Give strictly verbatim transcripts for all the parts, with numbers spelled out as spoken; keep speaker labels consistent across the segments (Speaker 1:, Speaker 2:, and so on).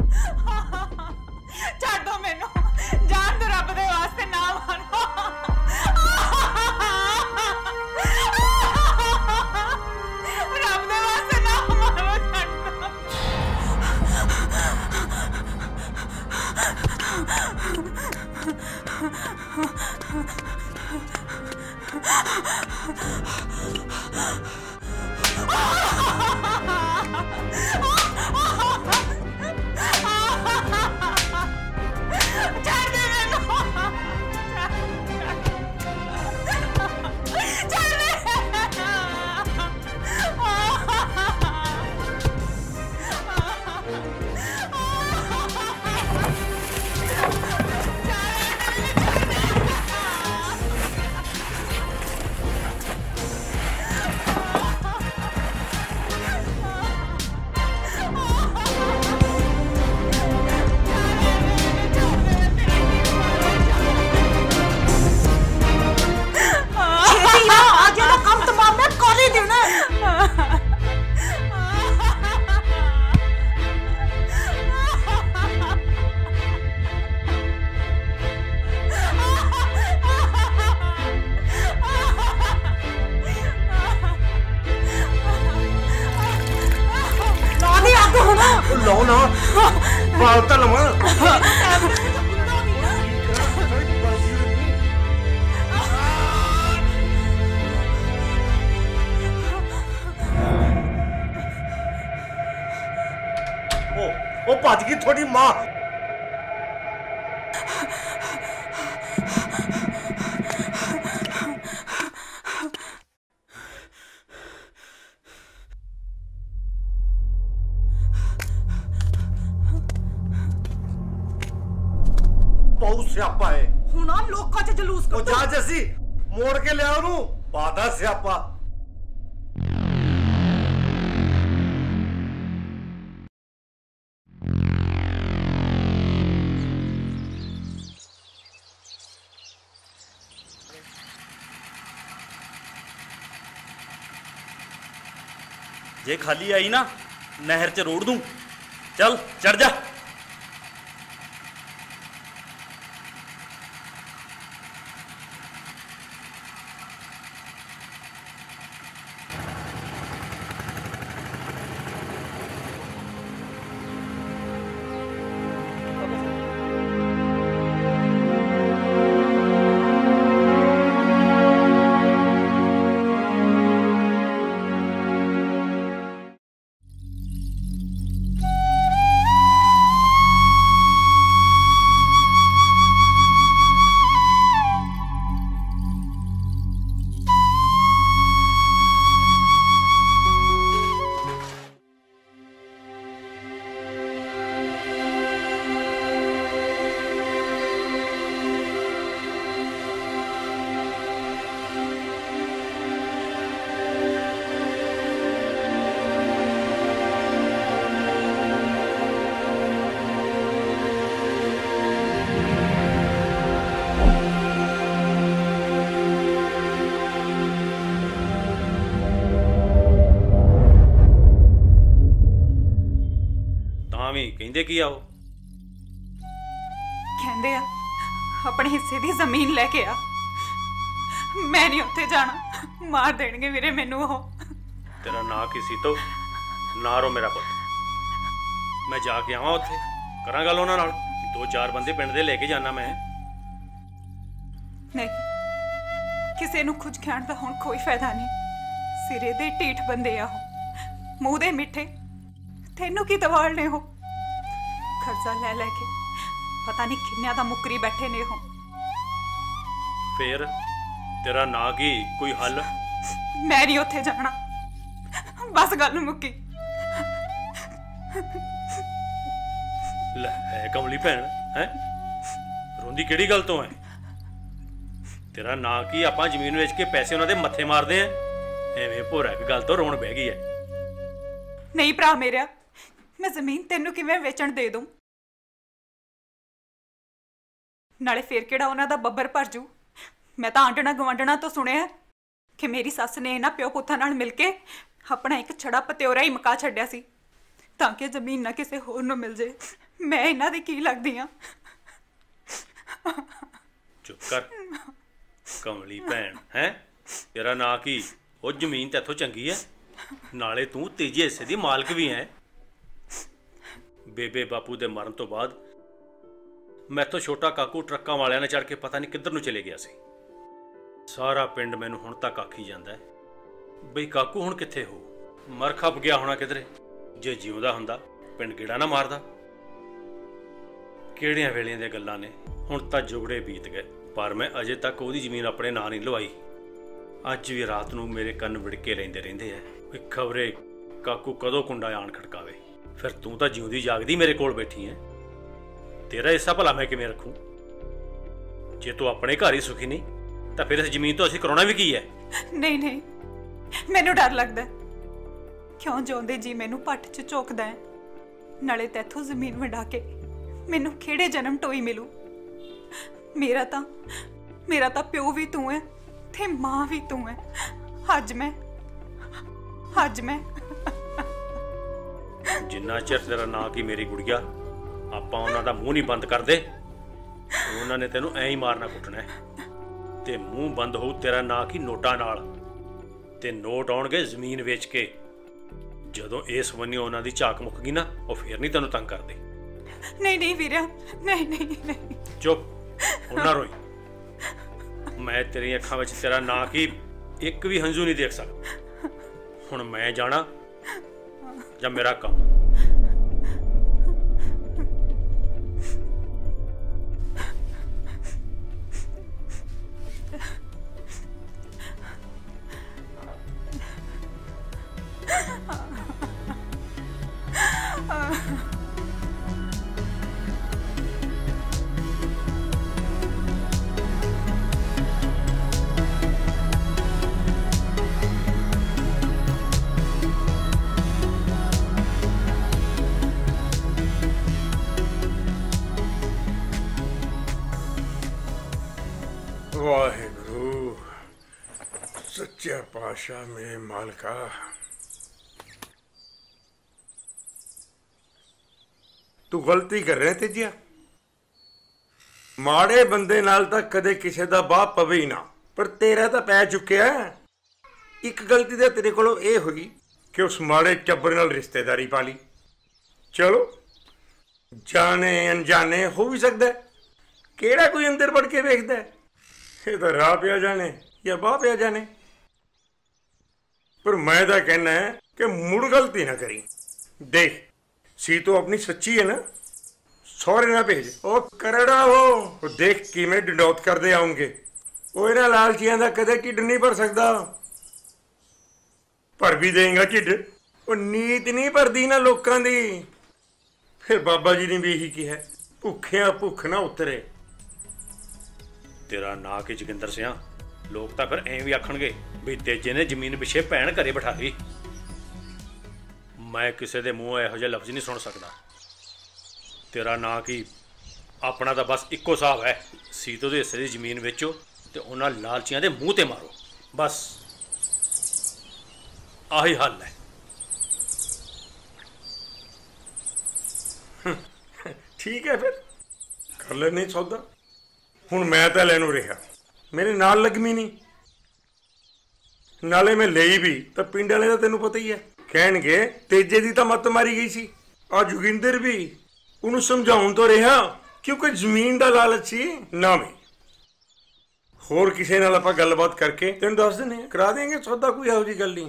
Speaker 1: छड्ड दो मैनू, जान दो रब दे वास्ते, ना मारो। रब दे वास्ते ना मारो, छड्ड दो।
Speaker 2: लो ना बालता लमा ओ ओ भज गई थोड़ी मां। बहुत स्यापा है
Speaker 1: हुण आ लोकां च जलूस
Speaker 2: कर जा जैसी मोड़ के ले आओ बाधा स्यापा।
Speaker 3: जे खाली आई ना नहर च रोड़ दूं, चल चढ़ जा। कहंदे की आओ
Speaker 1: कहंदे आ अपने हिस्से दी जमीन लेके आ। मैं नहीं उत्थे जाना, मार देणगे वीरे मैनू। ओह
Speaker 3: तेरा ना किसी तो ना रो मेरा पुत, मैं जाके आवां उत्थे करां गल उन्हां नाल। दो चार बंदे पिंड दे लेके जाना मैं।
Speaker 1: नहीं किसी नूं कुछ कहण दा हुण कोई फायदा नहीं। सिरे दे ढीठ बंदे आ, मूँह दे मिठे। तैनू की दवालने हो? खर्चा लै लैके पता नहीं किन्ने दा मुकरी बैठे ने हो।
Speaker 3: फिर तेरा ना की कोई हल?
Speaker 1: मैं नहीं उत्थे जाना, बस गल मुक्की।
Speaker 3: ले है कमली भैन है, रोंदी केड़ी गल तो है? तेरा ना की आपां जमीन वेच के पैसे उन्हां दे मत्थे मारदे हैं, एवें भोरा की गल तो रोण बह गई है।
Speaker 1: नहीं भरा मेरा, मैं जमीन तेनू किवें वेचण दे दूं? नाले फिर किहड़ा उन्हां दा बब्बर भर जू। मैं तो आंडना गवांडना तो सुनिया कि मेरी सस ने इन्हां प्यो पुत्तां नाल मिल के अपना एक छड़ा पत्योरा ही मका छड्डिया सी तां कि जमीन ना किसी होर नूं मिल जाए। मैं इन्हां दी की लगदी हां?
Speaker 3: चुप कर कमली भैन है। तेरा ना की वो जमीन तैथों चंगी है, नाले तू तीजे हिस्से दी मालक भी है। बेबे बापू दे मरन तो बाद मैथों छोटा काकू ट्रक्कां वालियां ने चढ़ के पता नहीं किधर नूं चले गया सी। सारा पिंड मैनूं हुण तक आखी जांदा है बई काकू हुण कित्थे हो, मर खप गया होना किधरे। जे जिउंदा हुंदा पिंड गेड़ा ना मारदा। किहड़ियां वेलियां दी गल्लां ने, हुण तां जुगड़े बीत गए, पर मैं अजे तक ओहदी जमीन अपने नां नहीं लवाई। अज भी रात नूं मेरे कन्न विड़के लैंदे रहिंदे ऐ, खबरे काकू कदों कुंडा आण खड़कावे। फिर तूं तां जिउंदी जागदी मेरे कोल बैठी है, तेरा हिस्सा भला मैं किवें रखूं? जे तू अपने घर ही सुखी नहीं तां फिर इस जमीन तो असीं कराउणा भी की है?
Speaker 1: नहीं नहीं, मैनूं डर लगदा है। क्यों जिउंदे जी मैनूं पट्ट च झोकदा है, नाले तैथों जमीन वंडा के मैनूं किहड़े जन्म टोई मिलू। मेरा तां मेरा तां प्यो भी तू है ते मां भी तू है। अज मैं अज मैं
Speaker 3: जिन्ना चिर तेरा ना की मेरी गुड़िया आपां उन्हां दा मूंह नहीं बंद करदे, उन्हां ने तैनूं ऐ ही मारना कुटना है। ते मूंह बंद होऊ तेरा ना की नोटां नाल, ते नोट आउणगे जमीन वेच के। जदों इस वन्नियों उन्हां दी झाक मुक गई ना, वो फिर नहीं तैनूं तंग करदे।
Speaker 1: नहीं नहीं वीरा, नहीं नहीं नहीं।
Speaker 3: चुप उन्ना रोई। मैं तेरी अखां विच तेरा ना की एक भी हंझू नहीं देख सकदा। हुण मैं जाना ਜਾਂ मेरा काम?
Speaker 4: वाहिगुरु सच्चा पातशाह मेरे मालका। तू गलती कर रहे तेजिया, माड़े बंदे नाल तां कदे किसे दा बाप पवे ही ना, पर तेरा तां पै चुक्या। एक गलती तो तेरे कोलों ये हुई कि उस माड़े टब्बर नाल रिश्तेदारी पा ली। चलो जाने अनजाने हो भी सकता है, केड़ा कोई अंदर बढ़ के वेखदा है। ये तो राह पिया जाने या बाह पिया जाने, पर मैं तो कहना है कि मुड़ गलती ना करी। देख सी तो अपनी सच्ची है ना, सौरे ना भेज। ओ करड़ा हो, ओ देख कि मैं डंडौत कर दे आऊंगे। ओ इन्हां लालचियां दा कदे ढिड नहीं भर सकदा, भर भी देगा ढिड। ओ नीत नहीं भरदी ना लोकां दी। फिर बाबा जी ने भी यही कहा, भुखिया भुख ना उतरे।
Speaker 3: तेरा ना कि जोगिंदर सिंह, लोग तो फिर एं भी आखणगे भी तेजे ने जमीन पिछे भैन घरे बिठा ली। मैं किसी के मूँह इहो जिहे लफ्ज नहीं सुन सकता। तेरा ना कि अपना तो बस इक्को हिसाब है, सीतो के हिस्से की जमीन बेचो तो उन्होंने लालचियां के मूँह ते मारो, बस आही हल है।
Speaker 4: ठीक है फिर कर लेने सौदा। हुण मैं तो लैनों रहा, मेरे नाल लगमी नहीं, नाले मैं लई भी तो पिंड वाले का तेनों पता ही है, कहणगे तेजे दी तो मत मारी गई सी। आ जोगिंदर भी उन्होंने समझाउण तो रहा क्योंकि जमीन का लालच सी ना। मैं होर किसी नाल आपां गलबात करके तेन दस देने करा देंगे सौदा, कोई इहो जी गल नहीं।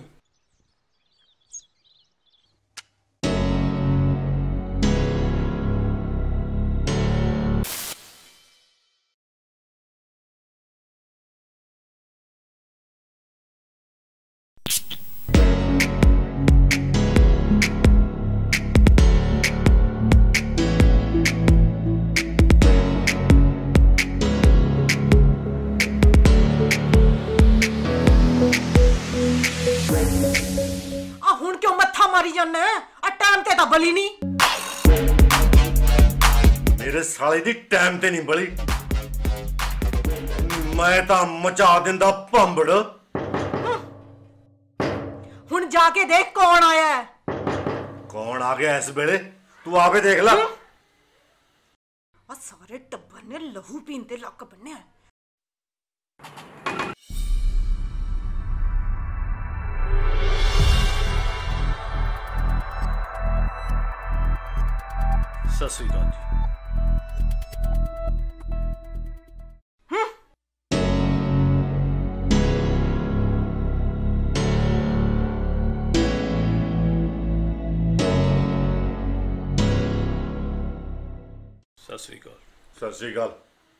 Speaker 5: बली नहीं
Speaker 2: मेरे साले दी टाइम ते नहीं बली, मैं तां मचा दिंदा भंबड़।
Speaker 5: हुण जाके देख कौन आया है।
Speaker 2: कौन आ गया इस वेले, तू आवे देख ला।
Speaker 5: ਆ ਸਾਰੇ ਟੱਬਰ ਨੇ ਲਹੂ ਪੀਣ ਤੇ ਲੱਕ ਬੰਨਿਆ।
Speaker 3: ਸਤਿ ਸ੍ਰੀ ਅਕਾਲ ਜੀ। ਸਤਿ ਸ੍ਰੀ ਅਕਾਲ।
Speaker 2: ਸਤਿ ਸ੍ਰੀ ਅਕਾਲ।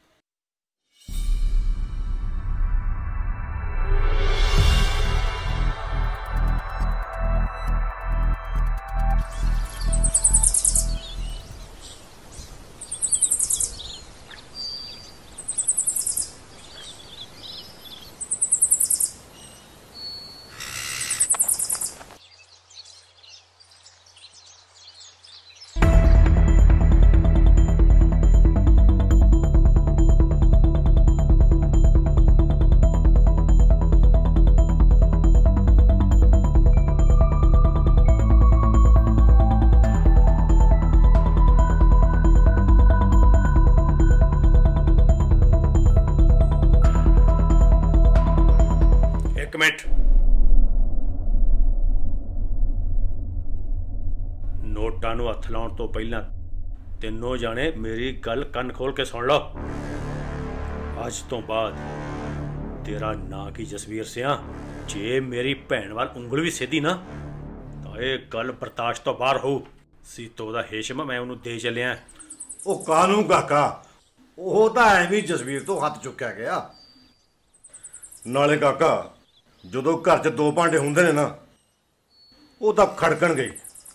Speaker 3: ਨੋਟਾਂ ਨੂੰ ਹੱਥ ਲਾਉਣ ਤੋਂ ਪਹਿਲਾਂ ਤਿੰਨੋਂ ਜਾਣੇ ਮੇਰੀ ਗੱਲ ਕੰਨ ਖੋਲ ਕੇ ਸੁਣ ਲਓ। ਅੱਜ ਤੋਂ ਬਾਅਦ ਤੇਰਾ ਨਾਂ ਕੀ ਜਸਵੀਰ ਸਿਆਂ, ਜੇ ਮੇਰੀ ਭੈਣ ਵੱਲ ਉਂਗਲ ਵੀ ਸਿੱਧੀ ਨਾ ਤਾਂ ਇਹ ਗੱਲ ਬਰਦਾਸ਼ਤ ਤੋਂ ਬਾਹਰ ਹੋਊ। ਸੀਤੋ ਦਾ ਹੇਸ਼ਮ ਮੈਂ ਉਹਨੂੰ ਦੇ ਚੱਲਿਆ।
Speaker 2: ਉਹ ਕਾਨੂੰ ਕਾਕਾ, ਉਹ ਤਾਂ ਐਵੇਂ ਜਸਵੀਰ ਤੋਂ ਹੱਥ ਚੁੱਕਿਆ ਗਿਆ। ਨਾਲੇ ਕਾਕਾ, ਜਦੋਂ ਘਰ 'ਚ ਦੋ ਭਾਂਡੇ ਹੁੰਦੇ ਨੇ ਨਾ, ਉਹ ਤਾਂ ਖੜਕਣਗੇ।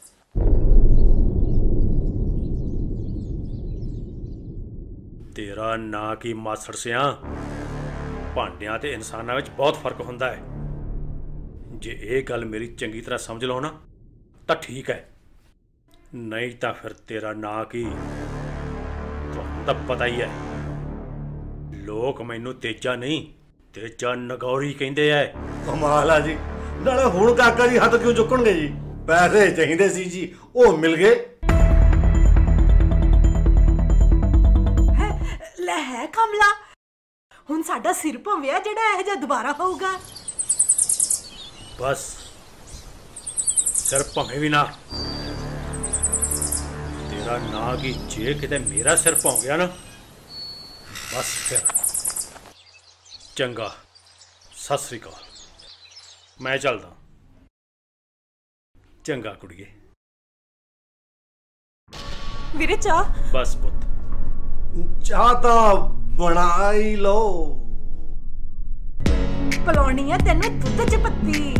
Speaker 3: ਤੇਰਾ ਨਾਂ ਕੀ ਮਾਸੜ ਸਿਆਂ, ਭਾਂਡਿਆਂ ਤੇ ਇਨਸਾਨਾਂ ਵਿੱਚ ਬਹੁਤ ਫਰਕ ਹੁੰਦਾ ਹੈ। ਜੇ ਇਹ ਗੱਲ ਮੇਰੀ ਚੰਗੀ ਤਰ੍ਹਾਂ ਸਮਝ ਲਓ ਨਾ ਤਾਂ ਠੀਕ ਹੈ, ਨਹੀਂ ਤਾਂ ਫਿਰ ਤੇਰਾ ਨਾਂ ਕੀ ਤੁਹਾਨੂੰ ਤਾਂ ਪਤਾ ਹੀ ਹੈ। ਲੋਕ ਮੈਨੂੰ ਤੇਜਾ ਨਹੀਂ ਤੇਜਾ ਨਗੌਰੀ ਕਹਿੰਦੇ ਐ।
Speaker 2: ਕਮਾਲ ਆ ਜੀ। ਨਾਲੇ ਹੁਣ ਕਾਕਾ ਜੀ ਹੱਥ ਕਿਉਂ ਚੁੱਕਣਗੇ ਜੀ? ਪੈਸੇ ਚਾਹੀਦੇ ਸੀ ਜੀ, ਉਹ ਮਿਲ ਗਏ।
Speaker 5: ਲੈ ਹੈ ਕਮਲਾ, ਹੁਣ ਸਾਡਾ ਸਿਰ ਭੰਵਿਆ ਜਿਹੜਾ ਇਹ ਜਿਹਾ ਦੁਬਾਰਾ ਹੋਊਗਾ।
Speaker 3: ਬਸ ਸਿਰ ਭੰਵੇਂ ਵੀ ਨਾ, ਤੇਰਾ ਨਾਂ ਕੀ ਜੇ ਕਿਤੇ ਮੇਰਾ ਸਿਰ ਭੌਂ ਗਿਆ ਨਾ, ਬਸ ਫਿਰ ਚੰਗਾ। ਸਤਿ ਸ੍ਰੀ ਅਕਾਲ, ਮੈਂ ਚੱਲਦਾ। ਚੰਗਾ ਕੁੜੀਏ।
Speaker 1: ਵੀਰੇ ਚਾਹ।
Speaker 3: ਬਸ ਪੁੱਤ,
Speaker 2: ਚਾਹ ਤਾਂ ਬਣਾ ਹੀ ਲਓ।
Speaker 5: ਪਲਾਉਣੀ ਆ ਤੈਨੂੰ ਦੁੱਧ ਚ ਪੱਤੀ।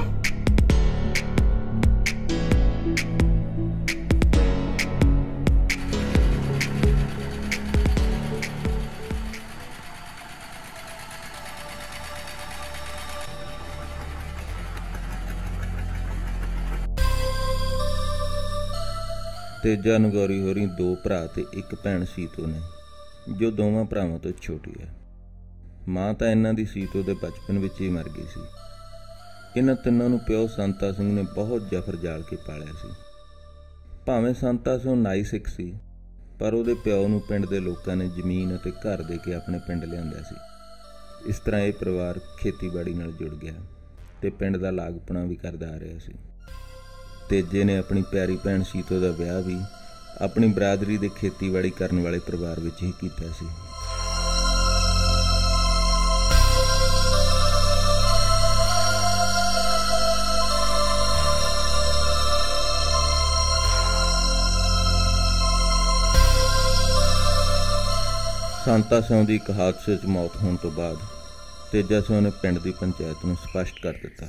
Speaker 6: ਤੇਜਾ ਨਗੌਰੀ ਹੋਰੀ ਦੋ ਭਰਾ ਤੇ ਇੱਕ ਭੈਣ ਸੀਤੋ ਨੇ, ਜੋ ਦੋਵਾਂ ਭਰਾਵਾਂ ਤੋਂ ਛੋਟੀ ਹੈ। ਮਾਂ ਤਾਂ ਇਹਨਾਂ ਦੀ ਸੀਤੋ ਦੇ ਬਚਪਨ ਵਿੱਚ ਹੀ ਮਰ ਗਈ ਸੀ। ਇਹਨਾਂ ਤਿੰਨਾਂ ਨੂੰ ਪਿਓ ਸੰਤਾ ਸਿੰਘ ਨੇ ਬਹੁਤ ਜਫਰ ਜਾਲ ਕੇ ਪਾਲਿਆ ਸੀ। ਭਾਵੇਂ ਸੰਤਾ ਸਿੰਘ ਨਾਈ ਸਿੱਖ ਸੀ, ਪਰ ਉਹਦੇ ਪਿਓ ਨੂੰ ਪਿੰਡ ਦੇ ਲੋਕਾਂ ਨੇ ਜ਼ਮੀਨ ਅਤੇ ਘਰ ਦੇ ਕੇ ਆਪਣੇ ਪਿੰਡ ਲਿਆਂਦਾ ਸੀ। ਇਸ ਤਰ੍ਹਾਂ ਇਹ ਪਰਿਵਾਰ ਖੇਤੀਬਾੜੀ ਨਾਲ ਜੁੜ ਗਿਆ ਤੇ ਪਿੰਡ ਦਾ ਲਾਗਪਣਾ ਵੀ ਕਰਦਾ ਆ ਰਿਹਾ ਸੀ। ਤੇਜੇ ਨੇ ਆਪਣੀ ਪਿਆਰੀ ਭੈਣ ਸੀਤੋ ਦਾ ਵਿਆਹ ਵੀ ਆਪਣੀ ਬਰਾਦਰੀ ਦੇ ਖੇਤੀਬਾੜੀ ਕਰਨ ਵਾਲੇ ਪਰਿਵਾਰ ਵਿੱਚ ਹੀ ਕੀਤਾ ਸੀ। ਸੰਤਾ ਸਿੰਘ ਦੀ ਇੱਕ ਹਾਦਸੇ 'ਚ ਮੌਤ ਹੋਣ ਤੋਂ ਬਾਅਦ ਤੇਜਾ ਸਿੰਘ ਨੇ ਪਿੰਡ ਦੀ ਪੰਚਾਇਤ ਨੂੰ ਸਪਸ਼ਟ ਕਰ ਦਿੱਤਾ।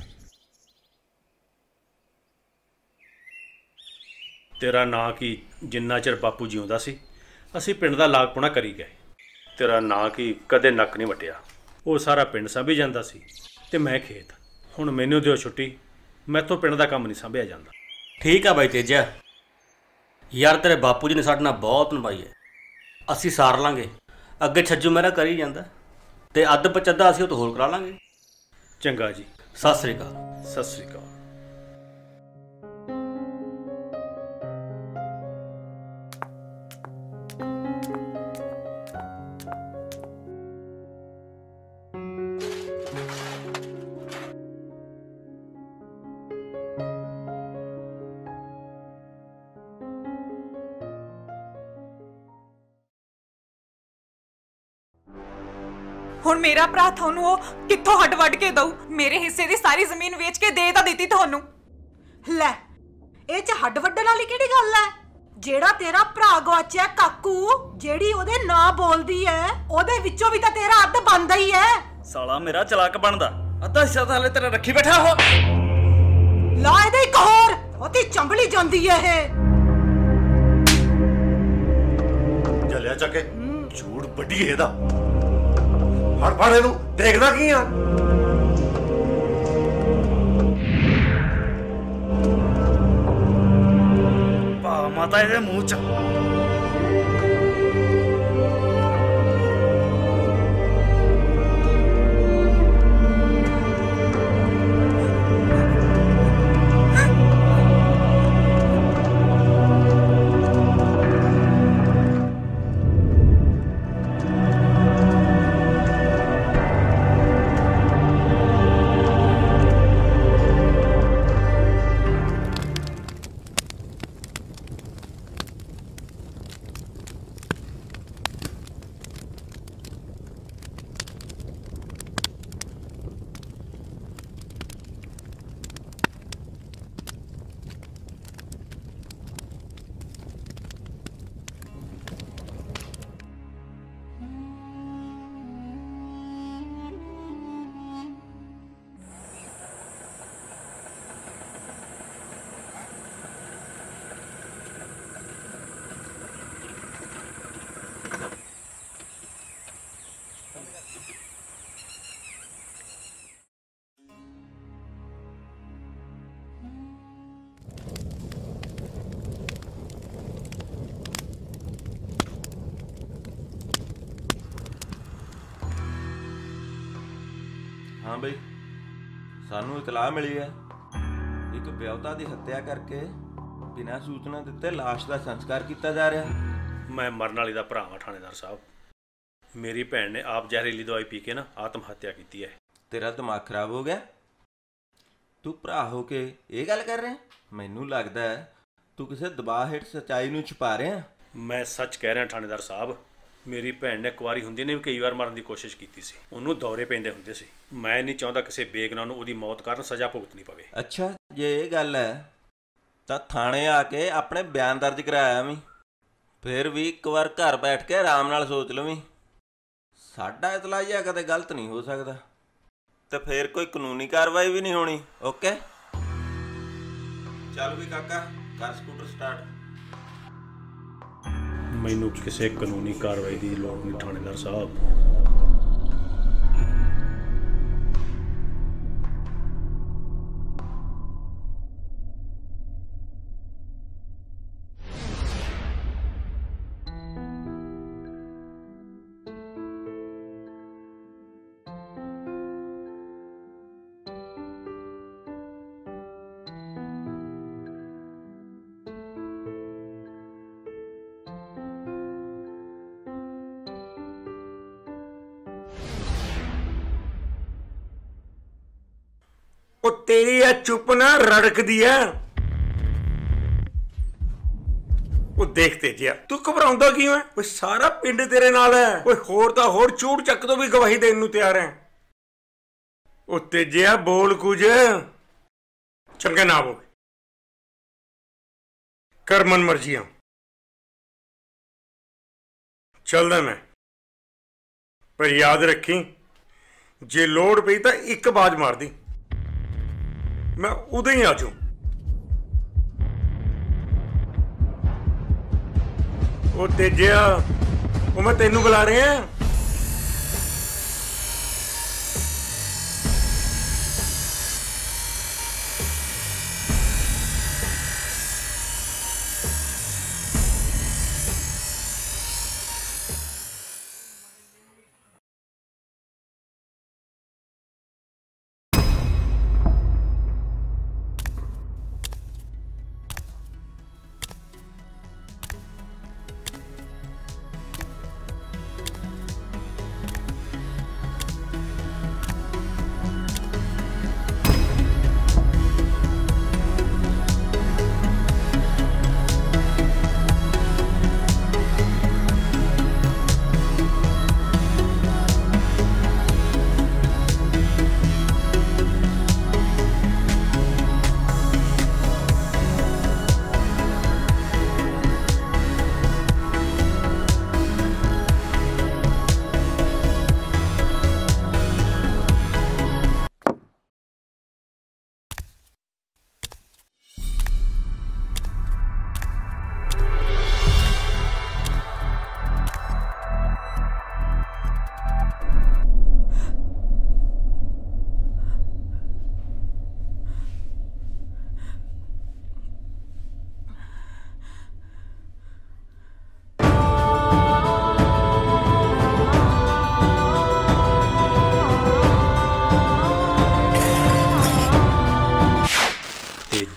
Speaker 3: ਤੇਰਾ ਨਾਂ ਕੀ ਜਿੰਨਾ ਚਿਰ ਬਾਪੂ ਜਿਉਂਦਾ ਸੀ ਅਸੀਂ ਪਿੰਡ ਦਾ ਲਾਗਪੁਣਾ ਕਰੀ ਗਏ। ਤੇਰਾ ਨਾਂ ਕੀ ਕਦੇ ਨੱਕ ਨਹੀਂ ਵਟਿਆ। ਉਹ ਸਾਰਾ ਪਿੰਡ ਸਾਂਭੀ ਜਾਂਦਾ ਸੀ ਤੇ ਮੈਂ ਖੇਤ। ਹੁਣ ਮੈਨੂੰ ਦਿਓ ਛੁੱਟੀ, ਮੈਥੋਂ ਪਿੰਡ ਦਾ ਕੰਮ ਨਹੀਂ ਸਾਂਭਿਆ ਜਾਂਦਾ।
Speaker 7: ਠੀਕ ਆ ਬਾਈ ਤੇਜਾ, ਯਾਰ ਤੇਰੇ ਬਾਪੂ ਜੀ ਨੇ ਸਾਡੇ ਨਾਲ ਬਹੁਤ ਨਿਭਾਈ ਹੈ, ਅਸੀਂ ਸਾਰ ਲਾਂਗੇ। ਅੱਗੇ ਛੱਜੂ ਮੇਰਾ ਕਰੀ ਜਾਂਦਾ ਤੇ ਅੱਧ ਪਚੱਦਾ ਅਸੀਂ ਉਹ ਤੋਂ ਹੋਰ ਕਰਾ ਲਾਂਗੇ।
Speaker 3: ਚੰਗਾ ਜੀ,
Speaker 7: ਸਤਿ ਸ੍ਰੀ ਅਕਾਲ।
Speaker 3: ਸਤਿ ਸ੍ਰੀ ਅਕਾਲ।
Speaker 1: ਹੁਣ ਮੇਰਾ ਭਰਾ ਤੁਹਾਨੂੰ ਉਹ ਕਿੱਥੋਂ ਹੱਡ ਵੱਢ ਕੇ ਦਊ? ਮੇਰੇ ਹਿੱਸੇ ਦੀ ਸਾਰੀ ਜ਼ਮੀਨ ਵੇਚ ਕੇ ਦੇ ਤਾਂ ਦਿੱਤੀ ਤੁਹਾਨੂੰ।
Speaker 5: ਲੈ ਇਹ ਚ ਹੱਡ ਵੱਢਣ ਵਾਲੀ ਕਿਹੜੀ ਗੱਲ ਹੈ? ਜਿਹੜਾ ਤੇਰਾ ਭਰਾ ਗਵਾਚਿਆ ਕਾਕੂ, ਜਿਹੜੀ ਉਹਦੇ ਨਾਂ ਬੋਲਦੀ ਐ, ਉਹਦੇ ਵਿੱਚੋਂ ਵੀ ਤਾਂ ਤੇਰਾ ਅੱਧ ਬਣਦਾ ਹੀ ਐ।
Speaker 8: ਸਾਲਾ ਮੇਰਾ ਚਲਾਕ ਬਣਦਾ, ਅੱਧਾ ਹਿੱਸਾ ਤਾਂ ਹਲੇ ਤੇਰਾ ਰੱਖੀ ਬੈਠਾ ਹੋ।
Speaker 5: ਲਾ ਇਹਦੇ ਇੱਕ ਹੋਰ, ਉਹਦੀ ਚੰਬਲੀ ਜਾਂਦੀ ਐ ਇਹ।
Speaker 2: ਜਲਿਆ ਚੱਕੇ ਝੂੜ ਵੱਡੀ ਇਹਦਾ। ਫੜ ਫੜ ਇਹਨੂੰ, ਦੇਖਦਾ ਕੀ ਆ?
Speaker 8: ਭਾ ਮਾਤਾ ਇਹਦੇ ਮੂੰਹ ਚ।
Speaker 6: हाँ बई, सानू इतलाह मिली है एक ਵਿਆਹੁਤਾ ਦੀ हत्या करके बिना सूचना ਦਿੱਤੇ ਲਾਸ਼ ਦਾ ਸੰਸਕਾਰ ਕੀਤਾ ਜਾ ਰਿਹਾ।
Speaker 3: मैं मरन वाली दा भरा हाँ थानेदार साहब। मेरी भैन ने आप जहरीली दवाई पी के ना आत्म हत्या की है।
Speaker 6: तेरा दिमाग खराब हो गया? तू भरा हो के ये गल कर रहे? मैनू लगता है तू किसी दबाव हेठ सच्चाई नू छुपा रहे हैं।
Speaker 3: मैं सच कह रहा थानेदार साहब। मेरी भैन ने कुआरी हुंदी ने भी कई बार मरन की कोशिश की सी। उन्होंने दौरे पैंदे हुंदे सी। मैं नहीं चाहता किसी बेगुनाह नूं उहदी मौत कारण सज़ा भुगतनी पवे।
Speaker 6: अच्छा जे ये गल है तो थाने आके अपने बयान दर्ज कराया भी, फिर भी एक बार घर बैठ के आराम नाल सोच लवी। साडा इतलाहिया कदे गलत नहीं हो सकता, तो फिर कोई कानूनी कार्रवाई भी नहीं होनी। ओके चल भी काका कर स्कूटर स्टार्ट।
Speaker 3: मैनू किसी कानूनी कार्रवाई की लोड़ नहीं थानेदार साहब।
Speaker 4: ਉਹ ਤੇਰੀ ਆ ਚੁੱਪ ਨਾ ਰੜਕਦੀ ਆ। ਉਹ ਦੇਖਤੇ ਜਿਆ ਤੂੰ ਘਬਰਾਉਂਦਾ ਕਿਉਂ ਹੈ? ਓਏ ਸਾਰਾ ਪਿੰਡ ਤੇਰੇ ਨਾਲ ਹੈ। ਓਏ ਹੋਰ ਤਾਂ ਹੋਰ ਚੂੜ ਚੱਕ ਤੋਂ ਵੀ ਗਵਾਹੀ ਦੇਣ ਨੂੰ ਤਿਆਰ ਹੈ। ਉਹ ਤੇਜਿਆ ਬੋਲ ਕੁਝ ਚੰਗਾ ਨਾ ਬੋਲ, ਕਰ ਮਨ ਮਰਜ਼ੀਆਂ। ਚੱਲਦਾ ਮੈਂ, ਪਰ ਯਾਦ ਰੱਖੀ ਜੇ ਲੋੜ ਪਈ ਤਾਂ ਇੱਕ ਬਾਜ਼ ਮਾਰਦੀ, मैं उदय ही आ जाऊं। वो तेजिया वो मैं तेनू बुला रहे हैं।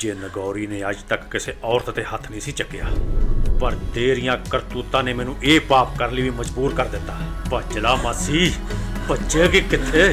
Speaker 3: ਤੇਜੇ ਨਗੌਰੀ ਨੇ ਅੱਜ ਤੱਕ ਕਿਸੇ ਔਰਤ ਤੇ ਹੱਥ ਨਹੀਂ ਸੀ ਚੱਕਿਆ, ਪਰ ਤੇਰੀਆਂ ਕਰਤੂਤਾਂ ਨੇ ਮੈਨੂੰ ਇਹ ਪਾਪ ਕਰਨ ਲਈ ਵੀ ਮਜਬੂਰ ਕਰ ਦਿੱਤਾ। ਭੱਜ ਲਾ ਮਾਸੀ, ਭੱਜੇਗੀ ਕਿੱਥੇ?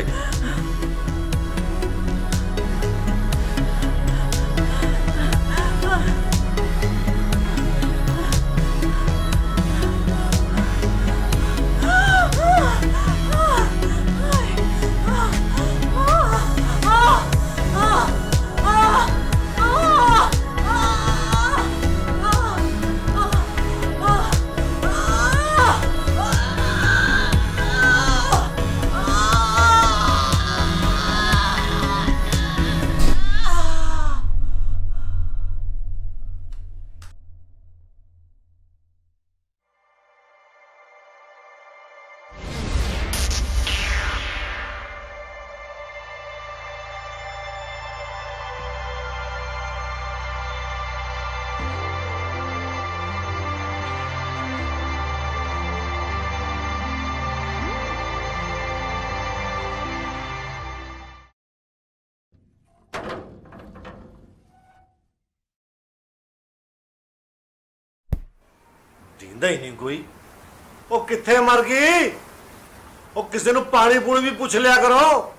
Speaker 2: ਜਿੰਦਾ ਹੀ ਨਹੀਂ ਕੋਈ। ਉਹ ਕਿੱਥੇ ਮਰ ਗਈ? ਉਹ ਕਿਸੇ ਨੂੰ ਪਾਣੀ ਪੂਣੀ ਵੀ ਪੁੱਛ ਲਿਆ ਕਰੋ।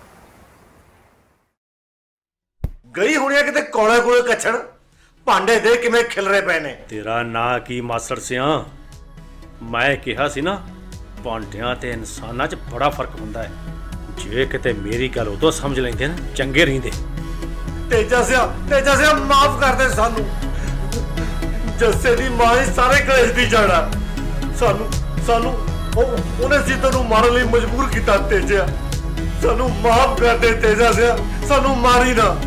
Speaker 2: ਗਈ ਹੋਣੀ ਆ ਕਿਤੇ ਕੋਲੇ ਕੋਲੇ ਕੱਛਣ। ਭਾਂਡੇ ਦੇ ਕਿਵੇਂ ਖਿਲਰੇ ਪਏ ਨੇ।
Speaker 3: ਤੇਰਾ ਨਾਂ ਕੀ ਮਾਸੜ ਸਿਆ? ਮੈਂ ਕਿਹਾ ਸੀ ਨਾ, ਭਾਂਡਿਆਂ ਤੇ ਇਨਸਾਨਾਂ 'ਚ ਬੜਾ ਫਰਕ ਹੁੰਦਾ ਹੈ। ਜੇ ਕਿਤੇ ਮੇਰੀ ਗੱਲ ਉਦੋਂ ਸਮਝ ਲੈਂਦੇ ਨਾ, ਚੰਗੇ ਰਹਿੰਦੇ।
Speaker 2: ਤੇਜਾ ਸਿਆ, ਤੇਜਾ ਸਿਆ ਮਾਫ ਕਰ ਦੇ ਸਾਨੂੰ। ਜੱਸੇ ਦੀ ਮਾਂ ਹੀ ਸਾਰੇ ਕਲੇਸ਼ ਦੀ ਜੜਾ। ਸਾਨੂੰ ਸਾਨੂੰ ਉਹਨੇ ਸੀਤੋ ਨੂੰ ਮਾਰਨ ਲਈ ਮਜਬੂਰ ਕੀਤਾ। ਤੇਜਾ ਸਾਨੂੰ ਮਾਫ ਕਰ ਦੇ। ਤੇਜਾ ਸਿਆ ਸਾਨੂੰ ਮਾਰੀ ਨਾ।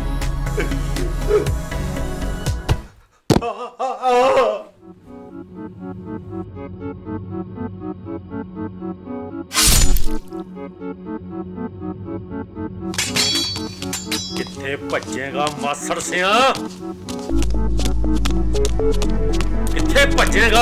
Speaker 3: ਕਿੱਥੇ ਭੱਜੇਗਾ ਮਾਸੜ ਸਿਆ? ਕਿੱਥੇ ਭੱਜੇਗਾ?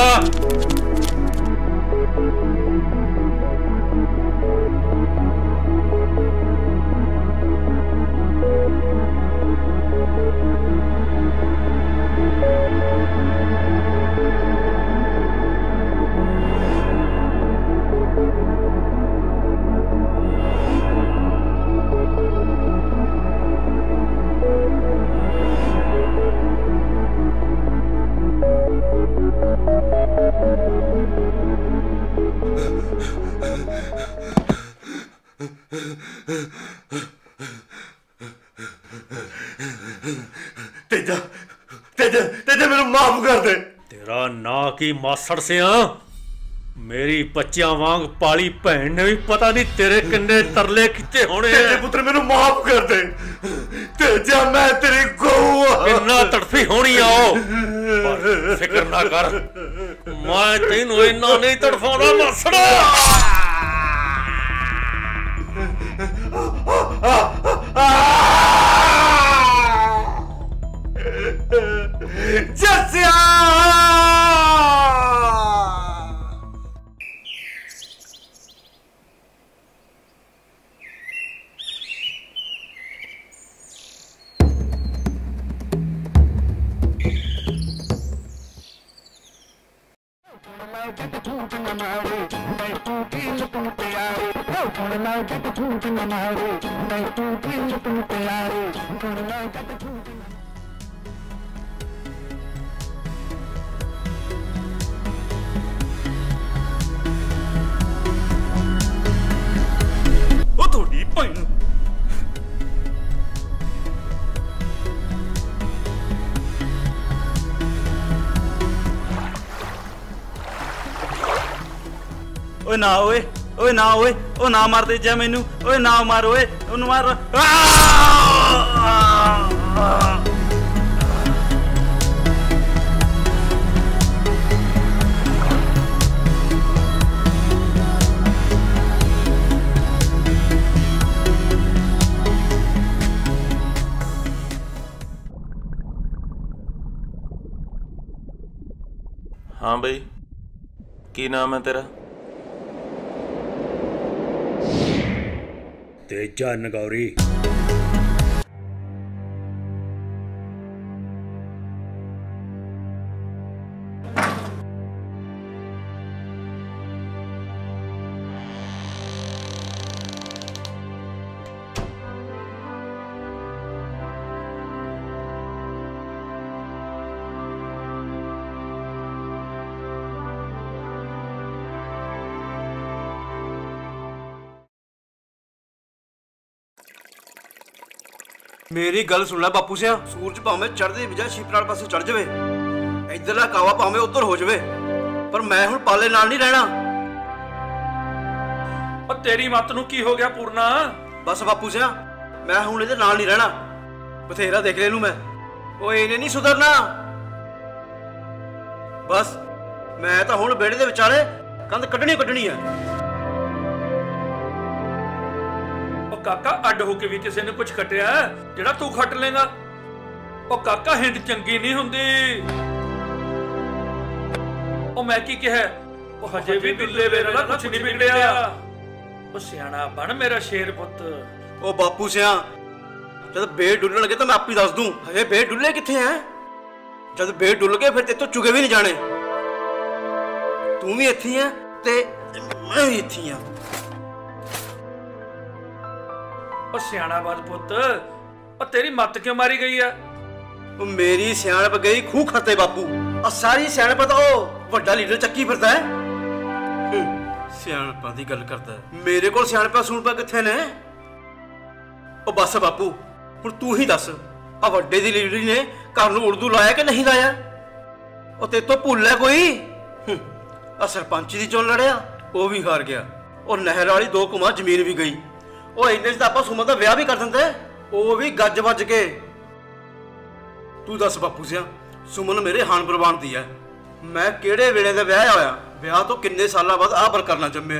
Speaker 2: ਤੇਜਾ ਤੇਜਾ ਤੇਜਾ ਮੈਨੂੰ ਮਾਫ ਕਰ ਦੇ।
Speaker 3: ਤੇਰਾ ਨਾਂ ਕੀ ਮਾਸੜ ਸਿਆ? ਮੇਰੀ ਬੱਚਿਆਂ ਵਾਂਗ ਪਾਲੀ ਭੈਣ ਨੇ ਵੀ ਪਤਾ ਨਹੀਂ ਤੇਰੇ ਕਿੰਨੇ ਤਰਲੇ ਕੀਤੇ ਹੋਣੇ।
Speaker 2: ਤੇਜੇ ਪੁੱਤਰ ਮੈਨੂੰ ਮਾਫ ਕਰ ਦੇ। ਤੇਜਾ ਮੈਂ ਤੇਰੀ ਗਊ ਆ।
Speaker 3: ਕਿੰਨਾ ਤੜਫੀ ਹੋਣੀ ਆ ਉਹ, ਪਰ ਫਿਕਰ ਨਾ ਕਰ, ਮੈਂ ਤੈਨੂੰ ਇੰਨਾ ਨਹੀਂ ਤੜਫਾਉਣਾ ਮਾਸੜਾ।
Speaker 2: ਜੱਸਿਆ
Speaker 8: ਉਹ ਤੁਹਾਡੀ ਭੈਣ। ਓਏ ਨਾ ਓਏ, ਓਏ ਨਾ ਓਏ, ਉਹ ਨਾ ਮਾਰ ਤੇਜਾ ਮੈਨੂੰ। ਓਏ ਨਾ ਮਾਰ ਓਏ, ਉਹਨੂੰ ਮਾਰ।
Speaker 6: हाँ भाई, की नाम है तेरा?
Speaker 3: ਤੇਜਾ ਨਗੌਰੀ।
Speaker 9: ਮੇਰੀ ਗੱਲ ਸੁਣ ਲੈ ਬਾਪੂ ਸਿਆ, ਸੂਰਜ ਭਾਵੇਂ ਚੜ੍ਹਦੀ ਵਜਾ ਛਿਪ ਨਾਲ ਪਾਸੇ ਚੜ ਜਾਵੇ, ਇੱਧਰਲਾ ਕਾਵਾ ਭਾਵੇਂ ਉੱਧਰ ਹੋ ਜਾਵੇ, ਪਰ ਮੈਂ ਹੁਣ ਪਾਲੇ ਨਾਲ ਨਹੀਂ ਰਹਿਣਾ।
Speaker 3: ਉਹ ਤੇਰੀ ਮੱਤ ਨੂੰ ਕੀ ਹੋ ਗਿਆ ਪੂਰਨਾ?
Speaker 9: ਬਸ ਬਾਪੂ ਸਿਆ, ਮੈਂ ਹੁਣ ਇਹਦੇ ਨਾਲ ਨਹੀਂ ਰਹਿਣਾ। ਬਥੇਰਾ ਦੇਖ ਲੈ ਇਹਨੂੰ ਮੈਂ, ਉਹ ਇਹਨੇ ਨਹੀਂ ਸੁਧਰਨਾ। ਬਸ ਮੈਂ ਤਾਂ ਹੁਣ ਵਿਹੜੇ ਦੇ ਵਿਚਾਲੇ ਕੰਧ ਕੱਢਣੀ ਕੱਢਣੀ ਹੈ।
Speaker 3: ਉਹ ਕਾਕਾ ਅੱਡ ਹੋ ਕੇ ਵੀ ਕਿਸੇ ਨੇ ਕੁਝ ਖੱਟਿਆ ਜਿਹੜਾ ਤੂੰ ਖੱਟ ਲੇਗਾ? ਉਹ ਕਾਕਾ ਹਿੰਡ ਚੰਗੀ ਨਹੀਂ ਹੁੰਦੀ। ਉਹ ਮੈਂ ਕੀ ਕਿਹਾ? ਉਹ ਹਜੇ ਵੀ ਬਿੱਲੇ ਵੇਲੇ ਨਾਲ ਕੁਝ ਨਹੀਂ ਵਿਗੜਿਆ। ਉਹ ਸਿਆਣਾ ਬਣ ਮੇਰਾ ਸ਼ੇਰ ਪੁੱਤ।
Speaker 9: ਉਹ ਬਾਪੂ ਸਿਆ, ਜਦ ਬੇੜ ਡੁੱਲਣਗੇ ਤਾਂ ਮੈਂ ਆਪੇ ਦੱਸ ਦੂੰ। ਹਜੇ ਬੇੜ ਡੁੱਲੇ ਕਿੱਥੇ ਐ? ਜਦ ਬੇੜ ਡੁੱਲ ਗਏ ਫਿਰ ਤੇਤੋਂ ਚੁਗੇ ਵੀ ਨਹੀਂ ਜਾਣੇ। ਤੂੰ ਵੀ ਇੱਥੇ ਐ ਤੇ ਮੈਂ ਵੀ ਇੱਥੇ ਆ।
Speaker 3: ਉਹ ਸਿਆਣਾਬਾਦ ਪੁੱਤ, ਉਹ ਤੇਰੀ ਮੱਤ ਕਿਉਂ ਮਾਰੀ ਗਈ ਆ?
Speaker 9: ਉਹ ਮੇਰੀ ਸਿਆਣਪ ਗਈ ਖੂਹ ਖੱਤੇ ਬਾਪੂ। ਆ ਸਾਰੀ ਸਿਆਣਪ ਤਾਂ ਉਹ ਵੱਡਾ ਲੀਡਰ ਚੱਕੀ ਫਿਰਦਾ ਹੈ। ਸਿਆਣਪਾਂ ਦੀ ਗੱਲ ਕਰਦਾ ਹੈ, ਮੇਰੇ ਕੋਲ ਸਿਆਣਪਾਂ ਸੂਣਪਾਂ ਕਿੱਥੇ ਨੇ? ਉਹ ਬਸ ਬਾਪੂ, ਹੁਣ ਤੂੰ ਹੀ ਦੱਸ, ਆ ਵੱਡੇ ਦੀ ਲੀਡਰੀ ਨੇ ਘਰ ਨੂੰ ਉਰਦੂ ਲਾਇਆ ਕਿ ਨਹੀਂ ਲਾਇਆ? ਉਹ ਤੇਰੇ ਤੋਂ ਭੁੱਲ ਹੈ ਕੋਈ? ਆ ਸਰਪੰਚੀ ਦੀ ਚੋਣ ਲੜਿਆ, ਉਹ ਵੀ ਹਾਰ ਗਿਆ। ਉਹ ਨਹਿਰ ਵਾਲੀ ਦੋ ਕੁਮਾਂ ਜ਼ਮੀਨ ਵੀ ਗਈ। ਉਹ ਇੰਨੇ ਚ ਤਾਂ ਆਪਾਂ ਸੁਮਨ ਦਾ ਵਿਆਹ ਵੀ ਕਰ ਦਿੰਦੇ, ਉਹ ਵੀ ਗੱਜ ਵੱਜ ਕੇ। ਤੂੰ ਦੱਸ ਬਾਪੂ ਸਿਆ, ਸੁਮਨ ਮੇਰੇ ਹਾਨ ਪ੍ਰਵਾਨ ਦੀ ਹੈ। ਮੈਂ ਕਿਹੜੇ ਵੇਲੇ ਦਾ ਵਿਆਹ ਹੋਇਆ? ਵਿਆਹ ਤੋਂ ਕਿੰਨੇ ਸਾਲਾਂ ਬਾਅਦ ਆਹ ਬਰਕਰਨਾ ਜੰਮਿਆ।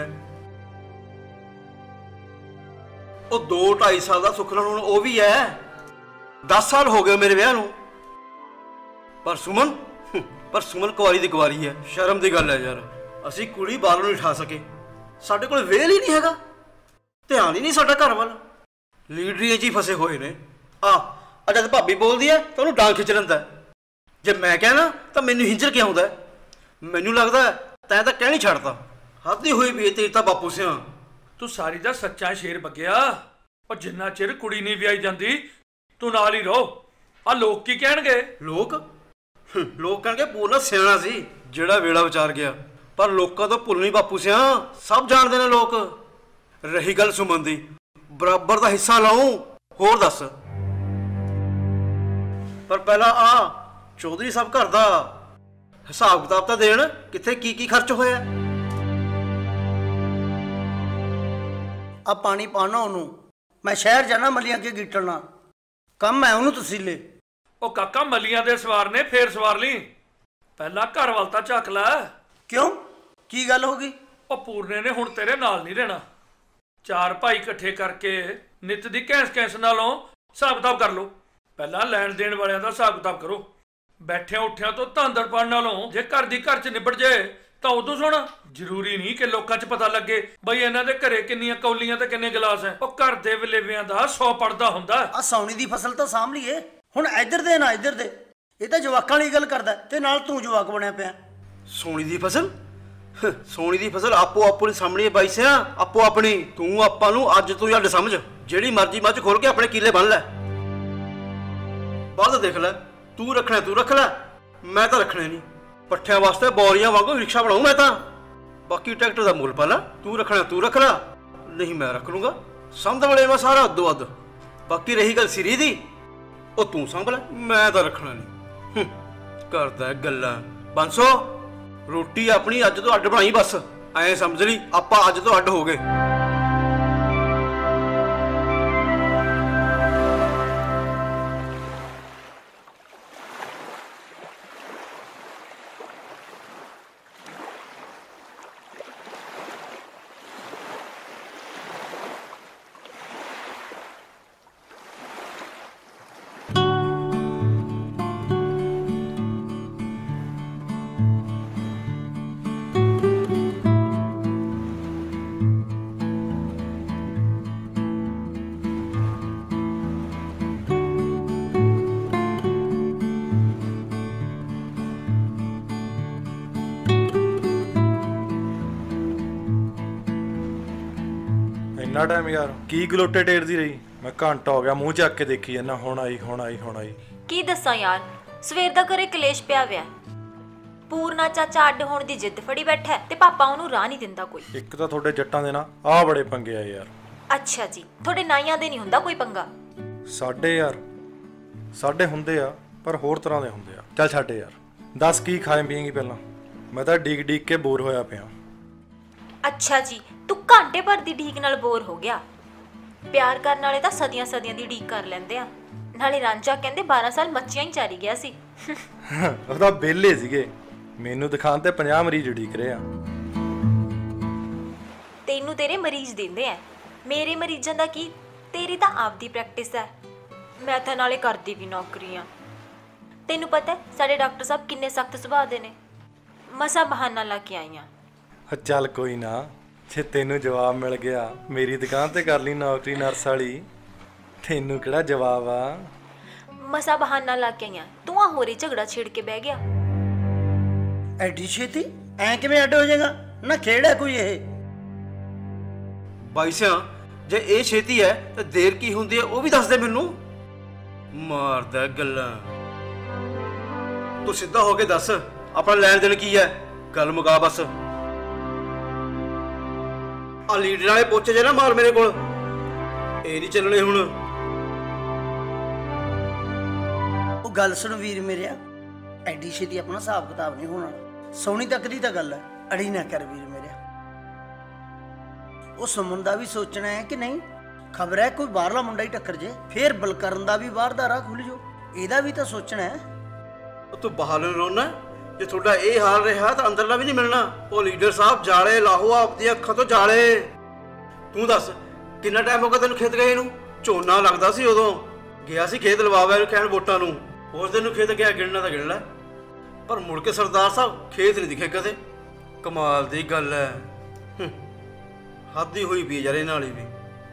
Speaker 9: ਉਹ ਦੋ ਢਾਈ ਸਾਲ ਦਾ ਸੁਖਨਾ ਹੁਣ ਉਹ ਵੀ ਹੈ। ਦਸ ਸਾਲ ਹੋ ਗਏ ਮੇਰੇ ਵਿਆਹ ਨੂੰ। ਪਰ ਸੁਮਨ ਪਰ ਸੁਮਨ ਕੁਆਰੀ ਦੀ ਕੁਆਰੀ ਹੈ। ਸ਼ਰਮ ਦੀ ਗੱਲ ਹੈ ਯਾਰ, ਅਸੀਂ ਕੁੜੀ ਬਾਹਰੋਂ ਨਹੀਂ ਉਠਾ ਸਕੇ। ਸਾਡੇ ਕੋਲ ਵੇਲ ਹੀ ਨਹੀਂ ਹੈਗਾ, ਧਿਆਨ ਹੀ ਨਹੀਂ ਸਾਡਾ ਘਰ ਵੱਲ। ਲੀਡਰੀਆਂ 'ਚ ਹੀ ਫਸੇ ਹੋਏ ਨੇ। ਆ ਆ ਜਦ ਭਾਬੀ ਬੋਲਦੀ ਹੈ ਤਾਂ ਉਹਨੂੰ ਡਾਂਗ ਖਿੱਚ ਲੈਂਦਾ। ਜੇ ਮੈਂ ਕਹਿਣਾ ਤਾਂ ਮੈਨੂੰ ਹਿੰਜਰ ਕੇ ਆਉਂਦਾ। ਮੈਨੂੰ ਲੱਗਦਾ ਤੈਂ ਤਾਂ ਕਹਿਣੀ ਛੱਡਤਾ। ਹੱਦ ਹੀ ਹੋਈ ਵੀ ਤੇਰੀ ਤਾਂ ਬਾਪੂ ਸਿਆ।
Speaker 3: ਤੂੰ ਸਾਰੀ ਦਾ ਸੱਚਾ ਸ਼ੇਰ ਬੱਗਿਆ। ਉਹ ਜਿੰਨਾ ਚਿਰ ਕੁੜੀ ਨਹੀਂ ਵਿਆਹੀ ਜਾਂਦੀ ਤੂੰ ਨਾਲ ਹੀ ਰਹੋ। ਆ ਲੋਕ ਕੀ ਕਹਿਣਗੇ?
Speaker 9: ਲੋਕ ਲੋਕ ਕਹਿਣਗੇ ਪੂਰਨਾ ਸਿਆਣਾ ਸੀ ਜਿਹੜਾ ਵੇਲਾ ਵਿਚਾਰ ਗਿਆ। ਪਰ ਲੋਕਾਂ ਤੋਂ ਭੁੱਲ ਨਹੀਂ ਬਾਪੂ ਸਿਆ, ਸਭ ਜਾਣਦੇ ਨੇ ਲੋਕ। ਰਹੀ ਗੱਲ ਸੁਮਨ ਦੀ, ਬਰਾਬਰ ਦਾ ਹਿੱਸਾ ਲਾਉਂ। ਹੋਰ ਦੱਸ। ਪਰ ਪਹਿਲਾਂ ਆ ਚੌਧਰੀ ਸਾਹਿਬ ਘਰ ਦਾ ਹਿਸਾਬ ਕਿਤਾਬ ਤਾਂ ਦੇਣ, ਕਿੱਥੇ ਕੀ ਕੀ ਖਰਚ ਹੋਇਆ।
Speaker 10: ਆ ਪਾਣੀ ਪਾਣਾ ਉਹਨੂੰ, ਮੈਂ ਸ਼ਹਿਰ ਜਾਣਾ ਮੱਲੀਆਂ ਅੱਗੇ ਗੀਟਣਾ ਕੰਮ ਹੈ ਉਹਨੂੰ ਤਸੀਲੇ।
Speaker 3: ਉਹ ਕਾਕਾ ਮੱਲੀਆਂ ਦੇ ਸਵਾਰ ਨੇ, ਫੇਰ ਸਵਾਰ ਲਈ। ਪਹਿਲਾਂ ਘਰ ਵੱਲ ਤਾਂ ਝਾਕ ਲੈ।
Speaker 10: ਕਿਉਂ, ਕੀ ਗੱਲ ਹੋ ਗਈ?
Speaker 3: ਉਹ ਪੂਰਨੇ ਨੇ ਹੁਣ ਤੇਰੇ ਨਾਲ ਨਹੀਂ ਰਹਿਣਾ। ਚਾਰ ਭਾਈ ਇਕੱਠੇ ਕਰਕੇ ਨਿੱਤ ਦੀ ਕੈਂਸ ਕੈਂਸ ਨਾਲੋਂ ਹਿਸਾਬ ਕਿਤਾਬ ਕਰ ਲਓ। ਪਹਿਲਾਂ ਲੈਣ ਦੇਣ ਵਾਲਿਆਂ ਦਾ ਹਿਸਾਬ ਕਿਤਾਬ ਕਰੋ। ਬੈਠਿਆਂ ਉੱਠਿਆਂ ਤੋਂ ਧਾਂਦੜ ਪਾਉਣ ਨਾਲੋਂ ਜੇ ਘਰ ਦੀ ਘਰ 'ਚ ਨਿਬੜ ਜਾਏ ਤਾਂ ਉਦੋਂ ਸੁਣ। ਜ਼ਰੂਰੀ ਨਹੀਂ ਕਿ ਲੋਕਾਂ 'ਚ ਪਤਾ ਲੱਗੇ ਬਈ ਇਹਨਾਂ ਦੇ ਘਰੇ ਕਿੰਨੀਆਂ ਕੌਲੀਆਂ ਤੇ ਕਿੰਨੇ ਗਲਾਸ ਹੈ। ਉਹ ਘਰ ਦੇ ਵਲੇਵਿਆਂ ਦਾ ਸੌ ਪੜਦਾ ਹੁੰਦਾ।
Speaker 10: ਆ ਸੌਣੀ ਦੀ ਫਸਲ ਤਾਂ ਸਾਂਭ ਲਈਏ ਹੁਣ, ਇੱਧਰ ਦੇ ਨਾ ਇੱਧਰ ਦੇ। ਇਹ ਤਾਂ ਜਵਾਕਾਂ ਵਾਲੀ ਗੱਲ ਕਰਦਾ ਤੇ ਨਾਲ ਤੂੰ ਜਵਾਕ ਬਣਿਆ ਪਿਆ।
Speaker 9: ਸੋਣੀ ਦੀ ਫਸਲ ਸੋਣੀ ਦੀ ਫਸਲ ਆਪੋ ਆਪਣੀ ਸਾਹਮਣੇ ਬਾਈ ਸਿਆ, ਆਪੋ ਆਪਣੀ। ਤੂੰ ਆਪਾਂ ਨੂੰ ਅੱਜ ਤੋਂ ਅੱਡ ਸਮਝ। ਜਿਹੜੀ ਮਰਜ਼ੀ ਮੱਝ ਖੋਲ ਕੇ ਆਪਣੇ ਕੀਲੇ ਬੰਨ ਲੈ। ਬਾਅਦ ਦੇਖ ਲੈ, ਤੂੰ ਰੱਖਣਾ ਤੂੰ ਰੱਖ ਲੈ, ਮੈਂ ਤਾਂ ਰੱਖਣਾ ਨਹੀਂ। ਪੱਠਿਆਂ ਵਾਸਤੇ ਬੋਰੀਆਂ ਵਾਂਗੂ ਰਿਕਸ਼ਾ ਬਣਾਉ ਮੈਂ ਤਾਂ। ਬਾਕੀ ਟਰੈਕਟਰ ਦਾ ਮੁੱਲ ਪਾ ਲੈ। ਤੂੰ ਰੱਖਣਾ ਤੂੰ ਰੱਖ ਲੈ, ਨਹੀਂ ਮੈਂ ਰੱਖ ਲੂੰਗਾ। ਸੰਦ ਵਾਲੇ ਮੈਂ ਸਾਰਾ ਅੱਧੋ ਅੱਧ। ਬਾਕੀ ਰਹੀ ਗੱਲ ਸਿਰੀ ਦੀ, ਉਹ ਤੂੰ ਸੰਭ ਲੈ, ਮੈਂ ਤਾਂ ਰੱਖਣਾ ਨਹੀਂ। ਕਰਦਾ ਗੱਲਾਂ। ਬੰਸੋ ਰੋਟੀ ਆਪਣੀ ਅੱਜ ਤੋਂ ਅੱਡ ਬਣਾਈ ਬਸ। ਐਂ ਸਮਝ ਲਈ ਆਪਾਂ ਅੱਜ ਤੋਂ ਅੱਡ ਹੋ ਗਏ।
Speaker 11: ਇੰਨਾ ਟਾਈਮ ਯਾਰ, ਕੀ ਗਲੋਟੇ ਟੇਰਦੀ ਰਹੀ? ਮੈਂ ਘੰਟਾ ਹੋ ਗਿਆ ਮੂੰਹ ਚੱਕ ਕੇ ਦੇਖੀ ਜਾਂਦਾ, ਹੁਣ ਆਈ ਹੁਣ ਆਈ ਹੁਣ ਆਈ।
Speaker 12: ਕੀ ਦੱਸਾਂ ਯਾਰ, ਸਵੇਰ ਦਾ ਘਰੇ ਕਲੇਸ਼ ਪਿਆ ਵਿਆ। ਪੂਰਨਾ ਚਾਚਾ ਅੱਡ ਹੋਣ ਦੀ ਜਿੱਦ ਫੜੀ ਬੈਠਾ ਤੇ ਪਾਪਾ ਉਹਨੂੰ ਰਾਹ ਨਹੀਂ ਦਿੰਦਾ ਕੋਈ।
Speaker 11: ਇੱਕ ਤਾਂ ਤੁਹਾਡੇ ਜੱਟਾਂ ਦੇ ਨਾ ਆਹ ਬੜੇ ਪੰਗੇ ਆ ਯਾਰ।
Speaker 12: ਅੱਛਾ ਜੀ, ਤੁਹਾਡੇ ਨਾਈਆਂ ਦੇ ਨਹੀਂ ਹੁੰਦਾ ਕੋਈ ਪੰਗਾ?
Speaker 11: ਸਾਡੇ ਯਾਰ ਸਾਡੇ ਹੁੰਦੇ ਆ ਪਰ ਹੋਰ ਤਰ੍ਹਾਂ ਦੇ ਹੁੰਦੇ ਆ। ਚੱਲ ਛੱਡ ਯਾਰ, ਦੱਸ ਕੀ ਖਾਏ ਪੀਏਂਗੀ ਪਹਿਲਾਂ? ਮੈਂ ਤਾਂ ਡੀਕ ਡੀਕ ਕੇ ਬੋਰ ਹੋਇਆ ਪਿਆ।
Speaker 12: ਅੱਛਾ ਜੀ, ਤੂੰ ਘੰਟੇ ਭਰ ਦੀ ਢੀਕ ਨਾਲ ਬੋਰ ਹੋ ਗਿਆ। ਪਿਆਰ ਕਰਨ ਵਾਲੇ ਤਾਂ ਸਦੀਆਂ ਸਦੀਆਂ ਦੀ ਢੀਕ ਕਰ ਲੈਂਦੇ ਆ। ਨਾਲੇ ਰਾਂਝਾ ਕਹਿੰਦੇ ਬਾਰਾਂ ਸਾਲ ਮੱਛੀਆਂ ਹੀ ਚਾਰੀ ਗਿਆ ਸੀ।
Speaker 11: ਉਹ ਤਾਂ ਵਿਹਲੇ ਸੀਗੇ, ਮੈਨੂੰ ਦਿਖਾਣ ਤੇ ਪੰਜਾਹ ਮਰੀਜ਼ ਢੀਕ ਰਹੇ ਆ।
Speaker 12: ਤੈਨੂੰ ਤੇਰੇ ਮਰੀਜ਼ ਦਿੰਦੇ ਆ, ਮੇਰੇ ਮਰੀਜ਼ਾਂ ਦਾ ਕੀ? ਤੇਰੀ ਤਾਂ ਆਪਦੀ ਪ੍ਰੈਕਟਿਸ ਹੈ। ਮੈਂ ਤਾਂ ਨਾਲੇ ਕਰਦੀ ਵੀ ਨੌਕਰੀਆਂ। ਤੈਨੂੰ ਪਤਾ ਸਾਡੇ ਡਾਕਟਰ ਸਾਹਿਬ ਕਿੰਨੇ ਸਖਤ ਸੁਭਾਅ ਦੇ ਨੇ। ਮਸਾ ਬਹਾਨਾ ਲਾ ਕੇ ਆਈਆਂ।
Speaker 11: ਚੱਲ ਕੋਈ ਨਾ, ਜੇ ਤੈਨੂੰ ਜਵਾਬ ਮਿਲ ਗਿਆ ਮੇਰੀ ਦੁਕਾਨ ਤੇ ਕਰ ਲਈ ਨੌਕਰੀ ਨਰਸ ਵਾਲੀ। ਤੈਨੂੰ ਕਿਹੜਾ ਜਵਾਬ ਆ?
Speaker 12: ਮਸਾ ਬਹਾਨਾ ਲਾ ਕੇ ਆਈਆਂ, ਤੂੰ ਆ ਹੋਰੀ ਝਗੜਾ ਛੇੜ ਕੇ ਬਹਿ ਗਿਆ।
Speaker 10: ਐਡੀ ਛੇਤੀ ਐ ਕਿਵੇਂ ਅੱਡ ਹੋ ਜਾਏਗਾ? ਨਾ ਖੇੜਾ ਕੋਈ ਇਹ।
Speaker 9: ਬਾਈ ਸਿਆ, ਜੇ ਇਹ ਛੇਤੀ ਹੈ ਤਾਂ ਦੇਰ ਕੀ ਹੁੰਦੀ ਹੈ ਉਹ ਵੀ ਦੱਸ ਦੇ ਮੈਨੂੰ। ਮਾਰਦਾ ਗੱਲਾਂ। ਤੂੰ ਸਿੱਧਾ ਹੋ ਕੇ ਦੱਸ ਆਪਣਾ ਲੈਣ ਦੇਣ ਕੀ ਹੈ, ਗੱਲ ਮੁਕਾ ਬਸ। ਆ ਲੀਡਰ ਵਾਲੇ ਪੋਚੇ ਜੇ ਨਾ ਮਾਰ ਮੇਰੇ ਕੋਲ, ਇਹ ਨਹੀਂ ਚੱਲਣੇ ਹੁਣ।
Speaker 10: ਉਹ ਗੱਲ ਸੁਣ ਵੀਰ ਮੇਰਿਆ, ਐਡੀ ਛੇਤੀ ਆਪਣਾ ਹਿਸਾਬ ਕਿਤਾਬ ਨਹੀਂ ਹੋਣਾ। ਸੋਹਣੀ ਤੱਕ ਦੀ ਤਾਂ ਗੱਲ ਹੈ, ਅੜੀ ਨਾ ਕਰ ਵੀਰ ਮੇਰਿਆ। ਉਹ ਸੁਮਨ ਦਾ ਵੀ ਸੋਚਣਾ ਹੈ ਕਿ ਨਹੀਂ, ਖਬਰ ਹੈ ਕੋਈ ਬਾਹਰਲਾ ਮੁੰਡਾ ਹੀ ਟੱਕਰ ਜੇ, ਫੇਰ ਬਲਕਰਨ ਦਾ ਵੀ ਬਾਹਰ ਦਾ ਰਾਹ ਖੁੱਲ ਜੋ। ਇਹਦਾ ਵੀ ਤਾਂ ਸੋਚਣਾ ਹੈ।
Speaker 9: ਉਹ ਤੂੰ ਬਾਹਰ ਨੂੰ ਰੋਣਾ, ਜੇ ਤੁਹਾਡਾ ਇਹ ਹਾਲ ਰਿਹਾ ਤਾਂ ਅੰਦਰਲਾ ਵੀ ਨਹੀਂ ਮਿਲਣਾ। ਉਹ ਲੀਡਰ ਸਾਹਿਬ ਜਾਲੇ ਲਾਹੋ ਆਪਦੀਆਂ ਅੱਖਾਂ ਤੋਂ ਜਾਲੇ। ਤੂੰ ਦੱਸ ਕਿੰਨਾ ਟਾਈਮ ਹੋ ਗਿਆ ਤੈਨੂੰ ਖੇਤ ਗਏ ਨੂੰ? ਝੋਨਾ ਲੱਗਦਾ ਸੀ ਉਦੋਂ ਗਿਆ ਸੀ ਖੇਤ ਲਵਾਵਾ ਨੂੰ ਕਹਿਣ ਵੋਟਾਂ ਨੂੰ। ਉਸ ਦਿਨ ਨੂੰ ਖੇਤ ਗਿਆ, ਗਿਣਨਾ ਤਾਂ ਗਿਣ ਲੈ, ਪਰ ਮੁੜ ਕੇ ਸਰਦਾਰ ਸਾਹਿਬ ਖੇਤ ਨਹੀਂ ਦਿਖੇ ਕਦੇ। ਕਮਾਲ ਦੀ ਗੱਲ ਹੈ, ਹੱਦ ਹੀ ਹੋਈ ਪਈ ਯਾਰ ਇਹਨਾਂ ਵਾਲੀ ਵੀ।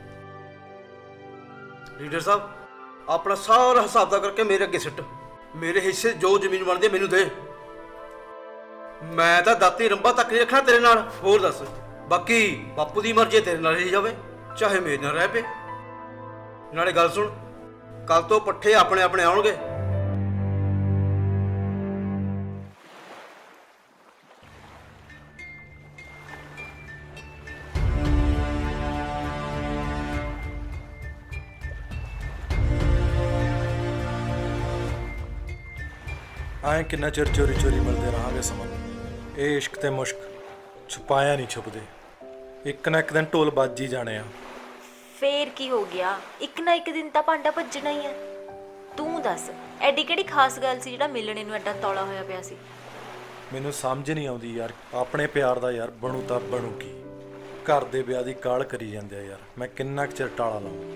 Speaker 9: ਲੀਡਰ ਸਾਹਿਬ ਆਪਣਾ ਸਾਰਾ ਹਿਸਾਬ ਦਾ ਕਰਕੇ ਮੇਰੇ ਅੱਗੇ ਸਿੱਟ। ਮੇਰੇ ਹਿੱਸੇ ਜੋ ਜ਼ਮੀਨ ਬਣਦੀ ਹੈ ਮੈਨੂੰ ਦੇ। ਮੈਂ ਤਾਂ ਦਾਤੀ ਰੰਬਾ ਤੱਕ ਨਹੀਂ ਰੱਖਣਾ ਤੇਰੇ ਨਾਲ। ਹੋਰ ਦੱਸ, ਬਾਕੀ ਬਾਪੂ ਦੀ ਮਰਜ਼ੀ ਤੇਰੇ ਨਾਲ ਹੀ ਜਾਵੇ, ਚਾਹੇ ਮੇਰੇ ਨਾਲ ਰਹਿ ਪਏ। ਨਾਲੇ ਗੱਲ ਸੁਣ, ਕੱਲ ਤੋਂ ਪੱਠੇ ਆਪਣੇ ਆਪਣੇ ਆਉਣਗੇ।
Speaker 11: ਐਂ ਕਿੰਨਾ ਚਿਰ ਚੋਰੀ ਚੋਰੀ ਮਿਲਦੇ ਰਹਾਂਗੇ ਸਮਾਂ। ਇਹ ਇਸ਼ਕ ਤੇ ਮੁਸ਼ਕ ਛੁਪਾਇਆ ਨਹੀਂ ਛੁਪਦੇ, ਇੱਕ ਨਾ ਇੱਕ ਦਿਨ ਢੋਲ ਵੱਜ ਹੀ ਜਾਣੇ ਆ।
Speaker 12: ਫੇਰ ਕੀ ਹੋ ਗਿਆ, ਇੱਕ ਨਾ ਇੱਕ ਦਿਨ ਤਾਂ ਭਾਂਡਾ ਭੱਜਣਾ ਹੀ ਹੈ। ਤੂੰ ਦੱਸ ਐਡੀ ਕਿਹੜੀ ਖਾਸ ਗੱਲ ਸੀ ਜਿਹੜਾ ਮਿਲਣੇ ਨੂੰ ਐਡਾ ਤੌਲਾ ਹੋਇਆ ਪਿਆ ਸੀ?
Speaker 11: ਮੈਨੂੰ ਸਮਝ ਨਹੀਂ ਆਉਂਦੀ ਯਾਰ, ਆਪਣੇ ਪਿਆਰ ਦਾ ਯਾਰ ਬਣੂ ਤਾਂ ਬਣੂ ਕੀ। ਘਰ ਦੇ ਵਿਆਹ ਦੀ ਕਾਹਲ ਕਰੀ ਜਾਂਦੇ ਆ ਯਾਰ, ਮੈਂ ਕਿੰਨਾ ਕੁ ਚਿਰ ਟਾਲਾ ਲਾਵਾਂ।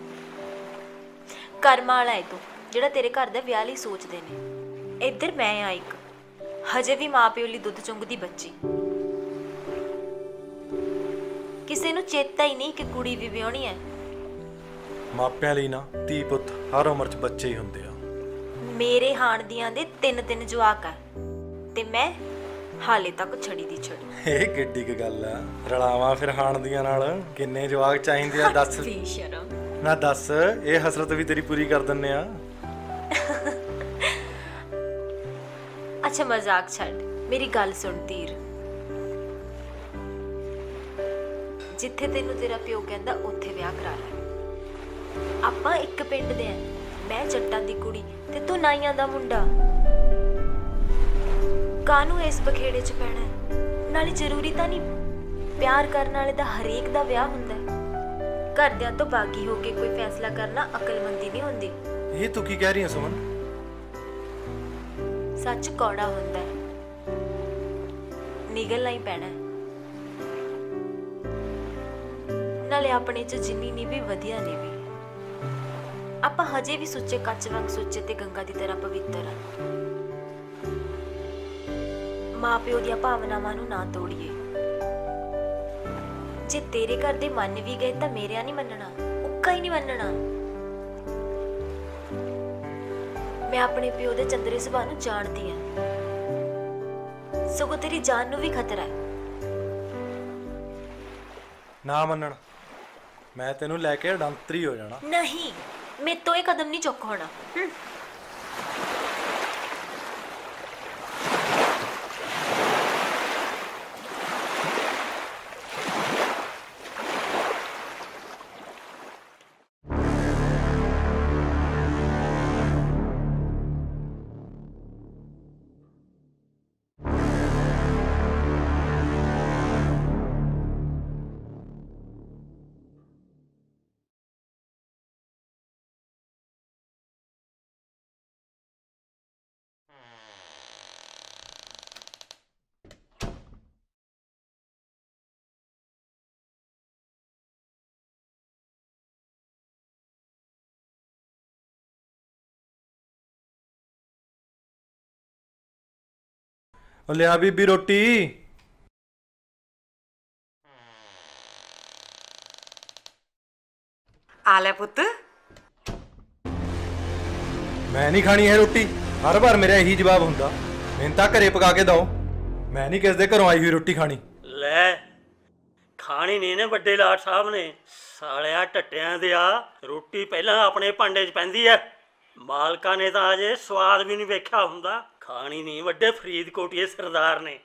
Speaker 12: ਕਰਮਾਂ ਵਾਲਾ ਏ ਤੂੰ ਜਿਹੜਾ ਤੇਰੇ ਘਰ ਦੇ ਵਿਆਹ ਲਈ ਸੋਚਦੇ ਨੇ। ਇੱਧਰ ਮੈਂ ਆ ਇੱਕ ਹਜੇ ਵੀ ਮਾਂ ਪਿਓ ਲਈ ਦੁੱਧ ਚੁੰਗਦੀ ਬੱਚੀ। ਕਿਸੇ ਨੂੰ ਚੇਤਾ ਹੀ ਨਹੀਂ ਕਿ ਕੁੜੀ ਵੀ ਵਿਆਹਣੀ ਹੈ।
Speaker 11: ਮਾਪਿਆਂ ਲਈ ਨਾ ਧੀ ਪੁੱਤ ਹਰ ਉਮਰ 'ਚ ਬੱਚੇ ਹੀ ਹੁੰਦੇ ਆ।
Speaker 12: ਮੇਰੇ ਹਾਣ ਦੀਆਂ ਦੇ ਤਿੰਨ ਤਿੰਨ ਜਵਾਕ ਆ ਤੇ ਮੈਂ ਹਾਲੇ ਤੱਕ ਛੜੀ ਦੀ ਛੜੀ।
Speaker 11: ਇਹ ਕਿੱਡੀ ਕੁ ਗੱਲ ਆ, ਰਲਾਵਾਂ ਫਿਰ ਹਾਣ ਦੀਆਂ ਨਾਲ। ਕਿੰਨੇ ਜਵਾਕ ਚਾਹੀਦੇ ਆ ਦੱਸ?
Speaker 12: ਬੇਸ਼ਰਮ
Speaker 11: ਨਾ ਦੱਸ, ਇਹ ਹਸਰਤ ਵੀ ਤੇਰੀ ਪੂਰੀ ਕਰ ਦਿੰਨੇ ਆ।
Speaker 12: ਅੱਛਾ ਮਜ਼ਾਕ ਛੱਡ, ਮੇਰੀ ਗੱਲ ਸੁਣ ਧੀਰ। ਜਿੱਥੇ ਤੈਨੂੰ ਤੇਰਾ ਪਿਓ ਕਹਿੰਦਾ ਉੱਥੇ ਵਿਆਹ ਕਰਾ ਲੈ। ਆਪਾਂ ਇੱਕ ਪਿੰਡ ਦੇ ਆ, ਮੈਂ ਜੱਟਾਂ ਦੀ ਕੁੜੀ ਤੇ ਤੂੰ ਨਾਈਆਂ ਦਾ ਮੁੰਡਾ। ਕਾਹਨੂੰ ਇਸ ਬਖੇੜੇ 'ਚ ਪੈਣਾ? ਨਾਲੇ ਜ਼ਰੂਰੀ ਤਾਂ ਨਹੀਂ ਪਿਆਰ ਕਰਨ ਵਾਲੇ ਦਾ ਹਰੇਕ ਦਾ ਵਿਆਹ ਹੁੰਦਾ। ਘਰਦਿਆਂ ਤੋਂ ਬਾਗੀ ਹੋ ਕੇ ਕੋਈ ਫੈਸਲਾ ਕਰਨਾ ਅਕਲਮੰਦੀ ਨਹੀਂ ਹੁੰਦੀ।
Speaker 11: ਇਹ ਤੂੰ ਕੀ ਕਹਿ ਰਹੀ ਹੈ ਸੁਮਨ?
Speaker 12: ਸੱਚ ਕੌੜਾ ਹੁੰਦਾ ਹੈ, ਨਿਗਲਣਾ ਹੀ ਪੈਣਾ। ਨਾਲੇ ਆਪਣੇ 'ਚ ਜਿੰਨੀ ਨਹੀਂ ਵੀ ਵਧੀਆ ਨਹੀਂ ਵੀ। ਆਪਾਂ ਹਜੇ ਵੀ ਸੁੱਚੇ ਕੱਚ ਵਾਂਗ ਸੁੱਚੇ ਤੇ ਗੰਗਾ ਦੀ ਤਰ੍ਹਾਂ ਪਵਿੱਤਰ ਆ। ਮਾਂ ਪਿਓ ਦੀਆਂ ਭਾਵਨਾਵਾਂ ਨੂੰ ਨਾ ਤੋੜੀਏ। ਜੇ ਤੇਰੇ ਘਰ ਦੇ ਮੰਨ ਵੀ ਗਏ ਤਾਂ ਮੇਰਿਆਂ ਨਹੀਂ ਮੰਨਣਾ, ਉੱਕਾ ਹੀ ਨਹੀਂ ਮੰਨਣਾ। ਮੈਂ ਆਪਣੇ ਪਿਓ ਦੇ ਚੰਦਰੇ ਸੁਭਾਅ ਨੂੰ ਜਾਣਦੀ ਹਾਂ, ਸਗੋਂ ਤੇਰੀ ਜਾਨ ਨੂੰ ਵੀ ਖਤਰਾ ਹੈ।
Speaker 11: ਨਾ ਮੰਨਣ, ਮੈਂ ਤੈਨੂੰ ਲੈ ਕੇ ਡੰਤਰੀ ਹੋ ਜਾਣਾ।
Speaker 12: ਨਹੀਂ, ਮੇਰੇ ਤੋਂ ਇਹ ਕਦਮ ਨਹੀਂ ਚੁੱਕ ਹੋਣਾ।
Speaker 11: ਉਹ ਲਿਆ ਬੀਬੀ ਰੋਟੀ।
Speaker 5: ਆ ਲੈ ਪੁੱਤ।
Speaker 11: ਮੈਂ ਨਹੀਂ ਖਾਣੀ ਇਹ ਰੋਟੀ। ਹਰ ਵਾਰ ਮੇਰਾ ਇਹੀ ਜਵਾਬ ਹੁੰਦਾ, ਮੈਨੂੰ ਤਾਂ ਘਰੇ ਪਕਾ ਕੇ ਦਿਓ। ਮੈਂ ਨਹੀਂ ਕਿਸ ਦੇ ਘਰੋਂ ਆਈ ਹੋਈ ਰੋਟੀ ਖਾਣੀ।
Speaker 7: ਲੈ ਖਾਣੀ ਨਹੀਂ ਨੇ ਵੱਡੇ ਲਾਟ ਸਾਹਿਬ ਨੇ। ਸਾਲਿਆ ਟੱਟਿਆਂ ਦੇ ਆ ਰੋਟੀ ਪਹਿਲਾਂ ਆਪਣੇ ਭਾਂਡੇ 'ਚ ਪੈਂਦੀ ਐ। ਮਾਲਕਾਂ ਨੇ ਤਾਂ ਅਜੇ ਸਵਾਦ ਵੀ ਨਹੀਂ ਵੇਖਿਆ ਹੁੰਦਾ। ਖਾਣੀ ਨਹੀਂ ਵੱਡੇ ਫਰੀਦਕੋਟੀਏ ਸਰਦਾਰ ਨੇ।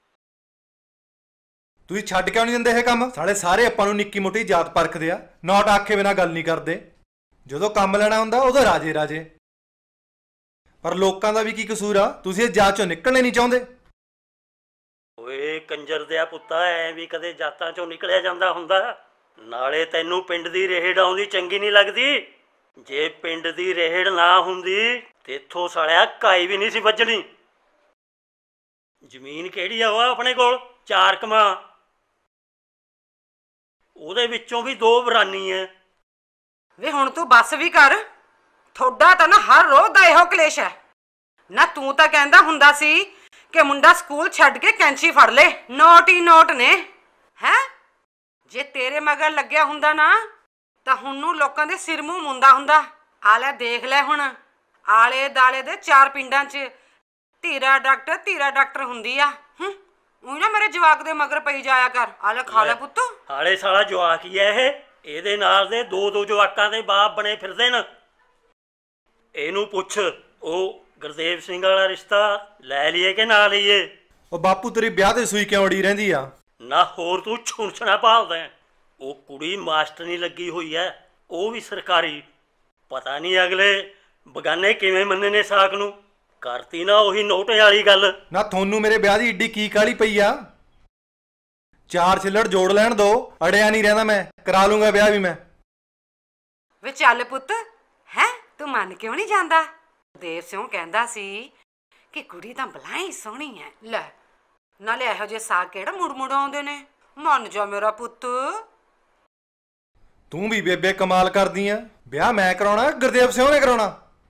Speaker 11: ਤੁਸੀਂ ਛੱਡ ਕਿਉਂ ਨਹੀਂ ਦਿੰਦੇ ਇਹ ਕੰਮ? ਸਾਲੇ ਸਾਰੇ ਆਪਾਂ ਨੂੰ ਨਿੱਕੀ ਮੋਟੀ ਜਾਤ ਪਰਖਦੇ ਆ, ਨੋਟ ਆਖੇ ਬਿਨਾਂ ਗੱਲ ਨਹੀਂ ਕਰਦੇ। ਜਦੋਂ ਕੰਮ ਲੈਣਾ ਹੁੰਦਾ ਉਦੋਂ ਰਾਜੇ ਰਾਜੇ। ਪਰ ਲੋਕਾਂ ਦਾ ਵੀ ਕੀ ਕਸੂਰ ਆ? ਤੁਸੀਂ ਇਹ ਜਾਤ ਚੋਂ ਨਿਕਲਣੇ ਨਹੀਂ ਚਾਹੁੰਦੇ।
Speaker 7: ਓਏ ਕੰਜਰ ਦਿਆ ਪੁੱਤਾ, ਐ ਵੀ ਕਦੇ ਜਾਤਾਂ ਚੋਂ ਨਿਕਲਿਆ ਜਾਂਦਾ ਹੁੰਦਾ? ਨਾਲੇ ਤੈਨੂੰ ਪਿੰਡ ਦੀ ਰੇਹੜ ਆਉਂਦੀ ਚੰਗੀ ਨਹੀਂ ਲੱਗਦੀ? ਜੇ ਪਿੰਡ ਦੀ ਰੇਹੜ ਨਾ ਹੁੰਦੀ ਤੇ ਇੱਥੋਂ ਸਾਲਿਆ ਕਾਈ ਵੀ ਨਹੀਂ ਸੀ ਵੱਜਣੀ। ਜ਼ਮੀਨ ਕਿਹੜੀ ਆ ਵਾ ਆਪਣੇ ਕੋਲ? ਚਾਰ ਕਮਾਂ, ਉਹਦੇ ਵਿੱਚੋਂ ਵੀ ਦੋ ਬਰਾਨੀ ਐ।
Speaker 5: ਵੇ ਹੁਣ ਤੂੰ ਬੱਸ ਵੀ ਕਰ। ਥੋੜਾ ਤਾਂ ਨਾ ਹਰ ਰੋਜ਼ ਦਾ ਇਹੋ ਕਲੇਸ਼ ਹੈ ਨਾ। ਤੂੰ ਤਾਂ ਕਹਿੰਦਾ ਹੁੰਦਾ ਸੀ ਕਿ ਮੁੰਡਾ ਸਕੂਲ ਛੱਡ ਕੇ ਕੈਂਚੀ ਫੜ ਲੇ, ਨੋਟ ਹੀ ਨੋਟ ਨੇ ਹੈ। ਜੇ ਤੇਰੇ ਮਗਰ ਲੱਗਿਆ ਹੁੰਦਾ ਨਾ ਤਾਂ ਹੁਣ ਨੂੰ ਲੋਕਾਂ ਦੇ ਸਿਰ ਮੂੰਹ ਮੁੰਦਾ ਹੁੰਦਾ। ਆ ਲੈ ਦੇਖ ਲੈ, ਹੁਣ ਆਲੇ ਦਾਲੇ ਦੇ ਚਾਰ ਪਿੰਡਾਂ 'ਚ ਧੀਰਾ ਡਾਕਟਰ ਧੀਰਾ ਡਾਕਟਰ ਹੁੰਦੀ ਆ। ਹੂੰ ਉਹ ਨਾ ਮੇਰੇ ਜਵਾਕ ਦੇ ਮਗਰ ਪਈ ਜਾਇਆ ਕਰ। ਆ ਲੈ ਖਾ ਲੈ ਪੁੱਤ।
Speaker 7: ਹਾਲੇ ਸਾਲਾ ਜਵਾਕ ਹੀ ਐ ਇਹ। ਇਹਦੇ ਨਾਲ ਦੇ ਦੋ ਦੋ ਜਵਾਕਾਂ ਦੇ ਬਾਪ ਬਣੇ ਫਿਰਦੇ ਨੇ। ਇਹਨੂੰ ਪੁੱਛ, ਉਹ ਗੁਰਦੇਵ ਸਿੰਘ ਵਾਲਾ ਰਿਸ਼ਤਾ ਲੈ ਲਈਏ ਕਿ ਨਾ ਲਈਏ?
Speaker 11: ਉਹ ਬਾਪੂ ਤੇਰੀ ਵਿਆਹ ਤੇ ਸੂਈ ਕਿਉਂ ਅੜੀ ਰਹਿੰਦੀ ਆ?
Speaker 7: ਨਾ ਹੋਰ ਤੂੰ ਛੁਣਛਣਾ ਭਾਲਦਾ। ਉਹ ਕੁੜੀ ਮਾਸਟਰਨੀ ਲੱਗੀ ਹੋਈ ਐ, ਉਹ ਵੀ ਸਰਕਾਰੀ। ਪਤਾ ਨਹੀਂ ਅਗਲੇ ਬਗਾਨੇ ਕਿਵੇਂ ਮੰਨੇ ਨੇ ਸਾਕ ਨੂੰ। ਕਰਤੀ ਨਾ ਉਹੀ ਨੋਟੇ ਵਾਲੀ ਗੱਲ।
Speaker 11: ਨਾ ਤੁਹਾਨੂੰ ਮੇਰੇ ਵਿਆਹ ਦੀ ਏਡੀ ਕੀ ਕਾਹਲੀ ਪਈ ਆ? ਚਾਰ ਛਿੱਲੜ ਜੋੜ ਲੈਣ ਦੋ, ਅੜਿਆ ਨਹੀਂ ਰਹਿੰਦਾ। ਮੈਂ ਕਰਾ ਲੂੰਗਾ ਵਿਆਹ ਵੀ ਮੈਂ।
Speaker 5: ਵੇ ਚੱਲ ਪੁੱਤ, ਹੈ ਤੂੰ ਮੰਨ ਕਿਉਂ ਨਹੀਂ ਜਾਂਦਾ? ਦੇਵ ਸਿੰਘ ਕਹਿੰਦਾ ਸੀ ਕਿ ਕੁੜੀ ਤਾਂ ਬਲਾਈ ਸੋਹਣੀ ਐ। ਲੈ ਨਾਲੇ ਇਹੋ ਜਿਹੇ ਸਾਗ ਕਿਹੜਾ ਮੁੜ ਮੁੜ ਆਉਂਦੇ ਨੇ। ਮੰਨ ਜਾ ਮੇਰਾ ਪੁੱਤ।
Speaker 11: ਤੂੰ ਵੀ ਬੇਬੇ ਕਮਾਲ ਕਰਦੀ ਆ। ਵਿਆਹ ਮੈਂ ਕਰਾਉਣਾ, ਗੁਰਦੇਵ ਸਿੰਘ ਨੇ ਕਰਾਉਣਾ?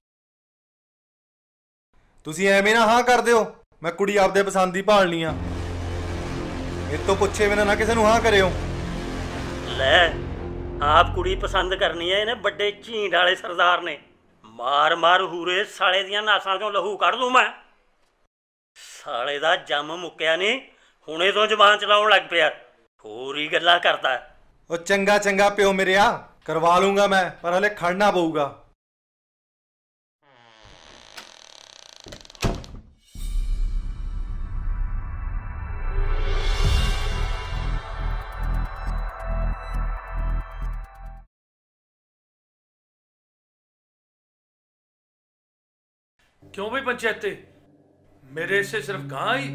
Speaker 11: ਤੁਸੀਂ ਐਵੇਂ ਨਾ ਹਾਂ ਕਰ ਦਿਓ। ਮੈਂ ਕੁੜੀ ਆਪਦੇ ਪਸੰਦ ਦੀ ਭਾਲਣੀ ਆ। ਇਹ ਤੋਂ ਪੁੱਛੇ ਬਿਨਾਂ ਨਾ ਕਿਸੇ ਨੂੰ ਹਾਂ ਕਰਿਓ।
Speaker 7: ਲੈ ਆਪ ਕੁੜੀ ਪਸੰਦ ਕਰਨੀ ਐ ਇਹਨੇ ਵੱਡੇ ਝੀਂਡ ਵਾਲੇ ਸਰਦਾਰ ਨੇ। ਮਾਰ ਮਾਰ ਹੂਰੇ ਸਾਲੇ ਦੀਆਂ ਨਾਸਾਂ ਚੋਂ ਲਹੂ ਕੱਢ ਦੂੰ ਮੈਂ। ਸਾਲੇ ਦਾ ਜੰਮ ਮੁੱਕਿਆ ਨਹੀਂ, ਹੁਣੇ ਤੋਂ ਜ਼ਬਾਨ ਚਲਾਉਣ ਲੱਗ ਪਿਆ। ਹੋਰ ਹੀ ਗੱਲਾਂ ਕਰਦਾ।
Speaker 11: ਉਹ ਚੰਗਾ ਚੰਗਾ ਪਿਓ ਮੇਰਿਆ, ਕਰਵਾ ਲੂੰਗਾ ਮੈਂ, ਪਰ ਹਲੇ ਖੜਨਾ ਪਊਗਾ।
Speaker 13: क्यों भाई पंचायते मेरे से सिर्फ कहां आई?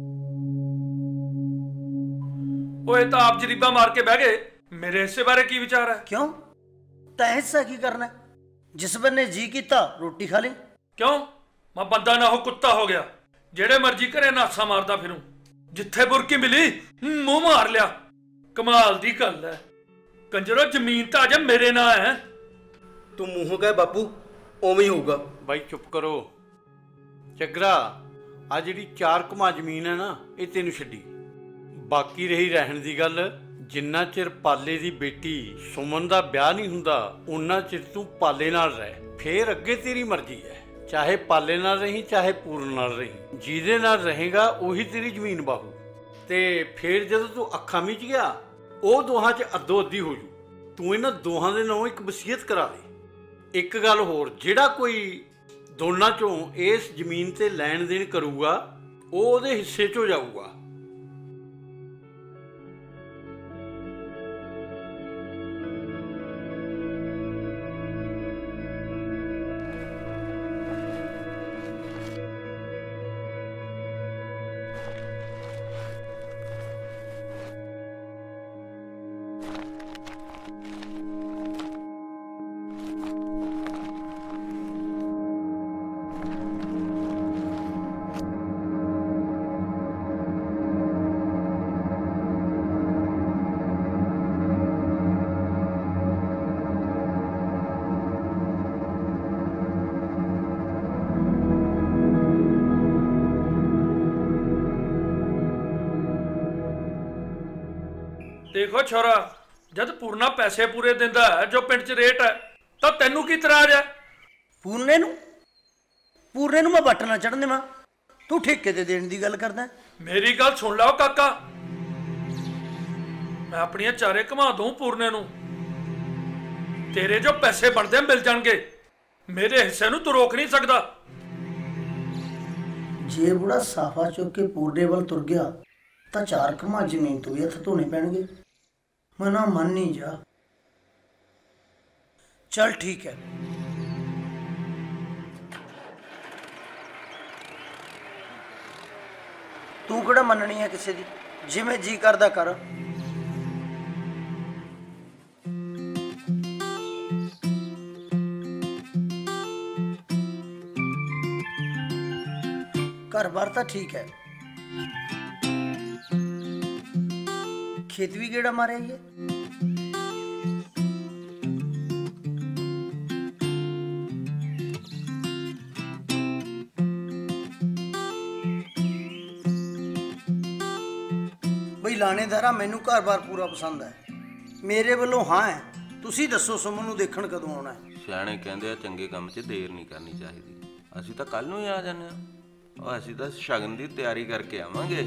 Speaker 13: ओए तो आप जरीबा मार के बह गए। मेरे हिस्से बारे की विचार है?
Speaker 10: क्यों तै हिस्सा की करना? जिस बन्ने जी कीता रोटी खा ले।
Speaker 13: क्यों मैं बंदा ना हो कुत्ता हो गया, जेड़े मर्जी घरे नासा मारदा फिरूं। जिथे बुरकी मिली मुंह मार लिया। कमाल दी गल है। कंजरो जमीन तो अज मेरे ना है।
Speaker 9: तू मूंह कह बापू उवें ही होगा।
Speaker 14: भाई चुप करो। ਚੱਗਰਾ ਆ ਜਿਹੜੀ ਚਾਰ ਘੁਮਾ ਜ਼ਮੀਨ ਹੈ ਨਾ, ਇਹ ਤੈਨੂੰ ਛੱਡੀ। ਬਾਕੀ ਰਹੀ ਰਹਿਣ ਦੀ ਗੱਲ, ਜਿੰਨਾ ਚਿਰ ਪਾਲੇ ਦੀ ਬੇਟੀ ਸੁਮਨ ਦਾ ਵਿਆਹ ਨਹੀਂ ਹੁੰਦਾ ਉਹਨਾਂ ਚਿਰ ਤੂੰ ਪਾਲੇ ਨਾਲ ਰਹਿ। ਫੇਰ ਅੱਗੇ ਤੇਰੀ ਮਰਜ਼ੀ ਹੈ, ਚਾਹੇ ਪਾਲੇ ਨਾਲ ਰਹੀਂ ਚਾਹੇ ਪੂਰਨ ਨਾਲ ਰਹੀਂ। ਜਿਹਦੇ ਨਾਲ ਰਹੇਗਾ ਉਹੀ ਤੇਰੀ ਜ਼ਮੀਨ ਬਾਹੂ। ਤੇ ਫੇਰ ਜਦੋਂ ਤੂੰ ਅੱਖਾਂ ਮੀਚ ਗਿਆ ਉਹ ਦੋਹਾਂ 'ਚ ਅੱਧੋ ਅੱਧੀ ਹੋ ਜੂ। ਤੂੰ ਇਹਨਾਂ ਦੋਹਾਂ ਦੇ ਨਾਂ ਇੱਕ ਵਸੀਅਤ ਕਰਾ ਦੇ। ਇੱਕ ਗੱਲ ਹੋਰ, ਜਿਹੜਾ ਕੋਈ ਦੋਨਾਂ ਚੋਂ ਇਸ ਜ਼ਮੀਨ ਤੇ ਲੈਣ ਦੇਣ ਕਰੂਗਾ ਉਹ ਉਹਦੇ ਹਿੱਸੇ 'ਚੋਂ ਜਾਊਗਾ।
Speaker 13: देखो छोरा, जद पूर्णा पैसे पूरे दिंदा है जो पिंड च रेट है, तो तेनू की इतराज है?
Speaker 10: पूर्णे नू पूर्णे नू मैं बट ना चढ़न देवां, तू ठेके ते देण दी गल करदा?
Speaker 13: मेरी गल सुन लो काका, मैं अपनी चारे घुमा दूं पूर्णे नू, तेरे जो पैसे बनते मिल जाएंगे, मेरे हिस्से नू तू रोक नहीं सकता।
Speaker 10: जे बुढ़ा साफा चुक के पूर्णे वाल तुर गया तो चार घमा जमीन तो भी हथ धोने पैणगे। मना मन नहीं जा। चल ठीक है। तू किहड़ा मननी है किसी दी, जिवें जी करदा कर। घर बार तो ठीक है, खेत भी गेड़ा मारे ये। बई लाणेदारा, मैनू घर बार पूरा पसंद है, मेरे वालों हाँ है। तुसी दसो सुमन नू देखण कदों आउणा है?
Speaker 6: ਸਿਆਣੇ ਕਹਿੰਦੇ ਆ ਚੰਗੇ ਕੰਮ 'ਚ ਦੇਰ ਨਹੀਂ ਕਰਨੀ ਚਾਹੀਦੀ। ਅਸੀਂ ਤਾਂ ਕੱਲ ਨੂੰ ਹੀ ਆ ਜਾਂਦੇ ਆ। ਉਹ ਅਸੀਂ ਤਾਂ ਸ਼ਗਨ ਦੀ ਤਿਆਰੀ ਕਰਕੇ ਆਵਾਂਗੇ।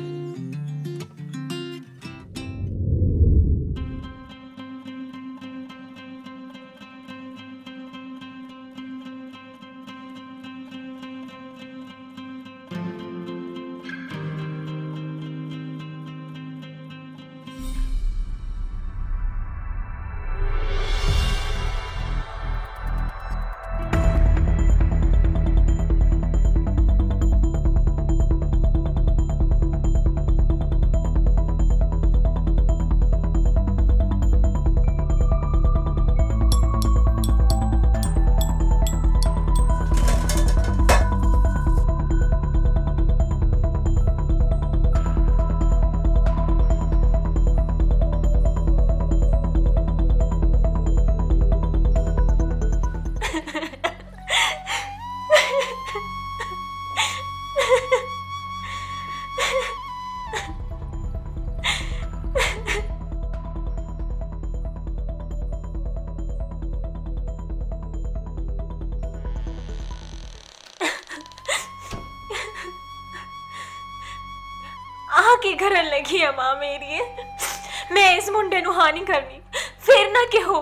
Speaker 12: की करन लगी है मां मेरी, मैं इस मुंडे नू हां नहीं करनी, फिर ना कहो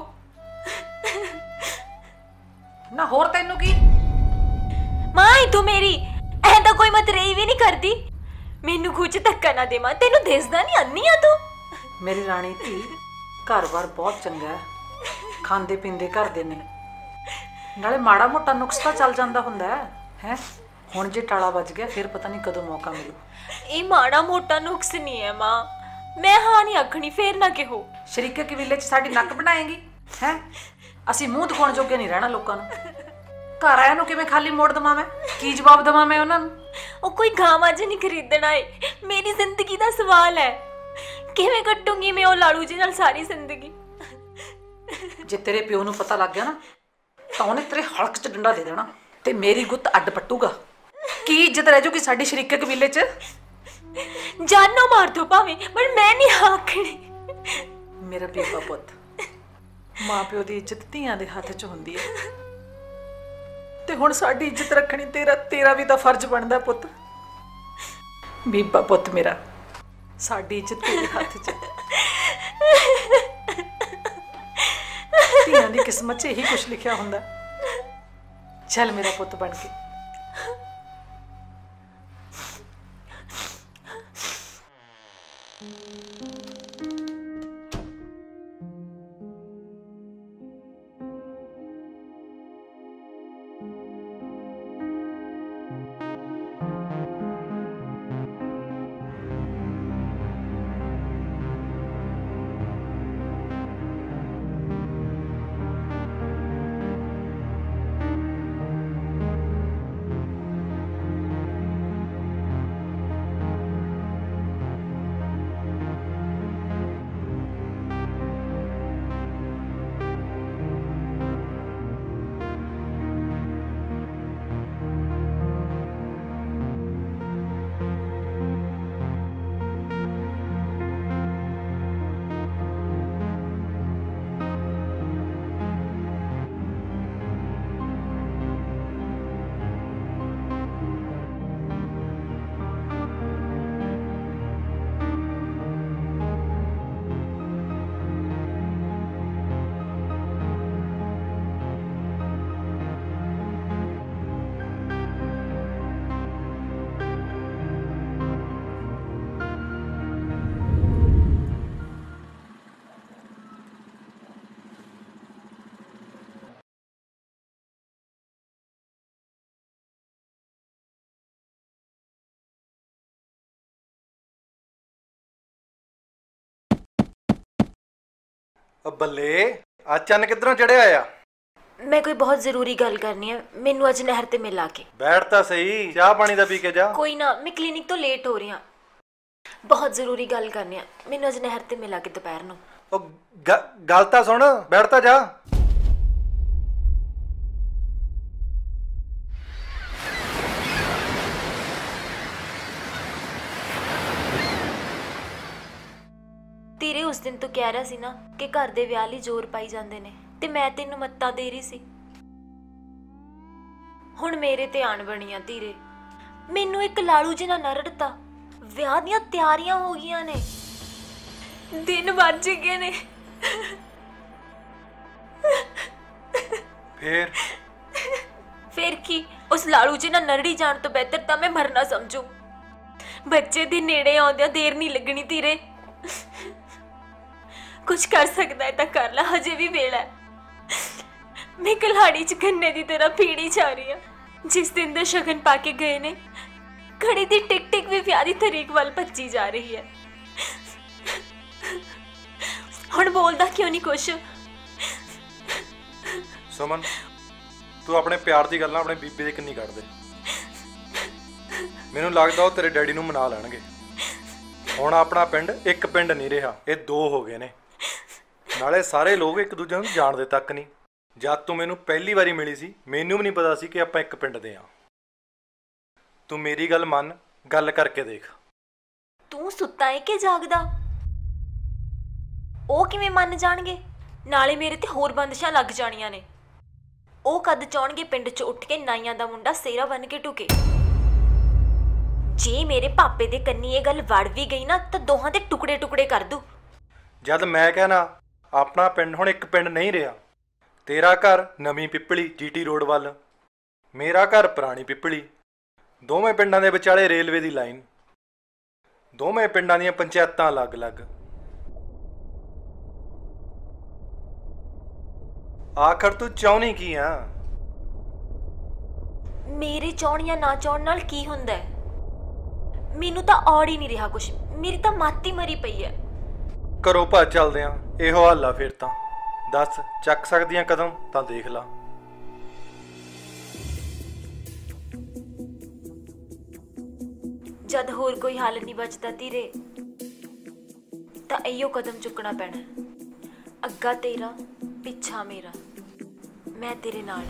Speaker 5: ना। होर तेनू की
Speaker 12: मां ही तू मेरी ऐदा कोई मत रही भी नहीं करदी, मेनू कुछ धक्का ना दे मां, तेनू दिसदा नहीं अन्नी आ तू।
Speaker 5: मेरी रानी धी, घर बार बहुत चंगा है, खांदे पींदे घर दे ने, नाले माड़ा मोटा नुक्स तां चल जांदा हुंदा है है। हुण जे टाला बज गया फिर पता नहीं कदों मौका मिलू।
Speaker 12: ये माड़ा मोटा नुक्स नहीं है मां, मैं हाँ नहीं आखनी, फिर ना कहो।
Speaker 5: शरीके कबीले च साडी नक बनाएगी है? असीं मूंह दिखाउण जोगे नहीं रहना लोकां नूं। घर आया नूं किवें खाली मोड़ दवां मैं? की जवाब दवां मैं उन्हां नूं?
Speaker 12: ओ कोई गांव अज नहीं खरीदना है, मेरी जिंदगी दा सवाल है, किवें कट्टूंगी मैं ओ लाड़ू जी नाल सारी जिंदगी।
Speaker 5: जे तेरे प्यो नूं पता लग गया ना तां उहने तेरे हलक च डंडा दे देना ते मेरी गुत्त अड्ड पट्टूगा। की इज्जत रह जूगी साडी शरीके कबीले च?
Speaker 12: जानो मार दो भावें, पर मैं नहीं आखनी।
Speaker 5: मेरा बेबा पुत, मां प्यो दी इज्जत धीआं दे हत्थ च हुंदी है, ते हुण साडी इज्जत रखनी तेरा तेरा भी तां फर्ज बनदा पुत। बीबा पुत मेरा, साडी इज्जत तेरे हत्थ च। धीआं दी किस्मत च यही कुछ लिखिया हुंदा। चल मेरा पुत बन के।
Speaker 11: ਉਹ ਬੱਲੇ ਅੱਜ ਚੰਨ ਕਿੱਧਰੋਂ ਚੜਿਆ ਆ?
Speaker 12: मैं कोई बहुत जरूरी गल करनी है, मैनू अज नहर ते मिल आके।
Speaker 11: बैठ तां सही, चाह पानी दा पी के जा।
Speaker 12: कोई ना, मैं क्लिनिक तो लेट हो रही हाँ, बहुत जरूरी गल करनी है, मैनू अज नहर ते मिल आके दोपहर नूं।
Speaker 11: ओ ग- गल तां सुन, बैठ तां जा।
Speaker 12: तेरे उस दिन तो कह रहा सी ना कि घर दे विआह लई जोर पाई जांदे ने ते मैं तेनू मत्ता दे रही सी। हुण मेरे ते आण बणियां धीरे, मैनू एक लालू जिहा ना रड़ता, विआह दियां तैयारियां हो गईयां ने, दिन वज गए ने।
Speaker 11: फिर
Speaker 12: फिर की उस लालू जी ना नरड़ी जाण तो बेहतर तां मैं मरना समझू। बच्चे दे नेड़े आउंदियां देर नहीं लगनी धीरे, कुछ कर सकदा है तां कर ला, हजे भी वेला है। मैं कल्हाड़ी च गन्ने दी तरह पीड़ी जा रही हां। जिस दिन दे शगन पाके गए ने, घड़ी दी टिक टिक भी प्यारी तरीक वाल भज्जी जा रही है। हुण बोलदा क्यों नहीं कुछ?
Speaker 11: सुमन, तू अपने प्यार दी गल्लां अपने बीबी दे किन्नी कढ दे। मैनूं लगदा ओह तेरे डैडी नूं मना लैणगे। हुण अपना पिंड एक पिंड नहीं रहा, ये दो हो गए ने। नाले सारे लोग एक दूजे नूं जाणदे तक नहीं। जद तू मैनूं पहली वारी मिली सी, मैनूं भी नहीं पता सी कि आपां एक पिंड दे हां। तू मेरी गल मन, गल करके देख।
Speaker 12: तू सुत्ता है कि जागदा? ਉਹ ਕਿਵੇਂ ਮੰਨ ਜਾਣਗੇ? ਨਾਲੇ ਮੇਰੇ ਤੇ ਹੋਰ ਬੰਦਸ਼ਾਂ ਲੱਗ ਜਾਣੀਆਂ ਨੇ। ਉਹ ਕਦ ਚਾਹਣਗੇ ਪਿੰਡ 'ਚ ਉੱਠ ਕੇ ਨਾਈਆਂ ਦਾ ਮੁੰਡਾ ਸੇਰਾ ਬਣ ਕੇ ਟੁਕੇ। ਜੇ ਮੇਰੇ ਪਾਪੇ ਦੇ ਕੰਨੀ ਇਹ ਗੱਲ ਵੜ ਵੀ ਗਈ ਨਾ ਤਾਂ ਦੋਹਾਂ ਦੇ ਟੁਕੜੇ ਟੁਕੜੇ ਕਰ ਦੂ।
Speaker 11: ਜਦ ਮੈਂ ਕਹਿਣਾ ਆਪਣਾ ਪਿੰਡ ਹੁਣ ਇੱਕ ਪਿੰਡ ਨਹੀਂ ਰਿਹਾ। ਤੇਰਾ ਘਰ ਨਵੀਂ ਪਿੱਪਲੀ ਜੀਟੀ ਰੋਡ ਵੱਲ, ਮੇਰਾ ਘਰ ਪੁਰਾਣੀ ਪਿੱਪਲੀ, ਦੋਵੇਂ ਪਿੰਡਾਂ ਦੇ ਵਿਚਾਲੇ ਰੇਲਵੇ ਦੀ ਲਾਈਨ, ਦੋਵੇਂ ਪਿੰਡਾਂ ਦੀਆਂ ਪੰਚਾਇਤਾਂ ਅਲੱਗ-ਅਲੱਗ। ਆਖਰ ਤੂੰ ਚਾਹੁੰਦੀ ਕੀ ਆ?
Speaker 12: ਮੇਰੇ ਚਾਹਣ ਜਾਂ ਨਾ ਚਾਹਣ ਨਾਲ ਕੀ ਹੁੰਦਾ ਹੈ? ਮੈਨੂੰ ਤਾਂ ਔੜ ਹੀ ਨਹੀਂ ਰਿਹਾ ਕੁਛ, ਮੇਰੀ ਤਾਂ ਮਾਤੀ ਮਰੀ ਪਈ ਹੈ।
Speaker 11: ਘਰੋਂ ਭੱਜ ਚੱਲਦੇ ਆ, ਇਹੋ ਹਾਲ ਆ ਫਿਰ ਤਾਂ। ਦੱਸ ਚੱਕ ਸਕਦੀਆਂ ਕਦਮ ਤਾਂ ਦੇਖ ਲਾ।
Speaker 12: ਜਦ ਹੋਰ ਕੋਈ ਹੱਲ ਨਹੀਂ ਬਚਦਾ ਧੀਰੇ ਤਾਂ ਇਹੋ ਕਦਮ ਚੁੱਕਣਾ ਪੈਣਾ। ਅੱਗਾ ਤੇਰਾ ਪਿੱਛਾ ਮੇਰਾ, ਮੈਂ ਤੇਰੇ ਨਾਲ।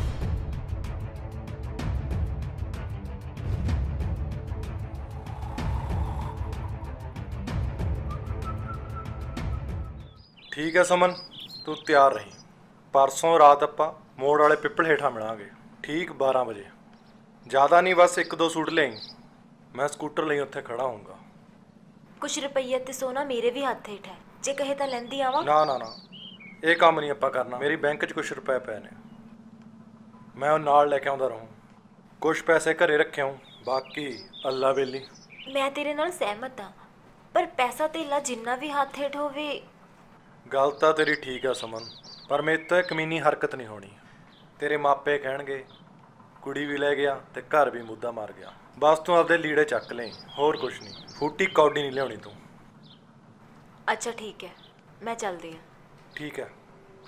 Speaker 11: ਠੀਕ ਹੈ ਸੁਮਨ, ਤੂੰ ਤਿਆਰ ਰਹੀ। ਪਰਸੋਂ ਰਾਤ ਆਪਾਂ ਮੋੜ ਵਾਲੇ ਪਿੱਪਲ ਹੇਠਾਂ ਮਿਲਾਂਗੇ, ਠੀਕ ਬਾਰਾਂ ਵਜੇ। ਜ਼ਿਆਦਾ ਨਹੀਂ, ਬਸ ਇੱਕ ਦੋ ਸੂਟ ਲਿਆਈ, ਮੈਂ ਸਕੂਟਰ ਲਈ ਉੱਥੇ ਖੜਾ ਹੋਊਂਗਾ।
Speaker 12: ਕੁਛ ਰੁਪਈਆ ਤੇ ਸੋਨਾ ਮੇਰੇ ਵੀ ਹੱਥ ਹੇਠ ਹੈ, ਜੇ ਕਹੇ ਤਾਂ ਲੈਂਦੀ ਆਵਾਂ।
Speaker 11: ਨਾ ਨਾ ਨਾ, ਇਹ ਕੰਮ ਨਹੀਂ ਆਪਾਂ ਕਰਨਾ। ਮੇਰੀ ਬੈਂਕ 'ਚ ਕੁਛ ਰੁਪਏ ਪਏ ਨੇ, ਮੈਂ ਉਹ ਨਾਲ ਲੈ ਕੇ ਆਉਂਦਾ ਰਹੂੰ। ਕੁਛ ਪੈਸੇ ਘਰੇ ਰੱਖੇ ਹੂੰ, ਬਾਕੀ ਅੱਲਾ ਵੇਲੀ।
Speaker 12: ਮੈਂ ਤੇਰੇ ਨਾਲ ਸਹਿਮਤ ਹਾਂ, ਪਰ ਪੈਸਾ ਧੇਲਾ ਜਿੰਨਾ ਵੀ ਹੱਥ ਹੇਠ ਹੋਵੇ।
Speaker 11: ਗੱਲ ਤਾਂ ਤੇਰੀ ਠੀਕ ਆ ਸੁਮਨ, ਪਰ ਮੇਰੇ ਤੋਂ ਕਮੀਨੀ ਹਰਕਤ ਨਹੀਂ ਹੋਣੀ। ਤੇਰੇ ਮਾਪੇ ਕਹਿਣਗੇ ਕੁੜੀ ਵੀ ਲੈ ਗਿਆ ਤੇ ਘਰ ਵੀ ਮੁੱਦਾ ਮਾਰ ਗਿਆ। ਬਸ ਤੂੰ ਆਪਦੇ ਲੀੜੇ ਚੱਕ ਲਈ, ਹੋਰ ਕੁਛ ਨਹੀਂ। ਫੂਟੀ ਕੌਡੀ ਨਹੀਂ ਲਿਆਉਣੀ ਤੂੰ।
Speaker 12: ਅੱਛਾ ਠੀਕ ਹੈ, ਮੈਂ ਚੱਲਦੀ ਹਾਂ।
Speaker 11: ਠੀਕ ਹੈ,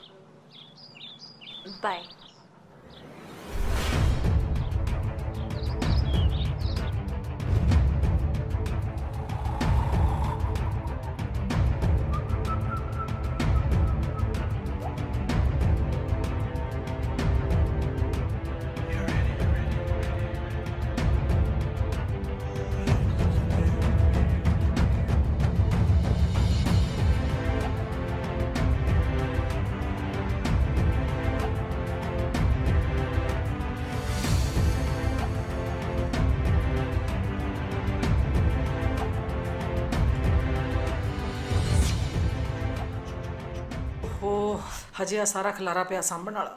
Speaker 12: ਬਾਏ।
Speaker 15: ਹਜੇ ਆ ਸਾਰਾ ਖਲਾਰਾ ਪਿਆ ਸਾਂਭਣ ਵਾਲਾ।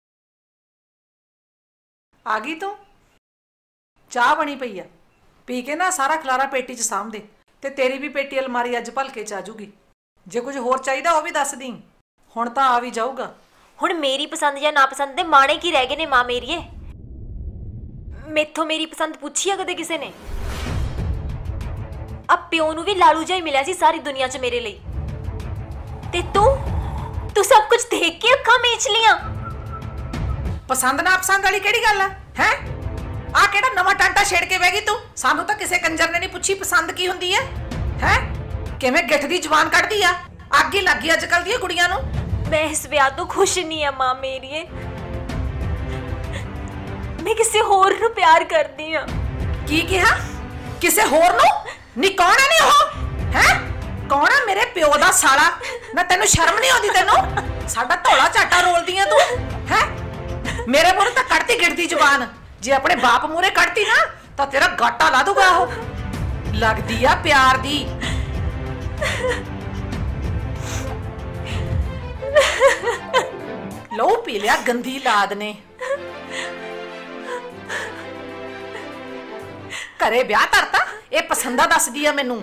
Speaker 15: ਆ ਗਈ ਤੂੰ? ਚਾਹ ਬਣੀ ਪਈ ਆ, ਪੀ ਕੇ ਨਾ ਸਾਰਾ ਖਲਾਰਾ ਪੇਟੀ 'ਚ ਸਾਂਭ ਦੇ। ਤੇ ਤੇਰੀ ਵੀ ਪੇਟੀ ਅਲਮਾਰੀ ਅੱਜ ਭਲਕੇ 'ਚ ਆ ਜੂਗੀ। ਜੇ ਕੁਝ ਹੋਰ ਚਾਹੀਦਾ ਉਹ ਵੀ ਦੱਸ ਦੀ, ਹੁਣ ਤਾਂ ਆ ਵੀ ਜਾਊਗਾ।
Speaker 12: ਹੁਣ ਮੇਰੀ ਪਸੰਦ ਜਾਂ ਨਾ ਪਸੰਦ ਦੇ ਮਾਣੇ ਕੀ ਰਹਿ ਗਏ ਨੇ ਮਾਂ ਮੇਰੀਏ? ਮੈਥੋਂ ਮੇਰੀ ਪਸੰਦ ਪੁੱਛੀ ਆ ਕਦੇ ਕਿਸੇ ਨੇ? ਆ ਪਿਓ ਨੂੰ ਵੀ ਲਾਲੂ ਜਿਹਾ ਹੀ ਮਿਲਿਆ ਸੀ ਸਾਰੀ ਦੁਨੀਆ 'ਚ ਮੇਰੇ ਲਈ। ਤੇ ਤੂੰ तू सब कुछ देख के अखा मीच लिया।
Speaker 15: पसंद ना पसंद वाली केड़ी गल है हैं? आ केड़ा नवा टांटा छेड़ के बह गई तू? सानू तो किसी कंजर ने नहीं पूछी पसंद की हुंदी है हैं? किवें गिठ दी जवान कढ़ दी आ? अग ही लग गई अजकल दी कुड़ियां नू।
Speaker 12: मैं इस ब्याह तो खुश नहीं है मां मेरी। मैं किसी होर नू प्यार करदी हां।
Speaker 15: की कहा? किसे होर नू? नी कौन है नी ओह हैं? कौन है मेरे प्यो दा साला? ना तेनू शर्म नहीं आउंदी? तेनू साडा धौला चाटा रोलदी है तू हैं? मेरे मूहरे तो कढ़ती गिरदी जुबान, जे अपने बाप मूहरे कढ़ती ना तो तेरा गाटा ला दूगा। ओह लगदी आ प्यार दी। लो पी लिया गंदी लाद ने। घरे ब्याह करता ये पसंदा दस दिया मैनू।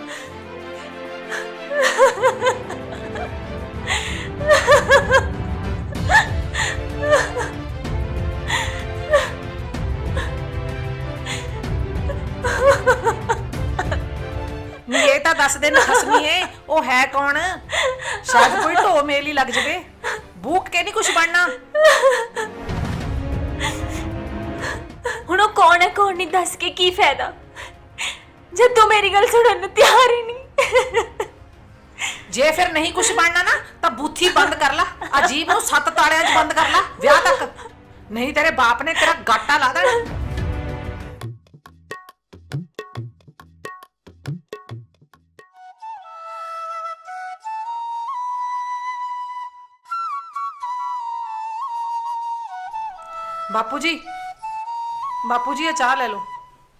Speaker 15: ये तो दस दिन खसमीए वो है कौन? शायद कोई ढो मेली लग जाए। भूख के नहीं कुछ बनना।
Speaker 12: हुण वो कौन है कौन नहीं दस के की फायदा जब तू मेरी गल सुनने नूं तैयार ही नहीं।
Speaker 15: जे फिर नहीं कुछ बनना ना तो बूथी बंद कर ला। अजीब नूं सत्त ताड़ियां च बंद कर ला ब्याह तक, नहीं तेरे बाप ने तेरा गाटा ला देना। बापू जी, बापू जी ये चाह ले लो।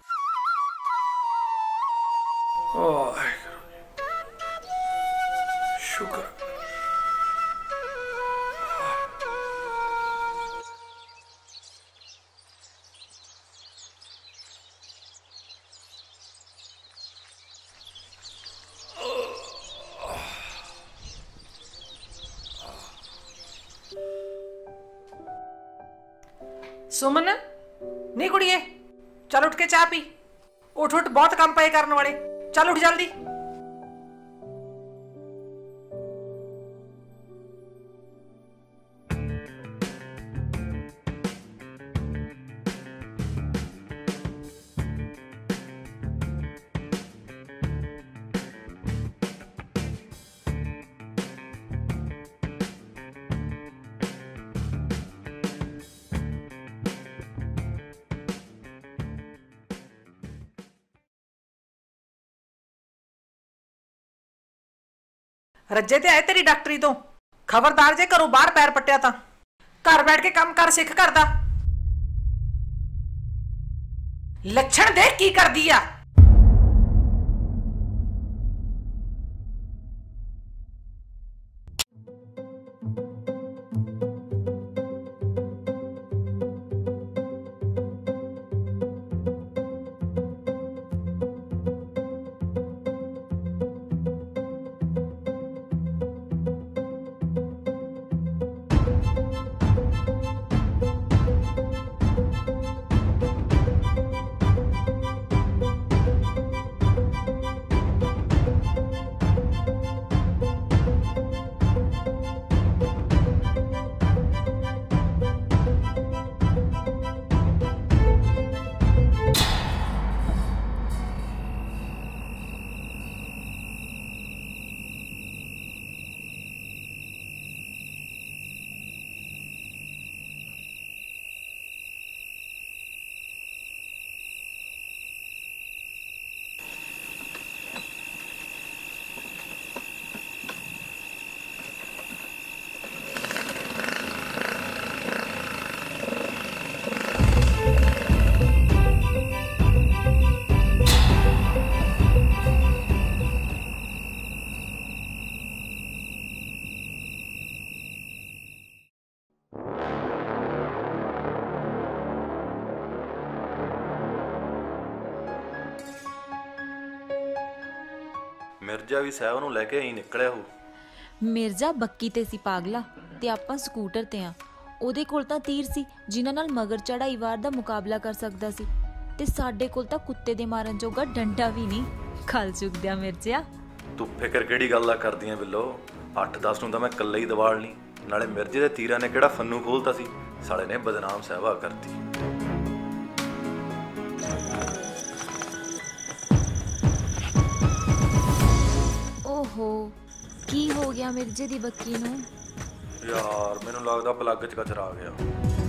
Speaker 13: शुक्र।
Speaker 15: सुमन नहीं कुड़िए, चल उठ के चाह पी। उठ उठ, बहुत काम पे करने वाले। चल उठ जल्दी। रज्जे ते आए तेरी डॉक्टरी तो। खबरदार जे घरों बाहर पैर पट्टिया तां घर बैठ के काम कर सिख करदा। लक्षण देख की कर दिया।
Speaker 16: ਮਿਰਜ਼ਾ ਵੀ ਸਹਿਬ ਨੂੰ ਲੈ ਕੇ ਹੀ ਨਿਕਲਿਆ ਹੋ।
Speaker 12: ਮਿਰਜ਼ਾ ਬੱਕੀ ਤੇ ਸੀ ਪਾਗਲਾ, ਤੇ ਆਪਾਂ ਸਕੂਟਰ ਤੇ ਆ। ਉਹਦੇ ਕੋਲ ਤਾਂ ਤੀਰ ਸੀ ਜਿਨ੍ਹਾਂ ਨਾਲ ਮਗਰ ਚੜਾਈ ਵਾਰ ਦਾ ਮੁਕਾਬਲਾ ਕਰ ਸਕਦਾ ਸੀ, ਤੇ ਸਾਡੇ ਕੋਲ ਤਾਂ ਕੁੱਤੇ ਦੇ ਮਾਰਨ ਜੋਗਾ ਡੰਡਾ ਵੀ ਨਹੀਂ। ਖਲ ਚੁੱਕ ਦਿਆ ਮਿਰਜ਼ਾ।
Speaker 16: ਤੂੰ ਫਿਕਰ ਕਿਹੜੀ ਗੱਲ ਆ ਕਰਦੀਆਂ ਬਿੱਲੋ, ਅੱਠ ਦਸ ਨੂੰ ਤਾਂ ਮੈਂ ਇਕੱਲਾ ਹੀ ਦਵਾਲ ਨਹੀਂ, ਨਾਲੇ ਮਿਰਜ਼ੇ ਦੇ ਤੀਰਾਂ ਨੇ ਕਿਹੜਾ ਫੰਨੂ ਖੋਲਤਾ ਸੀ, ਸਾਲੇ ਨੇ ਬਦਨਾਮ ਸਹਿਬਾ ਕਰਤੀ।
Speaker 12: ਓਹੋ, ਕੀ ਹੋ ਗਿਆ ਮਿਰਜ਼ੇ ਦੀ ਬੱਕੀ ਨੂੰ?
Speaker 16: ਯਾਰ ਮੈਨੂੰ ਲੱਗਦਾ ਪਲੱਗ 'ਚ ਕਚਰਾ ਆ ਗਿਆ।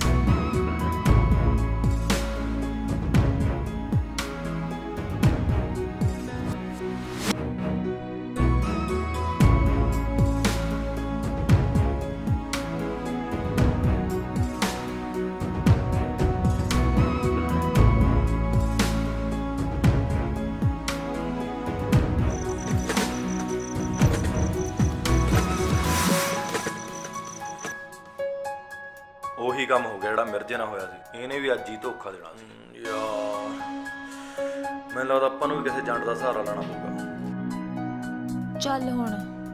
Speaker 16: ਉਹੀ ਕੰਮ ਹੋ ਗਿਆ ਜਿਹੜਾ ਮਿਰਜ਼ੇ ਨਾਲ ਹੋਇਆ ਸੀ, ਇਹਨੇ ਵੀ ਅੱਜ ਹੀ ਧੋਖਾ ਦੇਣਾ ਸੀ। ਯਾਰ ਮੈਨੂੰ ਲੱਗਦਾ ਆਪਾਂ ਨੂੰ ਵੀ ਕਿਸੇ ਜੰਡ ਦਾ ਸਹਾਰਾ ਲੈਣਾ ਪਊਗਾ।
Speaker 12: ਚੱਲ ਹੁਣ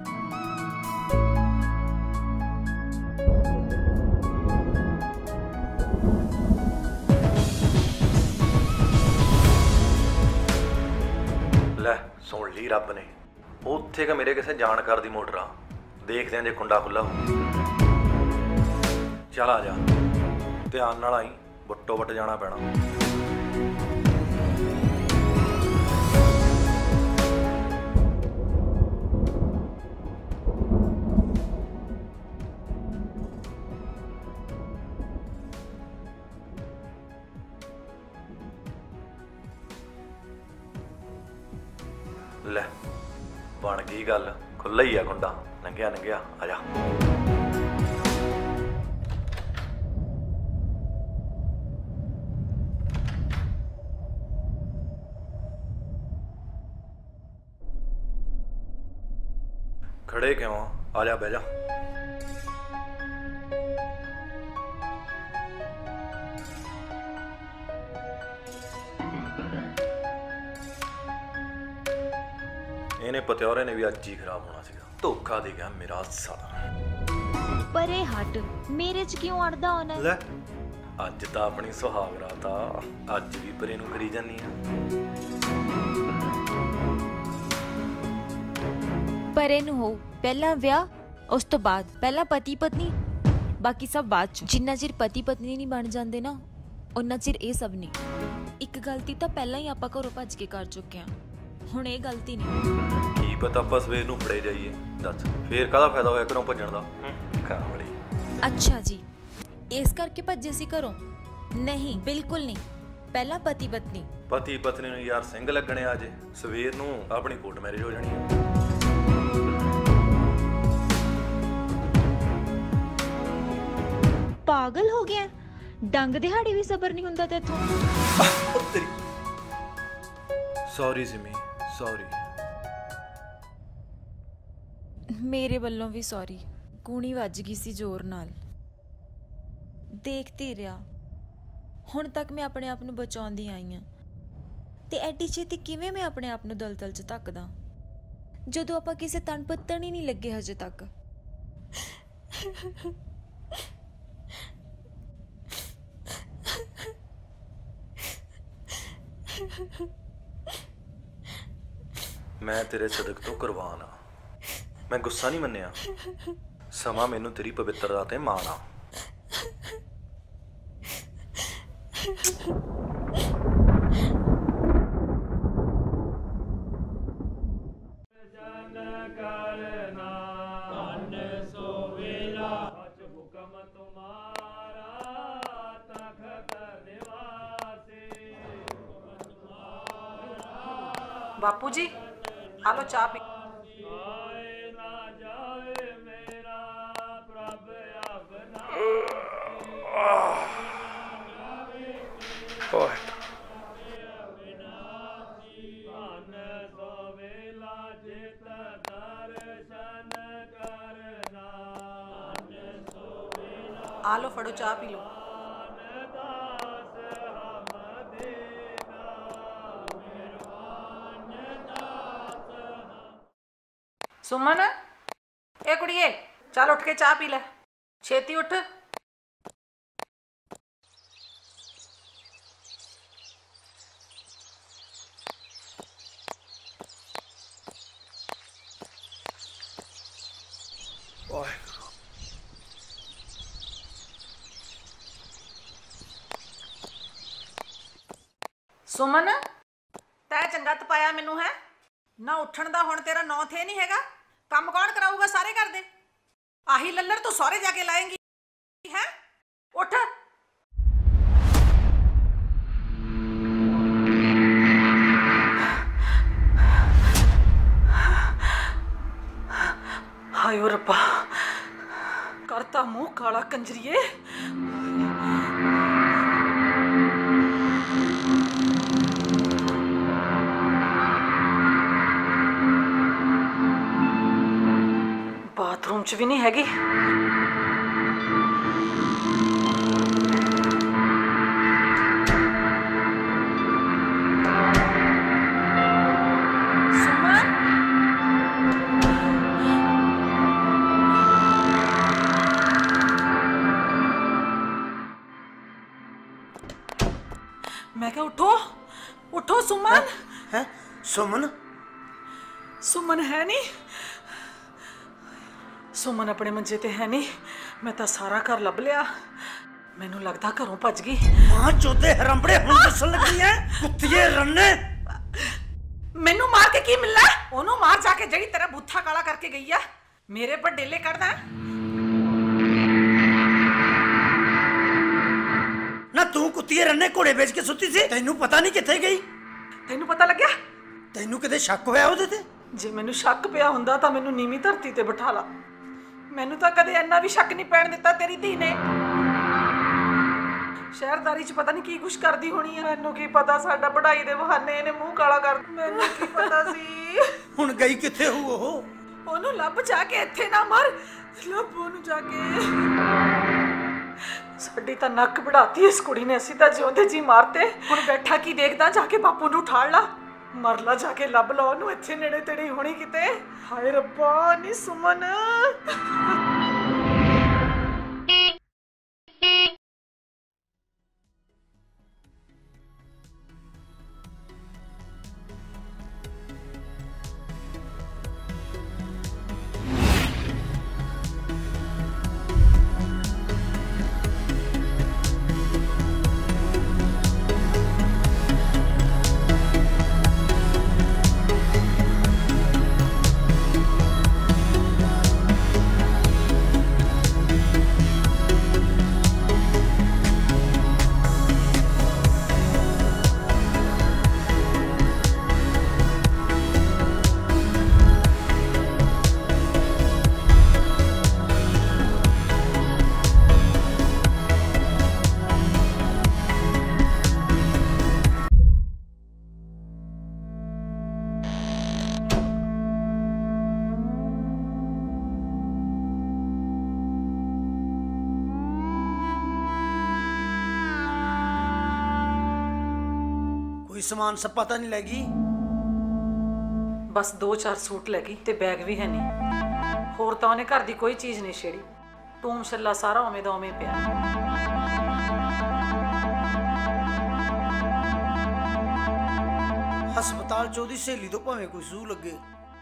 Speaker 16: ਲੈ ਸੁਣ ਲਈ ਰੱਬ ਨੇ, ਉੱਥੇ ਕਿ ਮੇਰੇ ਕਿਸੇ ਜਾਣਕਾਰ ਦੀ ਮੋਟਰ ਆ, ਦੇਖਦੇ ਆਂ ਜੇ ਕੁੰਡਾ ਖੁੱਲਾ ਹੋ। ਚੱਲ ਆ ਜਾ, ਧਿਆਨ ਨਾਲ ਆਈ, ਵੱਟੋ ਵੱਟ ਜਾਣਾ ਪੈਣਾ। ਲੈ ਬਣ ਗਈ ਗੱਲ, ਖੁੱਲਾ ਹੀ ਆ ਕੁੰਡਾ, ਲੰਘਿਆ ਲੰਘਿਆ, ਆ ਜਾ। खड़े क्यों? आ जा, बह जा। ਇਹਨੇ ਪਤਿਆਰੇ ਨੇ ਵੀ ਅੱਜ ਹੀ ਖਰਾਬ ਹੋਣਾ ਸੀਗਾ, ਧੋਖਾ ਦੇ ਗਿਆ ਮੇਰਾ ਸਾਲਾ।
Speaker 12: ਪਰੇ ਹਟ, ਮੇਰੇ ਚ ਕਿਉਂ ਅੜਦਾ ਹੋਣਾ?
Speaker 16: ਲੈ ਅੱਜ ਤਾਂ ਆਪਣੀ ਸੁਹਾਗ ਰਾਤ ਆ, ਅੱਜ ਵੀ ਪਰੇ ਨੂੰ ਕਰੀ ਜਾਨੀ ਆ।
Speaker 12: ਪਰੇ ਨੂੰ ਹੋ, ਪਹਿਲਾਂ ਵਿਆਹ, ਉਸ ਤੋਂ ਬਾਅਦ ਪਹਿਲਾਂ ਪਤੀ ਪਤਨੀ, ਬਾਕੀ ਸਭ ਬਾਅਦ ਚ। ਜਿੰਨਾ ਚਿਰ ਪਤੀ ਪਤਨੀ ਨਹੀਂ ਬਣ ਜਾਂਦੇ ਨਾ, ਉਹਨਾਂ ਚਿਰ ਇਹ ਸਭ ਨਹੀਂ। ਇੱਕ ਗਲਤੀ ਤਾਂ ਪਹਿਲਾਂ ਹੀ ਆਪਾਂ ਘਰੋਂ ਭੱਜ ਕੇ ਕਰ ਚੁੱਕੇ ਹਾਂ, ਹੁਣ ਇਹ ਗਲਤੀ ਨਹੀਂ।
Speaker 16: ਕੀ ਪਤਾ ਆਪਾਂ ਸਵੇਰ ਨੂੰ ਫੜੇ ਜਾਈਏ, ਦੱਸ ਫੇਰ ਕਾਹਦਾ ਫਾਇਦਾ ਹੋਇਆ ਘਰੋਂ ਭੱਜਣ ਦਾ? ਕਾਮੜੀ।
Speaker 12: ਅੱਛਾ ਜੀ, ਇਸ ਕਰਕੇ ਭੱਜੇ ਸੀ ਘਰੋਂ? ਨਹੀਂ, ਬਿਲਕੁਲ ਨਹੀਂ। ਪਹਿਲਾਂ ਪਤੀ ਪਤਨੀ।
Speaker 16: ਪਤੀ ਪਤਨੀ ਨੂੰ ਯਾਰ ਸਿੰਘ ਲੱਗਣੇ ਆ, ਜੇ ਸਵੇਰ ਨੂੰ ਆਪਣੀ ਕੋਰਟ ਮੈਰਿਜ ਹੋ ਜਾਣੀ ਹੈ।
Speaker 12: ਪਾਗਲ ਹੋ ਗਿਆ? ਡੰਗ ਦਿਹਾੜੀ ਵੀ ਸਬਰ ਨਹੀਂ ਹੁੰਦਾ ਤੇਥੋਂ।
Speaker 16: Sorry Simi, sorry.
Speaker 12: ਮੇਰੇ ਵੱਲੋਂ ਵੀ ਸੌਰੀ। ਕੂਣੀ ਵੱਜ ਗਈ ਸੀ ਜ਼ੋਰ ਨਾਲ। ਦੇਖਦੀ ਰਿਹਾ, ਹੁਣ ਤੱਕ ਮੈਂ ਆਪਣੇ ਆਪ ਨੂੰ ਬਚਾਉਂਦੀ ਆਈ ਹਾਂ, ਤੇ ਐਡੀ ਛੇਤੀ ਕਿਵੇਂ ਮੈਂ ਆਪਣੇ ਆਪ ਨੂੰ ਦਲਦਲ 'ਚ ਧੱਕਦਾ, ਜਦੋਂ ਆਪਾਂ ਕਿਸੇ ਤਣ ਪੱਤਣ ਹੀ ਨਹੀਂ ਲੱਗੇ ਹਜੇ ਤੱਕ।
Speaker 16: ਮੈਂ ਤੇਰੇ ਸਦਕ ਤੋਂ ਕੁਰਬਾਨ ਆ, ਮੈਂ ਗੁੱਸਾ ਨਹੀਂ ਮੰਨਿਆ। ਸਮਾਂ ਮੈਨੂੰ ਤੇਰੀ ਪਵਿੱਤਰਤਾ ਤੇ ਮਾਣ ਆ।
Speaker 15: बापू जी, आलो चाह पी। आलो फड़ो चाह पी लो। सुमन, ए कुड़िए, चल उठ के चाह पी ले, छेती उठ। ਸੁਮਨ ਤੈ ਚੰਗਾ ਤਪਾਇਆ ਮੈਨੂੰ ਹੈ ਨਾ ਉੱਠਣ ਦਾ। ਹੁਣ ਤੇਰਾ ਨੌ ਥੇ ਨਹੀਂ ਹੈਗਾ। ਕੰਮ ਕੌਣ ਕਰਾਊਗਾ ਸਾਰੇ ਘਰ ਦੇ? ਆਹੀ ਲੱਲੜ ਤੂੰ ਸਹੁਰੇ ਜਾ ਕੇ ਲਾਏਂਗੀ ਹੈ? ਉੱਠ। ਹਾਏ ਰੱਬਾ, ਕਰਤਾ ਮੂੰਹ ਕਾਲਾ ਕੰਜਰੀਏ। ਬਾਥਰੂਮ 'ਚ ਵੀ ਨਹੀਂ ਹੈਗੀ। मैं क्या उठो उठो सुमन।
Speaker 10: है सुमन?
Speaker 15: सुमन है नहीं। सुमन अपने मंजे ते है नहीं। मैं तो सारा घर लभ लिया। मैनू लगता घरों भज गई।
Speaker 10: मां चोदे हरंबड़े हुण दसन लगी है कुत्तिए रन्ने।
Speaker 15: मैनू मार के की मिलना? ओनू मार जाके जड़ी तेरा बूथा काला करके गई है। मेरे पर डेले करदा
Speaker 10: ना। तू कुत्तिए रन्ने घोड़े बेच के सुती सी, तैनू पता नहीं किथे गई?
Speaker 15: तैनू पता लग्या?
Speaker 10: तैनू किते शक होया ओदे ते?
Speaker 15: जे मैनू शक पिया हुंदा तां मैनू नीवीं धरती ते बिठा ला। मैनू तां कदे इन्ना भी शक नहीं पैण दित्ता तेरी धी ने। शहरदारी च पता नहीं की कुछ करदी होनी है। मैनू की पता साडा पढ़ाई दे बहाने इहने मूंह काला कर। मैनू की पता सी।
Speaker 10: हुण गई किथे हो ओह?
Speaker 15: ओनू लभ जाके इत्थे ना मर। लभ ओनू जाके। साडी तां नक बढ़ाती इस कुड़ी ने। असीं तां जिउंदे जी मारते। हुण बैठा की देखदा? जाके बापू नू उठाड़ ला। मर ला जाके लभ ला ओनू। इत्थे नेड़े तेड़े होनी किते। हाय रब्बा नी सुमन।
Speaker 10: कोई सामान सब पता नहीं लगी?
Speaker 15: बस दो चार सूट लगी ते बैग भी है नहीं। होर तां उहने घर दी कोई चीज़ नहीं छेड़ी। टूम छल्ला सारा उवें दा उवें पिया।
Speaker 10: हस्पताल च ओहदी सहेली तो भावें कोई सूह लगे।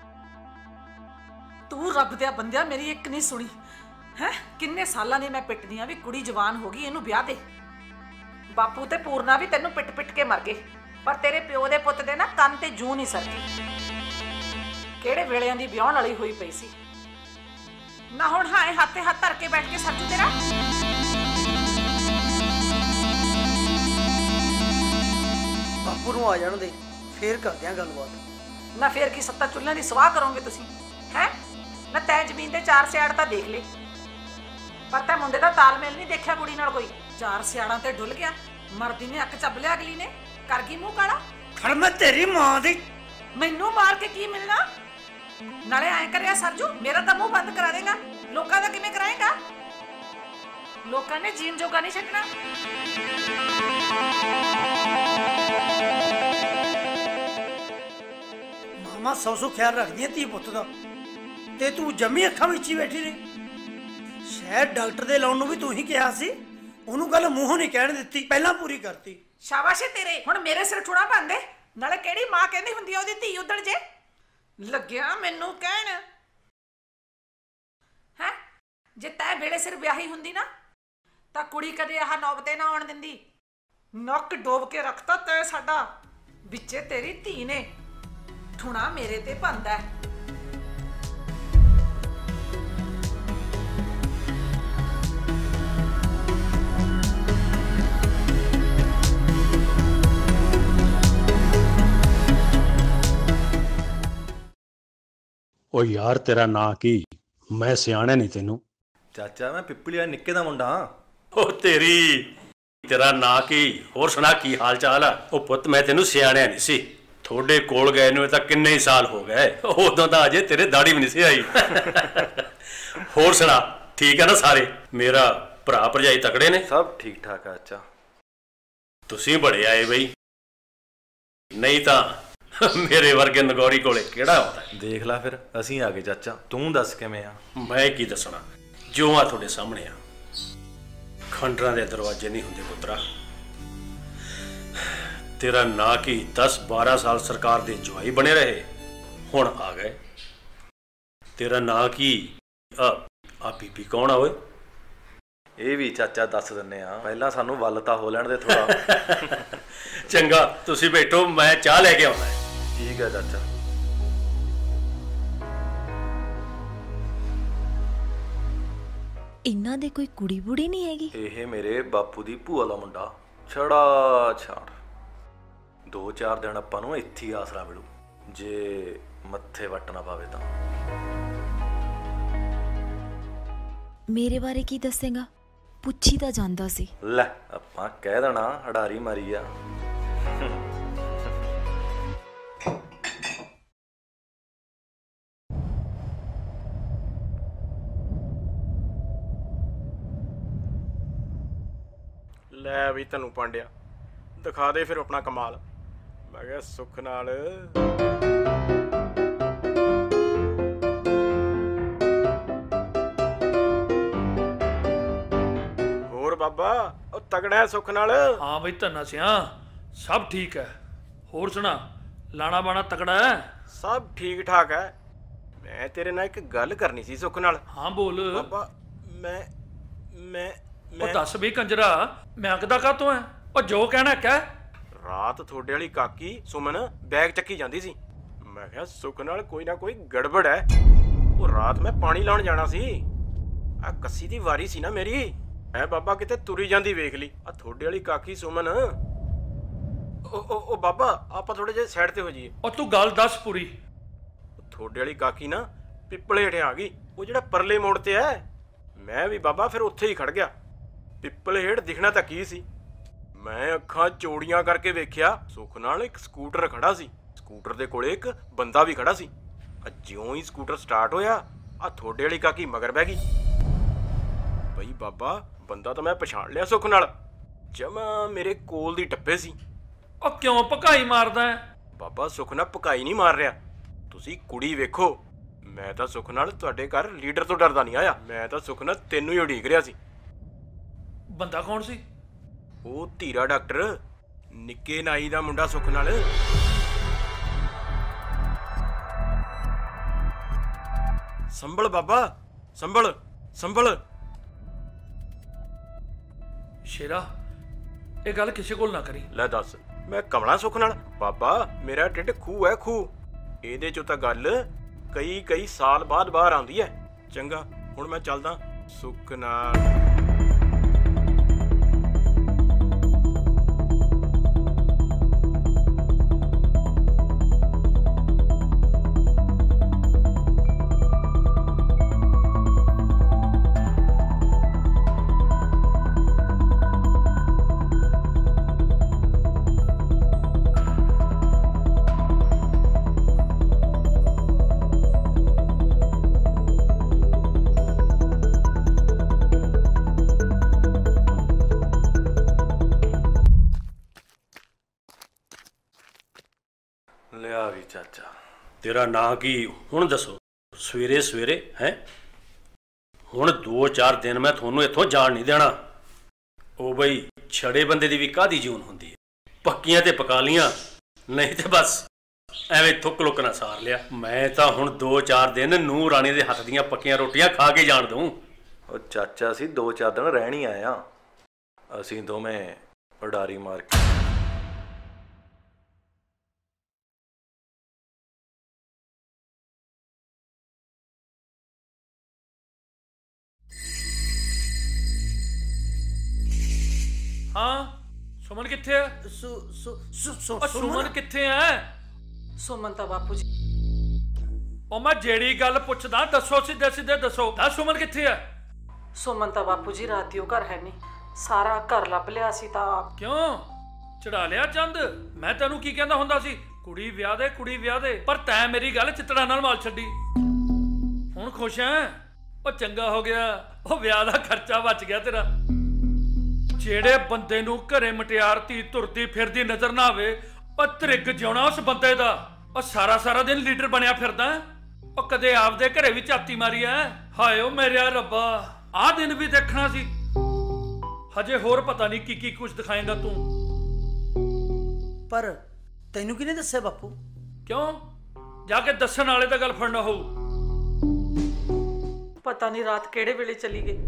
Speaker 15: तू रब दिया बंदिया मेरी एक नहीं सुनी है। किन्ने सालां दी मैं पिटदी आ भी कुड़ी जवान हो गई, इहनू ब्याह दे। बापू ते पूरना भी तेनू पिट पिट के मर गए, पर तेरे प्यो दे पुत्त दे ना कंन ते जूं नहीं सरदी। किहड़े वेलियां दी ब्याहण वाली हुई पई सी ना। हुण हाए हाथे हाथ धर के बैठ के सरजू तेरा।
Speaker 10: बापू नू आ जाण दे, फिर करदे आ गलबात।
Speaker 15: ना फिर की सत्ता चुल्लियां दी सवाह करोगे तुसीं हैं? ना तैं जमीन दे चार सियाड़ तां देख ले, पर तैं मुंडे दा तालमेल नहीं देखिया कुड़ी नाल कोई। चार सियाड़ां ते डुल गया, मरदी ने अक चब लिया, अगली ने कर गई मूंह काला।
Speaker 10: खड़ मैं तेरी मां दी।
Speaker 15: मैनू मार के की मिलना? नाले ऐ करिया सरजू, मेरा तो मुंह बंद करा देगा। लोकां दा किवें कराएगा? लोकां ने जीन जोगा नहीं छड्डना।
Speaker 10: मामा सौ सौ ख्याल रखदी धी पुत्त दा, ते तू जम्मी अखां विच ही बैठी रही। शायद डॉक्टर दे लाउण नूं भी तू ही कहा सी, ओनू गल मूंहों नहीं कहण दित्ती, पहलां पूरी करती।
Speaker 15: शाबाश तेरे। हुण मेरे सिर ठुणा पांदे। नाले किहड़ी मां कहंदी हुंदी ओदी धी उदड़ जे। ਲੱਗਿਆ ਮੈਨੂੰ ਕਹਿਣ ਹੈ। ਜੇ ਤੈ ਵੇਲੇ ਸਿਰ ਵਿਆਹੀ ਹੁੰਦੀ ਨਾ ਤਾਂ ਕੁੜੀ ਕਦੇ ਆਹ ਨੌਬਤੇ ਨਾ ਆਉਣ ਦਿੰਦੀ। ਨੱਕ ਡੋਬ ਕੇ ਰੱਖਤਾ ਤੈ ਸਾਡਾ, ਵਿੱਚੇ ਤੇਰੀ ਧੀ ਨੇ ਠੁਣਾ ਮੇਰੇ ਤੇ ਭੰਦਾ।
Speaker 3: ਉਹ ਯਾਰ ਤੇਰਾ ਨਾਂ ਕੀ? ਮੈਂ ਸਿਆਣਿਆ ਨਹੀਂ ਤੈਨੂੰ।
Speaker 16: ਚਾਚਾ ਮੈਂ ਪਿੱਪਲੀ ਵਾਲੇ ਨਿੱਕੇ ਦਾ ਮੁੰਡਾ ਹਾਂ।
Speaker 3: ਉਹ ਤੇਰੀ, ਤੇਰਾ ਨਾਂ ਕੀ? ਹੋਰ ਸੁਣਾ ਕੀ ਹਾਲ ਚਾਲ ਆ? ਉਹ ਪੁੱਤ ਮੈਂ ਤੈਨੂੰ ਸਿਆਣਿਆ ਨਹੀਂ ਸੀ। ਤੁਹਾਡੇ ਕੋਲ ਗਏ ਨੂੰ ਤਾਂ ਕਿੰਨੇ ਹੀ ਸਾਲ ਹੋ ਗਏ, ਉਦੋਂ ਤਾਂ ਅਜੇ ਤੇਰੇ ਦਾੜੀ ਵੀ ਨਹੀਂ ਸੀ ਆਈ। ਹੋਰ ਸੁਣਾ ਠੀਕ ਹੈ ਨਾ ਸਾਰੇ? ਮੇਰਾ ਭਰਾ ਭਰਜਾਈ ਤਕੜੇ ਨੇ?
Speaker 16: ਸਭ ਠੀਕ ਠਾਕ ਆ ਚਾਚਾ।
Speaker 3: ਤੁਸੀਂ ਬੜੇ ਆਏ ਬਈ, ਨਹੀਂ ਤਾਂ ਮੇਰੇ ਵਰਗੇ ਨਗੌਰੀ ਕੋਲੇ ਕਿਹੜਾ ਆਉਂਦਾ।
Speaker 16: ਦੇਖ ਲੈ ਫਿਰ ਅਸੀਂ ਆ ਗਏ ਚਾਚਾ, ਤੂੰ ਦੱਸ ਕਿਵੇਂ ਆ?
Speaker 3: ਮੈਂ ਕੀ ਦੱਸਣਾ, ਜੋ ਆ ਤੁਹਾਡੇ ਸਾਹਮਣੇ ਆ। ਖੰਡਰਾਂ ਦੇ ਦਰਵਾਜ਼ੇ ਨਹੀਂ ਹੁੰਦੇ ਪੁੱਤਰਾ। ਤੇਰਾ ਨਾਂ ਕੀ ਦਸ ਬਾਰਾਂ ਸਾਲ ਸਰਕਾਰ ਦੇ ਜਵਾਈ ਬਣੇ ਰਹੇ, ਹੁਣ ਆ ਗਏ। ਤੇਰਾ ਨਾਂ ਕੀ? ਆ ਆ ਬੀਬੀ ਕੌਣ ਆ ਓਏ?
Speaker 16: ਇਹ ਵੀ ਚਾਚਾ ਦੱਸ ਦਿੰਨੇ ਆ, ਪਹਿਲਾਂ ਸਾਨੂੰ ਵੱਲ ਤਾਂ ਹੋ ਲੈਣ ਦੇ ਥੋੜਾ।
Speaker 3: ਚੰਗਾ ਤੁਸੀਂ ਬੈਠੋ, ਮੈਂ ਚਾਹ ਲੈ ਕੇ ਆਉਣਾ।
Speaker 16: ਠੀਕ ਹੈ ਚਾਚਾ।
Speaker 12: ਇਹਨਾਂ ਦੇ ਕੋਈ ਕੁੜੀ ਬੁੜੀ ਨਹੀਂ ਹੈਗੀ?
Speaker 16: ਇਹ ਮੇਰੇ ਬਾਪੂ ਦੀ ਭੂਆ ਦਾ ਮੁੰਡਾ ਛੜਾ ਛਾੜ। ਦੋ ਚਾਰ ਦਿਨ ਆਪਾਂ ਨੂੰ ਇੱਥੇ ਹੀ ਆਸਰਾ ਮਿਲੂ, ਜੇ ਮੱਥੇ ਵੱਟ ਨਾ ਪਾਵੇ ਤਾਂ।
Speaker 12: ਮੇਰੇ ਬਾਰੇ ਕੀ ਦੱਸੇਗਾ? ਪੁੱਛੀ ਤਾਂ ਜਾਂਦਾ ਸੀ।
Speaker 16: ਲੈ ਆਪਾਂ ਕਹਿ ਦੇਣਾ ਹਡਾਰੀ ਮਾਰੀ ਆ।
Speaker 9: ਲੈ ਵੀ ਤੈਨੂੰ ਪਾਂਡਿਆ ਦਿਖਾ ਦੇ ਫਿਰ ਆਪਣਾ ਕਮਾਲ। ਮੈਂ ਕਿਹਾ ਸੁੱਖ ਨਾਲ। ਹੋਰ ਬਾਬਾ ਉਹ ਤਗੜਾ ਹੈ ਸੁੱਖ ਨਾਲ?
Speaker 13: ਹਾਂ ਬਈ ਧੰਨਾ ਸਿਆ ਸਭ ਠੀਕ ਹੈ। ਹੋਰ ਸੁਣਾ ਲਾਣਾ ਬਾਣਾ ਤਗੜਾ ਹੈ?
Speaker 9: ਸਭ ਠੀਕ ਠਾਕ ਹੈ। ਮੈਂ ਤੇਰੇ ਨਾਲ ਇੱਕ ਗੱਲ ਕਰਨੀ ਸੀ ਸੁੱਖ ਨਾਲ।
Speaker 13: ਹਾਂ ਬੋਲ
Speaker 9: ਬਾਬਾ। ਮੈਂ ਮੈਂ
Speaker 13: ਉਹ ਦੱਸ ਵੀ ਕੰਜਰਾ ਮੈਂ ਕਿਦਾ ਕਾਤੋਂ ਹੈ? ਉਹ ਜੋ ਕਹਿਣਾ ਕਹਿ।
Speaker 9: ਰਾਤ ਤੁਹਾਡੇ ਵਾਲੀ ਕਾਕੀ ਸੁਮਨ ਬੈਗ ਚੱਕੀ ਜਾਂਦੀ ਸੀ। ਮੈਂ ਕਿਹਾ ਸੁੱਖ ਨਾਲ ਕੋਈ ਨਾ ਕੋਈ ਗੜਬੜ ਹੈ। ਉਹ ਰਾਤ ਮੈਂ ਪਾਣੀ ਲਾਉਣ ਜਾਣਾ ਸੀ। ਆ ਕੱਸੀ ਦੀ ਵਾਰੀ ਸੀ ਨਾ ਮੇਰੀ। ਐ ਬਾਬਾ ਕਿਤੇ ਤੁਰੀ ਜਾਂਦੀ ਵੇਖ ਲਈ। ਆ ਤੁਹਾਡੇ ਵਾਲੀ ਕਾਕੀ ਸੁਮਨ। ਉਹ ਉਹ ਬਾਬਾ ਆਪਾਂ ਥੋੜੇ ਜਿਹੇ ਸਾਈਡ ਤੇ ਹੋ ਜਾਈਏ।
Speaker 13: ਉਹ ਤੂੰ ਗੱਲ ਦੱਸ ਪੂਰੀ।
Speaker 9: ਤੁਹਾਡੇ ਵਾਲੀ ਕਾਕੀ ਨਾ ਪਿੱਪਲੇ ਹੇਠ ਆ ਗਈ, ਉਹ ਜਿਹੜਾ ਪਰਲੇ ਮੋੜ ਤੇ ਐ। ਮੈਂ ਵੀ ਬਾਬਾ ਫਿਰ ਉੱਥੇ ਹੀ ਖੜ ਗਿਆ। ਪਿੱਪਲ ਹੇਠ ਦਿਖਣਾ ਤਾਂ ਕੀ ਸੀ, ਮੈਂ ਅੱਖਾਂ ਚੌੜੀਆਂ ਕਰਕੇ ਵੇਖਿਆ ਸੁੱਖ ਨਾਲ ਇੱਕ ਸਕੂਟਰ ਖੜਾ ਸੀ। ਸਕੂਟਰ ਦੇ ਕੋਲੇ ਇੱਕ ਬੰਦਾ ਵੀ ਖੜਾ ਸੀ। ਜਿਉਂ ਹੀ ਸਕੂਟਰ ਸਟਾਰਟ ਹੋਇਆ ਆ ਤੁਹਾਡੇ ਵਾਲੀ ਕਾਕੀ ਮਗਰ ਬਹਿ ਗਈ। ਬਈ ਬਾਬਾ ਬੰਦਾ ਤਾਂ ਮੈਂ ਪਛਾਣ ਲਿਆ ਸੁੱਖ ਨਾਲ, ਜਮਾ ਮੇਰੇ ਕੋਲ ਦੀ ਟੱਪੇ ਸੀ।
Speaker 13: ਉਹ ਕਿਉਂ ਭਕਾਈ ਮਾਰਦਾ ਹੈ?
Speaker 9: ਬਾਬਾ ਸੁੱਖ ਨਾਲ ਭਕਾਈ ਨਹੀਂ ਮਾਰ ਰਿਹਾ, ਤੁਸੀਂ ਕੁੜੀ ਵੇਖੋ। ਮੈਂ ਤਾਂ ਸੁੱਖ ਨਾਲ ਤੁਹਾਡੇ ਘਰ ਲੀਡਰ ਤੋਂ ਡਰਦਾ ਨਹੀਂ ਆਇਆ। ਮੈਂ ਤਾਂ ਸੁੱਖ ਨਾਲ ਤੈਨੂੰ ਹੀ ਉਡੀਕ ਰਿਹਾ ਸੀ।
Speaker 13: ਬੰਦਾ ਕੌਣ ਸੀ?
Speaker 9: ਉਹ ਧੀਰਾ ਡਾਕਟਰ, ਨਿੱਕੇ ਨਾਈ ਦਾ ਮੁੰਡਾ ਸੁੱਖ ਨਾਲ। ਸੰਭਲ ਬਾਬਾ ਸੰਭਲ ਸੰਭਲ।
Speaker 13: ਸ਼ੇਰਾ ਇਹ ਗੱਲ ਕਿਸੇ ਕੋਲ ਨਾ ਕਰੀ।
Speaker 9: ਲੈ ਦੱਸ ਮੈਂ ਕਮਲਾ ਸੁੱਖ ਨਾਲ? ਬਾਬਾ ਮੇਰਾ ਢਿੱਡ ਖੂਹ ਹੈ ਖੂਹ, ਇਹਦੇ ਚੋਂ ਤਾਂ ਗੱਲ ਕਈ ਕਈ ਸਾਲ ਬਾਅਦ ਬਾਹਰ ਆਉਂਦੀ ਹੈ। ਚੰਗਾ ਹੁਣ ਮੈਂ ਚੱਲਦਾ ਸੁੱਖ ਨਾਲ।
Speaker 16: ਲਿਆ ਵੀ ਚਾਚਾ।
Speaker 3: ਤੇਰਾ ਨਾਂ ਕੀ ਹੁਣ ਦੱਸੋ? ਸਵੇਰੇ ਸਵੇਰੇ ਹੈ? ਹੁਣ ਦੋ ਚਾਰ ਦਿਨ ਮੈਂ ਤੁਹਾਨੂੰ ਇੱਥੋਂ ਜਾਣ ਨਹੀਂ ਦੇਣਾ। ਉਹ ਬਈ ਛੜੇ ਬੰਦੇ ਦੀ ਵੀ ਕਾਹਦੀ ਜੂਨ ਹੁੰਦੀ ਹੈ, ਪੱਕੀਆਂ ਤੇ ਪਕਾ ਲੀਆਂ, ਨਹੀਂ ਤੇ ਬਸ ਐਵੇਂ ਥੁੱਕ ਲੁੱਕ ਨਾ ਸਾਰ ਲਿਆ। ਮੈਂ ਤਾਂ ਹੁਣ ਦੋ ਚਾਰ ਦਿਨ ਨੂੰਹ ਰਾਣੀ ਦੇ ਹੱਥ ਦੀਆਂ ਪੱਕੀਆਂ ਰੋਟੀਆਂ ਖਾ ਕੇ ਜਾਣ ਦਊਂ।
Speaker 16: ਉਹ ਚਾਚਾ ਅਸੀਂ ਦੋ ਚਾਰ ਦਿਨ ਰਹਿਣ ਹੀ ਆਏ ਆ। ਅਸੀਂ ਦੋਵੇਂ ਉਡਾਰੀ ਮਾਰ ਕੇ
Speaker 13: ਹਾਂ ਸੁਮਨ ਕਿੱਥੇ ਆ?
Speaker 10: ਸੁ ਸੁ ਸੁ ਸੁ
Speaker 13: ਉਹ ਸੁਮਨ ਕਿੱਥੇ ਆ?
Speaker 15: ਸੁਮਨ ਤਾਂ ਬਾਪੂ ਜੀ।
Speaker 13: ਉਹ ਮੈਂ ਜਿਹੜੀ ਗੱਲ ਪੁੱਛਦਾ ਦੱਸੋ, ਸਿੱਧੇ ਸਿੱਧੇ ਦੱਸੋ। ਦੱਸ ਸੁਮਨ ਕਿੱਥੇ ਆ?
Speaker 15: ਸੁਮਨ ਤਾਂ ਬਾਪੂ ਜੀ ਰਾਤ ਦੀ ਉਹ ਘਰ ਹੈ ਨਹੀਂ, ਸਾਰਾ ਘਰ ਲੱਭ ਲਿਆ ਸੀ ਤਾਂ ਆਪ।
Speaker 13: ਕਿਉਂ ਚੜਾ ਲਿਆ ਚੰਦ? ਮੈਂ ਤੈਨੂੰ ਕੀ ਕਹਿੰਦਾ ਹੁੰਦਾ ਸੀ, ਕੁੜੀ ਵਿਆਹ ਦੇ ਕੁੜੀ ਵਿਆਹ ਦੇ, ਪਰ ਤੈਂ ਮੇਰੀ ਗੱਲ ਚਿੱਤੜਾ ਨਾਲ ਮਾਲ ਛੱਡੀ। ਹੁਣ ਖੁਸ਼ ਐ? ਉਹ ਚੰਗਾ ਹੋ ਗਿਆ, ਉਹ ਵਿਆਹ ਦਾ ਖਰਚਾ ਬਚ ਗਿਆ ਤੇਰਾ। ਜਿਹੜੇ ਬੰਦੇ ਨੂੰ ਘਰੇ ਮਟਿਆਰ ਧੀ ਤੁਰਦੀ ਫਿਰਦੀ ਨਜ਼ਰ ਨਾ ਆਵੇ, ਉਹ ਤ੍ਰਿਗ ਜਿਉਣਾ ਉਸ ਬੰਦੇ ਦਾ। ਉਹ ਸਾਰਾ ਸਾਰਾ ਦਿਨ ਲੀਡਰ ਬਣਿਆ ਫਿਰਦਾ। ਉਹ ਕਦੇ ਆਪਦੇ ਘਰੇ ਵੀ ਝਾਤੀ ਮਾਰੀ ਐ? ਹਾਏ ਓ ਮੇਰੇ ਰੱਬਾ, ਆਹ ਦਿਨ ਵੀ ਦੇਖਣਾ ਸੀ। ਹਜੇ ਹੋਰ ਪਤਾ ਨਹੀਂ ਕੀ ਕੀ ਕੁਝ ਦਿਖਾਏਗਾ ਤੂੰ।
Speaker 10: ਪਰ ਤੈਨੂੰ ਕਿਹਨੇ ਦੱਸਿਆ ਬਾਪੂ?
Speaker 13: ਕਿਉਂ ਜਾ ਕੇ ਦੱਸਣ ਵਾਲੇ ਦਾ ਗੱਲ ਫੜਨਾ ਹੋਊ।
Speaker 15: ਪਤਾ ਨਹੀਂ ਰਾਤ ਕਿਹੜੇ ਵੇਲੇ ਚਲੀ ਗਈ।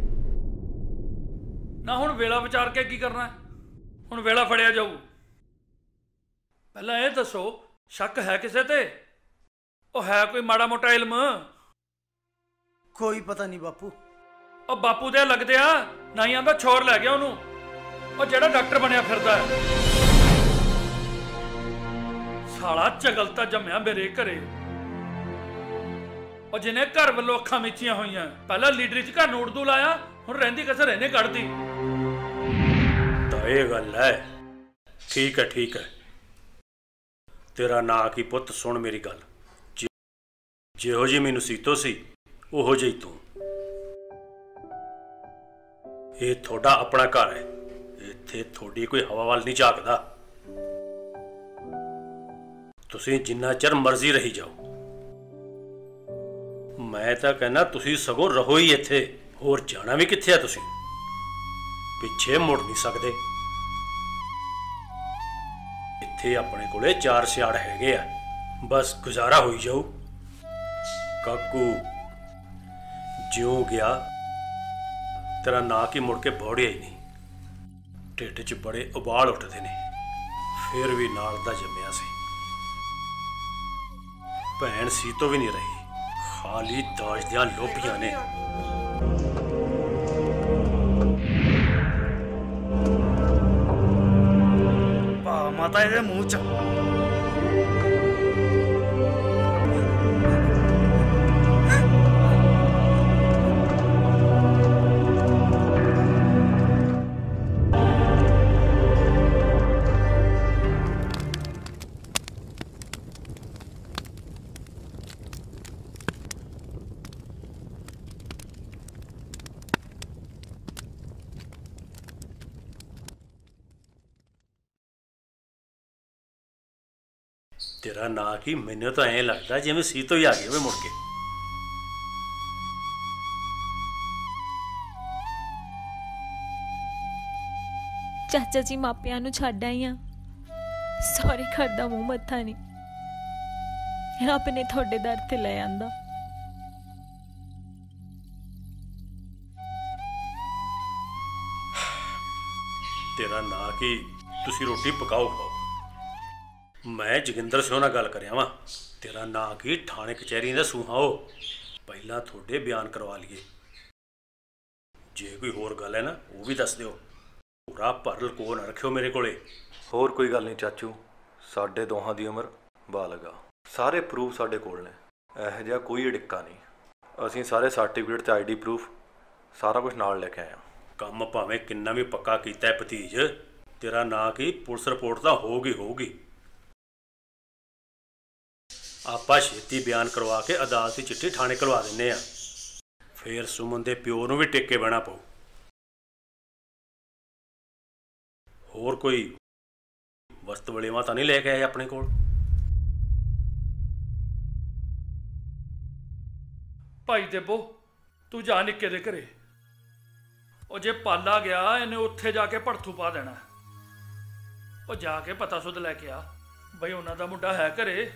Speaker 13: ਨਾ ਹੁਣ ਵੇਲਾ ਵਿਚਾਰ ਕੇ ਕੀ ਕਰਨਾ? ਹੁਣ ਵੇਲਾ ਫੜਿਆ ਜਾਊ। ਪਹਿਲਾਂ ਇਹ ਦੱਸੋ, ਸ਼ੱਕ ਹੈ ਕਿਸੇ ਤੇ? ਉਹ ਹੈ ਕੋਈ ਮਾੜਾ ਮੋਟਾ ਇਲਮ?
Speaker 10: ਕੋਈ ਪਤਾ ਨਹੀਂ ਬਾਪੂ।
Speaker 13: ਉਹ ਬਾਪੂ ਦੇ ਲੱਗਦੇ ਆ ਨਾ ਹੀ ਆਂਦਾ ਛੋਰ ਲੈ ਗਿਆ ਉਹਨੂੰ, ਉਹ ਜਿਹੜਾ ਡਾਕਟਰ ਬਣਿਆ ਫਿਰਦਾ। ਸਾਲਾ ਚਗਲਤਾ ਜੰਮਿਆ ਮੇਰੇ ਘਰੇ। ਉਹ ਜਿਹਨੇ ਘਰ ਵੱਲੋਂ ਅੱਖਾਂ ਮੀਚੀਆਂ ਹੋਈਆਂ, ਪਹਿਲਾਂ ਲੀਡਰੀ ਚ ਘਰ ਨੂੰ ਉਰਦੂ ਲਾਇਆ, ਹੁਣ ਰਹਿੰਦੀ ਕਸਰ ਇਹਨੇ ਕੱਢਦੀ।
Speaker 3: ਤਾਂ ਇਹ ਗੱਲ ਹੈ। ਠੀਕ ਹੈ ਠੀਕ ਹੈ, ਤੇਰਾ ਨਾਂ ਕੀ ਪੁੱਤ? ਸੁਣ ਮੇਰੀ ਗੱਲ, ਜਿਹੋ ਜਿਹੀ ਮੈਨੂੰ ਸੀਤੋ ਸੀ ਉਹੋ ਜਿਹੀ ਤੂੰ। ਇਹ ਤੁਹਾਡਾ ਆਪਣਾ ਘਰ ਹੈ, ਇੱਥੇ ਤੁਹਾਡੀ ਕੋਈ ਹਵਾ ਵੱਲ ਨਹੀਂ ਝਾਕਦਾ। ਤੁਸੀਂ ਜਿੰਨਾ ਚਿਰ ਮਰਜ਼ੀ ਰਹੀ ਜਾਓ। ਮੈਂ ਤਾਂ ਕਹਿੰਦਾ ਤੁਸੀਂ ਸਗੋਂ ਰਹੋ ਹੀ ਇੱਥੇ, ਹੋਰ ਜਾਣਾ ਵੀ ਕਿੱਥੇ ਆ? ਤੁਸੀਂ ਪਿੱਛੇ ਮੁੜ ਨਹੀਂ ਸਕਦੇ। ਇੱਥੇ ਆਪਣੇ ਕੋਲੇ ਚਾਰ ਸਿਆੜ ਹੈਗੇ ਆ, ਬਸ ਗੁਜ਼ਾਰਾ ਹੋਈ ਜਾਊ। ਕਾਕੂ ਜਿਉਂ ਗਿਆ, ਤੇਰਾ ਨਾਂ ਕੀ ਮੁੜ ਕੇ ਬੋੜਿਆ ਹੀ ਨਹੀਂ। ਢਿੱਡ 'ਚ ਬੜੇ ਉਬਾਲ ਉੱਠਦੇ ਨੇ, ਫਿਰ ਵੀ ਨਾਲ ਦਾ ਜੰਮਿਆ ਸੀ। ਭੈਣ ਸੀ ਤੋਂ ਵੀ ਨਹੀਂ ਰਹੀ, ਖਾਲੀ ਦਾਜ ਦੀਆਂ ਲੋਭੀਆਂ ਨੇ।
Speaker 8: ਭਾ ਮਾਤਾ ਇਹਦੇ ਮੂੰਹ 'ਚ।
Speaker 3: ਤੇਰਾ ਨਾਂ ਕੀ? ਮੈਨੂੰ ਤਾਂ ਐਂ ਲੱਗਦਾ ਜਿਵੇਂ ਸੀ ਤੋਂ ਹੀ ਆ ਗਏ ਵੇ ਮੁੜ ਕੇ।
Speaker 12: ਚਾਚਾ ਜੀ ਮਾਪਿਆਂ ਨੂੰ ਛੱਡ ਆਈ ਆ, ਸੌਰੀ ਘਰ ਦਾ ਮੂੰਹ ਮੱਥਾ ਨਹੀਂ, ਰੱਬ ਨੇ ਤੁਹਾਡੇ ਦਰ ਤੇ ਲੈ ਆਂਦਾ।
Speaker 3: ਤੇਰਾ ਨਾਂ ਕੀ? ਤੁਸੀਂ ਰੋਟੀ ਪਕਾਓ ਖਾਓ। ਮੈਂ ਜੋਗਿੰਦਰ ਸਿੰਘ ਨਾਲ ਗੱਲ ਕਰਿਆ ਵਾਂ। ਤੇਰਾ ਨਾਂ ਕੀ? ਥਾਣੇ ਕਚਹਿਰੀ ਦਾ ਸੂਹਾਓ। ਪਹਿਲਾਂ ਤੁਹਾਡੇ ਬਿਆਨ ਕਰਵਾ ਲਈਏ, ਜੇ ਕੋਈ ਹੋਰ ਗੱਲ ਹੈ ਨਾ ਉਹ ਵੀ ਦੱਸ ਦਿਓ। ਪੂਰਾ ਭਰ ਲਕੋ ਨਾ ਰੱਖਿਓ ਮੇਰੇ ਕੋਲੇ।
Speaker 16: ਹੋਰ ਕੋਈ ਗੱਲ ਨਹੀਂ ਚਾਚੂ, ਸਾਡੇ ਦੋਹਾਂ ਦੀ ਉਮਰ ਬਾਲਗ ਆ, ਸਾਰੇ ਪ੍ਰੂਫ ਸਾਡੇ ਕੋਲ ਨੇ, ਇਹੋ ਜਿਹਾ ਕੋਈ ਅੜਿੱਕਾ ਨਹੀਂ। ਅਸੀਂ ਸਾਰੇ ਸਰਟੀਫਿਕੇਟ ਤੇ ਆਈਡੀ ਪ੍ਰੂਫ ਸਾਰਾ ਕੁਝ ਨਾਲ ਲੈ ਕੇ ਆਏ ਹਾਂ।
Speaker 3: ਕੰਮ ਭਾਵੇਂ ਕਿੰਨਾ ਵੀ ਪੱਕਾ ਕੀਤਾ ਹੈ ਭਤੀਜ, ਤੇਰਾ ਨਾਂ ਕੀ? ਪੁਲਿਸ ਰਿਪੋਰਟ ਤਾਂ ਹੋਊਗੀ ਹੋਊਗੀ। ਆਪਾਂ ਛੇਤੀ ਬਿਆਨ ਕਰਵਾ ਕੇ ਅਦਾਲਤੀ ਚਿੱਠੀ ਥਾਣੇ ਕਰਵਾ ਦਿੰਨੇ ਆ, ਫੇਰ ਸੁਮਨ ਦੇ ਪਿਓ ਨੂੰ ਵੀ ਟੇਕੇ ਬਹਿਣਾ ਪਊ। ਹੋਰ ਕੋਈ ਵਸਤ ਵਲੇਵਾ ਤਾਂ ਨਹੀਂ ਲੈ ਕੇ ਆਏ ਆਪਣੇ ਕੋਲ?
Speaker 13: ਭਾਈ ਦੇਬੋ, ਤੂੰ ਜਾ ਨਿੱਕੇ ਦੇ ਘਰੇ। ਉਹ ਜੇ ਪਾਲਾ ਗਿਆ, ਇਹਨੇ ਉੱਥੇ ਜਾ ਕੇ ਭੜਥੂ ਪਾ ਦੇਣਾ। ਉਹ ਜਾ ਕੇ ਪਤਾ ਸੁਧ ਲੈ ਕੇ ਆ ਬਈ ਉਹਨਾਂ ਦਾ ਮੁੰਡਾ ਹੈ ਘਰੇ।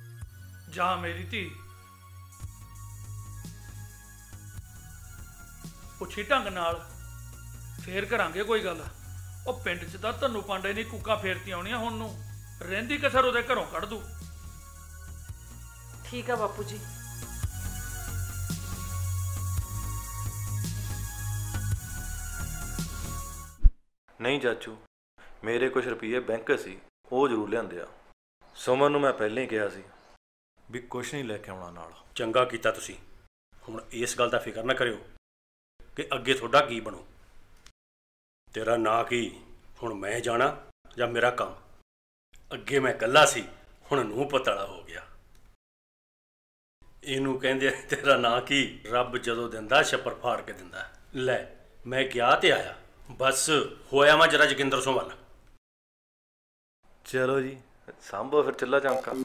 Speaker 13: ਜਾ ਮੇਰੀ ਧੀ। ਪੁੱਛੀ ਢੰਗ ਨਾਲ, ਫੇਰ ਕਰਾਂਗੇ ਕੋਈ ਗੱਲ। ਉਹ ਪਿੰਡ 'ਚ ਤਾਂ ਧੰਨੂ ਪਾਂਡੇ ਨੇ ਕੂਕਾਂ ਫੇਰਤੀਆਂ ਆਉਣੀਆਂ, ਹੁਣ ਨੂੰ ਰਹਿੰਦੀ ਕਸਰ ਉਹਦੇ ਘਰੋਂ ਕੱਢ ਦੂ।
Speaker 15: ਠੀਕ ਆ ਬਾਪੂ ਜੀ।
Speaker 16: ਨਹੀਂ ਚਾਚੂ, ਮੇਰੇ ਕੁਝ ਰੁਪਏ ਬੈਂਕ ਸੀ, ਉਹ ਜ਼ਰੂਰ ਲਿਆਂਦੇ ਆ। ਸੁਮਨ ਨੂੰ ਮੈਂ ਪਹਿਲਾਂ ਹੀ ਕਿਹਾ ਸੀ ਵੀ ਕੁਛ ਨਹੀਂ ਲੈ ਕੇ ਆਉਣਾ ਨਾਲ।
Speaker 3: ਚੰਗਾ ਕੀਤਾ ਤੁਸੀਂ। ਹੁਣ ਇਸ ਗੱਲ ਦਾ ਫਿਕਰ ਨਾ ਕਰਿਓ ਕਿ ਅੱਗੇ ਤੁਹਾਡਾ ਕੀ ਬਣੂ। ਤੇਰਾ ਨਾਂ ਕੀ ਹੁਣ ਮੈਂ ਜਾਣਾ ਜਾਂ ਮੇਰਾ ਕੰਮ? ਅੱਗੇ ਮੈਂ ਇਕੱਲਾ ਸੀ, ਹੁਣ ਨੂੰਹ ਪਤਾਲਾ ਹੋ ਗਿਆ। ਇਹਨੂੰ ਕਹਿੰਦੇ ਤੇਰਾ ਨਾਂ ਕੀ? ਰੱਬ ਜਦੋਂ ਦਿੰਦਾ ਛੱਪਰ ਫਾੜ ਕੇ ਦਿੰਦਾ। ਲੈ ਮੈਂ ਗਿਆ ਤੇ ਆਇਆ, ਬਸ ਹੋਇਆ ਮੈਂ ਜਰਾ ਜੋਗਿੰਦਰ ਸਿੰਘ ਵੱਲ।
Speaker 16: ਚਲੋ ਜੀ, ਸਾਂਭੋ ਫਿਰ ਚੱਲਾ ਚਮਕਾ।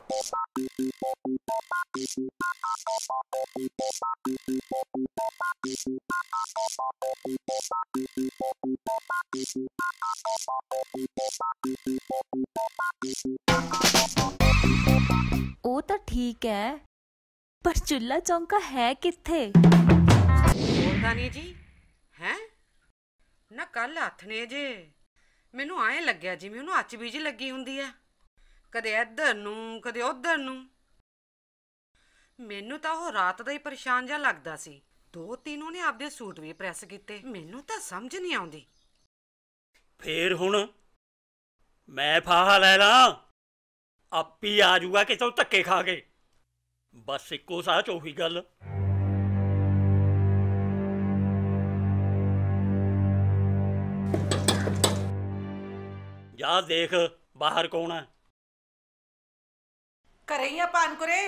Speaker 12: ਉਹ ਤਾਂ ਠੀਕ ਹੈ, ਪਰ ਚੁੱਲ੍ਹਾ ਚੌਂਕਾ ਹੈ ਕਿੱਥੇ?
Speaker 5: ਬੋਲਦਾ ਨਹੀਂ ਜੀ ਹੈ ਨਾ। ਕੱਲ ਹੱਥ ਨੇ ਜੇ ਮੈਨੂੰ ਐਂ ਲੱਗਿਆ ਜਿਵੇਂ ਉਹਨੂੰ ਅੱਚ ਬੀਜ ਲੱਗੀ ਹੁੰਦੀ ਆ, ਕਦੇ ਇੱਧਰ ਨੂੰ ਕਦੇ ਉੱਧਰ ਨੂੰ। ਮੈਨੂੰ ਤਾਂ ਉਹ ਰਾਤ ਦਾ ਹੀ ਪਰੇਸ਼ਾਨ ਜਿਹਾ ਲੱਗਦਾ ਸੀ। ਦੋ ਤਿੰਨ ਉਹਨੇ ਆਪਦੇ ਸੂਟ ਵੀ ਪ੍ਰੈਸ ਕੀਤੇ, ਮੈਨੂੰ ਤਾਂ ਸਮਝ ਨਹੀਂ ਆਉਂਦੀ।
Speaker 7: ਫੇਰ ਹੁਣ ਮੈਂ ਫਾਹਾ ਲੈ ਲਾਂ, ਆਪੀ ਆ ਜੂਗਾ ਕਿਤੋਂ ਧੱਕੇ ਖਾ ਕੇ। ਬਸ ਇੱਕੋ ਸਾਹ ਚ ਉਹੀ ਗੱਲ। ਜਾ ਦੇਖ ਬਾਹਰ ਕੌਣ ਹੈ।
Speaker 15: ਘਰੇ ਹੀ ਆ ਪਾਨਕੁਰੇ।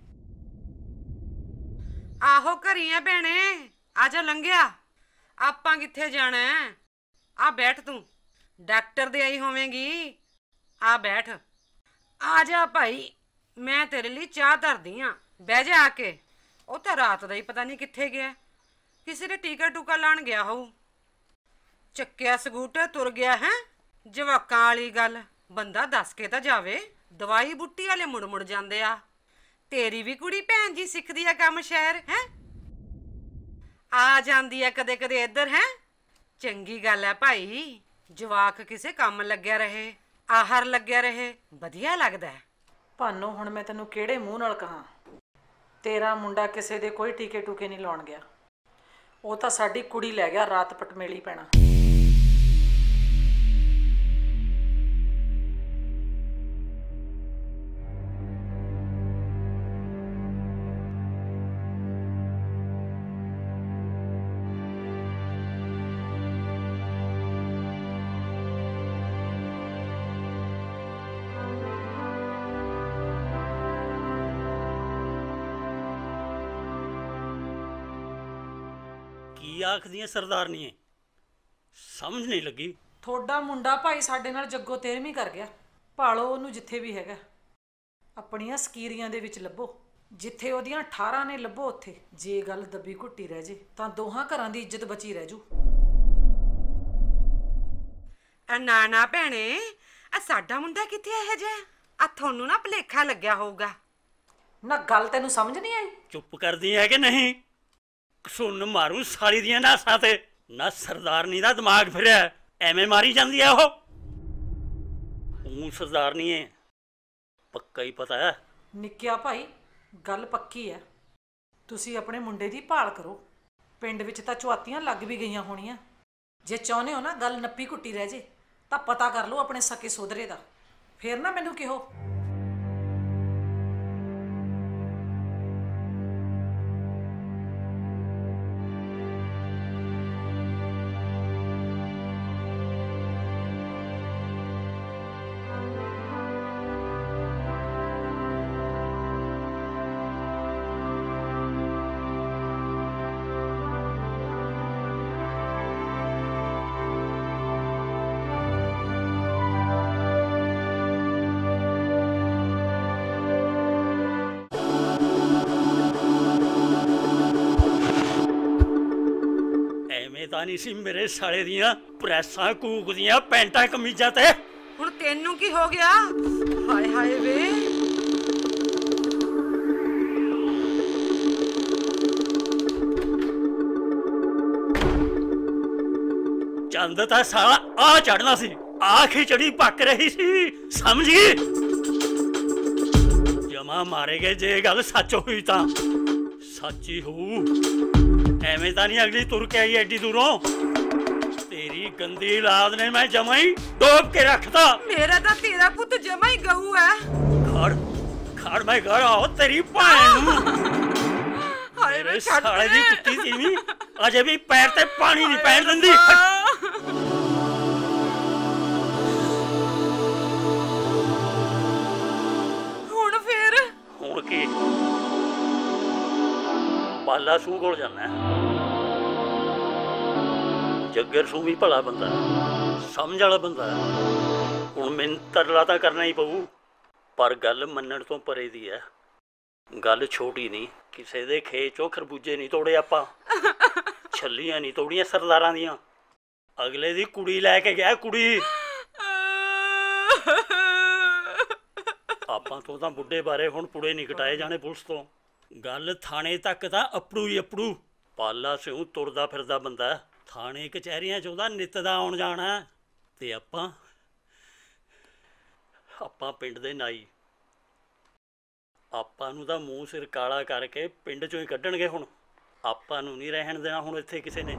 Speaker 5: ਆਹੋ ਘਰੀ ਆ ਭੈਣੇ, ਆ ਜਾ ਲੰਘਿਆ। ਆਪਾਂ ਕਿੱਥੇ ਜਾਣਾ? ਆ ਬੈਠ, ਤੂੰ ਡਾਕਟਰ ਦੇ ਆਈ ਹੋਵੇਂਗੀ। ਆ ਬੈਠ। ਆ ਜਾ ਭਾਈ, ਮੈਂ ਤੇਰੇ ਲਈ ਚਾਹ ਧਰਦੀ ਆ, ਬਹਿ ਜਾ ਆ ਕੇ। ਉਹ ਤਾਂ ਰਾਤ ਦਾ ਹੀ ਪਤਾ ਨਹੀਂ ਕਿੱਥੇ ਗਿਆ, ਕਿਸੇ ਨੇ ਟੀਕਾ ਟੂਕਾ ਲਾਣ ਗਿਆ ਹੋਊ। ਚੱਕਿਆ ਸਕੂਟਰ ਤੁਰ ਗਿਆ ਹੈ। ਜਵਾਕਾਂ ਵਾਲੀ ਗੱਲ, ਬੰਦਾ ਦੱਸ ਕੇ ਤਾਂ ਜਾਵੇ। ਦਵਾਈ ਬੁੱਟੀ ਵਾਲੇ ਮੁੜ ਮੁੜ ਜਾਂਦੇ ਆ। ਤੇਰੀ ਵੀ ਕੁੜੀ ਭੈਣ ਜੀ ਸਿੱਖਦੀ ਆ ਕੰਮ ਸ਼ਹਿਰ ਹੈ, ਆ ਜਾਂਦੀ ਆ ਕਦੇ ਕਦੇ ਇੱਧਰ ਹੈ। ਚੰਗੀ ਗੱਲ ਹੈ ਭਾਈ, ਜਵਾਕ ਕਿਸੇ ਕੰਮ ਲੱਗਿਆ ਰਹੇ, ਆਹਰ ਲੱਗਿਆ ਰਹੇ, ਵਧੀਆ ਲੱਗਦਾ ਹੈ।
Speaker 15: ਭਾਨੋ ਹੁਣ ਮੈਂ ਤੈਨੂੰ ਕਿਹੜੇ ਮੂੰਹ ਨਾਲ ਕਹਾਂ? ਤੇਰਾ ਮੁੰਡਾ ਕਿਸੇ ਦੇ ਕੋਈ ਟੀਕੇ ਟੂਕੇ ਨਹੀਂ ਲਾਉਣ ਗਿਆ, ਉਹ ਤਾਂ ਸਾਡੀ ਕੁੜੀ ਲੈ ਗਿਆ ਰਾਤ ਪਟਮੇਲੀ ਪੈਣਾ।
Speaker 7: ਕੀ ਆਖਦੀਆਂ ਸਰਦਾਰਨੀਏ? ਸਮਝ ਨਹੀਂ ਲੱਗੀ।
Speaker 15: ਤੁਹਾਡਾ ਮੁੰਡਾ ਭਾਈ ਸਾਡੇ ਨਾਲ ਜੱਗੋ ਤੇਰਵੀਂ ਕਰ ਗਿਆ। ਭਾਲੋ ਉਹਨੂੰ ਜਿੱਥੇ ਵੀ ਹੈਗਾ, ਆਪਣੀਆਂ ਸਕੀਰੀਆਂ ਦੇ ਵਿੱਚ ਲੱਭੋ। ਜਿੱਥੇ ਉਹਦੀਆਂ ਅਠਾਰਾਂ ਨੇ ਲੱਭੋ ਉੱਥੇ। ਜੇ ਗੱਲ ਦੱਬੀ ਘੁੱਟੀ ਰਹਿ ਜੇ ਤਾਂ ਦੋਹਾਂ ਘਰਾਂ ਦੀ ਇੱਜ਼ਤ ਬਚੀ ਰਹਿ ਜੂ।
Speaker 5: ਨਾ ਨਾ ਭੈਣੇ, ਆ ਸਾਡਾ ਮੁੰਡਾ ਕਿੱਥੇ ਇਹ ਜਿਹਾ? ਆ ਤੁਹਾਨੂੰ ਨਾ ਭੁਲੇਖਾ ਲੱਗਿਆ ਹੋਊਗਾ।
Speaker 15: ਨਾ ਗੱਲ ਤੈਨੂੰ ਸਮਝ ਨਹੀਂ ਆਈ?
Speaker 7: ਚੁੱਪ ਕਰਦੀ ਹੈ ਕਿ ਨਹੀਂ? ਸੁਣ ਮਾਰੂ ਸਾਲੀ ਦੀਆਂ ਨਾਸਾਂ ਤੇ। ਨਾ ਸਰਦਾਰਨੀ ਦਾ ਦਿਮਾਗ ਫਿਰਿਆ, ਐਵੇਂ ਮਾਰੀ ਜਾਂਦੀ ਹੈ ਉਹ। ਉਹ ਸਰਦਾਰਨੀ ਹੈ, ਪੱਕਾ ਹੀ ਪਤਾ ਹੈ।
Speaker 15: ਨਿੱਕਿਆ ਭਾਈ, ਗੱਲ ਪੱਕੀ ਹੈ। ਤੁਸੀਂ ਆਪਣੇ ਮੁੰਡੇ ਦੀ ਭਾਲ ਕਰੋ। ਪਿੰਡ ਵਿੱਚ ਤਾਂ ਚੁਆਤੀਆਂ ਲੱਗ ਵੀ ਗਈਆਂ ਹੋਣੀਆਂ। ਜੇ ਚਾਹੁੰਦੇ ਹੋ ਨਾ ਗੱਲ ਨੱਪੀ ਘੁੱਟੀ ਰਹਿ ਜੇ ਤਾਂ ਪਤਾ ਕਰ ਲਓ ਆਪਣੇ ਸਕੇ ਸੋਦਰੇ ਦਾ, ਫੇਰ ਨਾ ਮੈਨੂੰ ਕਿਹੋ।
Speaker 7: ਤਾਂ ਨਹੀਂ ਸੀ ਮੇਰੇ ਸਾਲੇ ਦੀਆਂ ਪ੍ਰੈਸਾਂ ਕੂਕਦੀਆਂ ਪੈਂਟਾਂ ਕਮੀਜ਼ਾਂ ਤੇ।
Speaker 5: ਹੁਣ ਤੈਨੂੰ ਕੀ ਹੋ ਗਿਆ? ਹਾਏ ਹਾਏ ਵੇ।
Speaker 7: चंद तो साला आ चढ़ना सी, आ खिचड़ी पक रही सी, समझ गई? जमा मारे गए जे गल सच हुई तो सच ही हो, एवें तो नहीं अगली तुर के आई एडी दूरों। तेरी गंदी औलाद ने मैं जमा ही डोब के रखता।
Speaker 5: मेरा तो तेरा पुत जमा ही गहू है।
Speaker 7: खड़ खड़ मैं घर आओ तेरी भैन मेरे साले दी कुत्ती तीवी अजे भी पैर ते पानी नहीं पैन दिंदी।
Speaker 5: हुण फिर
Speaker 7: हुण की पाला सू कोल जाना है। जग्गर सू भी भला बंदा समझ वाला बंदा हुण मैनूं तरला तां करना ही पऊ, पर गल मन्नण तो परे दी है। गल छोटी नहीं, किसी दे खेत चों खरबूजे नहीं तोड़े आपां, छल्लियां नहीं तोड़ियां सरदारां दियां। अगले दी कुड़ी लैके गया कुड़ी। आपां तो तां बुढ़े बारे हुण पुड़े नहीं कटाए जाने पुलिस तो। गल थाने तक तां अपड़ू ही अपड़ू। पाला सिंह तुरदा फिरदा बंदा, थाने कचहरियां च ओहदा नित दा आउण जाना। ते आपां आपां पिंड दे नाई, आपां नूं तां मूँह सिर काला करके पिंड चों ही कड्ढणगे। हुण आपां नूं नहीं रहण देना। हुण इत्थे किसे ने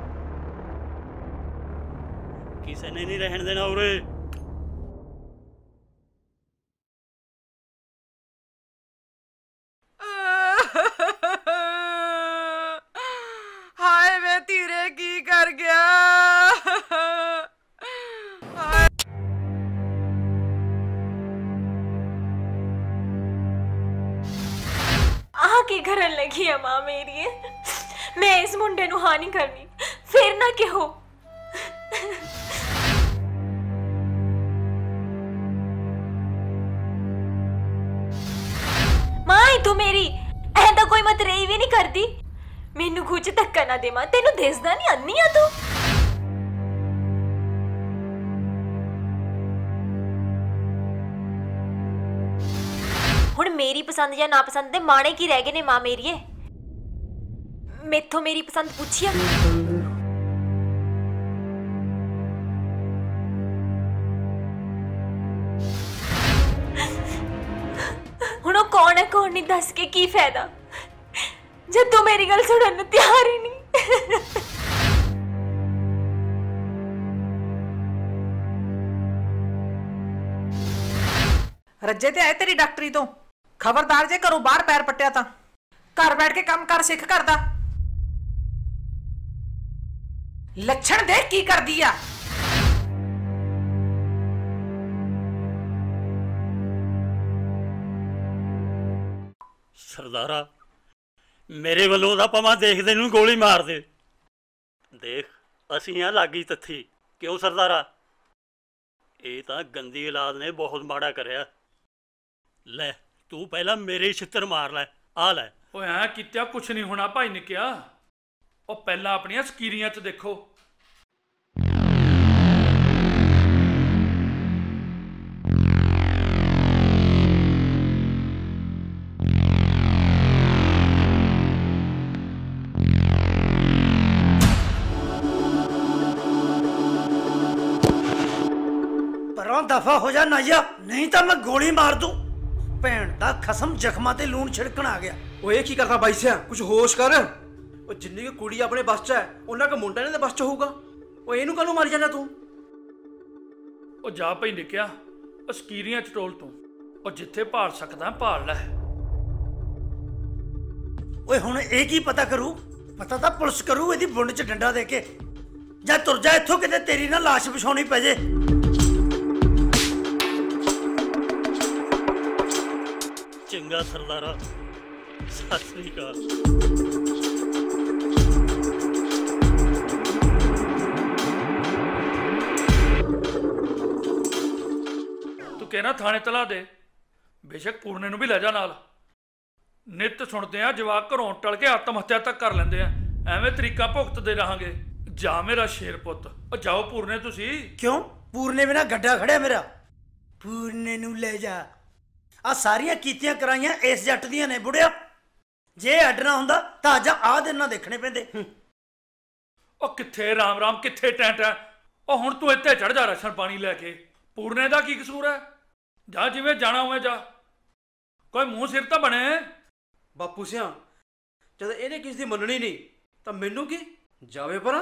Speaker 7: किसे ने नहीं रहण देना उरे।
Speaker 5: हाय वे तीरे की कर गया।
Speaker 12: आ की करन लगी है मां मेरी। मैं इस मुंडे नूं हां नहीं करनी, फिर ना कहो। मां तू मेरी ऐदा कोई मत रही भी नहीं करती। मैनू कुछ धक्का ना दे मां, तेनू दिसदा नहीं अन्नी आ तू। हुण मेरी पसंद या ना पसंद दे माने की रह गए ने मां मेरी। मेथों मेरी पसंद पूछिया। हुण ओ कौन है कौन नहीं दस के की फायदा जब तू मेरी गल सुनने नूं तैयार ही नहीं।
Speaker 15: रज्जे ते आए तेरी डॉक्टरी तो। खबरदार जे घरों बाहर पैर पट्टिया तां घर बैठ के काम कर सिख करदा। लक्षण देख की करदी आ।
Speaker 7: सरदारा मेरे वालों दा पवा देखदे नूं गोली मार दे। देख असीं आ लागी तत्थी क्यों सरदारा? ये तां गंदी औलाद ने बहुत माड़ा करया। ले तू पहला मेरे छित्तर मार लै, आ लै।
Speaker 13: ओए ऐ कित्या कुछ नहीं होना भाई निक्किया। ओ पहला अपनियां स्कीरियां च देखो।
Speaker 10: परों दफा हो जा नाया, नहीं तो मैं गोली मार दूं। भैन दा खसम जख्मां ते लूण छिड़कण आ गया।
Speaker 9: ओए की करदा बाई सिया, कुछ होश कर। ओ जिन्नी की कुड़ी अपने बस च है उन्ना का मुंडा ने बस च होऊगा। ओ एनू काहनूं मारी जाना तू?
Speaker 13: ओ जा भाई निक्किया स्कीरियां च टोल तू। ओ जिथे भाल सकदा भाल लै।
Speaker 10: ओए हुण ए की पता करू? पता तां पुलिस करू इहदी बुंड च डंडा दे के। जा तुर जा इत्थों, किते तेरी ना लाश विछाउणी पै जे।
Speaker 7: चंगा सरदारा, सत श्री अकाल।
Speaker 13: तू कहना थाने तला दे, बेशक पूर्णे नूं भी लै जा नाल। नित सुनते हैं जवाक घरों टल के आत्म हत्या तक कर लेंदे हैं। एवें तरीका भुगतदे रहांगे। जा मेरा शेर पुत, ओ जाओ पूर्णे तुसी।
Speaker 10: क्यों? पूर्णे बिना गड्ढा खड़िया मेरा। पूर्णे नूं ले जा। आ सारियां कीतियां कराइयां इस जट दियां ने बुढ़िया। जे अड्डना हुंदा तां अज आ दिन ना देखने पैंदे।
Speaker 13: ਉਹ ਕਿੱਥੇ ਰਾਮ ਰਾਮ ਕਿੱਥੇ ਟੈਂਟ ਹੈ। ਉਹ ਹੁਣ ਤੂੰ ਇੱਥੇ ਚੜ ਜਾ ਰਾਸ਼ਨ ਪਾਣੀ ਲੈ ਕੇ। ਪੂਰਨੇ ਦਾ ਕੀ ਕਸੂਰ ਹੈ? ਜਾ ਜਿਵੇਂ ਜਾਣਾ ਉਵੇਂ ਜਾ, ਕੋਈ ਮੂੰਹ ਸਿਰ ਤਾਂ ਬਣੇ।
Speaker 9: ਬਾਪੂ ਸਿਆ ਜਦ ਇਹਨੇ ਕਿਸ ਦੀ ਮੰਨਣੀ ਨਹੀਂ ਤਾਂ ਮੈਨੂੰ ਕੀ, ਜਾਵੇ ਪਰਾਂ।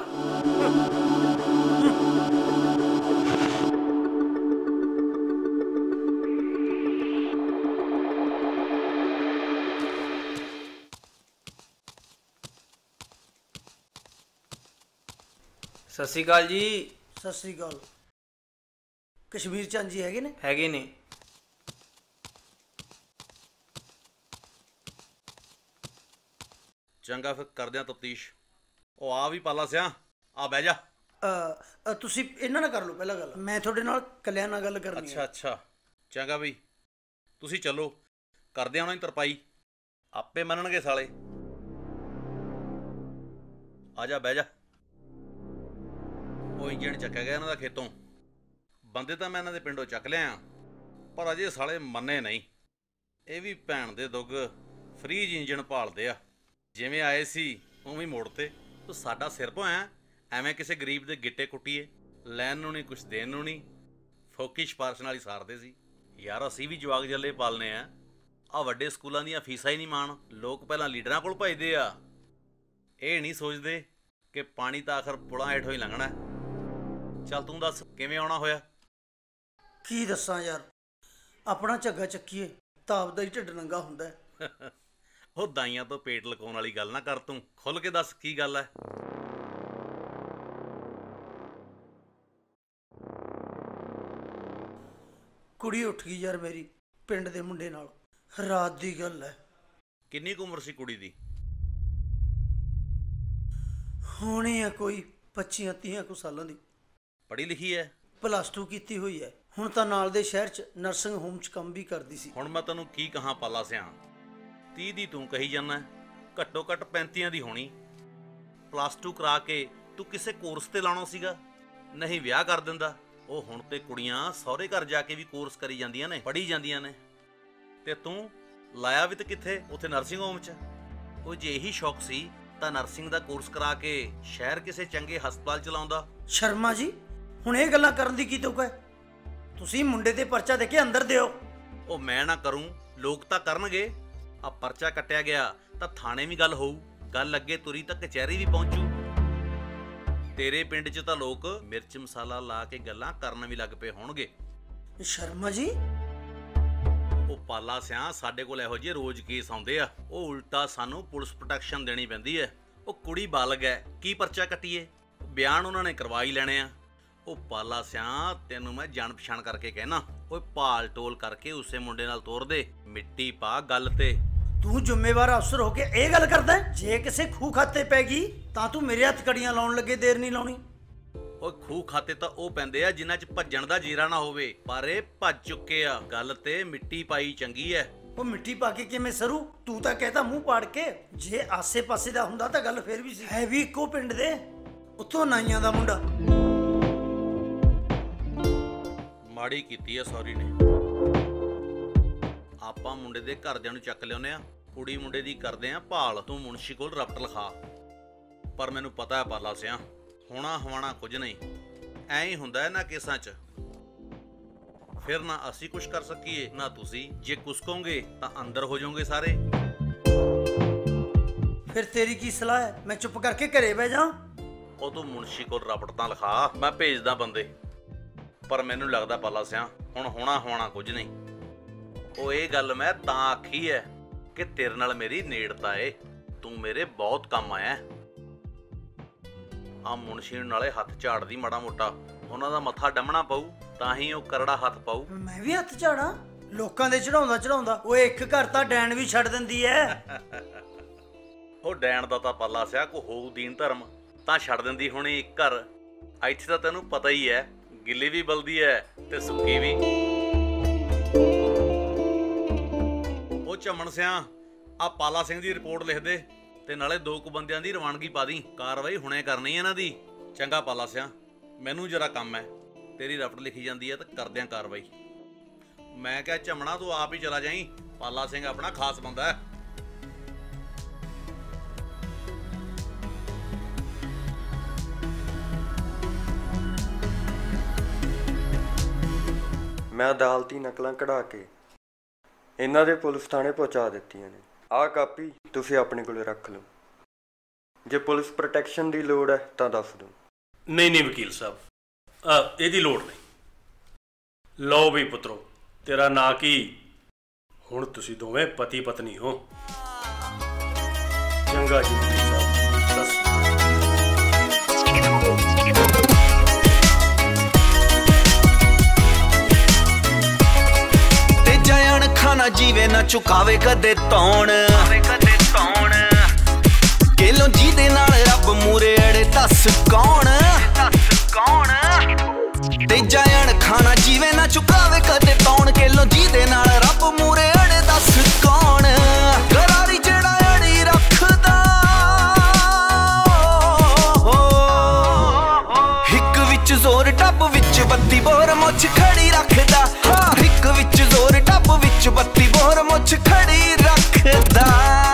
Speaker 9: ਸਤਿ ਸ਼੍ਰੀ ਅਕਾਲ ਜੀ।
Speaker 10: ਸਤਿ ਸ਼੍ਰੀ ਅਕਾਲ। ਕਸ਼ਮੀਰ ਚੰਦ ਜੀ ਹੈਗੇ ਨੇ?
Speaker 9: ਹੈਗੇ ਨੇ।
Speaker 17: ਚੰਗਾ ਫਿਰ ਕਰਦੇ ਆ ਤਫਤੀਸ਼। ਉਹ ਆ ਵੀ ਪਾਲਾ ਸਿਆ, ਆ ਬਹਿ ਜਾ।
Speaker 10: ਅ, ਤੁਸੀਂ ਇਹਨਾਂ ਨਾਲ ਕਰ ਲਓ ਪਹਿਲਾਂ ਗੱਲ, ਮੈਂ ਤੁਹਾਡੇ ਨਾਲ ਕੱਲਿਆਂ ਨਾਲ ਗੱਲ ਕਰਨੀ ਹੈ।
Speaker 17: ਅੱਛਾ ਅੱਛਾ ਚੰਗਾ ਬਈ, ਤੁਸੀਂ ਚੱਲੋ, ਕਰਦੇ ਆ ਉਹਨਾਂ ਦੀ ਤਰਪਾਈ, ਆਪੇ ਮੰਨਣਗੇ ਸਾਲੇ। ਆ ਜਾ ਬਹਿ ਜਾ। ਉਹ ਇੰਜਣ ਚੱਕਿਆ ਗਿਆ ਇਹਨਾਂ ਦਾ ਖੇਤੋਂ। ਬੰਦੇ ਤਾਂ ਮੈਂ ਇਹਨਾਂ ਦੇ ਪਿੰਡੋਂ ਚੱਕ ਲਿਆ, ਪਰ ਅਜੇ ਸਾਲੇ ਮੰਨੇ ਨਹੀਂ। ਇਹ ਵੀ ਭੈਣ ਦੇ ਦੁੱਗ ਫਰੀਜ ਇੰਜਣ ਭਾਲਦੇ ਆ। ਜਿਵੇਂ ਆਏ ਸੀ ਉਵੇਂ ਮੋੜਤੇ। ਤੂੰ ਸਾਡਾ ਸਿਰ ਭੋਇਆ ਐਵੇਂ ਕਿਸੇ ਗਰੀਬ ਦੇ ਗਿੱਟੇ ਕੁੱਟੀਏ, ਲੈਣ ਨੂੰ ਨਹੀਂ ਕੁਛ ਦੇਣ ਨੂੰ ਨਹੀਂ। ਫੋਕੀ ਸਿਫਾਰਸ਼ ਨਾਲ ਹੀ ਸਾਰਦੇ ਸੀ ਯਾਰ। ਅਸੀਂ ਵੀ ਜਵਾਕ ਜੱਲੇ ਪਾਲਨੇ ਆ। ਆ ਵੱਡੇ ਸਕੂਲਾਂ ਦੀਆਂ ਫੀਸਾਂ ਹੀ ਨਹੀਂ ਮਾਣ, ਲੋਕ ਪਹਿਲਾਂ ਲੀਡਰਾਂ ਕੋਲ ਭਜਦੇ ਆ। ਇਹ ਨਹੀਂ ਸੋਚਦੇ ਕਿ ਪਾਣੀ ਤਾਂ ਆਖਰ ਪੁਲਾਂ ਹੇਠੋਂ ਹੀ ਲੰਘਣਾ। ਚੱਲ ਤੂੰ ਦੱਸ ਕਿਵੇਂ ਆਉਣਾ ਹੋਇਆ?
Speaker 10: ਕੀ ਦੱਸਾਂ ਯਾਰ, ਆਪਣਾ ਝੱਗਾ ਚੱਕੀਏ ਤਾਂ ਆਪਦਾ ਹੀ ਢਿੱਡ ਨੰਗਾ ਹੁੰਦਾ।
Speaker 17: ਉਹ ਦਾਈਆਂ ਤੋਂ ਪੇਟ ਲਕਾਉਣ ਵਾਲੀ ਗੱਲ ਨਾ ਕਰ, ਤੂੰ ਖੁੱਲ ਕੇ ਦੱਸ ਕੀ ਗੱਲ ਹੈ।
Speaker 10: ਕੁੜੀ ਉੱਠ ਗਈ ਯਾਰ ਮੇਰੀ ਪਿੰਡ ਦੇ ਮੁੰਡੇ ਨਾਲ, ਰਾਤ ਦੀ ਗੱਲ ਹੈ।
Speaker 17: ਕਿੰਨੀ ਕੁ ਉਮਰ ਸੀ ਕੁੜੀ ਦੀ?
Speaker 10: ਹੋਣੀ ਆ ਕੋਈ ਪੱਚੀਆਂ ਤੀਹਾਂ ਕੁ ਸਾਲਾਂ ਦੀ।
Speaker 17: ਪੜ੍ਹੀ ਲਿਖੀ ਹੈ?
Speaker 10: ਪਲੱਸ ਟੂ ਕੀਤੀ ਹੋਈ ਹੈ। ਹੁਣ ਤਾਂ ਨਾਲ ਦੇ ਸ਼ਹਿਰ 'ਚ ਨਰਸਿੰਗ ਹੋਮ 'ਚ ਕੰਮ ਵੀ ਕਰਦੀ ਸੀ।
Speaker 17: ਹੁਣ ਮੈਂ ਤੈਨੂੰ ਕੀ ਕਹਾਂ ਪਾਲਾ ਸਿਆ, ਤੀਹ ਦੀ ਤੂੰ ਕਹੀ ਜਾਂਦਾ, ਘੱਟੋ ਘੱਟ ਪੈਂਤੀਆਂ ਦੀ ਹੋਣੀ। ਪਲੱਸ ਟੂ ਕਰਾ ਕੇ ਤੂੰ ਕਿਸੇ ਕੋਰਸ ਤੇ ਲਾਉਣਾ ਸੀਗਾ, ਨਹੀਂ ਵਿਆਹ ਕਰ ਦਿੰਦਾ। ਉਹ ਹੁਣ ਤੇ ਕੁੜੀਆਂ ਸਹੁਰੇ ਘਰ ਜਾ ਕੇ ਵੀ ਕੋਰਸ ਕਰੀ ਜਾਂਦੀਆਂ ਨੇ, ਪੜ੍ਹੀ ਜਾਂਦੀਆਂ ਨੇ, ਤੇ ਤੂੰ ਲਾਇਆ ਵੀ ਤੇ ਕਿੱਥੇ, ਉੱਥੇ ਨਰਸਿੰਗ ਹੋਮ 'ਚ। ਉਹ ਜੇ ਇਹੀ ਸ਼ੌਕ ਸੀ ਤਾਂ ਨਰਸਿੰਗ ਦਾ ਕੋਰਸ ਕਰਾ ਕੇ ਸ਼ਹਿਰ ਕਿਸੇ ਚੰਗੇ ਹਸਪਤਾਲ ਚਲਾਉਂਦਾ।
Speaker 10: ਸ਼ਰਮਾ ਜੀ ਹੁਣ ਇਹ ਗੱਲਾਂ ਕਰਨ ਦੀ ਕੀ ਤੁਕ ਹੈ? ਤੁਸੀਂ ਮੁੰਡੇ ਤੇ ਪਰਚਾ ਦੇ ਕੇ ਅੰਦਰ ਦਿਓ।
Speaker 17: ਉਹ ਮੈਂ ਨਾ ਕਰੂੰ, ਲੋਕ ਤਾਂ ਕਰਨਗੇ। ਆ ਪਰਚਾ ਕੱਟਿਆ ਗਿਆ ਤਾਂ ਥਾਣੇ ਵੀ ਗੱਲ ਹੋਊ, ਗੱਲ ਅੱਗੇ ਤੁਰੀ ਤਾਂ ਕਚਹਿਰੀ ਵੀ ਪਹੁੰਚੂ। ਤੇਰੇ ਪਿੰਡ 'ਚ ਤਾਂ ਲੋਕ ਮਿਰਚ ਮਸਾਲਾ ਲਾ ਕੇ ਗੱਲਾਂ ਕਰਨ ਵੀ ਲੱਗ ਪਏ ਹੋਣਗੇ।
Speaker 10: ਸ਼ਰਮਾ ਜੀ
Speaker 17: ਉਹ ਪਾਲਾ ਸਿਆ, ਸਾਡੇ ਕੋਲ ਇਹੋ ਜਿਹੇ ਰੋਜ਼ ਕੇਸ ਆਉਂਦੇ ਆ, ਉਹ ਉਲਟਾ ਸਾਨੂੰ ਪੁਲਿਸ ਪ੍ਰੋਟੈਕਸ਼ਨ ਦੇਣੀ ਪੈਂਦੀ ਹੈ। ਉਹ ਕੁੜੀ ਬਾਲਗ ਹੈ, ਕੀ ਪਰਚਾ ਕੱਟੀਏ? ਬਿਆਨ ਉਹਨਾਂ ਨੇ ਕਰਵਾ ਹੀ ਲੈਣੇ ਆ। ਉਹ ਪਾਲਾ ਸਿਆ ਤੈਨੂੰ ਮੈਂ ਜਾਣ ਪਛਾਣ ਕਰਕੇ ਕਹਿਣਾ, ਓਏ ਭਾਲ ਟੋਲ ਕਰਕੇ ਉਸੇ ਮੁੰਡੇ ਨਾਲ ਤੋਰ ਦੇ, ਮਿੱਟੀ ਪਾ ਗੱਲ ਤੇ।
Speaker 10: ਤੂੰ ਜ਼ਿੰਮੇਵਾਰ ਅਫਸਰ ਹੋ ਕੇ ਇਹ ਗੱਲ ਕਰਦਾ? ਜੇ ਕਿਸੇ ਖੂਹ ਖਾਤੇ ਪੈ ਗਈ ਤਾਂ ਤੂੰ ਮੇਰੇ ਹੱਥ ਕੜੀਆਂ ਲਾਉਣ ਲੱਗੇ ਦੇਰ ਨਹੀਂ ਲਾਉਣੀ।
Speaker 17: ਓਏ ਖੂਹ ਖਾਤੇ ਤਾਂ ਉਹ ਪੈਂਦੇ ਆ ਜਿਨ੍ਹਾਂ 'ਚ ਭੱਜਣ ਦਾ ਜੀਰਾ ਨਾ ਹੋਵੇ, ਪਰ ਇਹ ਭੱਜ ਚੁੱਕੇ ਆ। ਗੱਲ ਤੇ ਮਿੱਟੀ ਪਾਈ ਚੰਗੀ ਐ।
Speaker 10: ਉਹ ਮਿੱਟੀ ਪਾ ਕੇ ਕਿਵੇਂ ਸਰੂ? ਤੂੰ ਤਾਂ ਕਹਿਤਾ ਮੂੰਹ ਪਾੜ ਕੇ। ਜੇ ਆਸੇ ਪਾਸੇ ਦਾ ਹੁੰਦਾ ਤਾਂ ਗੱਲ ਫੇਰ ਵੀ ਸੀ। ਹੈ ਵੀ ਇੱਕੋ ਪਿੰਡ ਦੇ, ਉੱਥੋਂ ਨਾਈਆਂ ਦਾ ਮੁੰਡਾ।
Speaker 17: ਮਾੜੀ ਕੀਤੀ ਐ ਸੌਰੀ ਨੇ। ਆਪਾਂ ਮੁੰਡੇ ਦੇ ਘਰਦਿਆਂ ਨੂੰ ਚੱਕ ਲਿਆਉਂਦੇ ਆ, ਕੁੜੀ ਮੁੰਡੇ ਦੀ ਕਰਦੇ ਆ ਭਾਲ। ਤੂੰ ਮੁਨਸ਼ੀ ਕੋਲ ਰਪਟ ਲਿਖਾ। ਪਰ ਮੈਨੂੰ ਪਤਾ ਹੈ ਪਾਲਾ ਸਿਆ, ਹੋਣਾ ਹਵਾਣਾ ਕੁਝ ਨਹੀਂ, ਐਂ ਹੀ ਹੁੰਦਾ ਇਹਨਾਂ ਕੇਸਾਂ 'ਚ। ਫਿਰ ਨਾ ਅਸੀਂ ਕੁਝ ਕਰ ਸਕੀਏ ਨਾ ਤੁਸੀਂ। ਜੇ ਕੁਸਕੋਗੇ ਤਾਂ ਅੰਦਰ ਹੋ ਜਾਓਗੇ ਸਾਰੇ।
Speaker 10: ਫਿਰ ਤੇਰੀ ਕੀ ਸਲਾਹ ਹੈ? ਮੈਂ ਚੁੱਪ ਕਰਕੇ ਘਰੇ ਬਹਿ ਜਾ?
Speaker 17: ਉਹ ਤੂੰ ਮੁਨਸ਼ੀ ਕੋਲ ਰਪਟ ਤਾਂ ਲਿਖਾ, ਮੈਂ ਭੇਜਦਾ ਬੰਦੇ। ਪਰ ਮੈਨੂੰ ਲੱਗਦਾ ਪਾਲਾ ਸਿਆ ਹੁਣ ਹੋਣਾ ਹਵਾਣਾ ਕੁਝ ਨਹੀਂ। ਉਹ ਇਹ ਗੱਲ ਮੈਂ ਤਾਂ ਆਖੀ ਹੈ ਕਿ ਤੇਰੇ ਨਾਲ ਮੇਰੀ ਨੇੜਤਾ ਏ, ਤੂੰ ਮੇਰੇ ਬਹੁਤ ਕੰਮ ਆਇਆ। ਆ ਮੁਨਸ਼ੀ ਨਾਲੇ ਹੱਥ ਝਾੜਦੀ ਮਾੜਾ ਮੋਟਾ, ਉਹਨਾਂ ਦਾ ਮੱਥਾ ਡੰਮਣਾ ਪਊ ਤਾਂ ਹੀ ਉਹ ਕਰੜਾ ਹੱਥ ਪਾਊ।
Speaker 10: ਮੈਂ ਵੀ ਹੱਥ ਝਾੜਾਂ? ਲੋਕਾਂ ਦੇ ਚੜਾਉਂਦਾ ਚੜਾਉਂਦਾ ਓਏ ਇੱਕ ਘਰ ਤਾਂ ਡੈਣ ਵੀ ਛੱਡ ਦਿੰਦੀ ਐ।
Speaker 17: ਉਹ ਡੈਣ ਦਾ ਤਾਂ ਪਾਲਾ ਸਿਆ ਕੋ ਹੋਊ ਦੀਨ ਧਰਮ ਤਾਂ ਛੱਡ ਦਿੰਦੀ ਹੋਣੀ ਇੱਕ ਘਰ। ਇੱਥੇ ਤਾਂ ਤੈਨੂੰ ਪਤਾ ਹੀ ਐ, ਗਿੱਲੀ ਵੀ ਬਲਦੀ ਐ ਤੇ ਸੁੱਕੀ ਵੀ। ਉਹ ਝੰਮਣ ਸਿਆ ਆ ਪਾਲਾ ਸਿੰਘ ਦੀ ਰਿਪੋਰਟ ਲਿਖ ਦੇ ਤੇ ਨਾਲੇ ਦੋ ਕੁ ਬੰਦਿਆਂ ਦੀ ਰਵਾਨਗੀ ਪਾ ਦੀ। ਕਾਰਵਾਈ ਹੁਣੇ ਕਰਨੀ ਇਹਨਾਂ ਦੀ। ਚੰਗਾ ਪਾਲਾ ਸਿਆ, ਮੈਨੂੰ ਜਰਾ ਕੰਮ ਹੈ। ਤੇਰੀ ਰਪਟ ਲਿਖੀ ਜਾਂਦੀ ਹੈ ਤਾਂ ਕਰਦੇ ਆਂ ਕਾਰਵਾਈ। ਮੈਂ ਕਿਹਾ ਝੰਮਣਾ ਤੂੰ ਆਪ ਹੀ ਚਲਾ ਜਾਈਂ, ਪਾਲਾ ਸਿੰਘ ਆਪਣਾ ਖਾਸ ਬੰਦਾ ਹੈ।
Speaker 18: मैं अदालती नकलां कढ़ा के इन्हां दे पुलिस थाणे पहुँचा दित्तियां ने। आ कापी तुसीं अपने कोल रख लो, जे पुलिस प्रोटैक्शन की लोड़ है तो दस दो।
Speaker 3: नहीं नहीं वकील साहब, ਇਹਦੀ ਲੋੜ नहीं। ਲਓ ਵੀ ਪੁੱਤਰੋ, ਤੇਰਾ ਨਾਂ ਕੀ? ਹੁਣ ਤੁਸੀਂ ਦੋਵੇਂ ਪਤੀ ਪਤਨੀ ਹੋ। ਚੰਗਾ ਜੀ ਵਕੀਲ ਸਾਹਿਬ, ਦੱਸ।
Speaker 19: ਤੇ ਜයਨ ਖਾਨਾ ਜੀਵੇ ਨਾ ਚੁਕਾਵੇ ਕਦੇ ਤੌਣ, केलों जी दे नाल रब मूरे अड़े दस कौन, ते जायन खाना जीवे ना चुकावे कदे तौण, केलों जी दे नाल रब मूरे अड़े दस कौन। करारी जेड़ा अड़ी रखदा हिक विच जोर टब विच बत्ती बोर मुछ खड़ी रखदा, हिक विच जोर टब विच बत्ती बोर मुछ खड़ी रखदा।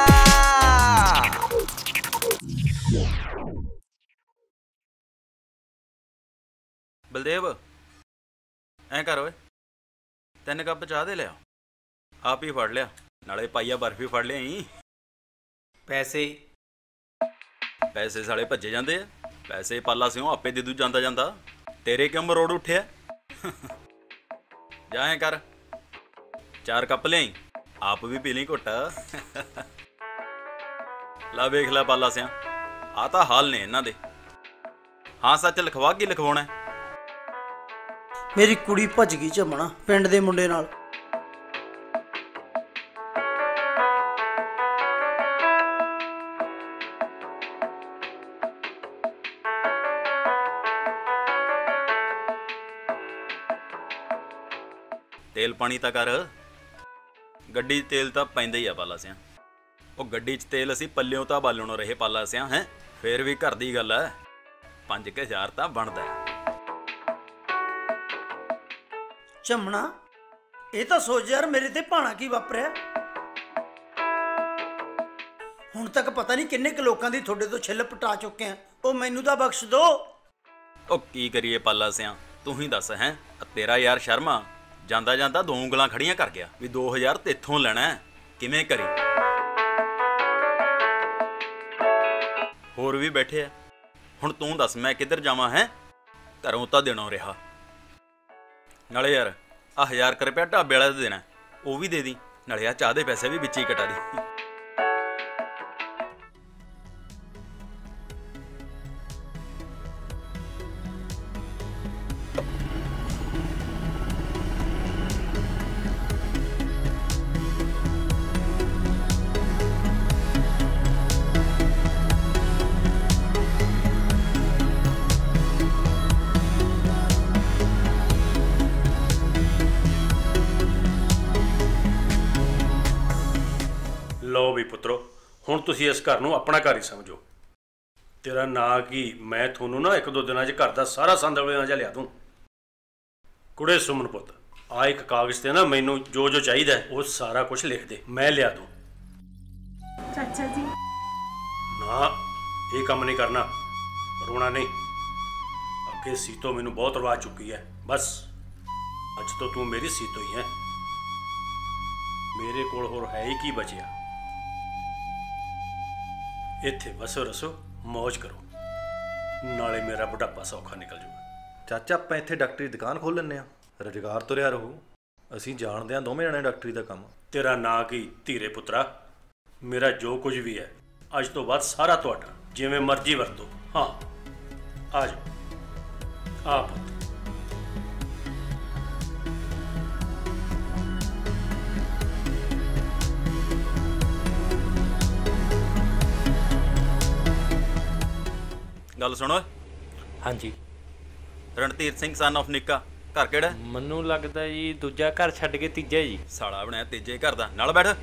Speaker 8: बलदेव ऐ कर ओए, तीन कप चाह दे लिया, आप ही फड़ लिया, नाले पाइया बर्फी फड़ लिया।
Speaker 9: पैसे
Speaker 8: पैसे साले भज्जे जाते हैं, पैसे पाला सिंह आपे दे दू जाता जाता, तेरे क्यों मरोड़ उठे? जा ऐ कर, चार कप लियाई, आप भी पी ली घुट। ला वेख ला पाला सिंह, आ तां हाल ने इन्हां दे। हाँ सच लिखवा की लिखवाउणा?
Speaker 10: मेरी कुड़ी भज गई झमना पिंड दे मुंडे नाल।
Speaker 8: तेल पानी तां कर, गड्डी च तेल तां पैंदा ही आ पाला सिंह। ਉਹ ਗੱਡੀ 'ਚ ਤੇਲ ਅਸੀਂ ਪੱਲਿਓਂ ਤਾਂ ਬਾਲਣੋਂ ਰਹੇ ਪਾਲਾ ਸਿਆਂ ਹੈ, ਫੇਰ ਵੀ ਘਰ ਦੀ ਗੱਲ ਹੈ, ਪੰਜ ਕੁ ਹਜ਼ਾਰ ਤਾਂ ਬਣਦਾ।
Speaker 10: ਝਮਣਾ ਇਹ ਤਾਂ ਸੋਚ ਯਾਰ ਮੇਰੇ ਤੇ ਭਾਣਾ ਕੀ ਵਾਪਰਿਆ। ਹੁਣ ਤੱਕ ਪਤਾ ਨਹੀਂ ਕਿੰਨੇ ਕੁ ਲੋਕਾਂ ਦੀ ਤੁਹਾਡੇ ਤੋਂ ਛਿੱਲ ਪਟਾ ਚੁੱਕੇ ਆ, ਉਹ ਮੈਨੂੰ ਤਾਂ ਬਖਸ਼ ਦੋ।
Speaker 8: ਉਹ ਕੀ ਕਰੀਏ ਪਾਲਾ ਸਿਆਂ, ਤੂੰ ਹੀ ਦੱਸ ਹੈ। ਤੇਰਾ ਯਾਰ ਸ਼ਰਮਾ ਜਾਂਦਾ ਜਾਂਦਾ ਦੋ ਉਂਗਲਾਂ ਖੜੀਆਂ ਕਰ ਗਿਆ ਵੀ ਦੋ ਹਜ਼ਾਰ ਤੇਥੋਂ ਲੈਣਾ, ਕਿਵੇਂ ਕਰੀ। ਹੋਰ ਵੀ ਬੈਠੇ ਆ, ਹੁਣ ਤੂੰ ਦੱਸ ਮੈਂ ਕਿੱਧਰ ਜਾਵਾਂ ਹੈ, ਘਰੋਂ ਤਾਂ ਦੇਣੋਂ ਰਿਹਾ। ਨਾਲੇ ਯਾਰ ਆ ਹਜ਼ਾਰ ਕੁ ਰੁਪਇਆ ਢਾਬੇ ਵਾਲਾ ਦੇਣਾ, ਉਹ ਵੀ ਦੇ ਦੀ, ਨਾਲੇ ਆ ਚਾਹ ਦੇ ਪੈਸੇ ਵੀ ਵਿੱਚ ਹੀ ਕਟਾ ਦੀ।
Speaker 3: ਲਓ ਵੀ ਪੁੱਤਰੋ, ਹੁਣ ਤੁਸੀਂ ਇਸ ਘਰ ਨੂੰ ਆਪਣਾ ਘਰ ਹੀ ਸਮਝੋ। ਤੇਰਾ ਨਾਂ ਕੀ? ਮੈਂ ਤੁਹਾਨੂੰ ਨਾ ਇੱਕ ਦੋ ਦਿਨਾਂ 'ਚ ਘਰ ਦਾ ਸਾਰਾ ਸੰਦਲਣਾ ਜਿਹਾ ਲਿਆ ਦੂੰ। ਕੁੜੇ ਸੁਮਨ ਪੁੱਤ, ਆ ਇੱਕ ਕਾਗਜ਼ ਤੇ ਨਾ ਮੈਨੂੰ ਜੋ ਜੋ ਚਾਹੀਦਾ ਉਹ ਸਾਰਾ ਕੁਝ ਲਿਖ ਦੇ, ਮੈਂ ਲਿਆ ਦੂੰ।
Speaker 1: ਚਾਚਾ ਜੀ
Speaker 3: ਨਾ, ਇਹ ਕੰਮ ਨਹੀਂ ਕਰਨਾ, ਰੋਣਾ ਨਹੀਂ। ਅੱਗੇ ਸੀਤੋ ਮੈਨੂੰ ਬਹੁਤ ਰਵਾ ਚੁੱਕੀ ਹੈ, ਬਸ ਅੱਜ ਤੋਂ ਤੂੰ ਮੇਰੀ ਸੀਤੋ ਹੀ ਹੈ। ਮੇਰੇ ਕੋਲ ਹੋਰ ਹੈ ਹੀ ਕੀ ਬਚਿਆ। ਇੱਥੇ ਵਸੋ ਰਸੋ ਮौज ਕਰੋ, ਨਾਲੇ ਮੇਰਾ ਬੁਢਾਪਾ ਸੌਖਾ ਨਿਕਲ ਜਾਊਗਾ।
Speaker 16: ਚਾਚਾ ਆਪਾਂ ਇੱਥੇ ਡਾਕਟਰੀ ਦੁਕਾਨ ਖੋਲ ਲੈਂਦੇ ਆ, ਰੁਜ਼ਗਾਰ ਤੁਰਿਆ ਰਹੂ। ਅਸੀਂ ਜਾਣਦੇ ਹਾਂ ਦੋਵੇਂ ਜਣੇ ਡਾਕਟਰੀ ਦਾ ਕੰਮ।
Speaker 3: ਤੇਰਾ ਨਾਂ ਕੀ ਧੀਰੇ ਪੁੱਤਰਾ? ਮੇਰਾ ਜੋ ਕੁਝ ਵੀ ਹੈ ਅੱਜ ਤੋਂ ਬਾਅਦ ਸਾਰਾ ਤੁਹਾਡਾ, ਜਿਵੇਂ ਮਰਜ਼ੀ ਵਰਤੋ। ਹਾਂ ਆ ਜਾਓ। ਆ ਪੁੱਤ,
Speaker 8: ਗੱਲ ਸੁਣੋ।
Speaker 9: ਹਾਂਜੀ।
Speaker 8: ਰਣਧੀਰ ਸਿੰਘ ਸਨ ਆਫ ਨਿੱਕਾ, ਘਰ ਕਿਹੜਾ?
Speaker 9: ਮੈਨੂੰ ਲੱਗਦਾ ਜੀ ਦੂਜਾ ਘਰ ਛੱਡ ਕੇ ਤੀਜਾ ਜੀ।
Speaker 8: ਸਾਲਾ ਬਣਿਆ ਤੀਜੇ ਘਰ ਦਾ, ਨਾਲ ਬੈਠ।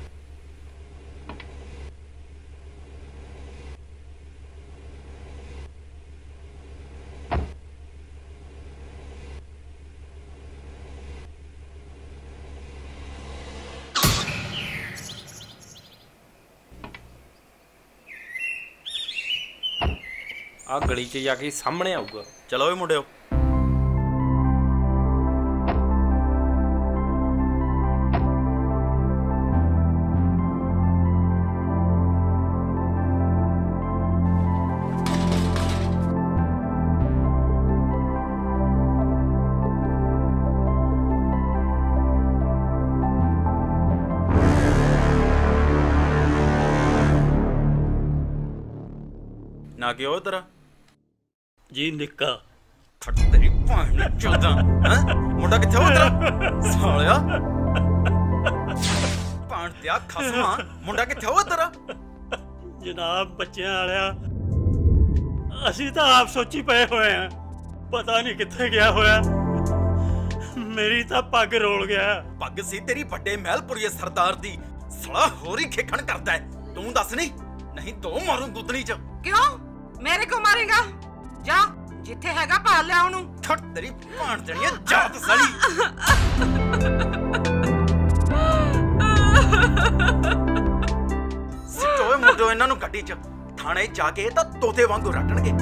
Speaker 9: ਆ ਗਲੀ 'ਚ ਜਾ ਕੇ ਸਾਹਮਣੇ ਆਊਗਾ।
Speaker 8: ਚਲੋ ਓਏ ਮੁੰਡਿਓ। ਨਾ ਕੀ ਉਹ ਤੇਰਾ
Speaker 7: ਜੀ ਨਿੱਕਾ।
Speaker 8: ਫਟ ਤੇਰੀ ਭਾਣ ਨੂੰ ਚੌਦਾਂ ਹੈ ਮੁੰਡਾ ਕਿੱਥੇ ਹੋ ਤੇਰਾ ਸਾਲਿਆ ਭਾਣ ਤੇ ਆ ਖਸਮਾ ਮੁੰਡਾ ਕਿੱਥੇ ਹੋ ਤੇਰਾ।
Speaker 7: ਜਨਾਬ ਬੱਚਿਆਂ ਵਾਲਿਆ ਅਸੀਂ ਤਾਂ ਆਪ ਸੋਚੀ ਪਏ ਹੋਏ ਆ ਪਤਾ ਨਹੀਂ ਕਿੱਥੇ ਗਿਆ ਹੋਇਆ। ਮੇਰੀ ਤਾਂ ਪੱਗ ਰੋਲ ਗਿਆ।
Speaker 8: ਪੱਗ ਸੀ ਤੇਰੀ ਵੱਡੇ ਮਹਿਲਪੁਰੀਏ ਸਰਦਾਰ ਦੀ ਸਾਲਾ ਹੋਰ ਹੀ ਖੇਖਣ ਕਰਦਾ ਹੈ। ਤੂੰ ਦੱਸ ਨਹੀਂ ਨਹੀਂ ਦੋ ਮਾਰੂ ਗੁੱਤਣੀ ਚ।
Speaker 5: ਕਿਉਂ ਮੇਰੇ ਕੋ ਮਾਰੇਗਾ? ਜਾ ਜਿੱਥੇ ਹੈਗਾ ਭਾਲ ਲਿਆ ਉਹਨੂੰ।
Speaker 8: ਛੱਡ ਤੇਰੀ ਭਾਣ ਜਣੀ ਜਾਤ ਸਾਲੀ। ਸਿੱਟੋ ਮੁੰਡੋ ਇਹਨਾਂ ਨੂੰ ਗੱਡੀ ਚ ਥਾਣੇ ਜਾ ਕੇ ਤਾਂ ਤੋਤੇ ਵਾਂਗੂ ਰੱਟਣਗੇ।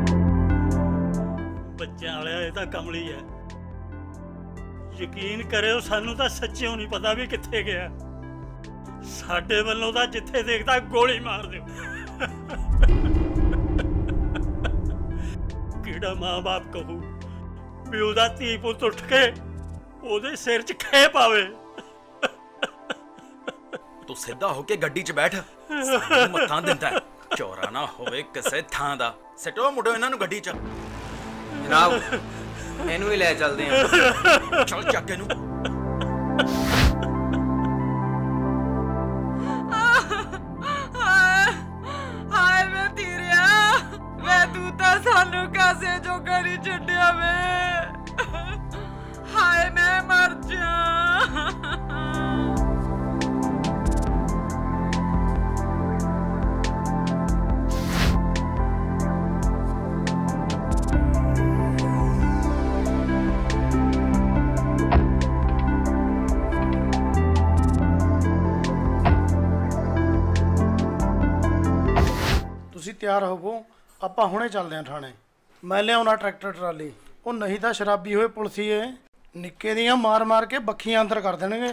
Speaker 7: ਬੱਚਿਆਂ ਵਾਲਿਆ ਇਹ ਤਾਂ ਕਮਲੀ ਹੈ। ਯਕੀਨ ਕਰਿਓ ਸਾਨੂੰ ਤਾਂ ਸੱਚਿਓ ਨਹੀਂ ਪਤਾ ਵੀ ਕਿੱਥੇ ਗਿਆ। ਸਾਡੇ ਵੱਲੋਂ ਤਾਂ ਜਿੱਥੇ ਦੇਖਦਾ ਗੋਲੀ ਮਾਰ ਦਿਓ। ਕਿਹੜਾ ਮਾਂ-ਬਾਪ ਕਹੂ ਵੀ ਉਹਦਾ ਧੀ ਪੁੱਤ ਉੱਠ ਕੇ ਉਹਦੇ ਸਿਰ 'ਚ ਖੇ ਪਾਵੇ।
Speaker 8: ਤੂੰ ਸਿੱਧਾ ਹੋ ਕੇ ਗੱਡੀ 'ਚ ਬੈਠ ਸਾਨੂੰ ਮੱਥਾਂ ਦਿੰਦਾ ਚੋਰਾ ਨਾ ਹੋਵੇ ਕਿਸੇ ਥਾਂ ਦਾ। ਸਿੱਟੋ ਮੁੰਡੋ ਇਹਨਾਂ ਨੂੰ ਗੱਡੀ 'ਚ।
Speaker 9: ਜਨਾਬ ਇਹਨੂੰ ਹੀ ਲੈ ਚੱਲਦੇ ਆ।
Speaker 8: ਚੱਲ ਚੱਕ ਇਹਨੂੰ।
Speaker 5: ਹਾਏ ਵੇ ਧੀਰਿਆ ਵੇ ਤੂੰ ਤਾਂ ਸਾਨੂੰ ਕਾਸੇ ਜੋਗਾ ਨਹੀਂ ਛੱਡਿਆ ਵੇ। ਹਾਏ ਮੈਂ ਮਰ ਜਾ।
Speaker 10: ਤੁਸੀਂ ਤਿਆਰ ਹੋਵੋ ਆਪਾਂ ਹੁਣੇ ਚੱਲਦੇ ਆਂ ਥਾਣੇ। ਮੈਂ ਲਿਆਉਣਾ ਟਰੈਕਟਰ ਟਰਾਲੀ। ਉਹ ਨਹੀਂ ਤਾਂ ਸ਼ਰਾਬੀ ਹੋਏ ਪੁਲਸੀਏ ਨਿੱਕੇ ਦੀਆਂ ਮਾਰ ਮਾਰ ਕੇ ਬੱਖੀਆਂ ਅੰਦਰ ਕਰ ਦੇਣਗੇ।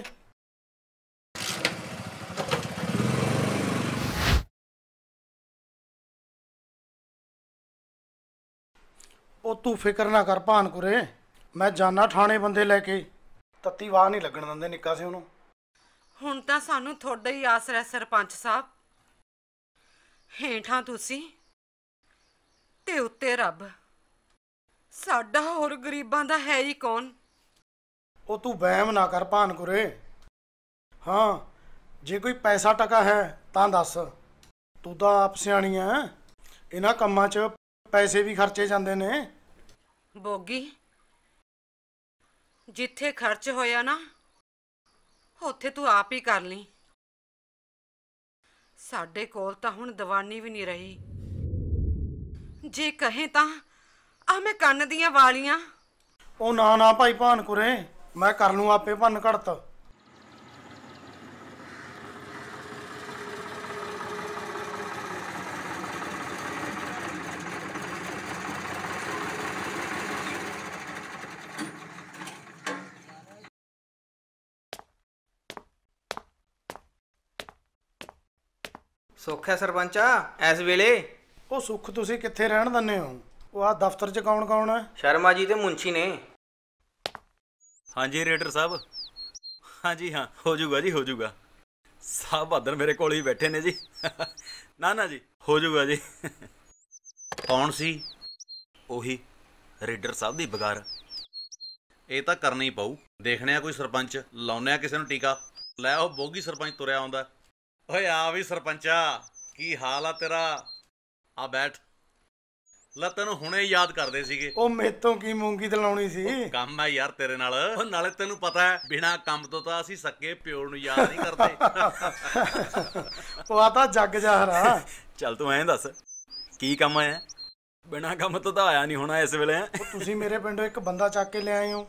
Speaker 10: ਉਹ ਤੂੰ ਫਿਕਰ ਨਾ ਕਰ ਭਾਨਕੁਰੇ ਮੈਂ ਜਾਣਾ ਥਾਣੇ ਬੰਦੇ ਲੈ ਕੇ। ਤੱਤੀ ਵਾਹ ਨਹੀਂ ਲੱਗਣ ਦਿੰਦੇ ਨਿੱਕਾ ਸੀ ਉਹਨੂੰ।
Speaker 5: ਹੁਣ ਤਾਂ ਸਾਨੂੰ ਤੁਹਾਡਾ ਹੀ ਆਸਰਾ ਹੈ ਸਰਪੰਚ ਸਾਹਿਬ। ਹੇਠਾਂ ਤੁਸੀਂ ਤੇ ਉੱਤੇ ਰੱਬ। ਸਾਡਾ ਹੋਰ ਗਰੀਬਾਂ ਦਾ ਹੈ ਹੀ ਕੌਣ।
Speaker 10: ਉਹ ਤੂੰ ਵਹਿਮ ਨਾ ਕਰ ਭਾਨਕੁਰੇ। ਹਾਂ ਜੇ ਕੋਈ ਪੈਸਾ ਟਕਾ ਹੈ ਤਾਂ ਦੱਸ। ਤੂੰ ਤਾਂ ਆਪ ਸਿਆਣੀ ਐ। ਇਹਨਾਂ ਕੰਮਾਂ 'ਚ ਪੈਸੇ ਵੀ ਖਰਚੇ ਜਾਂਦੇ ਨੇ।
Speaker 5: ਬੋਗੀ ਜਿੱਥੇ ਖਰਚ ਹੋਇਆ ਨਾ ਉੱਥੇ ਤੂੰ ਆਪ ਹੀ ਕਰ ਲਈ। ਸਾਡੇ ਕੋਲ ਤਾਂ ਹੁਣ ਦੀਵਾਨੀ ਵੀ ਨਹੀਂ ਰਹੀ। ਜੇ ਕਹੇ ਤਾਂ ਆ ਮੈਂ ਕੰਨ ਦੀਆਂ ਵਾਲੀਆਂ।
Speaker 10: ਉਹ ਨਾ ਨਾ ਭਾਈ ਭਾਨਕੁਰੇ ਮੈਂ ਕਰ ਲੂੰ ਆਪੇ ਭੰਨ ਘੜਤ।
Speaker 9: ਸੁੱਖ ਹੈ ਸਰਪੰਚਾ ਇਸ ਵੇਲੇ?
Speaker 10: ਉਹ ਸੁੱਖ ਤੁਸੀਂ ਕਿੱਥੇ ਰਹਿਣ ਦਿੰਦੇ ਹੋ? ਉਹ ਆ ਦਫ਼ਤਰ 'ਚ ਕੌਣ ਕੌਣ ਹੈ?
Speaker 9: ਸ਼ਰਮਾ ਜੀ ਤੇ ਮੁੰਸ਼ੀ ਨੇ।
Speaker 8: ਹਾਂਜੀ ਰੇਡਰ ਸਾਹਿਬ। ਹਾਂਜੀ ਹਾਂ ਹੋ ਜਾਊਗਾ ਜੀ ਹੋ ਜਾਊਗਾ। ਸਾਹਿਬ ਬਹਾਦਰ ਮੇਰੇ ਕੋਲ ਹੀ ਬੈਠੇ ਨੇ ਜੀ। ਨਾ ਨਾ ਜੀ ਹੋ ਜਾਊਗਾ ਜੀ।
Speaker 17: ਕੌਣ ਸੀ?
Speaker 8: ਉਹੀ ਰੇਡਰ ਸਾਹਿਬ ਦੀ ਬਗਾਰ।
Speaker 17: ਇਹ ਤਾਂ ਕਰਨਾ ਹੀ ਪਊ। ਦੇਖਣੇ ਆ ਕੋਈ ਸਰਪੰਚ ਲਾਉਨੇ ਆ ਕਿਸੇ ਨੂੰ ਟੀਕਾ। ਲੈ ਉਹ ਬੋਗੀ ਸਰਪੰਚ ਤੁਰਿਆ ਆਉਂਦਾ। ਓਏ ਆ ਵੀ ਸਰਪੰਚਾ ਕੀ ਹਾਲ ਆ ਤੇਰਾ? ਆ ਬੈਠ। ਲੈ ਤੈਨੂੰ ਹੁਣੇ ਯਾਦ ਕਰਦੇ ਸੀਗੇ।
Speaker 10: ਉਹ ਮੇਤੋਂ ਕੀ ਮੂੰਗੀ ਦਲਾਉਣੀ ਸੀ?
Speaker 17: ਕੰਮ ਹੈ ਯਾਰ ਤੇਰੇ ਨਾਲ। ਉਹ ਨਾਲੇ ਤੈਨੂੰ ਪਤਾ ਹੈ ਬਿਨਾਂ ਕੰਮ ਤੋਂ ਤਾਂ ਅਸੀਂ ਸੱਕੇ ਪਿਓ ਨੂੰ ਯਾਦ ਨਹੀਂ ਕਰਦੇ।
Speaker 10: ਉਹ ਆ ਤਾਂ ਜੱਗ ਜਾਹਰਾ।
Speaker 8: ਚੱਲ ਤੂੰ ਐਂ ਦੱਸ ਕੀ ਕੰਮ ਆਇਆ? ਬਿਨਾਂ ਕੰਮ ਤੋਂ ਤਾਂ ਆਇਆ ਨਹੀਂ ਹੋਣਾ ਇਸ ਵੇਲੇ।
Speaker 10: ਉਹ ਤੁਸੀਂ ਮੇਰੇ ਪਿੰਡੋਂ ਇੱਕ ਬੰਦਾ ਚੱਕ ਕੇ ਲਿਆਏ ਹੋ।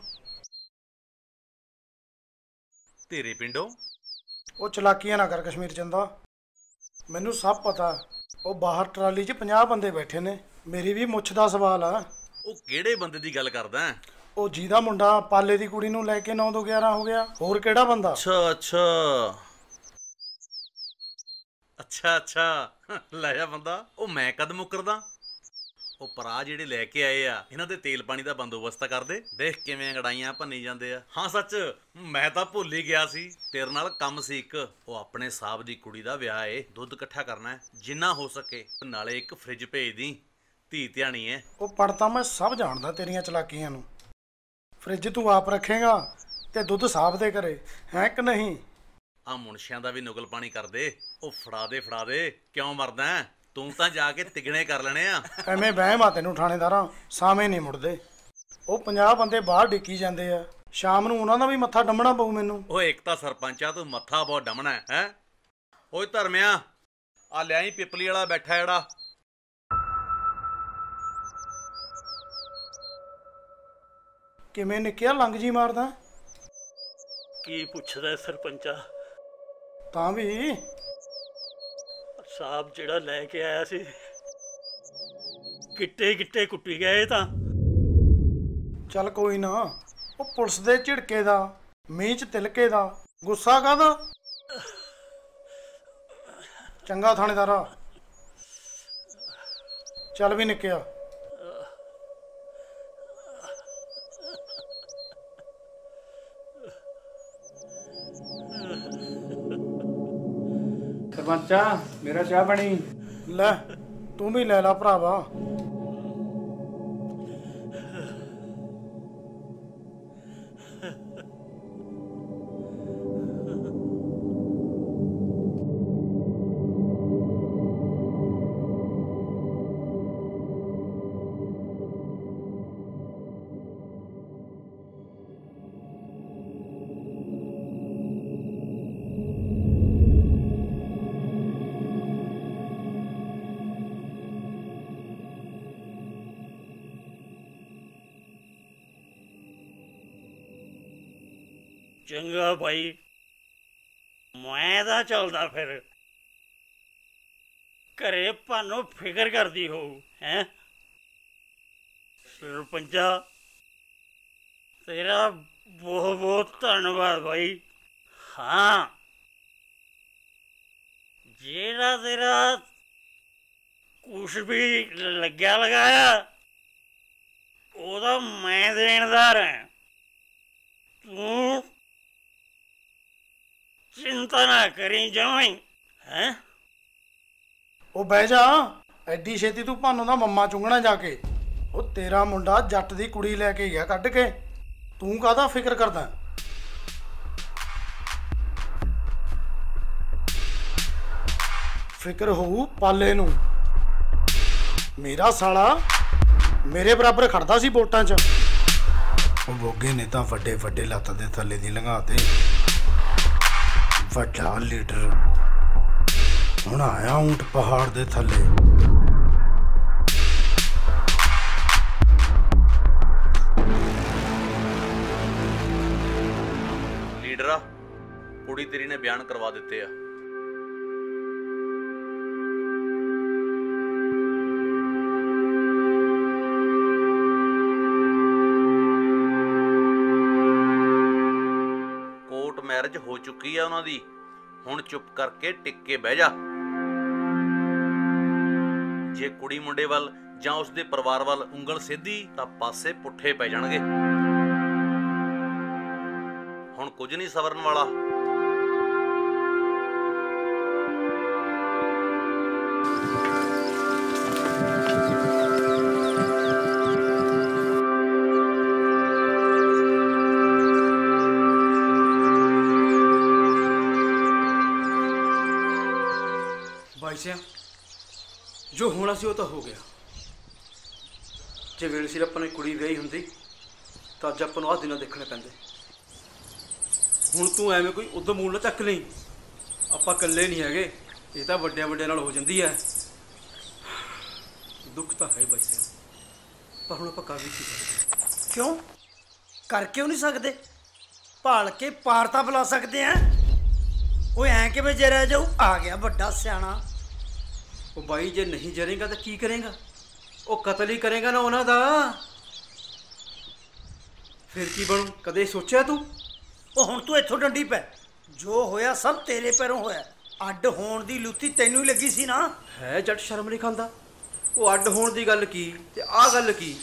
Speaker 17: ਤੇਰੇ ਪਿੰਡੋਂ?
Speaker 10: ਉਹ ਚਲਾਕੀਆਂ ਨਾ ਕਰ ਕਸ਼ਮੀਰ ਚੰਦਾ। ਮੈਨੂੰ ਸਭ ਪਤਾ। ਉਹ ਬਾਹਰ ਟਰਾਲੀ 'ਚ ਪੰਜਾਹ ਬੰਦੇ ਬੈਠੇ ਨੇ। ਮੇਰੀ ਵੀ ਮੁੱਛ ਦਾ ਸਵਾਲ ਆ।
Speaker 17: ਉਹ ਕਿਹੜੇ ਬੰਦੇ ਦੀ ਗੱਲ ਕਰਦਾ?
Speaker 10: ਉਹ ਜਿਹਦਾ ਮੁੰਡਾ ਪਾਲੇ ਦੀ ਕੁੜੀ ਨੂੰ ਲੈ ਕੇ ਨੌ ਦੋ ਗਿਆਰਾਂ ਹੋ ਗਿਆ। ਹੋਰ ਕਿਹੜਾ ਬੰਦਾ?
Speaker 17: ਅੱਛਾ ਅੱਛਾ ਅੱਛਾ ਅੱਛਾ ਲੈ ਜਾ ਬੰਦਾ। ਉਹ ਮੈਂ ਕਦ ਮੁੱਕਰਦਾ? ਉਹ ਭਰਾ ਜਿਹੜੇ ਲੈ ਕੇ ਆਏ ਆ ਇਹਨਾਂ ਦੇ ਤੇਲ ਪਾਣੀ ਦਾ ਬੰਦੋਬਸਤ ਕਰ ਦੇ। ਦੇਖ ਕਿਵੇਂ ਅੰਗੜਾਈਆਂ ਭੰਨੀ ਜਾਂਦੇ ਆ। ਹਾਂ ਸੱਚ, ਮੈਂ ਤਾਂ ਭੁੱਲ ਹੀ ਗਿਆ ਸੀ, ਤੇਰੇ ਨਾਲ ਕੰਮ ਸੀ ਇੱਕ। ਉਹ ਆਪਣੇ ਸਾਹਿਬ ਦੀ ਕੁੜੀ ਦਾ ਵਿਆਹ ਏ, ਦੁੱਧ ਇਕੱਠਾ ਕਰਨਾ ਹੈ ਜਿੰਨਾ ਹੋ ਸਕੇ, ਨਾਲੇ ਇੱਕ ਫ੍ਰਿਜ ਭੇਜ ਦੀ, ਧੀ ਧਿਆਣੀ ਐ।
Speaker 10: ਉਹ ਪੜਤਾ ਮੈਂ ਸਭ ਜਾਣਦਾ ਤੇਰੀਆਂ ਚਲਾਕੀਆਂ ਨੂੰ। ਫ੍ਰਿਜ ਤੂੰ ਆਪ ਰੱਖੇਗਾ ਤੇ ਦੁੱਧ ਸਾਫ ਦੇ ਕਰੇ ਹੈ ਕਿ ਨਹੀਂ?
Speaker 17: ਆ ਮੁਨਸ਼ਿਆਂ ਦਾ ਵੀ ਨੁਗਲ ਪਾਣੀ ਕਰ ਦੇ। ਉਹ ਫੜਾ ਦੇ ਫੜਾ ਦੇ, ਕਿਉਂ ਮਰਦਾ ਹੈ? ਤੂੰ ਤਾਂ ਜਾ ਕੇ ਤਿਗਣੇ ਕਰ ਲੈਣੇ ਆ।
Speaker 10: ਐਵੇਂ ਵਹਿਮ ਆ ਤੈਨੂੰ ਥਾਣੇਦਾਰਾਂ, ਸਾਵੇਂ ਨਹੀਂ ਮੁੜਦੇ। ਉਹ ਪੰਜਾਹ ਬੰਦੇ ਬਾਹਰ ਡਿੱਕੀ ਜਾਂਦੇ ਆ, ਸ਼ਾਮ ਨੂੰ ਉਹਨਾਂ ਦਾ ਵੀ ਮੱਥਾ ਡੰਮਣਾ ਪਊ ਮੈਨੂੰ।
Speaker 17: ਉਹ ਇੱਕ ਤਾਂ ਸਰਪੰਚਾ ਤੂੰ ਮੱਥਾ ਬਹੁਤ ਡੰਮਣਾ ਹੈ ਹੈ। ਓਏ ਧਰਮਿਆ, ਆ ਲਿਆਈ ਪਿਪਲੀ ਵਾਲਾ ਬੈਠਾ ਜਿਹੜਾ।
Speaker 10: ਕਿਵੇਂ ਨਿੱਕਿਆ ਲੰਗ ਜੀ ਮਾਰਦਾ?
Speaker 7: ਕੀ ਪੁੱਛਦਾ ਸਰਪੰਚਾ?
Speaker 10: ਤਾਂ ਵੀ
Speaker 7: ਸਾਹਿਬ ਜਿਹੜਾ ਲੈ ਕੇ ਆਇਆ ਸੀ, ਕਿੱਟੇ ਕਿੱਟੇ ਕੁੱਟੀ ਗਏ ਤਾਂ।
Speaker 10: ਚੱਲ ਕੋਈ ਨਾ, ਉਹ ਪੁਲਿਸ ਦੇ ਝਿੜਕੇ ਦਾ, ਮੀਂਹ ਚ ਤਿਲਕੇ ਦਾ ਗੁੱਸਾ ਕਾਹਦਾ? ਚੰਗਾ ਥਾਣੇਦਾਰਾ, ਚੱਲ ਵੀ ਨਿੱਕਿਆ।
Speaker 20: ਸਰਪੰਚਾ, ਮੇਰਾ ਚਾਹ ਪਾਣੀ
Speaker 10: ਲੈ, ਤੂੰ ਵੀ ਲੈ ਲਾ ਭਰਾਵਾ।
Speaker 7: ਚੰਗਾ ਭਾਈ, ਮੈਂ ਤਾਂ ਚੱਲਦਾ ਫਿਰ। ਘਰੇ ਭਾਨੂੰ ਫਿਕਰ ਕਰਦੀ ਹੋਊ ਹੈ। ਸਰਪੰਚਾ, ਤੇਰਾ ਬਹੁਤ ਬਹੁਤ ਧੰਨਵਾਦ ਭਾਈ। ਹਾਂ, ਜਿਹੜਾ ਤੇਰਾ ਕੁਛ ਵੀ ਲੱਗਿਆ ਲਗਾਇਆ ਉਹਦਾ ਮੈਂ ਦੇਣਦਾਰ ਹਾਂ। ਤੂੰ चिंता ना करी जाई है।
Speaker 10: ਉਹ ਬਹਿ ਜਾ, ਐਡੀ ਛੇਤੀ ਤੂੰ ਭਾਨੂੰ ਦਾ ਮੰਮਾ ਚੁੰਗਣਾ ਜਾ ਕੇ? ਉਹ ਤੇਰਾ ਮੁੰਡਾ ਜੱਟ ਦੀ ਕੁੜੀ ਲੈ ਕੇ ਗਿਆ ਕੱਢ ਕੇ, ਤੂੰ ਕਾਹਦਾ ਫਿਕਰ ਕਰਦਾ? ਫਿਕਰ ਹੋਊ ਪਾਲੇ ਨੂੰ। ਮੇਰਾ ਸਾਲਾ ਮੇਰੇ ਬਰਾਬਰ ਖੜਦਾ ਸੀ ਵੋਟਾਂ 'ਚ। ਉਹ ਬੋਗੇ ਨੇ ਤਾਂ ਵੱਡੇ ਵੱਡੇ ਲੱਤ ਦੇ ਥੱਲੇ ਦੀ ਲੰਘਾ ਤੇ ਵੱਡਾ ਲੀਡਰ। ਹੁਣ ਆਇਆ ਊਂਟ ਪਹਾੜ ਦੇ ਥੱਲੇ।
Speaker 17: ਲੀਡਰਾ, ਕੁੜੀ ਤੇਰੀ ਨੇ ਬਿਆਨ ਕਰਵਾ ਦਿੱਤੇ ਆ। ਕੋਰਟ ਮੈਰਿਜ ਹੋ ਚੁੱਕੀ ਆ ਉਹਨਾਂ ਦੀ। ਹੁਣ ਚੁੱਪ ਕਰਕੇ ਟਿਕ ਕੇ ਬਹਿ ਜਾ। ਜੇ ਕੁੜੀ ਮੁੰਡੇ ਵੱਲ ਜਾਂ ਉਸਦੇ ਪਰਿਵਾਰ ਵੱਲ ਉਂਗਲ ਸਿੱਧੀ ਤਾਂ ਪਾਸੇ ਪੁੱਠੇ ਪੈ ਜਾਣਗੇ। ਹੁਣ ਕੁਝ ਨਹੀਂ ਸਵਰਨ ਵਾਲਾ।
Speaker 9: ਸਿਆ ਜੋ ਹੋਣਾ ਸੀ ਉਹ ਤਾਂ ਹੋ ਗਿਆ। ਜੇ ਵੇਲੇ ਸਿਰ ਆਪਾਂ ਨੇ ਕੁੜੀ ਵਿਆਹੀ ਹੁੰਦੀ ਤਾਂ ਅੱਜ ਆਪਾਂ ਨੂੰ ਆਹ ਦਿਨਾਂ ਦੇਖਣੇ ਪੈਂਦੇ। ਹੁਣ ਤੂੰ ਐਵੇਂ ਕੋਈ ਉਦੋਂ ਮੂਲ ਨਾ ਚੱਕ ਲਈ। ਆਪਾਂ ਇਕੱਲੇ ਨਹੀਂ ਹੈਗੇ, ਇਹ ਤਾਂ ਵੱਡਿਆਂ ਵੱਡਿਆਂ ਨਾਲ ਹੋ ਜਾਂਦੀ ਹੈ। ਦੁੱਖ ਤਾਂ ਹੈ ਬਈ ਸਿਆ, ਪਰ ਹੁਣ ਆਪਾਂ ਕਰ ਵੀ ਕੀ ਸਕਦੇ?
Speaker 21: ਕਿਉਂ ਕਰ ਕਿਉਂ ਨਹੀਂ ਸਕਦੇ? ਭਾਲ ਕੇ ਪਾਰ ਤਾਂ ਬੁਲਾ ਸਕਦੇ ਆ। ਉਹ ਐਂ ਕਿਵੇਂ ਜਰਿਆ ਜਾਊ? ਆ ਗਿਆ ਵੱਡਾ ਸਿਆਣਾ।
Speaker 9: ਉਹ ਬਾਈ ਜੇ ਨਹੀਂ ਜਰੇਗਾ ਤਾਂ ਕੀ ਕਰੇਗਾ? ਉਹ ਕਤਲ ਹੀ ਕਰੇਗਾ ਨਾ ਉਹਨਾਂ ਦਾ। ਫਿਰ ਕੀ ਬਣੂ? ਕਦੇ ਸੋਚਿਆ ਤੂੰ?
Speaker 21: ਉਹ ਹੁਣ ਤੂੰ ਇੱਥੋਂ ਡੰਡੀ ਪੈ। ਜੋ ਹੋਇਆ ਸਭ ਤੇਰੇ ਪੈਰੋਂ ਹੋਇਆ। ਅੱਡ ਹੋਣ ਦੀ ਲੁੱਤੀ ਤੈਨੂੰ ਹੀ ਲੱਗੀ ਸੀ ਨਾ।
Speaker 9: ਹੈ ਜੱਟ ਸ਼ਰਮ ਨਹੀਂ ਖਾਂਦਾ? ਉਹ ਅੱਡ ਹੋਣ ਦੀ ਗੱਲ ਕੀ ਤੇ ਆਹ ਗੱਲ ਕੀ?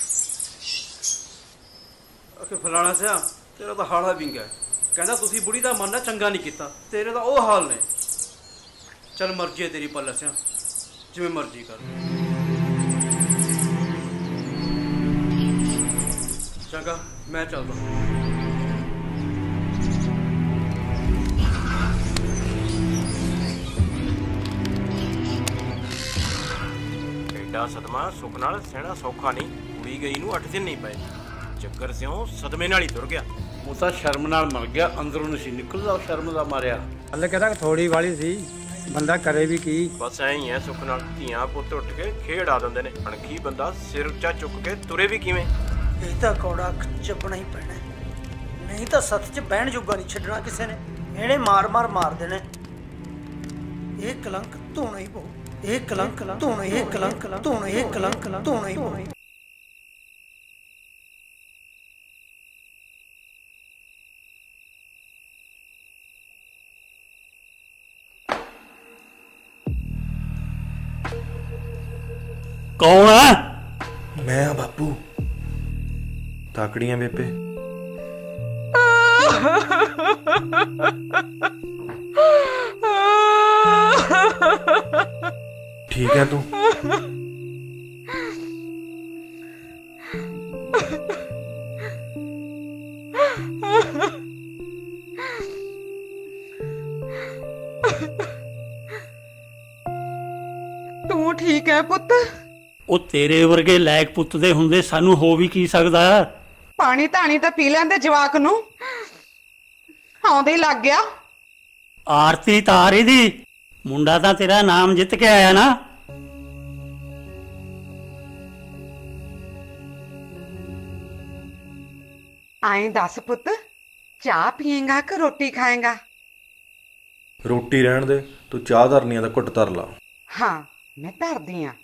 Speaker 9: ਅਖੇ ਫਲਾਣਾ ਸਿਆ ਤੇਰਾ ਤਾਂ ਹਾਲਾ ਵਿੰਗਾ, ਕਹਿੰਦਾ ਤੁਸੀਂ ਬੁੜੀ ਦਾ ਮਨ ਨਾ ਚੰਗਾ ਨਹੀਂ ਕੀਤਾ, ਤੇਰੇ ਤਾਂ ਉਹ ਹਾਲ ਨੇ। ਚੱਲ ਮਰਜ਼ੀ ਹੈ ਤੇਰੀ ਪੱਲਾ ਸਿਆ, ਜਿਵੇਂ ਮਰਜ਼ੀ ਕਰ। ਚੰਗਾ ਮੈਂ ਚੱਲਦਾ।
Speaker 3: ਐਡਾ ਸਦਮਾ ਸੁੱਖ ਨਾਲ ਸਹਿਣਾ ਸੌਖਾ ਨਹੀਂ। ਕੁੜੀ ਗਈ ਨੂੰ ਅੱਠ ਦਿਨ ਨਹੀਂ ਪਏ, ਚੱਕਰ ਸਿਓ ਸਦਮੇ ਨਾਲ ਹੀ ਤੁਰ ਗਿਆ।
Speaker 14: ਉਹ ਤਾਂ ਸ਼ਰਮ ਨਾਲ ਮਰ ਗਿਆ, ਅੰਦਰੋਂ ਨਹੀਂ ਸੀ ਨਿਕਲਦਾ, ਸ਼ਰਮ ਦਾ ਮਾਰਿਆ।
Speaker 20: ਹਲੇ ਕਹਿੰਦਾ ਥੋੜੀ ਵਾਲੀ ਸੀ, ਬੰਦਾ ਕਰੇ ਵੀ ਕੀ।
Speaker 3: ਬਸ ਐਂ ਹੀ ਹੈ ਸੁੱਖ ਨਾਲ, ਧੀਆਂ ਪੁੱਤ ਉੱਠ ਕੇ ਖੇਡ ਆ ਦਿੰਦੇ ਨੇ। ਅਣਖੀ ਬੰਦਾ ਸਿਰ ਉੱਚਾ ਚੁੱਕ ਕੇ ਤੁਰੇ ਵੀ ਕਿਵੇਂ?
Speaker 21: ਇਹ ਤਾਂ ਕੌੜਾ ਚੱਪਣਾ ਹੀ ਪੈਣਾ, ਨਹੀਂ ਤਾਂ ਸੱਥ 'ਚ ਬਹਿਣ ਜੋਗਾ ਨਹੀਂ ਛੱਡਣਾ ਕਿਸੇ ਨੇ। ਇਹਨੇ ਮਾਰ ਮਾਰ ਮਾਰ ਦੇਣੇ। ਇਹ ਕਲੰਕ ਧੋਣਾ ਹੀ ਪਊ, ਇਹ ਕਲੰਕ ਧੋਣਾ, ਇਹ ਕਲੰਕ ਧੋਣਾ, ਇਹ ਕਲੰਕ ਧੋਣਾ ਹੀ ਪਊ।
Speaker 7: ਕੌਣ ਹੈ?
Speaker 16: ਮੈਂ ਆ ਬਾਪੂ। ਤਾਕੜੀਆਂ ਬੇਬੇ। ਠੀਕ ਹੈ ਤੂੰ?
Speaker 5: ਤੂੰ ਠੀਕ ਹੈ ਪੁੱਤ?
Speaker 7: ਉਹ ਤੇਰੇ ਵਰਗੇ ਲਾਇਕ ਪੁੱਤ ਦੇ ਹੁੰਦੇ ਸਾਨੂੰ ਹੋ ਵੀ ਕੀ ਸਕਦਾ?
Speaker 5: ਪਾਣੀ ਧਾਣੀ ਤਾਂ ਪੀ ਲੈਂਦੇ ਜਵਾਕ ਨੂੰ, ਆਉਂਦੇ ਹੀ ਲੱਗ ਗਿਆ।
Speaker 7: ਆਰਤੀ ਤਾਰ ਇਹਦੀ, ਮੁੰਡਾ ਤਾਂ ਤੇਰਾ ਨਾਮ ਜਿੱਤ ਕੇ ਆਇਆ ਨਾ।
Speaker 5: ਆਏ ਦੱਸ ਪੁੱਤ, ਚਾਹ ਪੀਏਗਾ ਕਿ ਰੋਟੀ ਖਾਏਗਾ?
Speaker 16: ਰੋਟੀ ਰਹਿਣ ਦੇ, ਤੂੰ ਚਾਹ ਧਰਨੀ ਆ ਤਾਂ ਘੁੱਟ ਧਰ ਲਾ।
Speaker 5: ਹਾਂ ਮੈਂ ਧਰਦੀ ਆ।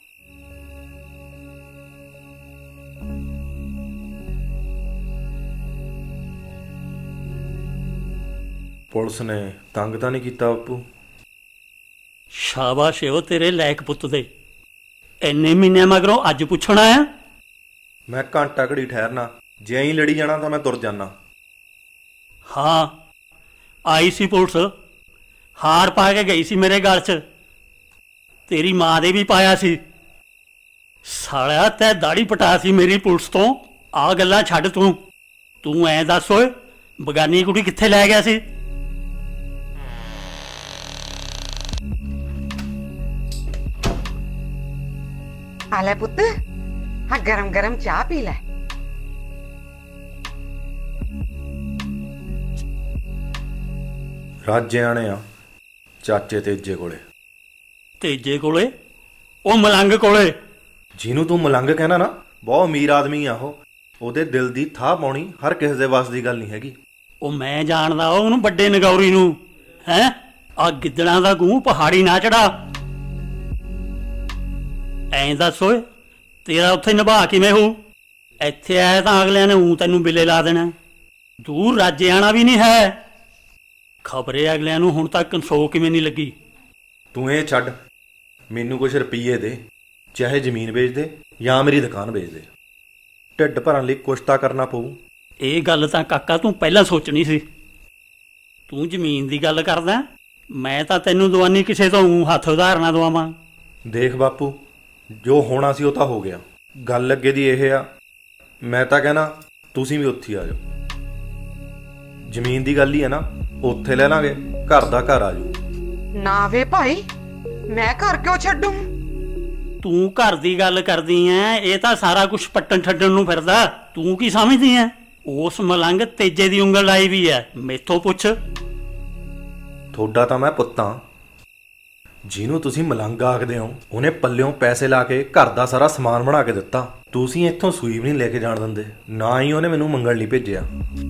Speaker 16: ਪੁਲਿਸ ਨੇ ਤੰਗ ਤਾਂ ਨਹੀਂ ਕੀਤਾ ਬਾਪੂ?
Speaker 7: ਸ਼ਾਬਾਸ਼ ਓ ਤੇਰੇ ਲਾਇਕ ਪੁੱਤ ਦੇ। ਇੰਨੇ ਮਹੀਨਿਆਂ ਮਗਰੋਂ ਅੱਜ ਪੁੱਛਣਾ ਆ?
Speaker 16: ਮੈਂ ਘੰਟਾ ਘੜੀ ਠਹਿਰਨਾ, ਜੇ ਐਂ ਲੜੀ ਜਾਣਾ ਤਾਂ ਮੈਂ ਤੁਰ ਜਾਣਾ।
Speaker 7: ਹਾਂ ਆਈ ਸੀ ਪੁਲਿਸ, ਹਾਰ ਪਾ ਕੇ ਗਈ ਸੀ ਮੇਰੇ ਗਲ 'ਚ, ਤੇਰੀ ਮਾਂ ਦੇ ਵੀ ਪਾਇਆ ਸੀ। ਸਾਲਿਆ ਤੈ ਦਾੜੀ ਪਟਾ ਸੀ ਮੇਰੀ ਪੁਲਿਸ ਤੋਂ। ਆ ਗੱਲਾਂ ਛੱਡ ਤੂੰ ਤੂੰ ਐਂ ਦੱਸ ਓਏ, ਬਗਾਨੀ ਕੁੜੀ ਕਿੱਥੇ ਲੈ ਗਿਆ ਸੀ?
Speaker 5: ਆ ਲੈ ਪੁੱਤ, ਹਾਂ ਗਰਮ ਗਰਮ ਚਾਹ ਪੀ ਲੈ।
Speaker 16: ਰਾਜੇ ਆਣੇ ਆ ਚਾਚੇ ਤੇਜੇ ਕੋਲੇ।
Speaker 7: ਤੇਜੇ ਕੋਲੇ? ਉਹ ਮਲੰਗ ਕੋਲੇ?
Speaker 16: ਜਿਹਨੂੰ ਤੂੰ ਮਲੰਗ ਕਹਿਣਾ ਨਾ, ਬਹੁਤ ਅਮੀਰ ਆਦਮੀ ਆ ਉਹ। ਉਹਦੇ ਦਿਲ ਦੀ ਥਾਹ ਪਾਉਣੀ ਹਰ ਕਿਸੇ ਦੇ ਵੱਸ ਦੀ ਗੱਲ ਨਹੀਂ ਹੈਗੀ।
Speaker 7: ਉਹ ਮੈਂ ਜਾਣਦਾ ਉਹਨੂੰ, ਵੱਡੇ ਨਗੌਰੀ ਨੂੰ। ਹੈਂ ਆ ਗਿੱਦੜਾਂ ਦਾ ਗੂੰ ਪਹਾੜੀ ਨਾ ਚੜਾ। ਐਂ ਦੱਸ ਓਏ, ਤੇਰਾ ਉੱਥੇ ਨਿਭਾ ਕਿਵੇਂ ਹੋਊ? ਇੱਥੇ ਆਇਆ ਤਾਂ ਅਗਲਿਆਂ ਨੇ ਊਂ ਤੈਨੂੰ ਬਿੱਲੇ ਲਾ ਦੇਣਾ। ਦੂਰ ਰਾਜੇ ਆਣਾ ਵੀ ਨਹੀਂ ਹੈ। ਖਬਰੇ ਅਗਲਿਆਂ ਨੂੰ ਹੁਣ ਤੱਕ ਕੰਸੋ ਕਿਵੇਂ ਨਹੀਂ ਲੱਗੀ।
Speaker 16: ਤੂੰ ਇਹ ਛੱਡ, ਮੈਨੂੰ ਕੁਛ ਰੁਪਈਏ ਦੇ, ਚਾਹੇ ਜ਼ਮੀਨ ਵੇਚ ਦੇ ਜਾਂ ਮੇਰੀ ਦੁਕਾਨ ਵੇਚ ਦੇ। ਢਿੱਡ ਭਰਨ ਲਈ ਕੁਛ ਤਾਂ ਕਰਨਾ ਪਊ।
Speaker 7: ਇਹ ਗੱਲ ਤਾਂ ਕਾਕਾ ਤੂੰ ਪਹਿਲਾਂ ਸੋਚਣੀ ਸੀ। ਤੂੰ ਜ਼ਮੀਨ ਦੀ ਗੱਲ ਕਰਦਾ, ਮੈਂ ਤਾਂ ਤੈਨੂੰ ਦਵਾਨੀ ਕਿਸੇ ਤੋਂ ਹੱਥ ਉਧਾਰ ਨਾ ਦਵਾਵਾਂ।
Speaker 16: ਦੇਖ ਬਾਪੂ, ਜੋ ਹੋਣਾ ਸੀ ਉਹ ਤਾਂ ਹੋ ਗਿਆ। ਗੱਲ ਅੱਗੇ ਦੀ ਇਹ ਆ, ਮੈਂ ਤਾਂ ਕਹਿਣਾ ਤੁਸੀਂ ਵੀ ਉੱਥੇ ਆ ਜਾਓ। ਜ਼ਮੀਨ ਦੀ ਗੱਲ ਹੀ ਹੈ ਨਾ, ਉੱਥੇ ਲੈ ਲਾਂਗੇ, ਘਰ ਦਾ ਘਰ ਆ ਜਾਊ।
Speaker 5: ਨਾ ਵੇ ਭਾਈ, ਮੈਂ ਘਰ ਕਿਉਂ ਛੱਡੂ?
Speaker 7: ਤੂੰ ਘਰ ਦੀ ਗੱਲ ਕਰਦੀ ਐ, ਇਹ ਤਾਂ ਸਾਰਾ ਕੁਝ ਪੱਟਣ ਛੱਡਣ ਨੂੰ ਫਿਰਦਾ। ਤੂੰ ਕੀ ਸਮਝਦੀ ਐ? ਉਸ ਮਲੰਗ ਤੇਜੇ ਦੀ ਉਂਗਲ ਲਾਈ ਵੀ ਐ, ਮੈਥੋਂ ਪੁੱਛ।
Speaker 16: ਤੁਹਾਡਾ ਤਾਂ ਮੈਂ ਪੁੱਤਾਂ, ਜਿਹਨੂੰ ਤੁਸੀਂ ਮਲੰਗ ਆਖਦੇ ਹੋ, ਉਹਨੇ ਪੱਲਿਓਂ ਪੈਸੇ ਲਾ ਕੇ ਘਰ ਦਾ ਸਾਰਾ ਸਮਾਨ ਬਣਾ ਕੇ ਦਿੱਤਾ। ਤੁਸੀਂ ਇੱਥੋਂ ਸੂਈ ਵੀ ਨਹੀਂ ਲੈ ਕੇ ਜਾਣ ਦਿੰਦੇ, ਨਾ ਹੀ ਉਹਨੇ ਮੈਨੂੰ ਮੰਗਣ ਲਈ ਭੇਜਿਆ।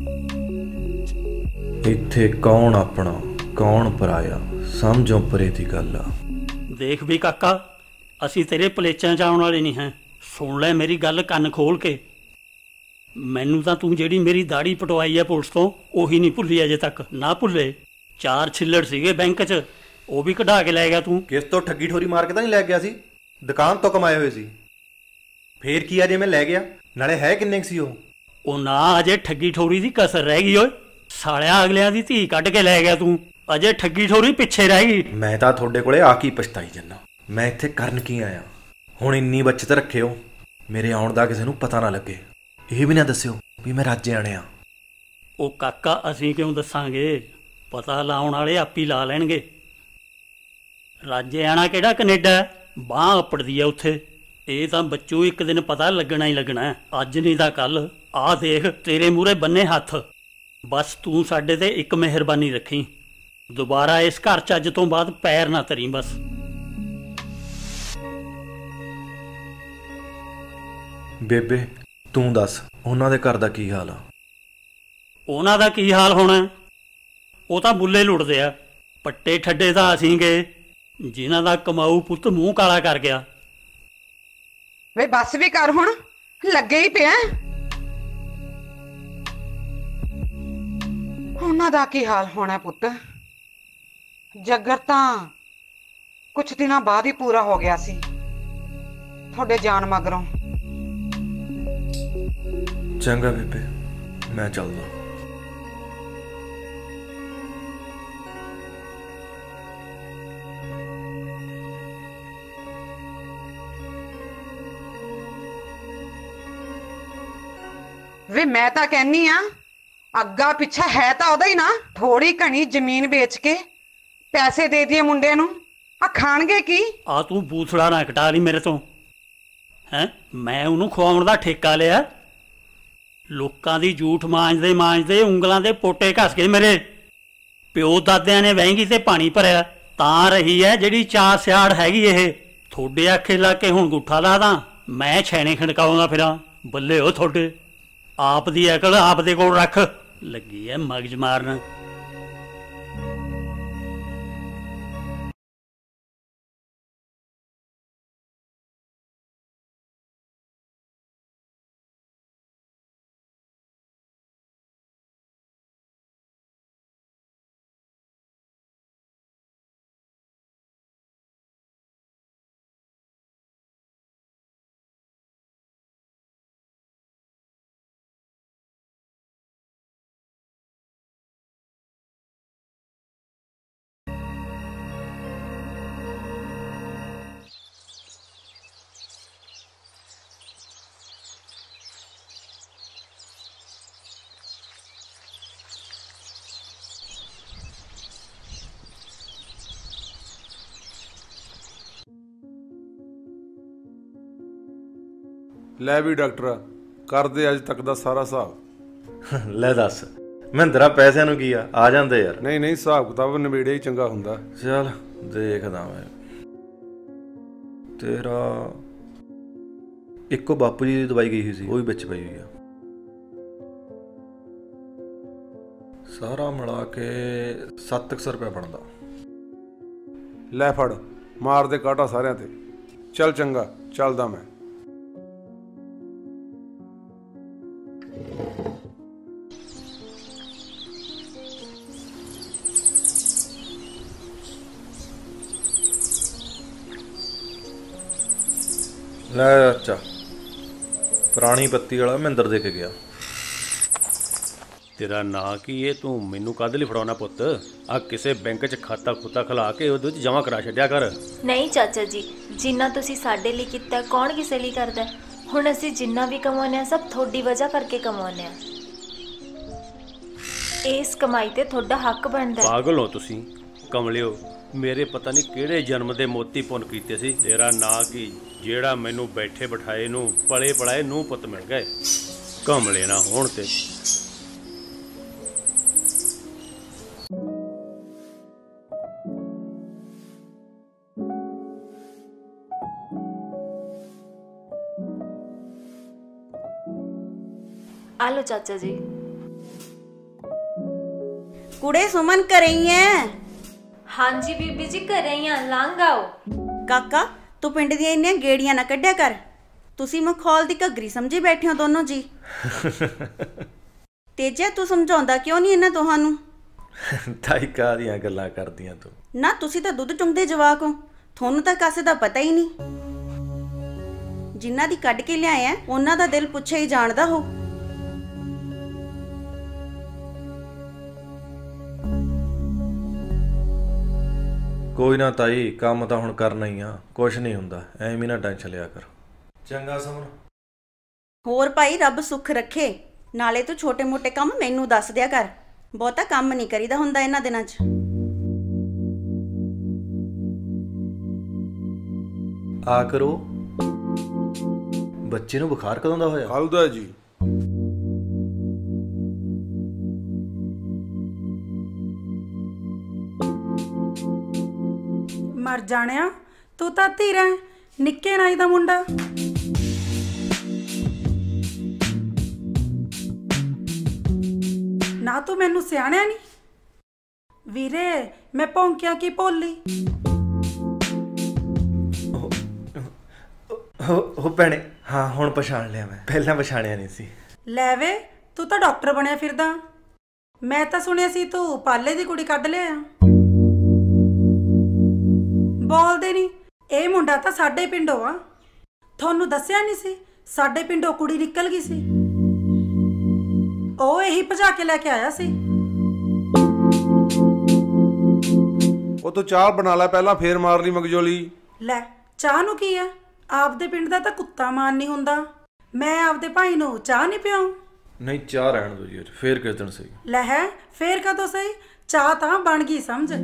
Speaker 16: ਇੱਥੇ ਕੌਣ ਆਪਣਾ ਕੌਣ ਪਰਾਇਆ, ਸਮਝੋ ਪਰੇ ਦੀ ਗੱਲ ਆ।
Speaker 7: ਦੇਖ ਵੀ ਕਾਕਾ, ਅਸੀਂ ਤੇਰੇ ਪਲੇਚਾਂ 'ਚ ਆਉਣ ਵਾਲੇ ਨਹੀਂ ਹਾਂ। ਸੁਣ ਲੈ ਮੇਰੀ ਗੱਲ ਕੰਨ ਖੋਲ ਕੇ। ਮੈਨੂੰ ਤਾਂ ਤੂੰ ਜਿਹੜੀ ਮੇਰੀ ਦਾੜੀ ਪਟਵਾਈ ਹੈ ਪੁਲਿਸ ਤੋਂ, ਉਹੀ ਨਹੀਂ ਭੁੱਲੀ ਅਜੇ ਤੱਕ। ਨਾ ਭੁੱਲੇ। ਚਾਰ ਛਿੱਲੜ ਸੀਗੇ ਬੈਂਕ 'ਚ, ਉਹ ਵੀ ਕਢਾ ਕੇ ਲੈ ਗਿਆ ਤੂੰ।
Speaker 16: ਕਿਸ ਤੋਂ ਠੱਗੀ ਠੋਰੀ ਮਾਰ ਕੇ ਤਾਂ ਨਹੀਂ ਲੈ ਗਿਆ ਸੀ?
Speaker 11: ਦੁਕਾਨ ਤੋਂ ਕਮਾਏ ਹੋਏ ਸੀ। ਫੇਰ ਕੀ ਆ ਜੇ ਮੈਂ ਲੈ ਗਿਆ? ਨਾਲੇ ਹੈ ਕਿੰਨੇ ਕੁ ਸੀ ਉਹ?
Speaker 7: ਉਹ ਨਾ ਅਜੇ ਠੱਗੀ ਠੋਰੀ ਦੀ ਕਸਰ ਰਹਿ ਗਈ ਓਏ। ਸਾਲਿਆ ਅਗਲਿਆਂ ਦੀ ਧੀ ਕੱਢ ਕੇ ਲੈ ਗਿਆ ਤੂੰ, ਅਜੇ ਠੱਗੀ ਠੋਰੀ ਪਿੱਛੇ ਰਹਿ ਗਈ।
Speaker 11: ਮੈਂ ਤਾਂ ਤੁਹਾਡੇ ਕੋਲੇ ਆ ਕੀ ਪਛਤਾਈ ਜੰਨਾ। ਮੈਂ ਇੱਥੇ ਕਰਨ ਕੀ ਆਇਆ? ਹੁਣ ਇੰਨੀ ਬੱਚਤ ਰੱਖਿਓ ਮੇਰੇ ਆਉਣ ਦਾ ਕਿਸੇ ਨੂੰ ਪਤਾ ਨਾ ਲੱਗੇ। ਇਹ ਵੀ ਨਾ ਦੱਸਿਓ ਵੀ ਮੈਂ ਰਾਜੇ ਆਣਿਆ।
Speaker 7: ਉਹ ਕਾਕਾ ਅਸੀਂ ਕਿਉਂ ਦੱਸਾਂਗੇ? ਪਤਾ ਲਾਉਣ ਵਾਲੇ ਆਪੀ ਲਾ ਲੈਣਗੇ। ਰਾਜੇ ਆਣਾ ਕਿਹੜਾ ਕੈਨੇਡਾ? ਬਾਂਹ ਅਪੜਦੀ ਆ ਉੱਥੇ। ਇਹ ਤਾਂ ਬੱਚੂ ਇੱਕ ਦਿਨ ਪਤਾ ਲੱਗਣਾ ਹੀ ਲੱਗਣਾ, ਅੱਜ ਨਹੀਂ ਤਾਂ ਕੱਲ। ਆਹ ਦੇਖ ਤੇਰੇ ਮੂਹਰੇ ਬੰਨੇ ਹੱਥ। ਬਸ ਤੂੰ ਸਾਡੇ ਤੇ ਇੱਕ ਮਿਹਰਬਾਨੀ ਰੱਖੀ, ਦੁਬਾਰਾ ਇਸ ਘਰ 'ਚ ਅੱਜ ਤੋਂ ਬਾਅਦ ਪੈਰ ਨਾ ਧਰੀ ਬਸ।
Speaker 11: ਬੇਬੇ ਤੂੰ ਦੱਸ ਉਹਨਾਂ ਦੇ ਘਰ ਦਾ ਕੀ ਹਾਲ ਆ?
Speaker 7: ਉਹਨਾਂ ਦਾ ਕੀ ਹਾਲ ਹੋਣਾ? ਉਹ ਤਾਂ ਬੁੱਲੇ ਲੁੱਟਦੇ ਆ। ਪੱਟੇ ਠੱਡੇ ਤਾਂ ਅਸੀਂ ਗਏ ਜਿਨ੍ਹਾਂ ਦਾ ਕਮਾਊ ਪੁੱਤ ਮੂੰਹ ਕਾਲਾ ਕਰ ਗਿਆ।
Speaker 5: ਵੇ ਬੱਸ ਵੀ ਕਰ, ਹੁਣ ਲੱਗੇ ਹੀ ਪਿਆ। ਉਹਨਾਂ ਦਾ ਕੀ ਹਾਲ ਹੋਣਾ ਪੁੱਤ? ਜੱਗਰ ਤਾਂ ਕੁਛ ਦਿਨਾਂ ਬਾਅਦ ਹੀ ਪੂਰਾ ਹੋ ਗਿਆ ਸੀ ਤੁਹਾਡੇ ਜਾਣ ਮਗਰੋਂ।
Speaker 11: ਚੰਗਾ ਬੇਬੇ ਮੈਂ ਚੱਲਦਾ।
Speaker 5: ਵੇ ਮੈਂ ਤਾਂ ਕਹਿੰਨੀ ਆ ਅੱਗਾ ਪਿੱਛਾ ਹੈ ਤਾਂ ਉਹਦਾ ਹੀ ਨਾ। ਥੋੜੀ ਘਣੀ ਜ਼ਮੀਨ ਵੇਚ ਕੇ ਪੈਸੇ ਦੇ ਦਈਏ ਮੁੰਡੇ ਨੂੰ, ਆ ਖਾਣਗੇ ਕੀ?
Speaker 7: ਆ ਤੂੰ ਬੂਥੜਾ ਨਾ ਕਟਾ ਲਈ ਮੇਰੇ ਤੋਂ ਹੈ। ਮੈਂ ਉਹਨੂੰ ਖਵਾਉਣ ਦਾ ਠੇਕਾ ਲਿਆ। ਲੋਕਾਂ ਦੀ ਜੂਠ ਮਾਂਜਦੇ ਮਾਂਜਦੇ ਉਂਗਲਾਂ ਦੇ ਪੋਟੇ ਘਸ ਗਏ ਮੇਰੇ। ਪਿਓ ਦਾਦਿਆਂ ਨੇ ਵਹਿੰਗੀ ਤੇ ਪਾਣੀ ਭਰਿਆ ਤਾਂ ਰਹੀ ਹੈ ਜਿਹੜੀ ਚਾਰ ਸਿਆੜ ਹੈਗੀ। ਇਹ ਥੋੜੇ ਆਖੇ ਲਾ ਕੇ ਹੁਣ ਗੁੱਠਾ ਲਾਦਾ, ਮੈਂ ਛੈਣੇ ਖੜਕਾਉਂਦਾ ਫਿਰਾਂ। ਬੱਲੇ ਉਹ ਥੋੜੇ ਆਪ ਦੀ ਅਕਲ ਆਪ ਦੇ ਕੋਲ ਰੱਖ, ਲੱਗੀ ਐ ਮਗਜ ਮਾਰਨ।
Speaker 4: ਲੈ ਵੀ ਡਾਕਟਰ ਕਰਦੇ ਅੱਜ ਤੱਕ ਦਾ ਸਾਰਾ ਹਿਸਾਬ।
Speaker 11: ਲੈ ਦੱਸ ਮਹਿੰਦਰਾ ਪੈਸਿਆਂ ਨੂੰ ਕੀ ਆ, ਆ ਜਾਂਦੇ ਯਾਰ।
Speaker 4: ਨਹੀਂ ਨਹੀਂ ਹਿਸਾਬ ਕਿਤਾਬ ਨਵੇੜੇ ਹੀ ਚੰਗਾ ਹੁੰਦਾ।
Speaker 11: ਚੱਲ ਦੇਖਦਾ ਮੈਂ। ਤੇਰਾ ਇੱਕੋ ਬਾਪੂ ਜੀ ਦੀ ਦਵਾਈ ਗਈ ਸੀ ਉਹ ਵੀ ਵਿੱਚ ਪਈ ਹੋਈ ਆ। ਸਾਰਾ ਮਿਲਾ ਕੇ ਸੱਤ ਸੌ ਰੁਪਏ ਬਣਦਾ।
Speaker 4: ਲੈ ਫੜ ਮਾਰ ਦੇ ਕਾਟਾ ਸਾਰਿਆਂ ਤੇ। ਚੱਲ ਚੰਗਾ ਚੱਲਦਾ ਮੈਂ।
Speaker 11: ਲੈ ਅੱਛਾ ਪੁਰਾਣੀ ਬੱਤੀ ਵਾਲਾ ਮਹਿੰਦਰ ਦੇ ਕੇ ਗਿਆ।
Speaker 3: ਤੇਰਾ ਨਾਂ ਕੀ ਏ? ਤੂੰ ਮੈਨੂੰ ਕਾਹਦੇ ਲਈ ਫੜਾਉਣਾ ਪੁੱਤ? ਆ ਕਿਸੇ ਬੈਂਕ 'ਚ ਖਾਤਾ ਖੁੱਤਾ ਖਲਾ ਕੇ ਉਹਦੇ ਵਿੱਚ ਜਮ੍ਹਾਂ ਕਰਾ ਛੱਡਿਆ ਕਰ।
Speaker 12: ਨਹੀਂ ਚਾਚਾ ਜੀ, ਜਿੰਨਾ ਤੁਸੀਂ ਸਾਡੇ ਲਈ ਕੀਤਾ ਕੌਣ ਕਿਸੇ ਲਈ ਕਰਦਾ? ਹੁਣ ਅਸੀਂ ਜਿੰਨਾ ਵੀ ਕਮਾਉਂਦੇ ਹਾਂ ਸਭ ਤੁਹਾਡੀ ਵਜ੍ਹਾ ਕਰਕੇ ਕਮਾਉਂਦੇ ਹਾਂ। ਇਸ ਕਮਾਈ ਤੇ ਤੁਹਾਡਾ ਹੱਕ ਬਣਦਾ।
Speaker 3: ਪਾਗਲ ਹੋ ਤੁਸੀਂ ਕਮਲਿਓ। ਮੇਰੇ ਪਤਾ ਨਹੀਂ ਕਿਹੜੇ ਜਨਮ ਦੇ ਮੋਤੀ ਪੁੰਨ ਕੀਤੇ ਸੀ। ਤੇਰਾ ਨਾਂ ਕੀ ਜਿਹੜਾ ਮੈਨੂੰ ਬੈਠੇ ਬਿਠਾਏ ਨੂੰ ਪਲੇ ਪੜਾਏ ਨੂੰ ਪੁੱਤ ਮਿਲ ਗਏ? ਕਮਲੇ ਨਾ ਹੋਣ ਤੇ
Speaker 12: ਆਲੋ ਚਾਚਾ ਜੀ।
Speaker 22: ਕੁੜੇ ਸੁਮਨ ਘਰੇ ਹੀ ਐ?
Speaker 12: ਹਾਂਜੀ ਬੀਬੀ ਜੀ ਘਰੇ ਹੀ ਆ, ਲੰਘ ਆਓ।
Speaker 22: ਕਾਕਾ ਤੂੰ ਪਿੰਡ ਦੀਆਂ ਇੰਨੀਆਂ ਗੇੜੀਆਂ ਨਾ ਕੱਢਿਆ ਕਰ। ਤੁਸੀਂ ਮਖੌਲ ਦੀ ਘੱਗਰੀ ਸਮਝੀ ਬੈਠੇ ਹੋ ਦੋਨੋਂ ਜੀ। ਤੇਜਾ ਤੂੰ ਸਮਝਾਉਂਦਾ ਕਿਉਂ ਨਹੀਂ ਇਹਨਾਂ ਦੋਹਾਂ ਨੂੰ?
Speaker 11: ਤਾਈ ਕਾਹਦੀਆਂ ਗੱਲਾਂ ਕਰਦੀਆਂ ਤੂੰ?
Speaker 22: ਨਾ ਤੁਸੀਂ ਤਾਂ ਦੁੱਧ ਚੁੰਗਦੇ ਜਵਾਕ ਹੋ, ਤੁਹਾਨੂੰ ਤਾਂ ਕਾਸੇ ਦਾ ਪਤਾ ਹੀ ਨਹੀਂ। ਜਿਨ੍ਹਾਂ ਦੀ ਕੱਢ ਕੇ ਲਿਆਏ ਆ ਉਹਨਾਂ ਦਾ ਦਿਲ ਪੁੱਛੇ ਹੀ ਜਾਣਦਾ ਹੋ।
Speaker 16: ਕੋਈ ਨਾ ਤਾਈ, ਕੰਮ ਤਾਂ ਹੁਣ ਕਰਨਾ ਹੀ ਆ, ਕੁਛ ਨਹੀਂ ਹੁੰਦਾ, ਐਵੇਂ ਨਾ ਟੈਨਸ਼ਨ ਲਿਆ ਕਰ। ਚੰਗਾ ਸਮਨ।
Speaker 22: ਹੋਰ ਭਾਈ ਰੱਬ ਸੁੱਖ ਰੱਖੇ। ਨਾਲੇ ਤੂੰ ਛੋਟੇ ਮੋਟੇ ਕੰਮ ਮੈਨੂੰ ਦੱਸ ਦਿਆ ਕਰ, ਬਹੁਤਾ ਕੰਮ ਨਹੀਂ ਕਰੀਦਾ ਹੁੰਦਾ ਇਹਨਾਂ ਦਿਨਾਂ 'ਚ।
Speaker 16: ਆ ਕਰੋ। ਬੱਚੇ ਨੂੰ ਬੁਖਾਰ ਕਦੋਂ ਦਾ ਹੋਇਆ?
Speaker 4: ਕੱਲ ਦਾ ਜੀ।
Speaker 2: ਮਰ ਜਾਣਿਆ, ਤੂੰ ਤਾਂ ਧੀਰਾ ਨਿੱਕੇ ਨਾਈ ਦਾ ਮੁੰਡਾ। ਨਾ ਤੂੰ ਮੈਨੂੰ ਸਿਆਣਿਆ ਨਹੀਂ ਵੀਰੇ, ਮੈਂ ਭੌਂਕਿਆ ਕੀ ਭੋਲੀ।
Speaker 16: ਹੋ ਭੈਣੇ, ਹਾਂ ਹੁਣ ਪਛਾਣ ਲਿਆ ਮੈਂ, ਪਹਿਲਾਂ ਪਛਾਣਿਆ ਨਹੀਂ ਸੀ।
Speaker 2: ਲੈ ਵੇ, ਤੂੰ ਤਾਂ ਡਾਕਟਰ ਬਣਿਆ ਫਿਰਦਾ। ਮੈਂ ਤਾਂ ਸੁਣਿਆ ਸੀ ਤੂੰ ਪਾਲੇ ਦੀ ਕੁੜੀ ਕੱਢ ਲਿਆ। ਬੋਲਦੇ ਨਹੀਂ, ਇਹ ਮੁੰਡਾ ਤਾਂ ਸਾਡੇ ਪਿੰਡੋਂ ਆ। ਤੁਹਾਨੂੰ ਦੱਸਿਆ ਨਹੀਂ ਸੀ ਸਾਡੇ ਪਿੰਡੋਂ ਕੁੜੀ ਨਿਕਲ ਗਈ ਸੀ, ਉਹ ਇਹੀ ਭਜਾ ਕੇ ਲੈ ਕੇ ਆਇਆ ਸੀ।
Speaker 4: ਉਹ ਤੂੰ ਚਾਹ ਬਣਾ ਲੈ ਪਹਿਲਾਂ, ਫੇਰ ਮਾਰ ਲਈ ਮਗਜੋਲੀ।
Speaker 2: ਲੈ ਚਾਹ ਨੂੰ ਕੀ ਆ, ਆਪਦੇ ਪਿੰਡ ਦਾ ਤਾਂ ਕੁੱਤਾ ਮਾਨ ਨਹੀਂ ਹੁੰਦਾ। ਮੈਂ ਆਪਦੇ ਭਾਈ ਨੂੰ ਚਾਹ ਨਹੀਂ ਪਿਆਉਂ?
Speaker 16: ਨਹੀਂ ਚਾਹ ਰਹਿਣ ਦੋ ਜੀ, ਫੇਰ ਕਿਸ ਦਿਨ ਸਹੀ।
Speaker 2: ਲੈ ਹੈ, ਫੇਰ ਕਦੋਂ ਸਹੀ? ਚਾਹ ਤਾਂ ਬਣ ਗਈ ਸਮਝ।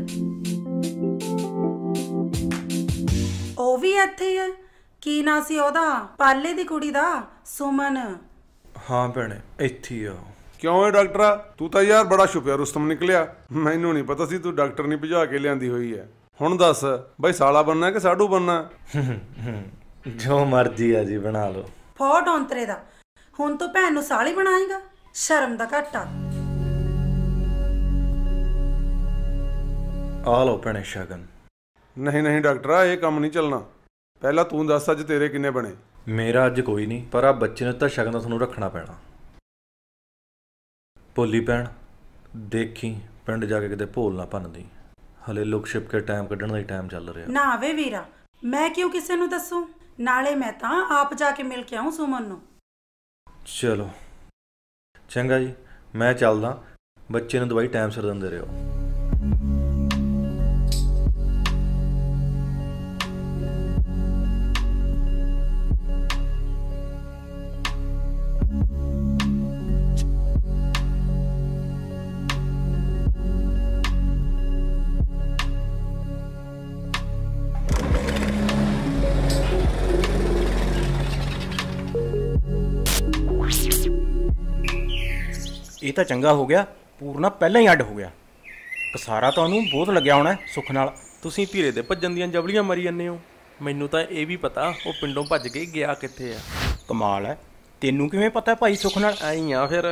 Speaker 2: ਉਹ ਵੀ ਇੱਥੇ ਹੀ ਹੈ। ਕੀ ਨਾਂ ਸੀ ਉਹਦਾ? ਪਾਲੇ ਦੀ ਕੁੜੀ ਦਾ, ਸੁਮਨ।
Speaker 16: ਹਾਂ ਭੈਣੇ, ਇੱਥੇ ਹੀ ਆ।
Speaker 4: ਕਿਉਂ ਹੈ ਡਾਕਟਰਾ? ਤੂੰ ਤਾਂ ਯਾਰ ਬੜਾ ਛੁਪਿਆ ਰੁਸਤਮ ਨਿਕਲਿਆ। ਮੈਨੂੰ ਨਹੀਂ ਪਤਾ ਸੀ ਤੂੰ ਡਾਕਟਰ ਨਹੀਂ ਭਜਾ ਕੇ ਲਿਆਂਦੀ ਹੋਈ ਹੈ। ਹੁਣ ਦੱਸ ਬਈ, ਸਾਲਾ ਬਣਨਾ ਕਿ ਸਾਡੂ ਬਣਨਾ?
Speaker 16: ਜੋ ਮਰਜ਼ੀ ਆ ਜੀ, ਬਣਾ ਲਓ।
Speaker 2: ਫੋਟ ਔਂਤਰੇ ਦਾ, ਹੁਣ ਤੂੰ ਭੈਣ ਨੂੰ ਸਾਲੀ ਬਣਾਏਗਾ? ਸ਼ਰਮ ਦਾ ਘਾਟਾ।
Speaker 16: ਆ ਲਓ ਭੈਣੇ ਸ਼ਗਨ।
Speaker 4: ਨਹੀਂ ਨਹੀਂ ਡਾਕਟਰਾ, ਇਹ ਕੰਮ ਨਹੀਂ ਚੱਲਣਾ। ਪਹਿਲਾਂ ਤੂੰ ਦੱਸ ਅੱਜ ਤੇਰੇ ਕਿੰਨੇ ਬਣੇ?
Speaker 16: ਮੇਰਾ ਅੱਜ ਕੋਈ ਨਹੀਂ, ਪਰ ਆ ਬੱਚੇ ਨੇ ਤਾਂ ਸ਼ਗਨ ਦਾ ਤੁਹਾਨੂੰ ਰੱਖਣਾ ਪੈਣਾ। ਭੋਲੀ ਭੈਣ, ਦੇਖੀ ਪਿੰਡ ਜਾ ਕੇ ਕਿਤੇ ਭੋਲ ਨਾ ਭੰਨਦੀ। ਹਲੇ ਲੁਕ ਛਿਪ ਕੇ ਟਾਈਮ ਕੱਢਣ ਦਾ ਹੀ ਟਾਈਮ ਚੱਲ ਰਿਹਾ।
Speaker 2: ਨਾ ਵੇ ਵੀਰਾ, ਮੈਂ ਕਿਉਂ ਕਿਸੇ ਨੂੰ ਦੱਸੂ? ਨਾਲੇ ਮੈਂ ਤਾਂ ਆਪ ਜਾ ਕੇ ਮਿਲ ਕੇ ਆਉਂ ਸੁਮਨ ਨੂੰ।
Speaker 16: ਚਲੋ ਚੰਗਾ ਜੀ, ਮੈਂ ਚੱਲਦਾ। ਬੱਚੇ ਨੂੰ ਦਵਾਈ ਟਾਈਮ ਸਿਰ ਦਿੰਦੇ ਰਹੋ।
Speaker 6: ਇਹ ਤਾਂ ਚੰਗਾ ਹੋ ਗਿਆ, ਪੂਰਨਾ ਪਹਿਲਾਂ ਹੀ ਅੱਡ ਹੋ ਗਿਆ। ਕਸਾਰਾ ਤਾਂ ਉਹਨੂੰ ਬਹੁਤ ਲੱਗਿਆ ਹੋਣਾ ਸੁੱਖ ਨਾਲ।
Speaker 23: ਤੁਸੀਂ ਧੀਰੇ ਦੇ ਭੱਜਣ ਦੀਆਂ ਜਵਲੀਆਂ ਮਾਰੀ ਜਾਂਦੇ ਹੋ। ਮੈਨੂੰ ਤਾਂ ਇਹ ਵੀ ਪਤਾ ਉਹ ਪਿੰਡੋਂ ਭੱਜ ਕੇ ਗਿਆ ਕਿੱਥੇ ਆ।
Speaker 6: ਕਮਾਲ ਹੈ, ਤੈਨੂੰ ਕਿਵੇਂ ਪਤਾ ਭਾਈ ਸੁੱਖ ਨਾਲ?
Speaker 23: ਆਈ ਆ ਫਿਰ।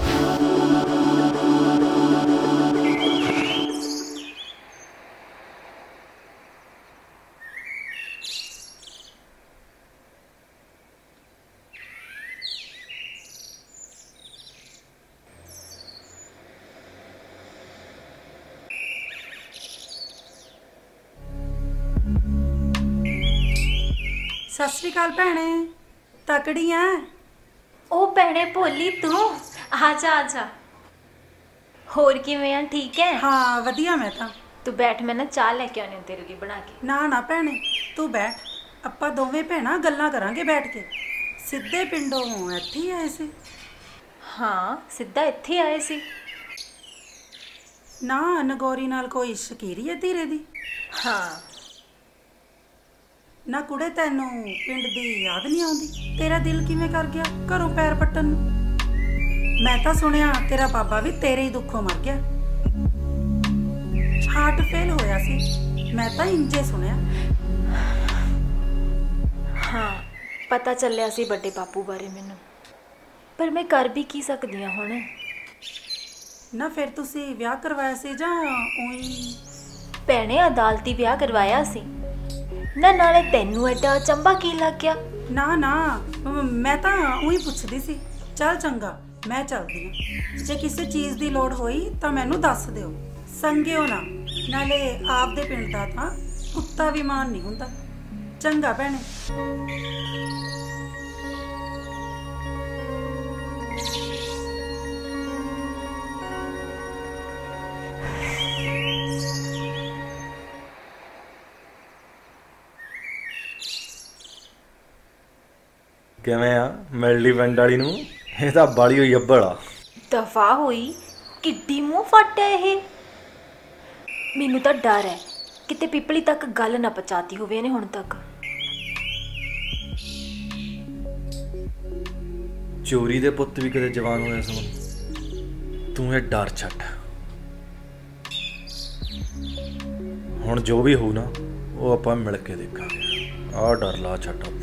Speaker 2: ਸਤਿ ਸ਼੍ਰੀ ਅਕਾਲ ਭੈਣੇ, ਤਕੜੀ ਐ?
Speaker 12: ਉਹ ਭੈਣੇ ਭੋਲੀ ਤੂੰ, ਆ ਜਾ ਆ ਜਾ। ਹੋਰ ਕਿਵੇਂ ਆ, ਠੀਕ ਹੈ?
Speaker 2: ਹਾਂ ਵਧੀਆ। ਮੈਂ ਤਾਂ
Speaker 12: ਤੂੰ ਬੈਠ, ਮੈਂ ਨਾ ਚਾਹ ਲੈ ਕੇ ਆਉਣੀ ਤੇਰੇ ਲਈ ਬਣਾ ਕੇ।
Speaker 2: ਨਾ ਨਾ ਭੈਣੇ ਤੂੰ ਬੈਠ, ਆਪਾਂ ਦੋਵੇਂ ਭੈਣਾਂ ਗੱਲਾਂ ਕਰਾਂਗੇ ਬੈਠ ਕੇ। ਸਿੱਧੇ ਪਿੰਡੋਂ ਇੱਥੇ ਹੀ ਆਏ ਸੀ?
Speaker 12: ਹਾਂ ਸਿੱਧਾ ਇੱਥੇ ਆਏ ਸੀ।
Speaker 2: ਨਾ ਨਗੌਰੀ ਨਾਲ ਕੋਈ ਸ਼ਕੀਰੀ ਹੈ ਧੀਰੇ ਦੀ?
Speaker 12: ਹਾਂ।
Speaker 2: ਨਾ ਕੁੜੇ ਤੈਨੂੰ ਪਿੰਡ ਦੀ ਯਾਦ ਨਹੀਂ ਆਉਂਦੀ? ਤੇਰਾ ਦਿਲ ਕਿਵੇਂ ਕਰ ਗਿਆ ਘਰੋਂ ਪੈਰ ਪੱਟਣ ਨੂੰ? ਮੈਂ ਤਾਂ ਸੁਣਿਆ ਤੇਰਾ ਬਾਬਾ ਵੀ ਤੇਰੇ ਹੀ ਦੁੱਖੋਂ ਮਰ ਗਿਆ, ਹਾਰਟ ਫੇਲ ਹੋਇਆ ਸੀ। ਮੈਂ ਤਾਂ ਇੰਜੇ ਸੁਣਿਆ।
Speaker 12: ਹਾਂ ਪਤਾ ਚੱਲਿਆ ਸੀ ਵੱਡੇ ਬਾਪੂ ਬਾਰੇ ਮੈਨੂੰ, ਪਰ ਮੈਂ ਕਰ ਵੀ ਕੀ ਸਕਦੀ ਹਾਂ ਹੁਣ।
Speaker 2: ਨਾ ਫਿਰ ਤੁਸੀਂ ਵਿਆਹ ਕਰਵਾਇਆ ਸੀ ਜਾਂ ਉਹੀ?
Speaker 12: ਭੈਣੇ ਅਦਾਲਤੀ ਵਿਆਹ ਕਰਵਾਇਆ ਸੀ ਨਾ, ਨਾਲੇ ਤੈਨੂੰ ਐਡਾ ਚੰਬਾ ਕੀ ਲੱਗ ਗਿਆ?
Speaker 2: ਨਾ ਨਾ ਮੈਂ ਤਾਂ ਉਹੀ ਪੁੱਛਦੀ ਸੀ। ਚੱਲ ਚੰਗਾ ਮੈਂ ਚੱਲਦੀ ਹਾਂ, ਜੇ ਕਿਸੇ ਚੀਜ਼ ਦੀ ਲੋੜ ਹੋਈ ਤਾਂ ਮੈਨੂੰ ਦੱਸ ਦਿਓ, ਸੰਗਿਓ ਨਾ। ਨਾਲੇ ਆਪਦੇ ਪਿੰਡ ਦਾ ਤਾਂ ਕੁੱਤਾ ਵੀ ਮਾਨ ਨਹੀਂ ਹੁੰਦਾ। ਚੰਗਾ ਭੈਣੇ।
Speaker 16: ਕਿਵੇਂ ਆ ਮਿਲ ਲਈ ਪਿੰਡ ਵਾਲੀ ਨੂੰ? ਇਹ ਤਾਂ ਬਾਲੀ ਹੋਈ ਅੱਬਲ ਆ।
Speaker 12: ਦਫਾ ਹੋਈ, ਕਿੱਡੀ ਮੂੰਹ ਫੱਟ ਹੈ ਇਹ। ਮੈਨੂੰ ਤਾਂ ਡਰ ਹੈ ਕਿਤੇ ਪਿਪਲੀ ਤੱਕ ਗੱਲ ਨਾ ਪਹੁੰਚਾਤੀ ਹੋਵੇ ਇਹਨੇ ਹੁਣ ਤੱਕ।
Speaker 16: ਚੋਰੀ ਦੇ ਪੁੱਤ ਵੀ ਕਦੇ ਜਵਾਨ ਹੋਇਆ ਸੁਮਨ। ਤੂੰ ਇਹ ਡਰ ਛੱਡ। ਹੁਣ ਜੋ ਵੀ ਹੋਊ ਨਾ ਉਹ ਆਪਾਂ ਮਿਲ ਕੇ ਦੇਖਾਂਗੇ। ਆਹ ਡਰ ਲਾ ਛੱਡ ਆਪਦਾ।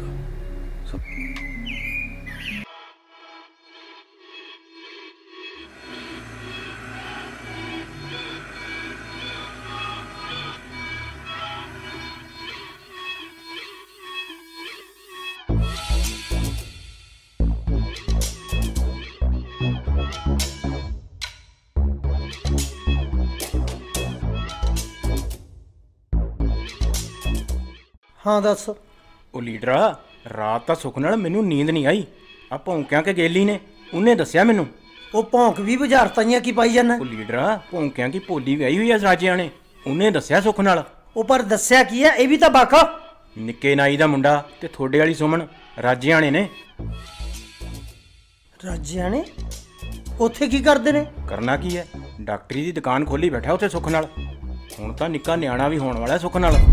Speaker 21: ਹਾਂ ਦੱਸ।
Speaker 6: ਉਹ ਲੀਡਰਾ, ਰਾਤ ਤਾਂ ਸੁੱਖ ਨਾਲ ਮੈਨੂੰ ਨੀਂਦ ਨਹੀਂ ਆਈ। ਆ ਭੌਂਕਿਆਂ ਕੇ ਗੇਲੀ ਨੇ ਉਹਨੇ ਦੱਸਿਆ ਮੈਨੂੰ।
Speaker 21: ਉਹ ਭੌਂਕ ਵੀ ਬੁਝਾਰਤਾਈਆਂ ਕੀ ਪਾਈ ਜਾਂਦਾ?
Speaker 6: ਉਹ ਲੀਡਰਾ, ਭੌਂਕਿਆਂ ਕੀ ਭੋਲੀ ਵੀ ਆਈ ਹੋਈ ਆ ਰਾਜਿਆਂ ਨੇ, ਉਹਨੇ ਦੱਸਿਆ ਸੁੱਖ ਨਾਲ।
Speaker 21: ਉਹ ਪਰ ਦੱਸਿਆ ਕੀ ਹੈ? ਇਹ ਵੀ ਤਾਂ ਬਾਕਾ
Speaker 6: ਨਿੱਕੇ ਨਾਈ ਦਾ ਮੁੰਡਾ ਤੇ ਥੋੜੇ ਵਾਲੀ ਸੁਮਨ ਰਾਜਿਆਣੇ ਨੇ।
Speaker 21: ਰਾਜਿਆਣੇ ਉੱਥੇ ਕੀ ਕਰਦੇ ਨੇ?
Speaker 6: ਕਰਨਾ ਕੀ ਹੈ, ਡਾਕਟਰੀ ਦੀ ਦੁਕਾਨ ਖੋਲੀ ਬੈਠਾ ਉੱਥੇ ਸੁੱਖ ਨਾਲ। ਹੁਣ ਤਾਂ ਨਿੱਕਾ ਨਿਆਣਾ ਵੀ ਹੋਣ ਵਾਲਾ ਸੁੱਖ ਨਾਲ।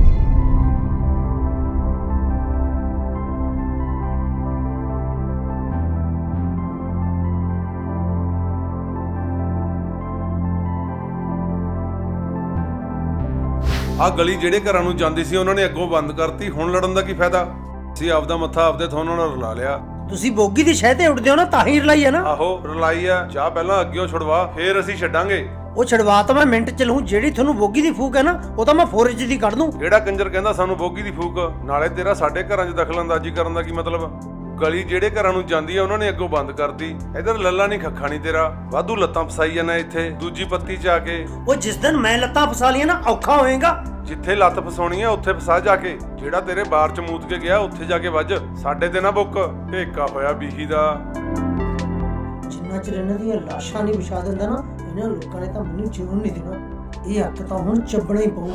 Speaker 4: ਆ ਗਲੀ ਜਿਹੜੇ ਘਰਾਂ ਨੂੰ ਜਾਂਦੀ ਸੀ ਉਹਨਾਂ ਨੇ ਅੱਗੋਂ ਬੰਦ ਕਰਤੀ। ਹੁਣ ਲੜਨ ਦਾ ਕੀ ਫਾਇਦਾ? ਅਸੀਂ ਆਪਦਾ ਮੱਥਾ ਆਪਦੇ ਥੋਨਾਂ ਨਾਲ ਰਲਾ ਲਿਆ।
Speaker 21: ਤੁਸੀਂ ਬੋਗੀ ਦੀ ਸ਼ਹਿ ਤੇ ਉੱਡਦੇ ਹੋ ਨਾ, ਤਾਂ ਹੀ ਰਲਾਈ ਆ ਨਾ।
Speaker 4: ਆਹੋ ਰਲਾਈ ਆ। ਚਾਹ ਪਹਿਲਾਂ ਅੱਗਿਓ ਛੁਡਵਾ, ਫੇਰ ਅਸੀਂ ਛੱਡਾਂਗੇ।
Speaker 21: ਉਹ ਛਡਵਾ ਤਾਂ ਮੈਂ ਮਿੰਟ ਚ ਲਊਂ। ਜਿਹੜੀ ਤੁਹਾਨੂੰ ਬੋਗੀ ਦੀ ਫੂਕ ਹੈ ਨਾ, ਉਹ ਤਾਂ ਮੈਂ ਫੋਰ ਇੰਚ ਦੀ ਕੱਢ ਦੂੰ।
Speaker 4: ਕਿਹੜਾ ਕੰਜਰ ਕਹਿੰਦਾ ਸਾਨੂੰ ਬੋਗੀ ਦੀ ਫੂਕ? ਨਾਲੇ ਤੇਰਾ ਸਾਡੇ ਘਰਾਂ 'ਚ ਦਖਲਅੰਦਾਜ਼ੀ ਕਰਨ ਦਾ ਕੀ ਮਤਲਬ? ਗਲੀ ਜਿਹੜੇ ਘਰਾਂ ਨੂੰ ਜਾਂਦੀ ਆ ਉਹਨਾਂ ਨੇ ਅੱਗੋਂ ਬੰਦ ਕਰਤੀ। ਇਧਰ ਲੱਲਾ ਨਹੀਂ ਖੱਖਾ ਨਹੀਂ ਤੇਰਾ। ਵਾਧੂ ਲੱਤਾਂ ਫਸਾਈ ਜਾਂਦਾ ਇੱਥੇ ਦੂਜੀ ਪੱਤੀ 'ਚ ਆ ਕੇ।
Speaker 21: ਉਹ ਜਿਸ ਦਿਨ ਮੈਂ ਲੱਤਾਂ ਫਸਾ ਲੀਆਂ ਨਾ, ਔਖਾ ਹੋਏਗਾ।
Speaker 4: ਜਿੱਥੇ ਲੱਤ ਫਸਾਉਣੀ ਆ ਉੱਥੇ ਫਸਾ ਜਾ ਕੇ। ਜਿਹੜਾ ਤੇਰੇ ਬਾਰ 'ਚ ਮੂਤ ਕੇ ਗਿਆ ਉੱਥੇ ਜਾ ਕੇ ਵੱਜ। ਸਾਡੇ ਤੇ ਨਾ ਬੁੱਕ। ਢੇਕਾ ਹੋਇਆ ਬੀਹੀ ਦਾ।
Speaker 21: ਜਿੰਨਾ ਚਿਰ ਇਹਨਾਂ ਦੀਆਂ ਲਾਸ਼ਾਂ ਨਹੀਂ ਵਿਛਾ ਦਿੰਦਾ ਨਾ, ਇਹਨਾਂ ਲੋਕਾਂ ਨੇ ਤਾਂ ਮੈਨੂੰ ਜਿਉਣ ਨਹੀਂ ਦੇਣਾ। ਇਹ ਹੱਕ ਤਾਂ ਹੁਣ ਚੱਬਣਾ ਹੀ ਪਊ।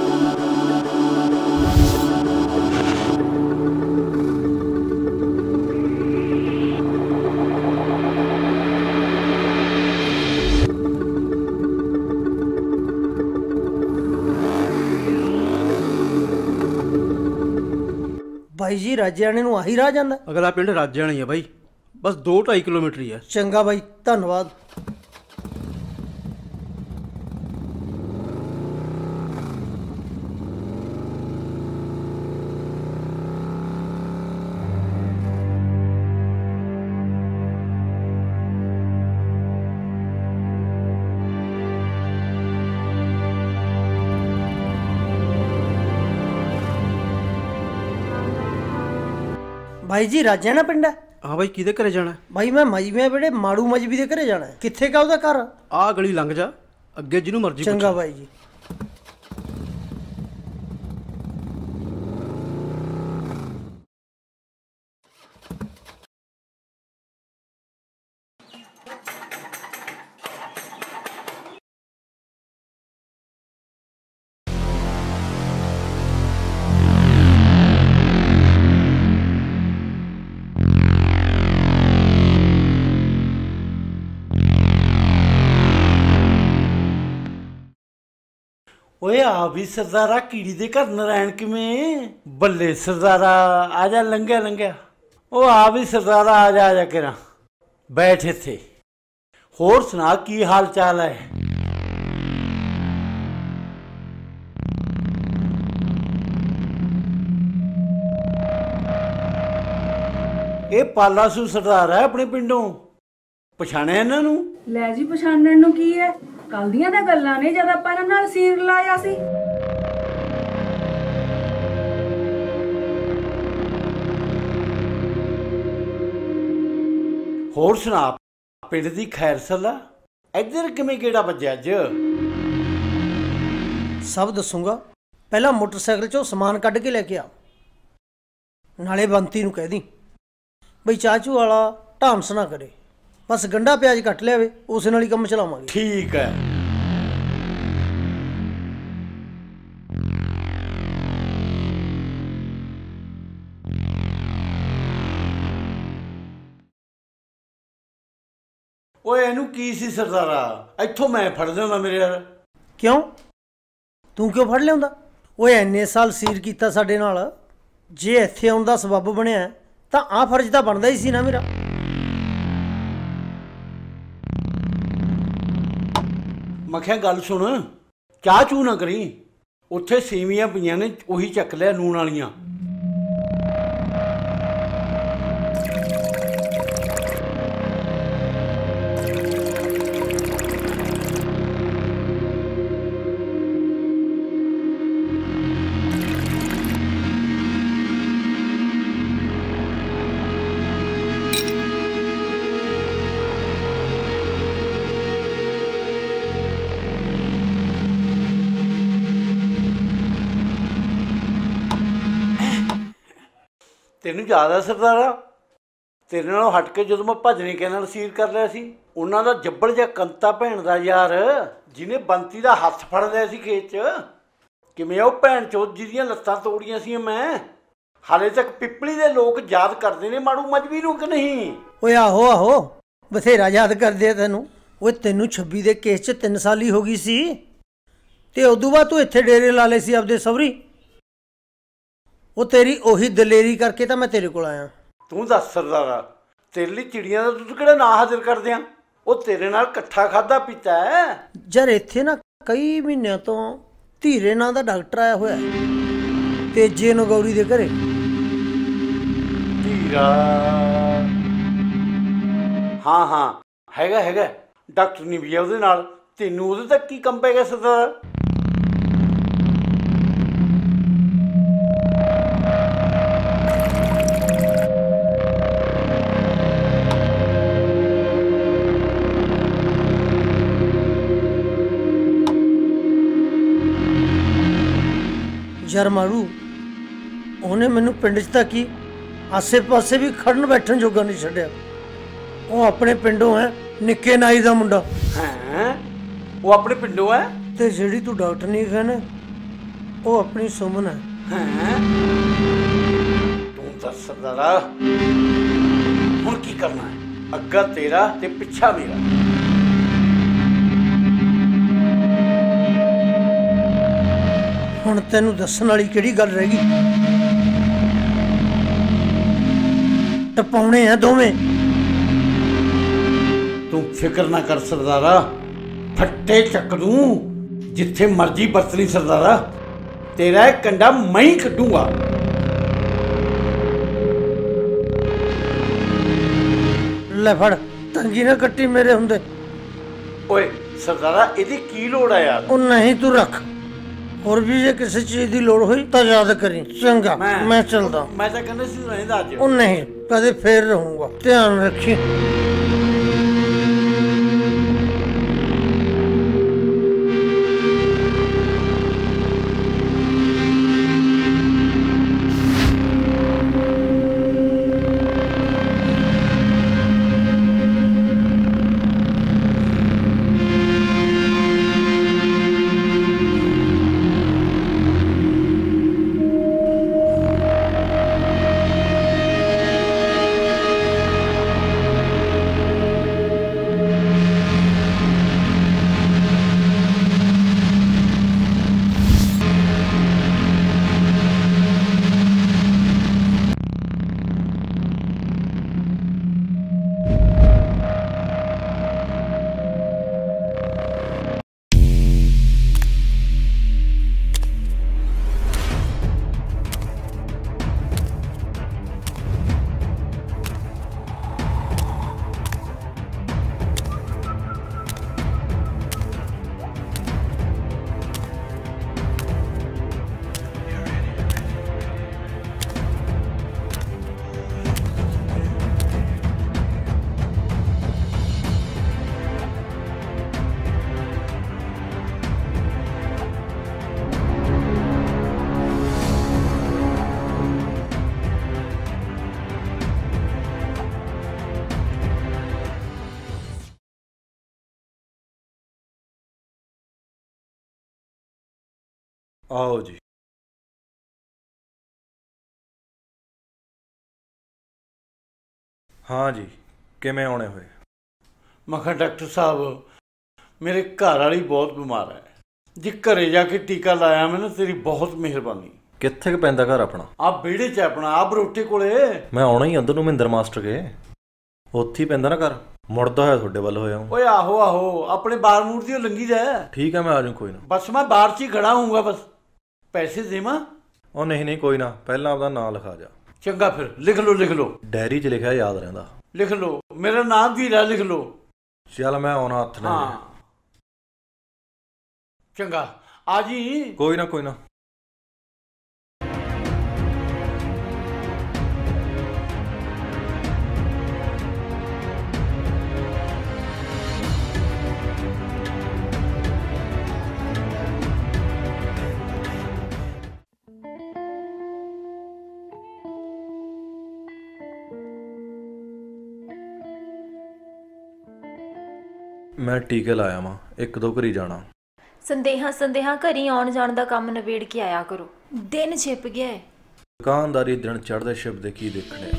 Speaker 21: ਬਾਈ ਜੀ ਰਾਜਿਆਣੇ ਨੂੰ ਆਹੀ ਰਾਹ ਜਾਂਦਾ?
Speaker 14: ਅਗਲਾ ਪਿੰਡ ਰਾਜਿਆਣਾ ਹੀ ਆ ਬਾਈ, ਬਸ ਦੋ ਢਾਈ ਕਿਲੋਮੀਟਰ ਹੀ ਆ।
Speaker 21: ਚੰਗਾ ਬਾਈ, ਧੰਨਵਾਦ। ਬਾਈ ਜੀ ਰਾਜਿਆਣਾ ਪਿੰਡ ਹੈ?
Speaker 14: ਹਾਂ ਬਾਈ, ਕਿਹਦੇ ਘਰੇ ਜਾਣਾ?
Speaker 21: ਬਾਈ ਮੈਂ ਮਜਬੀਆਂ ਵੇੜੇ ਮਾੜੂ ਮਜਬੀ ਦੇ ਘਰੇ ਜਾਣਾ। ਕਿੱਥੇ ਕਾ ਉਹਦਾ ਘਰ?
Speaker 14: ਆਹ ਗਲੀ ਲੰਘ ਜਾ, ਅੱਗੇ ਜਿਹਨੂੰ ਮਰਜ਼ੀ ਪੁੱਛ।
Speaker 21: ਚੰਗਾ ਬਾਈ ਜੀ।
Speaker 14: ਓਏ ਆ ਵੀ ਸਰਦਾਰਾ, ਕੀੜੀ ਦੇ ਘਰ ਨਰਾਇਣ ਕਿਵੇਂ? ਬੱਲੇ ਸਰਦਾਰਾ, ਆ ਜਾ। ਲੰਘਿਆ ਲੰਘਿਆ। ਉਹ ਆ ਵੀ ਸਰਦਾਰਾ, ਆ ਜਾ ਆ ਜਾ ਕੇ ਨਾ ਬੈਠ ਇੱਥੇ। ਹੋਰ ਸੁਣਾ, ਕੀ ਹਾਲ ਚਾਲ ਹੈ? ਇਹ ਪਾਲਾਸੂ ਸਰਦਾਰ ਹੈ ਆਪਣੇ ਪਿੰਡੋਂ। ਪਛਾਣਿਆ ਇਹਨਾਂ ਨੂੰ?
Speaker 13: ਲੈ ਜੀ, ਪਛਾਣਨ ਨੂੰ ਕੀ ਹੈ? ਕੱਲ ਦੀਆਂ ਤਾਂ ਗੱਲਾਂ ਨੇ ਜਦ ਆਪਾਂ ਇਹਨਾਂ ਨਾਲ ਸੀਰ ਲਾਇਆ ਸੀ।
Speaker 14: ਹੋਰ ਸੁਣਾ, ਪਿੰਡ ਦੀ ਖੈਰ ਸਲਾ? ਇੱਧਰ ਕਿਵੇਂ ਕਿਹੜਾ ਵੱਜਿਆ ਅੱਜ?
Speaker 21: ਸਭ ਦੱਸੂਗਾ। ਪਹਿਲਾਂ ਮੋਟਰਸਾਈਕਲ 'ਚੋਂ ਸਮਾਨ ਕੱਢ ਕੇ ਲੈ ਕੇ ਆ। ਨਾਲੇ ਬੰਤੀ ਨੂੰ ਕਹਿ ਦੀ ਬਈ ਚਾਚੂ ਵਾਲਾ ਢਾਂਸ ਨਾ ਕਰੇ। ਬਸ ਗੰਢਾ ਪਿਆਜ਼ ਕੱਟ ਲਿਆਵੇ, ਉਸੇ ਨਾਲ ਹੀ ਕੰਮ ਚਲਾਵਾਂਗੇ।
Speaker 14: ਠੀਕ ਹੈ। ਓਏ ਇਹਨੂੰ ਕੀ ਸੀ ਸਰਦਾਰਾ, ਇੱਥੋਂ ਮੈਂ ਫੜ ਲਿਆਉਂਦਾ ਮੇਰੇ ਯਾਰ।
Speaker 21: ਕਿਉਂ ਤੂੰ ਕਿਉਂ ਫੜ ਲਿਆਉਂਦਾ? ਓਏ ਇੰਨੇ ਸਾਲ ਸੀਰ ਕੀਤਾ ਸਾਡੇ ਨਾਲ, ਜੇ ਇੱਥੇ ਆਉਣ ਦਾ ਸਬੱਬ ਬਣਿਆ ਤਾਂ ਆਹ ਫਰਜ਼ ਤਾਂ ਬਣਦਾ ਹੀ ਸੀ ਨਾ ਮੇਰਾ।
Speaker 14: ਮੈਂ ਕਿਹਾ ਗੱਲ ਸੁਣ, ਚਾਹ ਚੂ ਨਾ ਕਰੀ, ਉੱਥੇ ਸੇਵੀਆਂ ਪਈਆਂ ਨੇ ਉਹੀ ਚੱਕ ਲਿਆ ਨੂਣ ਵਾਲੀਆਂ। ਤੈਨੂੰ ਯਾਦ ਆ ਸਰਦਾਰਾ, ਤੇਰੇ ਨਾਲੋਂ ਹਟ ਕੇ ਜਦੋਂ ਮੈਂ ਭਜਨੇ ਨਾਲ ਸੀਰ ਕਰ ਲਿਆ ਸੀ, ਉਹਨਾਂ ਦਾ ਜੱਬੜ ਜਿਹਾ ਕੰਤਾ ਭੈਣ ਦਾ ਯਾਰ, ਜਿਹਨੇ ਬੰਤੀ ਦਾ ਹੱਥ ਫੜ ਲਿਆ ਸੀ ਖੇਤ 'ਚ, ਕਿਵੇਂ ਉਹ ਭੈਣ ਚੋਦ ਜਿਹਦੀਆਂ ਲੱਤਾਂ ਤੋੜੀਆਂ ਸੀ ਮੈਂ, ਹਾਲੇ ਤੱਕ ਪਿੱਪਲੀ ਦੇ ਲੋਕ ਯਾਦ ਕਰਦੇ ਨੇ ਮਾੜੂ ਮਜਬੀ ਨੂੰ ਕਿ ਨਹੀਂ?
Speaker 21: ਓਏ ਆਹੋ ਆਹੋ ਬਥੇਰਾ ਯਾਦ ਕਰਦੇ ਆ ਤੈਨੂੰ। ਓਏ ਤੈਨੂੰ ਛੱਬੀ ਦੇ ਕੇਸ 'ਚ ਤਿੰਨ ਸਾਲ ਹੀ ਹੋ ਗਈ ਸੀ, ਤੇ ਉਦੋਂ ਬਾਅਦ ਤੂੰ ਇੱਥੇ ਡੇਰੇ ਲਾ ਲਏ ਸੀ ਆਪਦੇ ਸਹੁਰੀ। ਉਹ ਤੇਰੀ ਉਹੀ ਦਲੇਰੀ ਕਰਕੇ ਤਾਂ ਮੈਂ ਤੇਰੇ ਕੋਲ ਆਇਆ।
Speaker 14: ਤੂੰ ਦੱਸ ਸਰਦਾਰਾ, ਤੇਰੇ ਲਈ ਚਿੜੀਆਂ ਦਾ ਦੁੱਧ ਕਿਹੜਾ ਨਾ ਹਾਜ਼ਰ ਕਰਦੇ ਆ? ਉਹ ਤੇਰੇ ਨਾਲ ਇਕੱਠਾ ਖਾਦਾ ਪੀਤਾ ਹੈ।
Speaker 21: ਯਾਰ ਇੱਥੇ ਨਾ ਕਈ ਮਹੀਨਿਆਂ ਤੋਂ ਧੀਰੇ ਨਾਂ ਦਾ ਡਾਕਟਰ ਆਇਆ ਹੋਇਆ ਤੇਜੇ ਨਗੌਰੀ ਦੇ ਘਰੇ।
Speaker 14: ਧੀਰਾ? ਹਾਂ ਹਾਂ ਹੈਗਾ ਹੈਗਾ, ਡਾਕਟਰ ਨਹੀਂ ਵੀ ਉਹਦੇ ਨਾਲ। ਤੈਨੂੰ ਉਹਦੇ ਤੱਕ ਕੀ ਕੰਮ ਪੈ ਗਿਆ ਸਰਦਾਰਾ?
Speaker 21: ਯਾਰ ਮਾਰੂ, ਉਹਨੇ ਮੈਨੂੰ ਪਿੰਡ 'ਚ ਤਾਂ ਕੀ ਆਸੇ ਪਾਸੇ ਵੀ ਖੜਨ ਬੈਠਣ ਜੋਗਾ ਨਹੀਂ ਛੱਡਿਆ। ਉਹ ਆਪਣੇ ਪਿੰਡੋਂ ਹੈ, ਨਿੱਕੇ ਨਾਈ ਦਾ ਮੁੰਡਾ।
Speaker 14: ਹੈ ਉਹ ਆਪਣੇ ਪਿੰਡੋਂ ਹੈ?
Speaker 21: ਤੇ ਜਿਹੜੀ ਤੂੰ ਡਾਕਟਰ ਨਹੀਂ ਕਹਿੰਦਾ, ਉਹ ਆਪਣੀ ਸੁਮਨ ਹੈ।
Speaker 14: ਹੈ ਤੂੰ ਦੱਸ ਸਰਦਾਰਾ, ਹੁਣ ਕੀ ਕਰਨਾ ਹੈ? ਅੱਗਾ ਤੇਰਾ ਤੇ ਪਿੱਛਾ ਮੇਰਾ।
Speaker 21: ਹੁਣ ਤੈਨੂੰ ਦੱਸਣ ਵਾਲੀ ਕਿਹੜੀ ਗੱਲ ਰਹਿ ਗਈ? ਟਪਾਉਣੇ ਆ ਦੋਵੇਂ।
Speaker 14: ਤੂੰ ਫਿਕਰ ਨਾ ਕਰ ਸਰਦਾਰਾ, ਫੱਟੇ ਚੱਕ ਦੂੰ ਜਿੱਥੇ ਮਰਜੀ ਵਰਤਣੀ ਸਰਦਾਰਾ। ਤੇਰਾ ਇਹ ਕੰਡਾ ਮੈਂ ਹੀ ਕੱਢੂੰਗਾ।
Speaker 21: ਲੈ ਫੜ, ਤੰਗੀ ਨਾ ਕੱਟੀ ਮੇਰੇ ਹੁੰਦੇ।
Speaker 14: ਓਏ ਸਰਦਾਰਾ ਇਹਦੀ ਕੀ ਲੋੜ ਆ ਯਾਰ?
Speaker 21: ਉਹ ਨਹੀਂ ਤੂੰ ਰੱਖ, ਹੋਰ ਵੀ ਜੇ ਕਿਸੇ ਚੀਜ਼ ਦੀ ਲੋੜ ਹੋਈ ਤਾਂ ਯਾਦ ਕਰੀ। ਚੰਗਾ ਮੈਂ ਚੱਲਦਾ।
Speaker 14: ਮੈਂ ਤਾਂ ਕਹਿੰਦਾ ਸੀ ਰਹਿੰਦਾ ਅੱਜ।
Speaker 21: ਉਹ ਨਹੀਂ, ਕਦੇ ਫੇਰ ਰਹੂੰਗਾ, ਧਿਆਨ ਰੱਖੀ।
Speaker 16: ਆਓ ਜੀ। ਹਾਂ ਜੀ, ਕਿਵੇਂ ਆਉਣੇ ਹੋਏ?
Speaker 14: मैं कहा डॉक्टर साहब मेरे घर वाली बहुत बीमार है, जे घरे जाके टीका लाया मैं ना तेरी बहुत मेहरबानी।
Speaker 16: कित्थे क पैंदा घर अपना?
Speaker 14: आप बेड़े च अपना आप रोटे कोले।
Speaker 16: मैं आउणा ही उधर ਨੂੰ ਮਹਿੰਦਰ ਮਾਸਟਰ के ਉੱਥੇ ਹੀ ਪੈਂਦਾ ਨਾ ਘਰ, ਮੁੜਦਾ ਹੋਇਆ ਤੁਹਾਡੇ ਵੱਲ ਹੋਇਆ ਹੂੰ।
Speaker 14: ਓਏ ਆਹੋ ਆਹੋ अपने बार मूर दी लंगी जाए।
Speaker 16: ठीक है मैं आ जाऊँ कोई ना।
Speaker 14: बस मैं बाहर च ही खड़ा हूँगा, बस पैसे देवा।
Speaker 16: ਉਹ ਨਹੀਂ ਨਹੀਂ ਕੋਈ ਨਾ, ਪਹਿਲਾਂ ਆਪਦਾ ਨਾਂ ਲਿਖਾ ਜਾ।
Speaker 14: चंगा फिर लिख लो लिख लो।
Speaker 16: ਡਾਇਰੀ 'ਚ ਲਿਖਿਆ ਯਾਦ ਰਹਿੰਦਾ।
Speaker 14: लिख लो मेरा नाम वीरा लिख लो।
Speaker 16: ਚੱਲ ਮੈਂ ਆਉਣਾ ਹੱਥ ਨਾਲ।
Speaker 14: हाँ चंगा आ जी।
Speaker 16: ਕੋਈ ਨਾ ਕੋਈ ਨਾ। ਮੈਂ ਟੀਕੇ ਲਾਇਆ ਵਾਂ, ਇੱਕ ਦੋ ਘਰੀ ਜਾਣਾ।
Speaker 12: ਸੰਦੇਹਾਂ ਸੰਦੇਹਾਂ ਘਰੀ ਆਉਣ ਜਾਣ ਦਾ ਕੰਮ ਨਵੇੜ ਕੇ ਆਇਆ ਕਰੋ, ਦਿਨ ਛਿਪ ਗਿਆ ਹੈ।
Speaker 16: ਦੁਕਾਨਦਾਰੀ ਦਿਨ ਚੜ੍ਹਦੇ ਸ਼ਿਪ ਦੇ ਕੀ ਦੇਖਣੇ।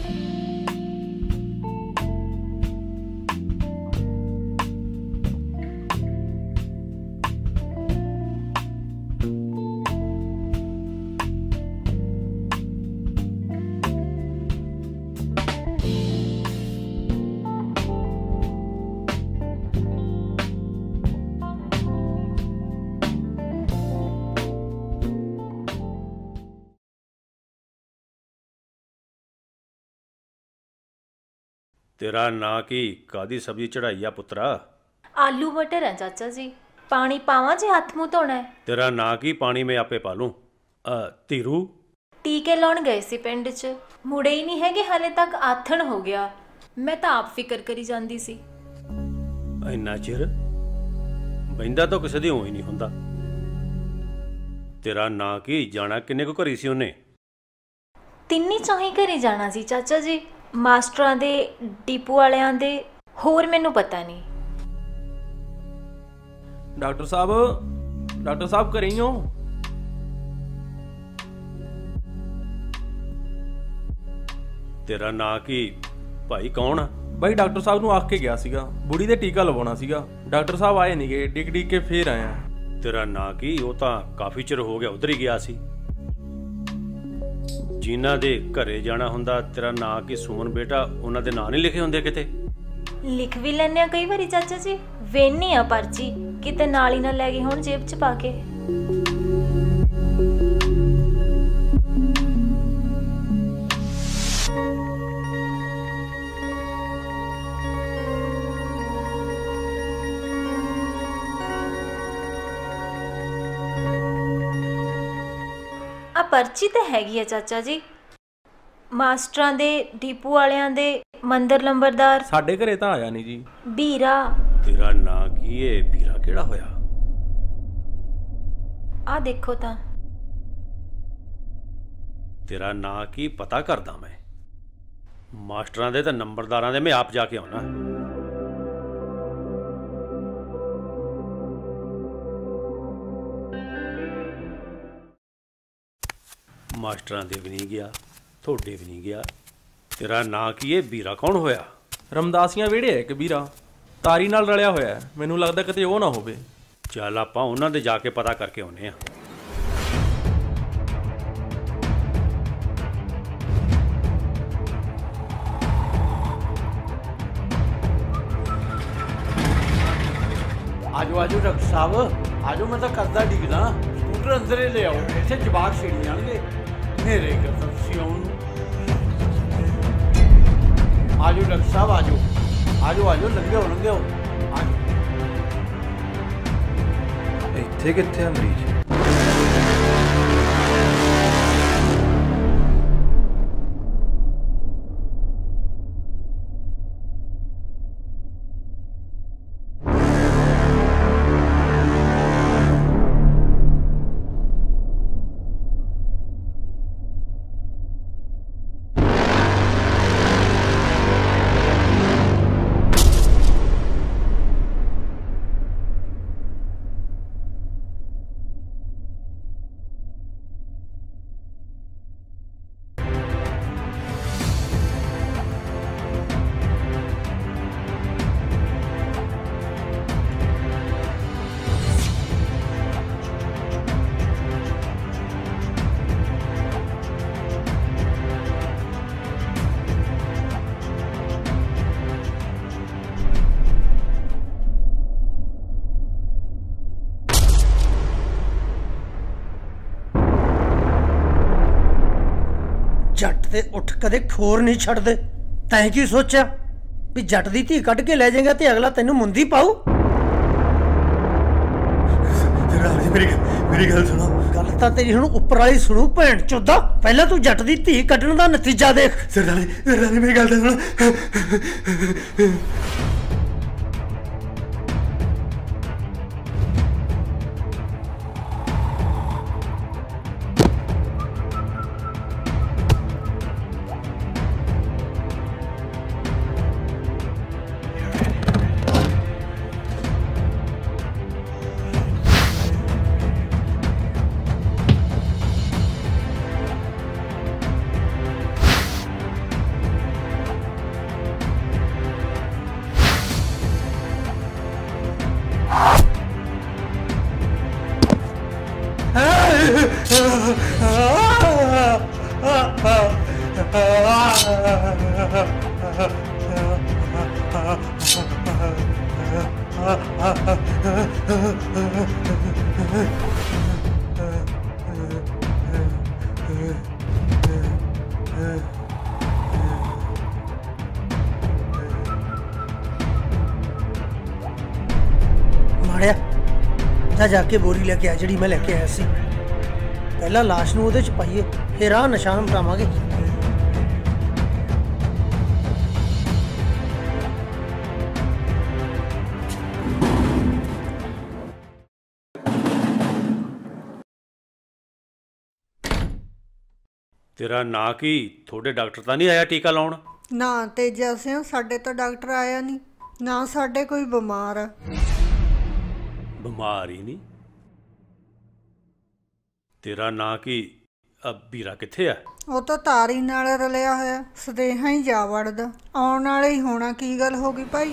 Speaker 3: तेरा ना की कादी सब्जी चढ़ाई आ पुत्रा?
Speaker 12: आलू मटर है चाचा जी, पानी पावा जे हाथ मुंह धोना है।
Speaker 3: तेरा ना की पानी में आपे पालूं। धीरू
Speaker 12: टीके लाउण गए सी पिंड च, मुड़े ही नहीं है हाले तक आथण हो गया। मैं तो आप फिक्र करी जांदी सी।
Speaker 3: इन्ना चिर बहिंदा तो किसी दी होई नहीं हुंदा। तेरा ना की जाना किन्ने को घरी सी उन्हें?
Speaker 12: तिन्नी चौही घरी जाना सी चाचा जी, मास्टरां दे, डिपू वालियां दे, होर मैनू पता नहीं।
Speaker 23: डॉक्टर साहब डॉक्टर साहब घरे ही हो?
Speaker 3: तेरा ना की भाई कौन?
Speaker 23: भाई डॉक्टर साहब नूं आख के गया सीगा, बुढ़ी दे टीका लवाउणा सीगा। डॉक्टर साहब आए नहीं गए, डिग डिग के फिर आए हैं।
Speaker 3: तेरा ना की वो तो काफ़ी चिर हो गया उधर ही गया सी। जिन्हां दे घरे जाना हुंदा तेरा ना कि सुमन बेटा उन्हां दे नां नहीं लिखे हुंदे किते?
Speaker 12: लिख भी लैने कई बारी चाचा जी, वेनी आ पर्ची किते नाल ही ना लै गई हुण जेब च पा के। आ पर्ची तो हैगी है चाचा जी, मास्टरां दे, डिपू वालियां दे, मंदिर लंबरदार।
Speaker 23: साडे घरे तो आया नहीं जी।
Speaker 12: बीरा।
Speaker 3: तेरा ना की है बीरा केड़ा होया?
Speaker 12: आ देखो ता।
Speaker 3: तेरा ना की पता करदा मैं, मास्टरां दे ते नंबरदारां दे मैं आप जाके आउणा। मास्टरां दे भी नहीं गया, थोड़े भी नहीं गया। तेरा ना की है बीरा कौन होया?
Speaker 23: रमदासियां वेड़े है कि बीरा तारी नाल रलिया होया है, मैनू लगदा किते ओह ना होवे।
Speaker 3: चल आपां उन्हां दे जाके पता करके आउणे आ।
Speaker 14: आजो आजो डॉक्टर साहब आजो, मैं तो करदा डिगदा। स्कूटर अंदर ही ले आओ, इत्थे जवाक छेड़ी जाणगे मेरे करदा तुसीं आउण। आजो डॉक्टर साहब आजो आजो आजो, लंघिओ लंघिओ आजो।
Speaker 16: ਇੱਥੇ ਕਿੱਥੇ ਆ ਮਰੀਜ਼?
Speaker 21: ਤੇ ਉੱਠ ਕਦੇ ਖੋਰ ਨਹੀਂ ਛੱਡਦੇ। ਤੈਂ ਕੀ ਸੋਚਿਆ ਵੀ ਜੱਟ ਦੀ ਧੀ ਕੱਢ ਕੇ ਲੈ ਜਾਏਗਾ ਤੇ ਅਗਲਾ ਤੈਨੂੰ ਮੁੰਦੀ ਪਾਊ?
Speaker 11: ਮੇਰੀ ਮੇਰੀ ਗੱਲ ਸੁਣੋ।
Speaker 21: ਗੱਲ ਤਾਂ ਤੇਰੀ ਹੁਣ ਉੱਪਰ ਵਾਲੀ ਸੁਣੂ ਭੈਣ ਚੋਦਾ। ਪਹਿਲਾਂ ਤੂੰ ਜੱਟ ਦੀ ਧੀ ਕੱਢਣ ਦਾ ਨਤੀਜਾ ਦੇਖ।
Speaker 11: ਸਰਦਾਰੀ ਸਰਦਾਰੀ ਮੇਰੀ ਗੱਲ ਤਾਂ ਸੁਣੋ।
Speaker 21: ਮਾੜਿਆ ਜਾ ਜਾ ਕੇ ਬੋਰੀ ਲੈ ਕੇ ਆ ਜਿਹੜੀ ਮੈਂ ਲੈ ਕੇ ਆਇਆ ਸੀ। ਪਹਿਲਾਂ ਲਾਸ਼ ਨੂੰ ਉਹਦੇ ਚ ਪਾਈਏ, ਫਿਰ ਆਹ ਨਿਸ਼ਾਨ ਮਿਟਾਵਾਂਗੇ।
Speaker 3: ਤੇਰਾ ਨਾਂ ਕੀ? ਤੁਹਾਡੇ ਡਾਕਟਰ ਤਾਂ ਨਹੀਂ ਆਇਆ ਟੀਕਾ ਲਾਉਣ?
Speaker 15: ਨਾ ਤੇਜਾ ਸਿੰਘ, ਸਾਡੇ ਤਾਂ ਡਾਕਟਰ ਆਇਆ ਨਹੀਂ, ਨਾ ਸਾਡੇ ਕੋਈ ਬਿਮਾਰ ਆ।
Speaker 3: ਬਿਮਾਰ ਹੀ ਨਹੀਂ? ਤੇਰਾ ਨਾਂ ਕੀ? ਅਬ ਵੀਰਾ ਕਿੱਥੇ ਆ?
Speaker 15: ਉਹ ਤਾਂ ਤਾਰੀ ਨਾਲ ਰਲਿਆ ਹੋਇਆ, ਸਦੇਹਾ ਹੀ ਜਾ ਵੜਦਾ। ਆਉਣ ਵਾਲੇ ਹੀ ਹੋਣਾ। ਕੀ ਗੱਲ ਹੋ ਗਈ ਭਾਈ?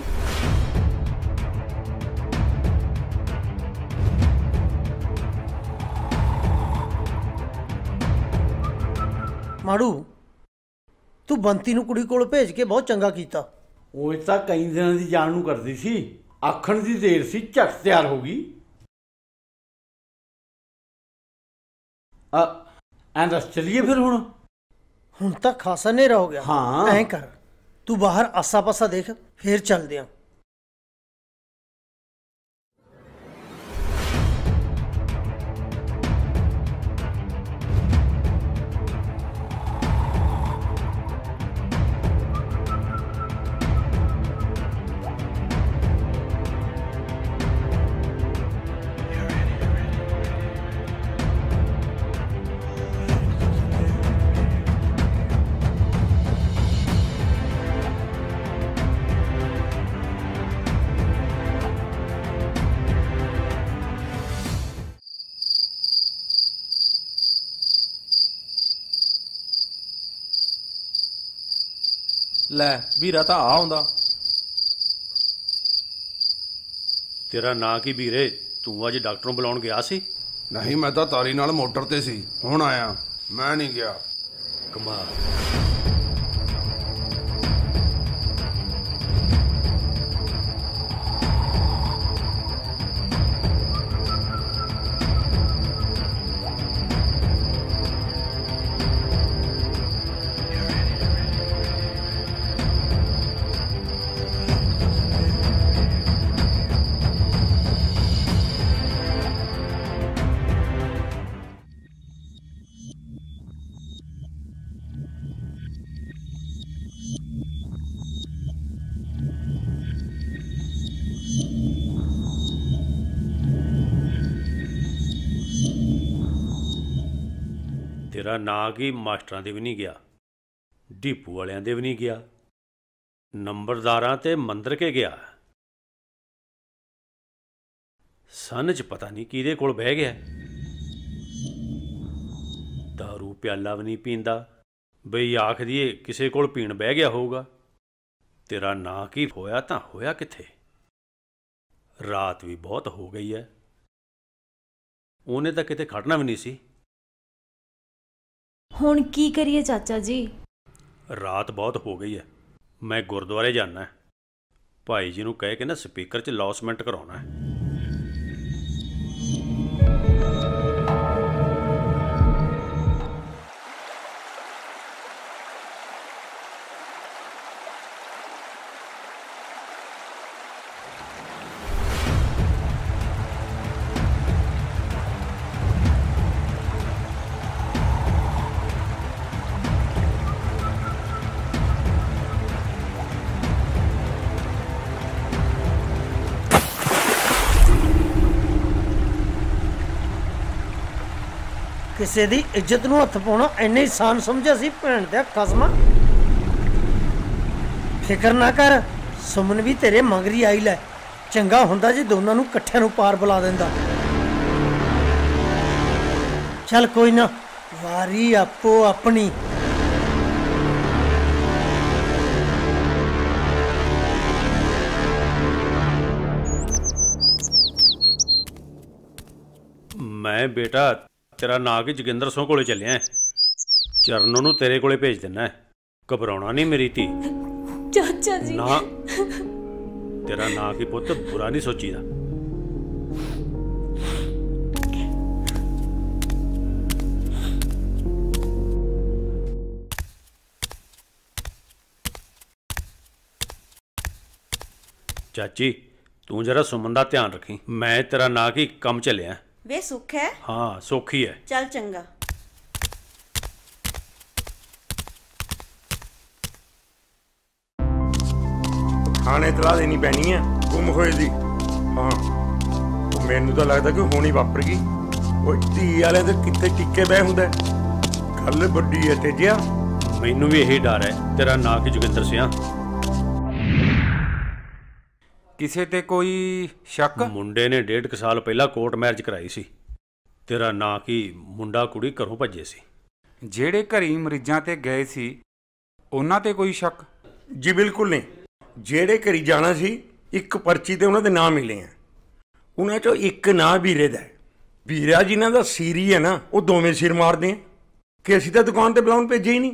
Speaker 21: ਮਾੜੂ, ਤੂੰ ਬੰਤੀ ਨੂੰ ਕੁੜੀ ਕੋਲ ਭੇਜ ਕੇ ਬਹੁਤ ਚੰਗਾ ਕੀਤਾ।
Speaker 14: ਉਹ ਤਾਂ ਕਈ ਦਿਨਾਂ ਦੀ ਜਾਣ ਨੂੰ ਕਰਦੀ ਸੀ, ਆਖਣ ਦੀ ਦੇਰ ਸੀ, ਝਟ ਤਿਆਰ ਹੋ ਗਈ। ਆ ਐਂ ਦੱਸ ਚੱਲੀਏ ਫਿਰ ਹੁਣ?
Speaker 21: ਹੁਣ ਤਾਂ ਖਾਸਾ ਹਨੇਰਾ ਹੋ ਗਿਆ।
Speaker 14: ਹਾਂ
Speaker 21: ਐਂ ਕਰ, ਤੂੰ ਬਾਹਰ ਆਸਾ ਪਾਸਾ ਦੇਖ, ਫੇਰ ਚੱਲਦੇ ਆਂ।
Speaker 23: ਲੈ ਵੀਰਾ ਤਾਂ ਆ ਹੁੰਦਾ।
Speaker 3: ਤੇਰਾ ਨਾਂ ਕੀ ਵੀਰੇ? ਤੂੰ ਅੱਜ ਡਾਕਟਰ ਨੂੰ ਬੁਲਾਉਣ ਗਿਆ ਸੀ?
Speaker 4: ਨਹੀਂ, ਮੈਂ ਤਾਂ ਤਾਰੀ ਨਾਲ ਮੋਟਰ ਤੇ ਸੀ, ਹੁਣ ਆਇਆ। ਮੈਂ ਨਹੀਂ ਗਿਆ।
Speaker 3: ਕਮਾਲ। ਤੇਰਾ ਨਾਂ ਕੀ? ਮਾਸਟਰਾਂ ਦੇ ਵੀ ਨਹੀਂ ਗਿਆ, ਡੀਪੂ ਵਾਲਿਆਂ ਦੇ ਵੀ ਨਹੀਂ ਗਿਆ, ਨੰਬਰਦਾਰਾਂ ਤੇ ਮੰਦਰ ਕੇ ਗਿਆ। ਸੰਨ 'ਚ ਪਤਾ ਨਹੀਂ ਕਿਹਦੇ ਕੋਲ ਬਹਿ ਗਿਆ। ਦਾਰੂ ਪਿਆਲਾ ਵੀ ਨਹੀਂ ਪੀਂਦਾ, ਬਈ ਆਖ ਦੀਏ ਕਿਸੇ ਕੋਲ ਪੀਣ ਬਹਿ ਗਿਆ ਹੋਊਗਾ। ਤੇਰਾ ਨਾਂ ਕੀ? ਹੋਇਆ ਤਾਂ ਹੋਇਆ ਕਿੱਥੇ? ਰਾਤ ਵੀ ਬਹੁਤ ਹੋ ਗਈ ਹੈ, ਉਹਨੇ ਤਾਂ ਕਿਤੇ ਖੜਨਾ ਵੀ ਨਹੀਂ ਸੀ।
Speaker 12: ਹੁਣ ਕੀ ਕਰੀਏ ਚਾਚਾ ਜੀ?
Speaker 3: ਰਾਤ ਬਹੁਤ ਹੋ ਗਈ ਹੈ, ਮੈਂ ਗੁਰਦੁਆਰੇ ਜਾਣਾ। ਭਾਈ ਜੀ ਨੂੰ ਕਹਿ ਕੇ ਨਾ ਸਪੀਕਰ 'ਚ ਲੌਸਮੈਂਟ ਕਰਾਉਣਾ ਹੈ।
Speaker 21: ਕਿਸੇ ਦੀ ਇੱਜ਼ਤ ਨੂੰ ਹੱਥ ਪਾਉਣਾ ਇੰਨੇ ਆਸਾਨ ਸਮਝਿਆ ਸੀ ਭੈਣ ਤੇ ਖਸਮਾ। ਫਿਕਰ ਨਾ ਕਰ, ਸੁਮਨ ਵੀ ਤੇਰੇ ਮੰਗਰੀ ਆਈ ਲੈ। ਚੰਗਾ ਹੁੰਦਾ ਜੇ ਦੋਨਾਂ ਨੂੰ ਇਕੱਠਿਆਂ ਨੂੰ ਪਾਰ ਬੁਲਾ ਦਿੰਦਾ। ਚੱਲ ਕੋਈ ਨਾ, ਵਾਰੀ ਆਪੋ ਆਪਣੀ।
Speaker 3: मैं बेटा तेरा ना कि जोगिंदर सिंह कोले चलिया चरणों नूं तेरे कोले भेज देना है। घबराउणा नहीं मेरी धी।
Speaker 12: चाचा जी
Speaker 3: ना तेरा ना कि पुत बुरा नहीं सोचीदा। चाची तू जरा सुमन दा ध्यान रखी। मैं तेरा ना कि कम चलिया।
Speaker 22: वे सुख है?
Speaker 3: हाँ सौखी है।
Speaker 22: चल चंगा।
Speaker 1: थाने इतलाह देनी पैनी है गुम होए दी। हाँ मैनू तो लगता कि होनी वापर गई। वो धी वाले तो कितने टिके बह हुंदा गल बड़ी है तेजिया।
Speaker 3: मैनू भी यही डर है। तेरा ना कि जोगिंदर सिंह।
Speaker 18: ਕਿਸੇ ਤੇ ਕੋਈ ਸ਼ੱਕ?
Speaker 3: ਮੁੰਡੇ ਨੇ ਡੇਢ ਕੁ ਸਾਲ ਪਹਿਲਾਂ ਕੋਰਟ ਮੈਰਿਜ ਕਰਾਈ ਸੀ। ਤੇਰਾ ਨਾਂ ਕੀ ਮੁੰਡਾ ਕੁੜੀ ਘਰੋਂ ਭੱਜੇ ਸੀ।
Speaker 18: ਜਿਹੜੇ ਘਰੀ ਮਰੀਜ਼ਾਂ ਤੇ ਗਏ ਸੀ ਉਹਨਾਂ ਤੇ ਕੋਈ ਸ਼ੱਕ?
Speaker 1: ਜੀ ਬਿਲਕੁਲ ਨਹੀਂ। ਜਿਹੜੇ ਘਰੀ ਜਾਣਾ ਸੀ ਇੱਕ ਪਰਚੀ ਤੇ ਉਹਨਾਂ ਦੇ ਨਾਂ ਮਿਲੇ ਆ। ਉਹਨਾਂ ਚੋਂ ਇੱਕ ਨਾਂ ਵੀਰੇ ਦਾ ਹੈ। ਵੀਰਾ ਜਿਨ੍ਹਾਂ ਦਾ ਸੀਰੀ ਹੈ ਨਾ ਉਹ ਦੋਵੇਂ ਸਿਰ ਮਾਰਦੇ ਆ ਕਿ ਅਸੀਂ ਤਾਂ ਦੁਕਾਨ ਤੇ ਬੁਲਾਉਣ ਭੇਜੇ ਹੀ ਨਹੀਂ।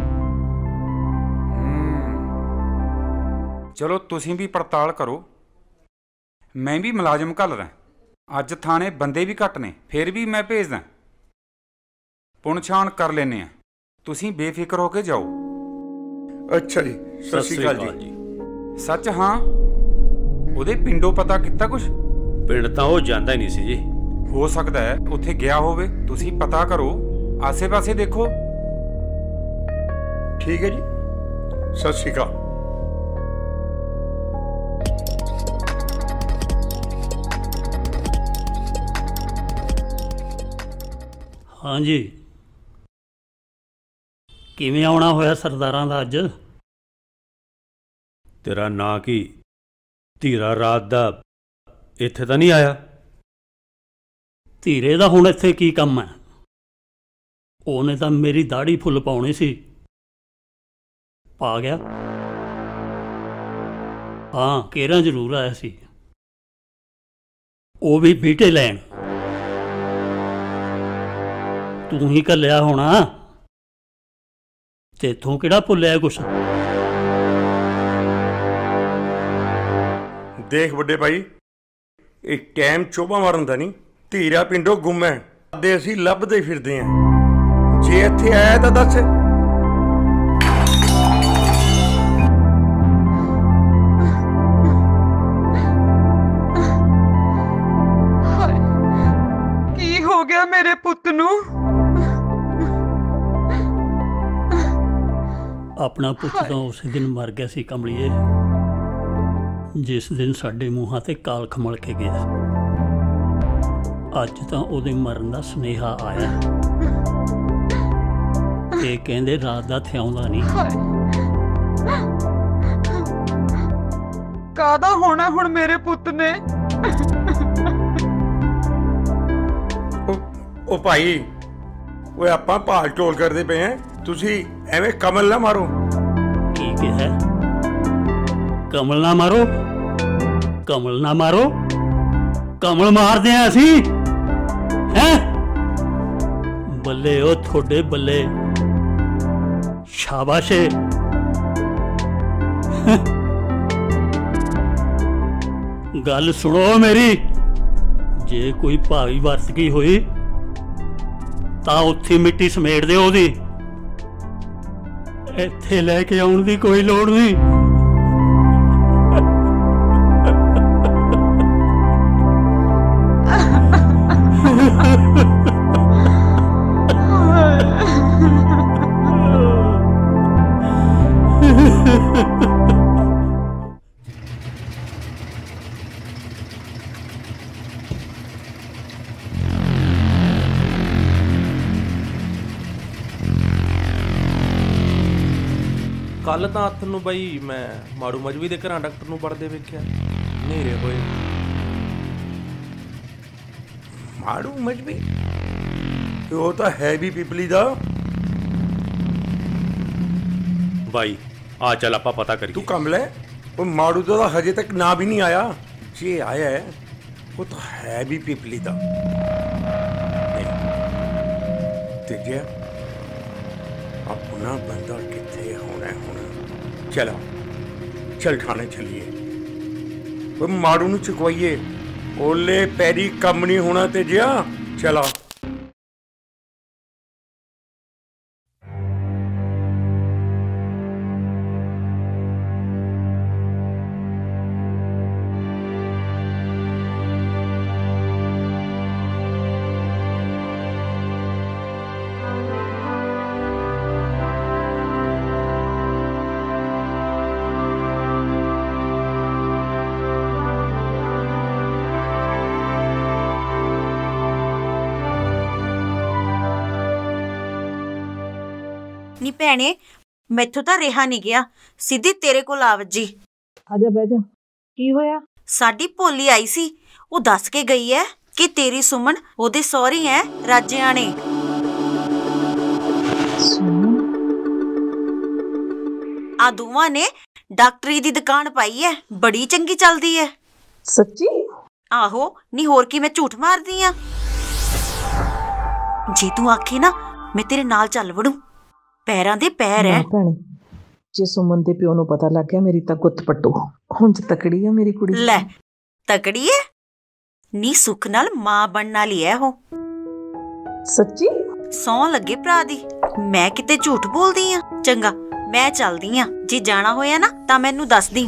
Speaker 18: ਚਲੋ ਤੁਸੀਂ ਵੀ ਪੜਤਾਲ ਕਰੋ। ਮੈਂ ਵੀ ਮੁਲਾਜ਼ਮ ਘੱਲਦਾ। ਅੱਜ ਥਾਣੇ ਬੰਦੇ ਵੀ ਘੱਟ ਨੇ, ਫਿਰ ਵੀ ਮੈਂ ਭੇਜਦਾ। ਪੁਣਛਾਣ ਕਰ ਲੈਨੇ ਆ। ਤੁਸੀਂ ਬੇਫਿਕਰ ਹੋ ਕੇ ਜਾਓ।
Speaker 1: ਅੱਛਾ ਜੀ, ਸਤਿ ਸ਼੍ਰੀ ਅਕਾਲ ਜੀ।
Speaker 18: ਸੱਚ ਹਾਂ, ਉਹਦੇ ਪਿੰਡੋਂ ਪਤਾ ਕੀਤਾ ਕੁਛ?
Speaker 3: ਪਿੰਡ ਤਾਂ ਉਹ ਜਾਂਦਾ ਹੀ ਨਹੀਂ ਸੀ ਜੀ।
Speaker 18: ਹੋ ਸਕਦਾ ਹੈ ਉੱਥੇ ਗਿਆ ਹੋਵੇ। ਤੁਸੀਂ ਪਤਾ ਕਰੋ, ਆਸੇ-ਪਾਸੇ ਦੇਖੋ।
Speaker 1: ਠੀਕ ਹੈ ਜੀ, ਸਤਿ ਸ਼੍ਰੀ ਅਕਾਲ।
Speaker 7: हाँ जी, किवें आउणा होया सरदारां दा अज?
Speaker 3: तेरा ना की धीरा रात दा इत्थे तां नहीं आया?
Speaker 7: धीरे दा हुण इत्थे की कम है? ओने तां मेरी दाढ़ी फुੱਲ पाउणी सी। पा गया? हाँ केरा जरूर आया सी। वो भी बीटे लैन। तू ही घल्लिया होना, तेथों किहड़ा भुल्लिया कुछ?
Speaker 1: देख बड़े भाई, एक टाइम चोबा मारन दा नहीं। धीरा पिंडों गुम है ते असीं लभदे फिरदे हां। जे इत्थे आया तां दस।
Speaker 19: की हो गया मेरे पुत नूं?
Speaker 7: अपना पुत तो उस दिन मर गया सी कमलिए, जिस दिन साडे मूहां ते काल खमल के गया। अज तो उहदे मरन दा सुनेहा आया। ते कहंदे रात दा थ्याउंदा नहीं।
Speaker 19: कादा होना हुण मेरे पुत ने?
Speaker 1: ओ भाई, ओए आपां भाल टोल करदे पे हैं। तुसी एवें कमल ना मारो।
Speaker 7: की कहा? कमल ना मारो? कमल ना मारो? कमल मारदे हैं असी? हैं? बल्ले ओ थोड़े बल्ले। शाबाश। गल सुनो मेरी, जे कोई भावी वरत गई हुई तां उत्थे मिट्टी समेट दे ओदी। ਇੱਥੇ ਲੈ ਕੇ ਆਉਣ ਦੀ ਕੋਈ ਲੋੜ ਨਹੀਂ।
Speaker 23: ਕੱਲ ਤਾਂ ਹੱਥ ਨੂੰ ਬਈ ਮੈਂ ਮਾੜੂ ਮਜਵੀ ਦੇ ਘਰਾਂ ਡਾਕਟਰ ਨੂੰ ਪੜਦੇ ਵੇਖਿਆ ਹਨੇਰੇ ਹੋਏ।
Speaker 1: ਮਾੜੂ ਮਜਵੀ ਉਹ ਤਾਂ ਹੈ ਵੀ ਪਿਪਲੀ ਦਾ।
Speaker 3: ਬਾਈ ਆ ਚੱਲ ਆਪਾਂ ਪਤਾ ਕਰੀਏ।
Speaker 1: ਤੂੰ ਕੰਮ ਲੈ, ਉਹ ਮਾੜੂ ਦਾ ਹਜੇ ਤੱਕ ਨਾਂ ਵੀ ਨਹੀਂ ਆਇਆ। ਜੇ ਆਇਆ ਹੈ ਉਹ ਤਾਂ ਹੈ ਵੀ ਪਿਪਲੀ ਦਾ। ਤੇ ਜੇ अपना बंदा कितने होना होना। चलो चल थाने चलिए, माड़ू नूं चुकवाइए। ओले पैरी कम नहीं होना ते जिया चला।
Speaker 22: ਨੀ ਭੈਣੇ ਮੈਥੋਂ ਤਾਂ ਰਿਹਾ ਨਹੀਂ ਗਿਆ, ਸਿੱਧੀ ਤੇਰੇ ਕੋਲ ਆ ਵੱਜੀ।
Speaker 13: ਆਜਾ ਬਹਿ ਜਾ। ਕੀ ਹੋਇਆ?
Speaker 22: ਸਾਡੀ ਭੋਲੀ ਆਈ ਸੀ, ਉਹ ਦੱਸ ਕੇ ਗਈ ਐ ਕਿ ਤੇਰੀ ਸੁਮਨ ਉਹਦੇ ਸਹੁਰੀ ਐ ਰਾਜਿਆਣੇ। ਆ ਦੋਵਾਂ ਨੇ ਡਾਕਟਰੀ ਦੀ ਦੁਕਾਨ ਪਾਈ ਐ, ਬੜੀ ਚੰਗੀ ਚੱਲਦੀ ਐ।
Speaker 13: ਸੱਚੀ?
Speaker 22: ਆਹੋ, ਨੀ ਹੋਰ ਕੀ ਮੈਂ ਝੂਠ ਮਾਰਦੀ ਆ? ਜੇ ਤੂੰ ਆਖੇ ਨਾ ਮੈਂ ਤੇਰੇ ਨਾਲ ਚੱਲ ਵੜੂ। ਪੈਰਾਂ ਦੇ ਪੈਰ ਐ।
Speaker 13: ਭੈਣੇ ਜੇ ਸੁਮਨ ਦੇ ਪਿਓ ਨੂੰ ਪਤਾ ਲੱਗ ਗਿਆ ਮੇਰੀ ਤਾਂ ਗੁੱਤ ਪੱਟੂ। ਹੁਣ ਚ ਤਕੜੀ ਆ ਮੇਰੀ ਕੁੜੀ।
Speaker 22: ਲੈ ਤਕੜੀ ਐ ਨੀ, ਸੁੱਖ ਨਾਲ ਮਾਂ ਬਣਨ ਵਾਲੀ ਐ ਉਹ।
Speaker 13: ਸੱਚੀ?
Speaker 22: ਸੌਂ ਲੱਗੇ ਭਰਾ ਦੀ, ਮੈਂ ਕਿਤੇ ਝੂਠ ਬੋਲਦੀ ਆ? ਚੰਗਾ ਮੈਂ ਚੱਲਦੀ ਆ, ਜੇ ਜਾਣਾ ਹੋਇਆ ਨਾ ਤਾਂ ਮੈਨੂੰ ਦੱਸ ਦੀ।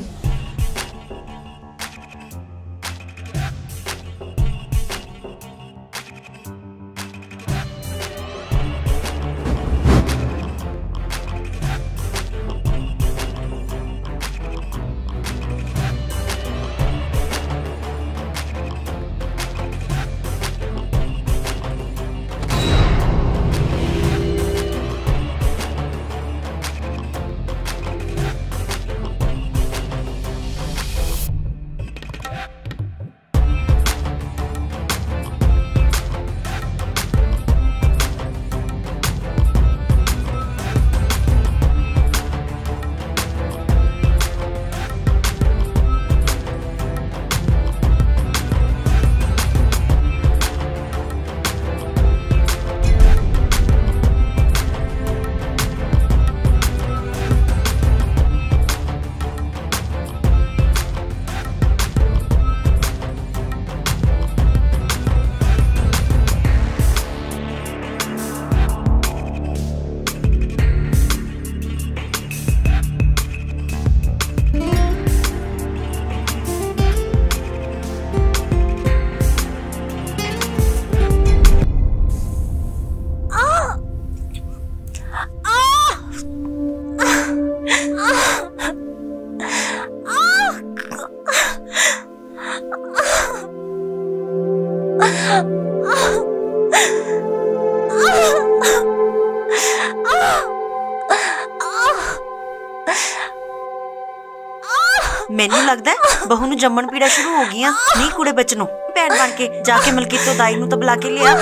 Speaker 22: ਮੈਨੂੰ ਲੱਗਦਾ ਬਹੂ ਨੂੰ ਜੰਮਣ ਪੀੜਾ ਸ਼ੁਰੂ ਹੋ ਗਈਆਂ। ਨਹੀਂ ਕੁੜੇ ਬੱਚ ਨੂੰ ਭੈਣ ਬਣ ਕੇ ਜਾ ਕੇ ਮਲਕੀਤੋਂ ਦਾਈ ਨੂੰ ਤਾਂ ਬੁਲਾ ਕੇ ਲਿਆ।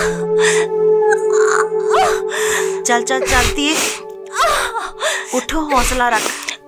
Speaker 22: ਚੱਲ ਚੱਲ ਚੱਲਦੀ ਏ, ਉਠੋ ਹੌਸਲਾ ਰੱਖ।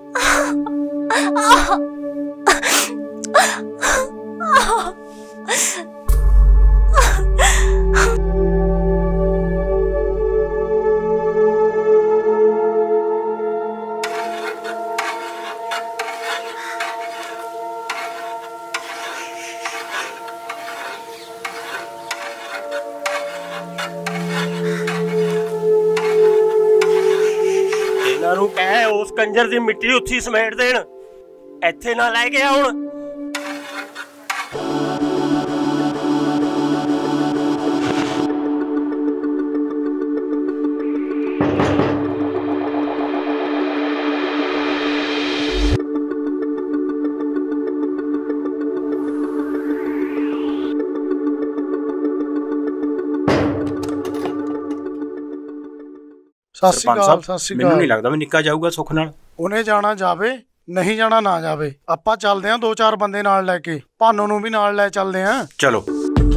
Speaker 7: ਨੂੰ ਕਹਿ ਉਸ ਕੰਜਰ ਦੀ ਮਿੱਟੀ ਉੱਥੀ ਸਮੇਟ ਦੇਣ, ਇੱਥੇ ਨਾ ਲੈ ਕੇ ਆਉਣ।
Speaker 6: ਸਰਪੰਚ ਸਾਹਿਬ ਮੈਨੂੰ ਨਹੀਂ ਲੱਗਦਾ ਵੀ ਨਿੱਕਾ ਜਾਊਗਾ ਸੁੱਖ ਨਾਲ।
Speaker 8: ਉਹਨੇ ਜਾਣਾ ਜਾਵੇ, ਨਹੀਂ ਜਾਣਾ ਨਾ ਜਾਵੇ। ਆਪਾਂ ਚੱਲਦੇ ਆਂ ਦੋ ਚਾਰ ਬੰਦੇ ਨਾਲ ਲੈ ਕੇ, ਭਾਨੋ ਨੂੰ ਵੀ ਨਾਲ ਲੈ ਚੱਲਦੇ ਆਂ।
Speaker 6: ਚਲੋ।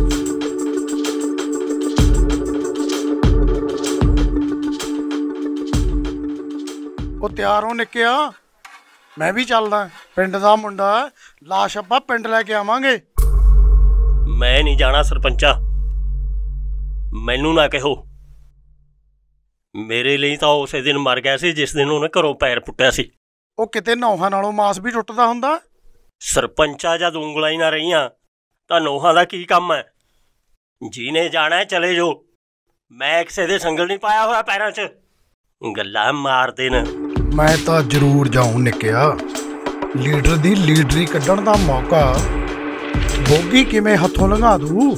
Speaker 8: ਉਹ ਤਿਆਰ ਹੋ ਨਿੱਕਿਆ, ਮੈਂ ਵੀ ਚੱਲਦਾ। ਪਿੰਡ ਦਾ ਮੁੰਡਾ, ਲਾਸ਼ ਆਪਾਂ ਪਿੰਡ ਲੈ ਕੇ ਆਵਾਂਗੇ।
Speaker 7: ਮੈਂ ਨਹੀਂ ਜਾਣਾ ਸਰਪੰਚਾ, ਮੈਨੂੰ ਨਾ ਕਹੋ। ਮੇਰੇ ਲਈ ਤਾਂ ਉਸੇ ਦਿਨ ਮਰ ਗਿਆ ਸੀ ਜਿਸ ਦਿਨ ਉਹਨੇ ਘਰੋਂ ਪੈਰ ਪੁੱਟਿਆ ਸੀ।
Speaker 8: ਉਹ ਕਿਤੇ ਨੌਹਾਂ ਨਾਲੋਂ ਮਾਸ ਵੀ ਟੁੱਟਦਾ ਹੁੰਦਾ।
Speaker 7: ਸਰਪੰਚਾ ਜਦ ਉਂਗਲਾਂ ਹੀ ਨਾ ਰਹੀਆਂ ਤਾਂ ਨੌਹਾਂ ਦਾ ਕੀ ਕੰਮ ਹੈ? ਜਿਹਨੇ ਜਾਣਾ ਚਲੇ ਜਾਓ, ਮੈਂ ਕਿਸੇ ਦੇ ਸੰਗਲ ਨਹੀਂ ਪਾਇਆ ਹੋਇਆ ਪੈਰਾਂ 'ਚ। ਗੱਲਾਂ ਮਾਰਦੇ ਨੇ।
Speaker 8: ਮੈਂ ਤਾਂ ਜ਼ਰੂਰ ਜਾਊਂ ਨਿੱਕਿਆ। ਲੀਡਰ ਦੀ ਲੀਡਰੀ ਕੱਢਣ ਦਾ ਮੌਕਾ ਬੋਗੀ ਕਿਵੇਂ ਹੱਥੋਂ ਲੰਘਾ ਦੂ।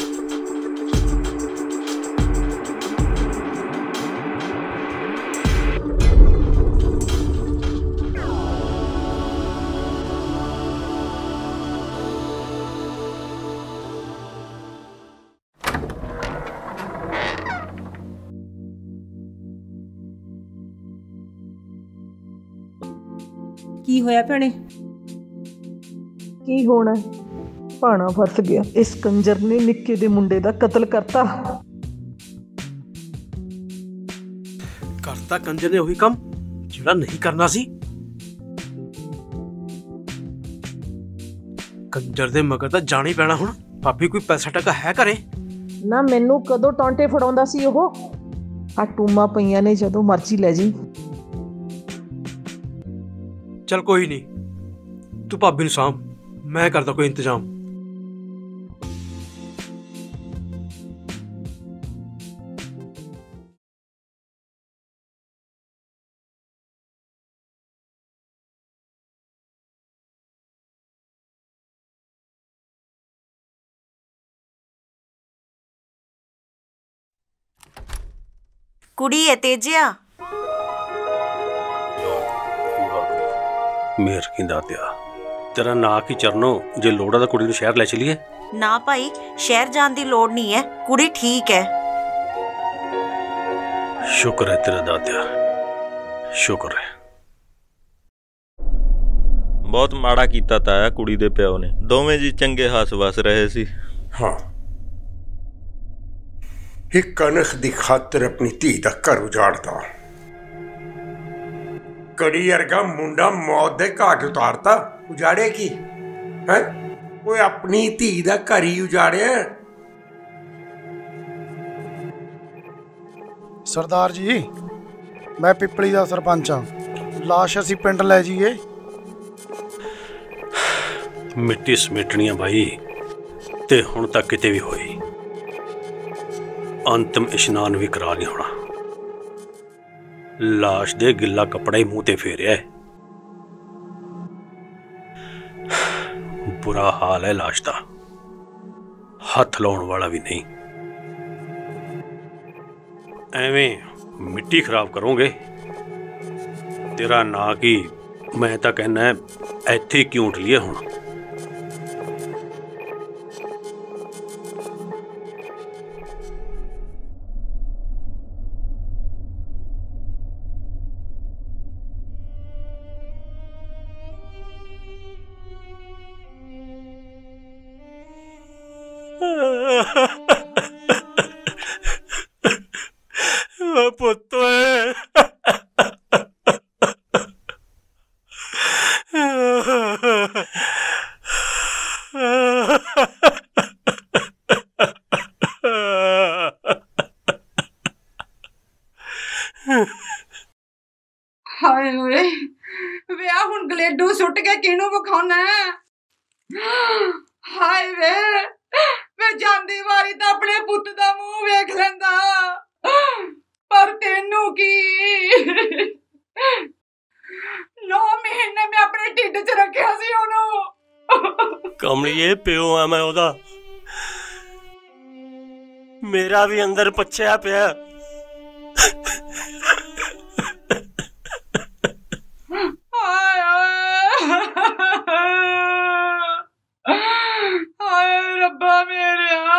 Speaker 2: ਕੀ ਹੋਇਆ ਭੈਣੇ?
Speaker 13: ਕੀ ਹੋਣਾ, ਭਾਣਾ ਫਸ ਗਿਆ। ਇਸ ਕੰਜਰ ਨੇ ਨਿੱਕੇ ਦੇ ਮੁੰਡੇ ਦਾ ਕਤਲ ਕਰਤਾ।
Speaker 9: ਕਰਤਾ ਕੰਜਰ ਨੇ ਉਹੀ ਕੰਮ ਜਿਹੜਾ ਨਹੀਂ ਕਰਨਾ ਸੀ। ਕੰਜਰ ਦੇ ਮਗਰ ਤਾਂ ਜਾਣਾ ਹੀ ਪੈਣਾ ਹੁਣ। ਭਾਬੀ ਕੋਈ ਪੈਸਾ ਟਕਾ ਹੈ ਘਰੇ?
Speaker 13: ਨਾ ਮੈਨੂੰ ਕਦੋਂ ਟਾਂਟੇ ਫੜਾਉਂਦਾ ਸੀ ਉਹ। ਆ ਟੂਮਾਂ ਪਈਆਂ ਨੇ, ਜਦੋਂ ਮਰਜ਼ੀ ਲੈ ਜੀ।
Speaker 9: ਚਲ ਕੋਈ ਨਹੀਂ, ਤੂੰ ਭਾਬੀ ਨੂੰ ਸਾਂਭ, ਮੈਂ ਕਰਦਾ ਕੋਈ ਇੰਤਜ਼ਾਮ।
Speaker 22: ਕੁੜੀ ਹੈ ਤੇਜਿਆ।
Speaker 3: ਮੇਰ ਕੀ ਦਾਤਿਆ, ਤੇਰਾ ਨਾਂ ਕੀ ਚਰਨੋ? ਜੇ ਲੋੜ ਆ ਤਾਂ ਕੁੜੀ ਨੂੰ ਸ਼ਹਿਰ ਲੈ ਚਲੀਏ।
Speaker 22: ਨਾ ਭਾਈ, ਸ਼ਹਿਰ ਜਾਣ ਦੀ ਲੋੜ ਨਹੀਂ ਹੈ, ਕੁੜੀ ਠੀਕ ਹੈ।
Speaker 3: ਸ਼ੁਕਰ ਹੈ ਤੇਰਾ ਦਾਤਿਆ, ਸ਼ੁਕਰ ਹੈ।
Speaker 10: ਬਹੁਤ ਮਾੜਾ ਕੀਤਾ ਤਾਇਆ ਕੁੜੀ ਦੇ ਪਿਓ ਨੇ। ਦੋਵੇਂ ਜੀ ਚੰਗੇ ਹੱਸ ਵਸ ਰਹੇ ਸੀ।
Speaker 1: ਹਾਂ, ਇੱਕ ਕਣਕ ਦੀ ਖਾਤਰ ਆਪਣੀ ਧੀ ਦਾ ਘਰ ਉਜਾੜਦਾ। ਕੜੀ ਵਰਗਾ ਮੁੰਡਾ ਮੌਤ ਦੇ ਘਾਟ ਉਤਾਰਤਾ। ਉਜਾੜਿਆ ਕੀ ਹੈ? ਓਏ ਆਪਣੀ ਧੀ ਦਾ ਘਰ ਹੀ ਉਜਾੜਿਆ।
Speaker 8: ਸਰਦਾਰ ਜੀ, ਮੈਂ ਪਿੱਪਲੀ ਦਾ ਸਰਪੰਚ ਹਾਂ। ਲਾਸ਼ ਅਸੀਂ ਪਿੰਡ ਲੈ ਜਾਈਏ?
Speaker 3: ਮਿੱਟੀ ਸਮੇਟਣੀ ਆ ਬਾਈ, ਤੇ ਹੁਣ ਤੱਕ ਕਿਤੇ ਵੀ ਹੋਈ। ਅੰਤਮ ਇਸ਼ਨਾਨ ਵੀ ਕਰਾ ਨਹੀਂ ਹੋਣਾ। ਲਾਸ਼ ਦੇ ਗਿੱਲਾ ਕੱਪੜਾ ਹੀ ਮੂੰਹ ਤੇ ਫੇਰਿਆ ਹੈ। ਬੁਰਾ ਹਾਲ ਹੈ ਲਾਸ਼ ਦਾ, ਹੱਥ ਲਾਉਣ ਵਾਲਾ ਵੀ ਨਹੀਂ। ਐਵੇਂ ਮਿੱਟੀ ਖਰਾਬ ਕਰੋਗੇ। ਤੇਰਾ ਨਾਂ ਕੀ? ਮੈਂ ਤਾਂ ਕਹਿਣਾ ਇੱਥੇ ਕਿਉਂ ਉੱਠ ਲਈਏ ਹੁਣ। ਪੁੱਤ
Speaker 19: ਹਾਏ ਓਏ, ਵਿਆਹ ਹੁਣ ਗਲੇਡੂ ਸੁੱਟ ਕੇ ਕਿਹਨੂੰ ਵਿਖਾਉਣਾ? ਹਾਏ ਵੇ ਵੇ ਜਾਂਦੀ ਵਾਰੀ ਤਾਂ ਆਪਣੇ ਪੁੱਤ ਦਾ ਮੂੰਹ ਵੇਖ ਲੈਂਦਾ, ਪਰ ਤੈਨੂੰ ਕੀ? ਨੌ ਮਹੀਨੇ ਮੈਂ ਆਪਣੇ ਢਿੱਡ 'ਚ ਰੱਖਿਆ ਸੀ ਉਹਨੂੰ।
Speaker 7: ਕਮਲੀਏ, ਪਿਓ ਆ ਮੈਂ ਉਹਦਾ। ਮੇਰਾ ਵੀ ਅੰਦਰ ਪੱਛਿਆ ਪਿਆ।
Speaker 19: ਹਾਏ ਹਾਏ ਰੱਬਾ ਮੇਰਿਆ।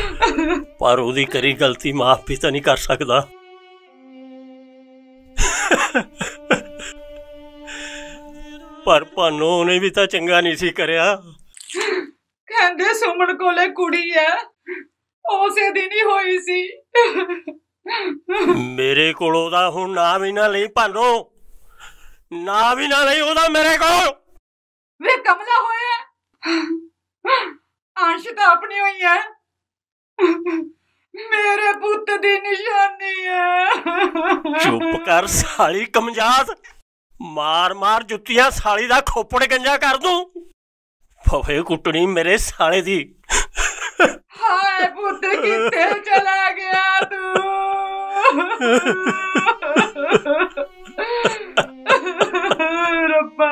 Speaker 7: ਪਰ ਉਹਦੀ ਕਰੀ ਗਲਤੀ ਮਾਫ ਵੀ ਤਾਂ ਨਹੀਂ ਕਰ ਸਕਦਾ। ਪਰ ਭਾਨੋ ਉਹਨੇ ਵੀ ਤਾਂ ਚੰਗਾ ਨਹੀਂ ਸੀ ਕਰਿਆ।
Speaker 19: ਕਹਿੰਦੇ ਸੁਮਨ ਕੋਲੇ ਕੁੜੀ ਐ, ਉਸੇ ਦਿਨ ਹੀ ਹੋਈ ਸੀ।
Speaker 7: ਮੇਰੇ ਕੋਲ ਉਹਦਾ ਹੁਣ ਨਾਂ ਵੀ ਨਾ ਲਈ ਭਾਨੋ, ਨਾਂ ਵੀ ਨਾ ਲਈ ਉਹਦਾ ਮੇਰੇ ਕੋਲ।
Speaker 19: ਵੇ ਕਮਲਾ ਹੋਇਆ, ਅੰਸ਼ ਤਾਂ ਆਪਣੀ ਹੋਈ ਐ, ਮੇਰੇ ਪੁੱਤ ਦੀ ਨਿਸ਼ਾਨੀ ਐ।
Speaker 7: ਚੁੱਪ ਕਰ ਸਾਲੀ ਕਮਜਾਤ, ਮਾਰ ਮਾਰ ਜੁੱਤੀਆਂ ਸਾਲੀ ਦਾ ਖੋਪੜ ਗੰਜਾ ਕਰ ਦੂੰ। ਫਵੇ ਕੁੱਟਣੀ ਮੇਰੇ ਸਾਲੇ ਦੀ।
Speaker 19: ਹਾਏ ਪੁੱਤ ਕਿੱਥੇ ਚਲਾ ਗਿਆ ਤੂੰ? ਰੱਬਾ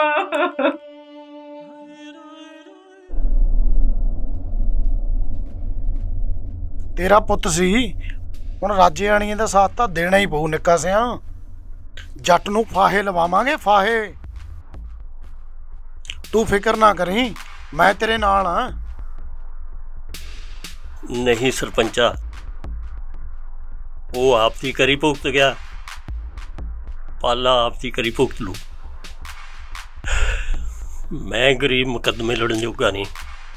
Speaker 8: ਤੇਰਾ ਪੁੱਤ ਸੀ, ਹੁਣ ਰਾਜੇ ਆਣੀਏ ਦਾ ਸਾਥ ਤਾਂ ਦੇਣਾ ਹੀ ਪਊ ਨਿੱਕਾ ਸਿਆ। ਜੱਟ ਨੂੰ ਫਾਹੇ ਲਵਾਵਾਂਗੇ ਫਾਹੇ। ਤੂੰ ਫਿਕਰ ਨਾ ਕਰੀ, ਮੈਂ ਤੇਰੇ ਨਾਲ ਆ।
Speaker 7: ਨਹੀਂ ਸਰਪੰਚਾ, ਉਹ ਆਪ ਦੀ ਕਰੀ ਭੁਗਤ ਗਿਆ, ਪਾਲਾ ਆਪ ਦੀ ਕਰੀ ਭੁਗਤ ਲੂ। ਮੈਂ ਗਰੀਬ ਮੁਕੱਦਮੇ ਲੜਨ ਜੋਗਾ ਨਹੀਂ,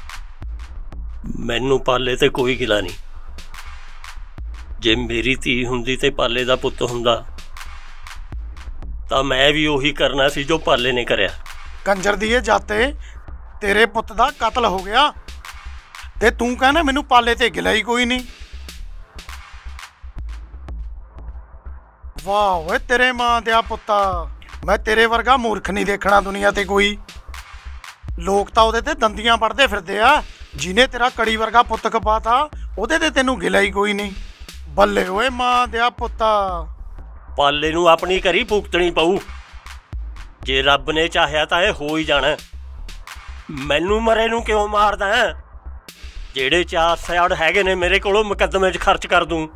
Speaker 7: ਮੈਨੂੰ ਪਾਲੇ ਤੇ ਕੋਈ ਗਿਲਾ ਨਹੀਂ। ਜੇ ਮੇਰੀ ਧੀ ਹੁੰਦੀ ਤੇ ਪਾਲੇ ਦਾ ਪੁੱਤ ਹੁੰਦਾ ਤਾਂ ਮੈਂ ਵੀ ਉਹੀ ਕਰਨਾ ਸੀ ਜੋ ਪਾਲੇ ਨੇ ਕਰਿਆ।
Speaker 8: ਕੰਜਰ ਦੀਏ ਜਾਤੇ, ਤੇਰੇ ਪੁੱਤ ਦਾ ਕਤਲ ਹੋ ਗਿਆ ਤੇ ਤੂੰ ਕਹਿੰਦਾ ਮੈਨੂੰ ਪਾਲੇ ਤੇ ਗਿਲਾ ਹੀ ਕੋਈ ਨਹੀਂ। ਵਾਹ ਓਏ ਤੇਰੇ ਮਾਂ ਦਿਆ ਪੁੱਤਾ, ਮੈਂ ਤੇਰੇ ਵਰਗਾ ਮੂਰਖ ਨਹੀਂ ਦੇਖਣਾ ਦੁਨੀਆ ਤੇ ਕੋਈ। ਲੋਕ ਤਾਂ ਉਹਦੇ ਤੇ ਦੰਦੀਆਂ ਪੜਦੇ ਫਿਰਦੇ ਆ, ਜਿਹਨੇ ਤੇਰਾ ਕੜੀ ਵਰਗਾ ਪੁੱਤ ਖਪਾਤਾ ਉਹਦੇ ਤੇ ਤੈਨੂੰ ਗਿਲਾ ਹੀ ਕੋਈ ਨਹੀਂ। ਬੱਲੇ ਓਏ ਮਾਂ ਦਿਆ ਪੁੱਤਾ।
Speaker 7: ਪਾਲੇ ਨੂੰ ਆਪਣੀ ਕਰੀ ਭੁਗਤਣੀ ਪਊ। ਜੇ ਰੱਬ ਨੇ ਚਾਹਿਆ ਤਾਂ ਇਹ ਹੋ ਹੀ ਜਾਣਾ। ਮੈਨੂੰ ਮਰੇ ਨੂੰ ਕਿਉਂ ਮਾਰਦਾ? ਜਿਹੜੇ ਚਾਰ ਸਿਆੜ ਹੈਗੇ ਨੇ ਮੇਰੇ ਕੋਲੋਂ ਮੁਕੱਦਮੇ 'ਚ ਖਰਚ ਕਰ ਦੂੰ।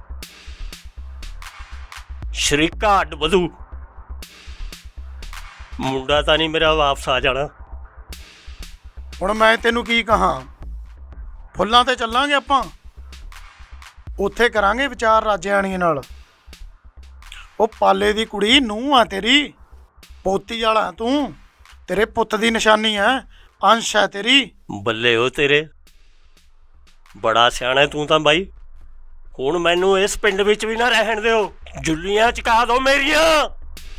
Speaker 7: ਸ਼ਰੀਕਾ ਅੱਡ ਵਧੂ। ਮੁੰਡਾ ਤਾਂ ਨਹੀਂ ਮੇਰਾ ਵਾਪਸ ਆ ਜਾਣਾ।
Speaker 8: ਹੁਣ ਮੈਂ ਤੈਨੂੰ ਕੀ ਕਹਾਂ? ਫੁੱਲਾਂ ਤੇ ਚੱਲਾਂਗੇ ਆਪਾਂ, ਉੱਥੇ ਕਰਾਂਗੇ ਵਿਚਾਰ ਰਾਜੇ ਆਣੀਏ ਨਾਲ। ਉਹ ਪਾਲੇ ਦੀ ਕੁੜੀ ਨੂੰਹ ਆ ਤੇਰੀ, ਪੋਤੀ ਵਾਲਾ ਤੂੰ, ਤੇਰੇ ਪੁੱਤ ਦੀ ਨਿਸ਼ਾਨੀ ਹੈ, ਅੰਸ਼ ਹੈ ਤੇਰੀ।
Speaker 7: ਬੱਲੇ ਹੋ ਤੇਰੇ, ਬੜਾ ਸਿਆਣਾ ਤੂੰ ਤਾਂ ਬਾਈ। ਹੁਣ ਮੈਨੂੰ ਇਸ ਪਿੰਡ ਵਿੱਚ ਵੀ ਨਾ ਰਹਿਣ ਦਿਓ, ਜੁੱਲੀਆਂ ਚੁਕਾ ਦਿਓ ਮੇਰੀਆਂ।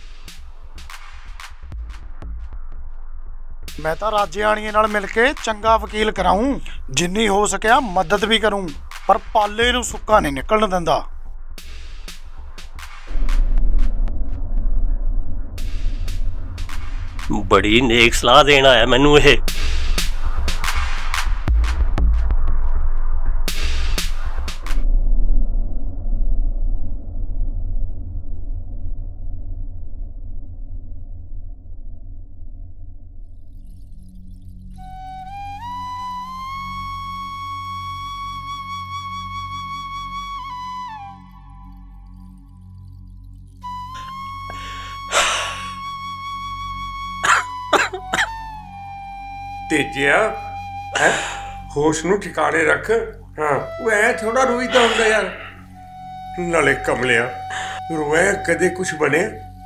Speaker 8: ਮੈਂ ਤਾਂ ਰਾਜੇ ਆਣੀਏ ਨਾਲ ਮਿਲ ਕੇ ਚੰਗਾ ਵਕੀਲ ਕਰਾਊਂ, ਜਿੰਨੀ ਹੋ ਸਕਿਆ ਮਦਦ ਵੀ ਕਰੂੰ, ਪਰ ਪਾਲੇ ਨੂੰ ਸੁੱਕਾ ਨਹੀਂ ਨਿਕਲਣ ਦਿੰਦਾ।
Speaker 7: ਬੜੀ ਨੇਕ ਸਲਾਹ ਦੇਣ ਆਇਆ ਮੈਨੂੰ ਇਹ।
Speaker 1: ਤੇਜਿਆ ਹੈ, ਹੋਸ਼ ਨੂੰ ਠਿਕਾਣੇ ਰੱਖ। ਹਾਂ ਉਹ ਐ ਥੋੜਾ ਰੋਈਦਾ ਹੁੰਦਾ ਯਾਰ। ਨਾਲੇ ਕਮਲਿਆ, ਰੋਇਆ ਕਦੇ ਕੁਛ ਬਣੇ?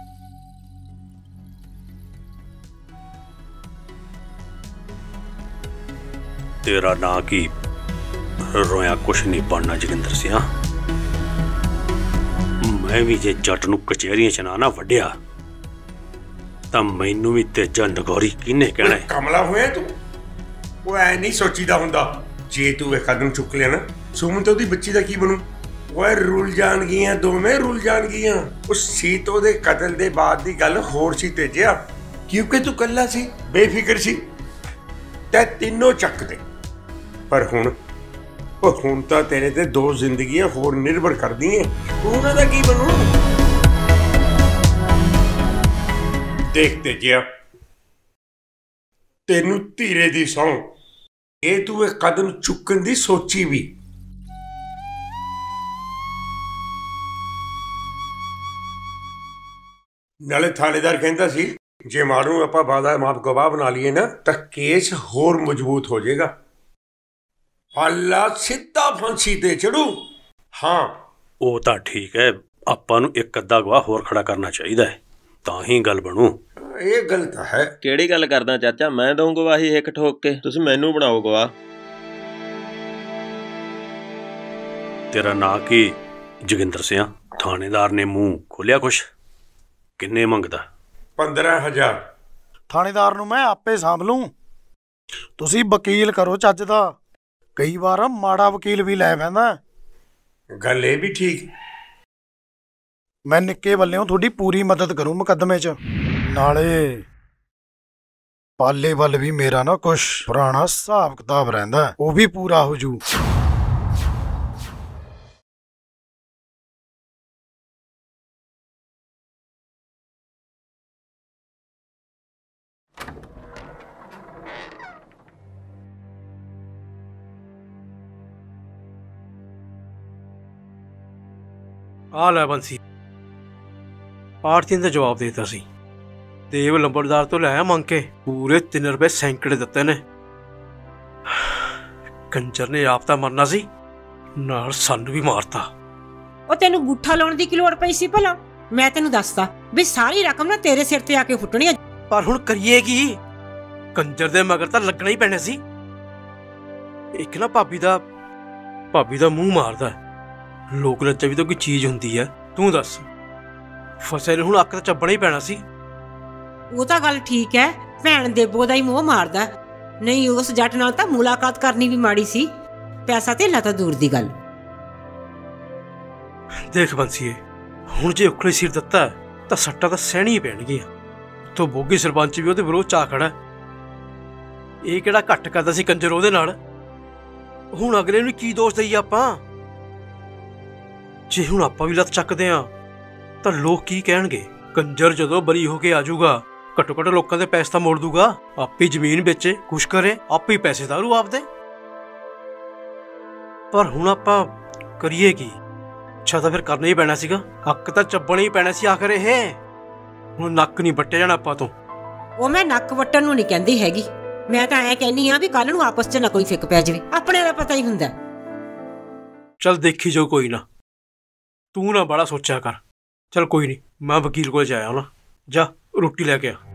Speaker 3: ਤੇਰਾ ਨਾਂ ਕੀ? ਰੋਇਆ ਕੁਛ ਨਹੀਂ ਬਣਨਾ ਜੋਗਿੰਦਰ ਸਿਆ। ਮੈਂ ਵੀ ਜੇ ਜੱਟ ਨੂੰ ਕਚਹਿਰੀਆਂ 'ਚ ਨਾ ਨਾ ਵੱਢਿਆ ਤਾਂ ਮੈਨੂੰ ਵੀ ਤੇਜਾ ਨਗੌਰੀ ਕਿਹਨੇ ਕਹਿਣਾ?
Speaker 1: ਕਮਲਾ ਹੋਇਆ ਤੂੰ? ਉਹ ਐ ਨਹੀਂ ਸੋਚੀਦਾ ਹੁੰਦਾ। ਜੇ ਤੂੰ ਇਹ ਕਦਮ ਚੁੱਕ ਲਿਆ ਨਾ, ਸੁਮਨ ਤੇ ਉਹਦੀ ਬੱਚੀ ਦਾ ਕੀ ਬਣੂ? ਉਹ ਰੁੱਲ ਜਾਣਗੀਆਂ, ਦੋਵੇਂ ਰੁੱਲ ਜਾਣਗੀਆਂ। ਉਸ ਸੀਤੋ ਦੇ ਕਤਲ ਦੇ ਬਾਅਦ ਦੀ ਗੱਲ ਹੋਰ ਸੀ ਤੇਜਿਆ, ਕਿਉਂਕਿ ਤੂੰ ਕੱਲਾ ਸੀ, ਬੇਫਿਕਰ ਸੀ ਤੇ ਤਿੰਨੋਂ ਚੱਕਦੇ। ਪਰ ਹੁਣ ਉਹ ਹੁਣ ਤਾਂ ਤੇਰੇ ਤੇ ਦੋ ਜ਼ਿੰਦਗੀਆਂ ਹੋਰ ਨਿਰਭਰ ਕਰਦੀਆਂ। ਉਹਨਾਂ ਦਾ ਕੀ ਬਣੂ? ਦੇਖ ਤੇਜਿਆ, ਤੈਨੂੰ ਧੀਰੇ ਦੀ ਸੌਂ, ਇਹ ਤੂੰ ਇਹ ਕਦਮ ਚੁੱਕਣ ਦੀ ਸੋਚੀ ਵੀ। ਨਾਲੇ ਥਾਣੇਦਾਰ ਕਹਿੰਦਾ ਸੀ ਜੇ ਮਾਰੂ ਆਪਾਂ ਵਾਦਾ ਮਾਫ ਗਵਾਹ ਬਣਾ ਲਈਏ ਨਾ ਤਾਂ ਕੇਸ ਹੋਰ ਮਜ਼ਬੂਤ ਹੋ ਜਾਏਗਾ। ਅੱਲਾ ਸਿੱਧਾ ਫਾਂਸੀ ਤੇ ਚੜੂ। ਹਾਂ
Speaker 3: ਉਹ ਤਾਂ ਠੀਕ ਹੈ, ਆਪਾਂ ਨੂੰ ਇੱਕ ਅੱਧਾ ਗਵਾਹ ਹੋਰ ਖੜਾ ਕਰਨਾ ਚਾਹੀਦਾ ਹੈ, ਤਾਂ ਹੀ ਗੱਲ ਬਣੂ।
Speaker 1: ਇਹ ਗਲਤ ਹੈ।
Speaker 10: ਕਿਹੜੀ ਗੱਲ ਕਰਦਾ ਚਾਚਾ? ਮੈਂ ਦਊਂ ਗਵਾਹੀ ਇੱਕ ਠੋਕ ਕੇ, ਤੁਸੀਂ ਮੈਨੂੰ ਬਣਾਓ ਗਵਾਹ।
Speaker 3: ਤੇਰਾ ਨਾਂ ਕੀ? ਜੋਗਿੰਦਰ ਸਿੰਘ। ਥਾਣੇਦਾਰ ਨੇ ਮੂੰਹ ਖੋਲਿਆ ਕੁਛ? ਕਿੰਨੇ ਮੰਗਦਾ?
Speaker 1: ਪੰਦਰਾਂ ਹਜ਼ਾਰ।
Speaker 8: ਥਾਣੇਦਾਰ ਨੂੰ ਮੈਂ ਆਪੇ ਸਾਂਭ ਲੂੰ। ਤੁਸੀਂ ਵਕੀਲ ਕਰੋ ਚੱਜ ਦਾ। ਕਈ ਵਾਰ ਮਾੜਾ ਵਕੀਲ ਵੀ ਲੈ ਪੈਂਦਾ।
Speaker 1: ਗੱਲ ਇਹ ਵੀ ਠੀਕ।
Speaker 8: ਮੈਂ ਨਿੱਕੇ ਵੱਲੋਂ ਤੁਹਾਡੀ ਪੂਰੀ ਮਦਦ ਕਰੂੰ ਮੁਕੱਦਮੇ 'ਚ। ਨਾਲੇ ਪਾਲੇ ਵੱਲ ਵੀ ਮੇਰਾ ਨਾ ਕੁਛ ਪੁਰਾਣਾ ਹਿਸਾਬ ਕਿਤਾਬ ਰਹਿੰਦਾ, ਉਹ ਵੀ ਪੂਰਾ ਹੋ ਜੂ।
Speaker 9: ਆ ਲੈ ਬੰਸੀ, ਆੜਤੀ ਨੇ ਜਵਾਬ ਦੇ ਦਿੱਤਾ ਸੀ। ਦੇਵ ਲੰਬੜਦਾਰ ਤੋਂ ਲੈ ਮੰਗ ਕੇ ਪੂਰੇ ਤਿੰਨ ਰੁਪਏ ਸੈਂਕੜੇ ਦਿੱਤੇ ਨੇ। ਕੰਜਰ ਨੇ ਆਪ ਤਾਂ ਮਰਨਾ ਸੀ, ਨਾਲ ਸਾਨੂੰ ਵੀ ਮਾਰਤਾ।
Speaker 5: ਉਹ ਤੈਨੂੰ ਗੁੱਠਾ ਲਾਉਣ ਦੀ ਕੀ ਲੋੜ ਪਈ ਸੀ ਭਲਾ? ਮੈਂ ਤੈਨੂੰ ਦੱਸਦਾ ਵੀ ਸਾਰੀ ਰਕਮ ਨਾ ਤੇਰੇ ਸਿਰ ਤੇ ਆ ਕੇ ਫੁੱਟਣੀ ਆ।
Speaker 9: ਪਰ ਹੁਣ ਕਰੀਏ ਕੀ? ਕੰਜਰ ਦੇ ਮਗਰ ਤਾਂ ਲੱਗਣਾ ਹੀ ਪੈਣਾ ਸੀ। ਇੱਕ ਨਾ ਭਾਬੀ ਦਾ ਭਾਬੀ ਦਾ ਮੂੰਹ ਮਾਰਦਾ। ਲੋਕ ਲੱਜਾ ਵੀ ਤਾਂ ਕੋਈ ਚੀਜ਼ ਹੁੰਦੀ ਹੈ। ਤੂੰ ਦੱਸ, ਫਸੇ ਨੂੰ ਹੁਣ ਅੱਖ ਤਾਂ ਚੱਬਣਾ ਹੀ ਪੈਣਾ ਸੀ।
Speaker 5: ਉਹ ਤਾਂ ਗੱਲ ਠੀਕ ਹੈ, ਭੈਣ ਦੇਬੋ ਦਾ ਹੀ ਮੂੰਹ ਮਾਰਦਾ। ਨਹੀਂ, ਉਸ ਜੱਟ ਨਾਲ ਤਾਂ ਮੁਲਾਕਾਤ ਕਰਨੀ ਵੀ ਮਾੜੀ ਸੀ। ਪੈਸਾ ਧੇਲਾ ਤਾਂ ਦੂਰ ਦੀ ਗੱਲ।
Speaker 9: ਦੇਖ ਬੰਸੀਏ, ਹੁਣ ਜੇ ਉਖਲੇ ਸਿਰ ਦਿੱਤਾ ਤਾਂ ਸੱਟਾਂ ਤਾਂ ਸਹਿਣੀ ਪੈਣਗੀਆਂ। ਤੋਂ ਬੋਗੀ ਸਰਪੰਚ ਵੀ ਉਹਦੇ ਵਿਰੋਧ ਚ ਆ ਖੜਾ। ਇਹ ਕਿਹੜਾ ਘੱਟ ਕਰਦਾ ਸੀ ਕੰਜਰ ਉਹਦੇ ਨਾਲ। ਹੁਣ ਅਗਲੇ ਨੂੰ ਕੀ ਦੋਸ਼ ਦਈਏ ਆਪਾਂ? ਜੇ ਹੁਣ ਆਪਾਂ ਵੀ ਲੱਤ ਚੱਕਦੇ ਆ ਤਾਂ ਲੋਕ ਕੀ ਕਹਿਣਗੇ? ਕੰਜਰ ਜਦੋਂ ਬਰੀ ਹੋ ਕੇ ਆ ਜਾਊਗਾ, ਘੱਟੋ ਘੱਟ ਲੋਕਾਂ ਦੇ ਪੈਸੇ ਤਾਂ ਮੋੜ ਦੂਗਾ। ਆਪੇ ਜ਼ਮੀਨ ਵੇਚੇ, ਕੁਛ ਕਰੇ, ਆਪੇ ਹੀ ਪੈਸੇ ਤਾਰੂ ਆਪਦੇ। ਪਰ ਹੁਣ ਆਪਾਂ ਕਰੀਏ ਕੀ? ਅੱਛਾ ਤਾਂ ਫਿਰ ਕਰਨਾ ਹੀ ਪੈਣਾ ਸੀਗਾ। ਹੱਕ ਤਾਂ ਚੱਬਣਾ ਹੀ ਪੈਣਾ ਸੀ ਆਖਰ। ਇਹ ਹੁਣ ਨੱਕ ਨਹੀਂ ਵੱਟਿਆ ਜਾਣਾ ਆਪਾਂ ਤੋਂ।
Speaker 5: ਉਹ ਮੈਂ ਨੱਕ ਵੱਟਣ ਨੂੰ ਨਹੀਂ ਕਹਿੰਦੀ ਹੈਗੀ। ਮੈਂ ਤਾਂ ਐ ਕਹਿੰਨੀ ਆ ਵੀ ਕੱਲ ਨੂੰ ਆਪਸ 'ਚ ਨਾ ਕੋਈ ਫਿੱਕ ਪੈ ਜਾਵੇ। ਆਪਣੇ ਦਾ ਪਤਾ ਹੀ ਹੁੰਦਾ।
Speaker 9: ਚੱਲ ਦੇਖੀ ਜਾਓ, ਕੋਈ ਨਾ। ਤੂੰ ਨਾ ਬੜਾ ਸੋਚਿਆ ਕਰ। ਚੱਲ ਕੋਈ ਨਹੀਂ, ਮੈਂ ਵਕੀਲ ਕੋਲ ਜਾਇਆ ਨਾ। ਜਾ ਰੋਟੀ ਲੈ ਕੇ ਆ।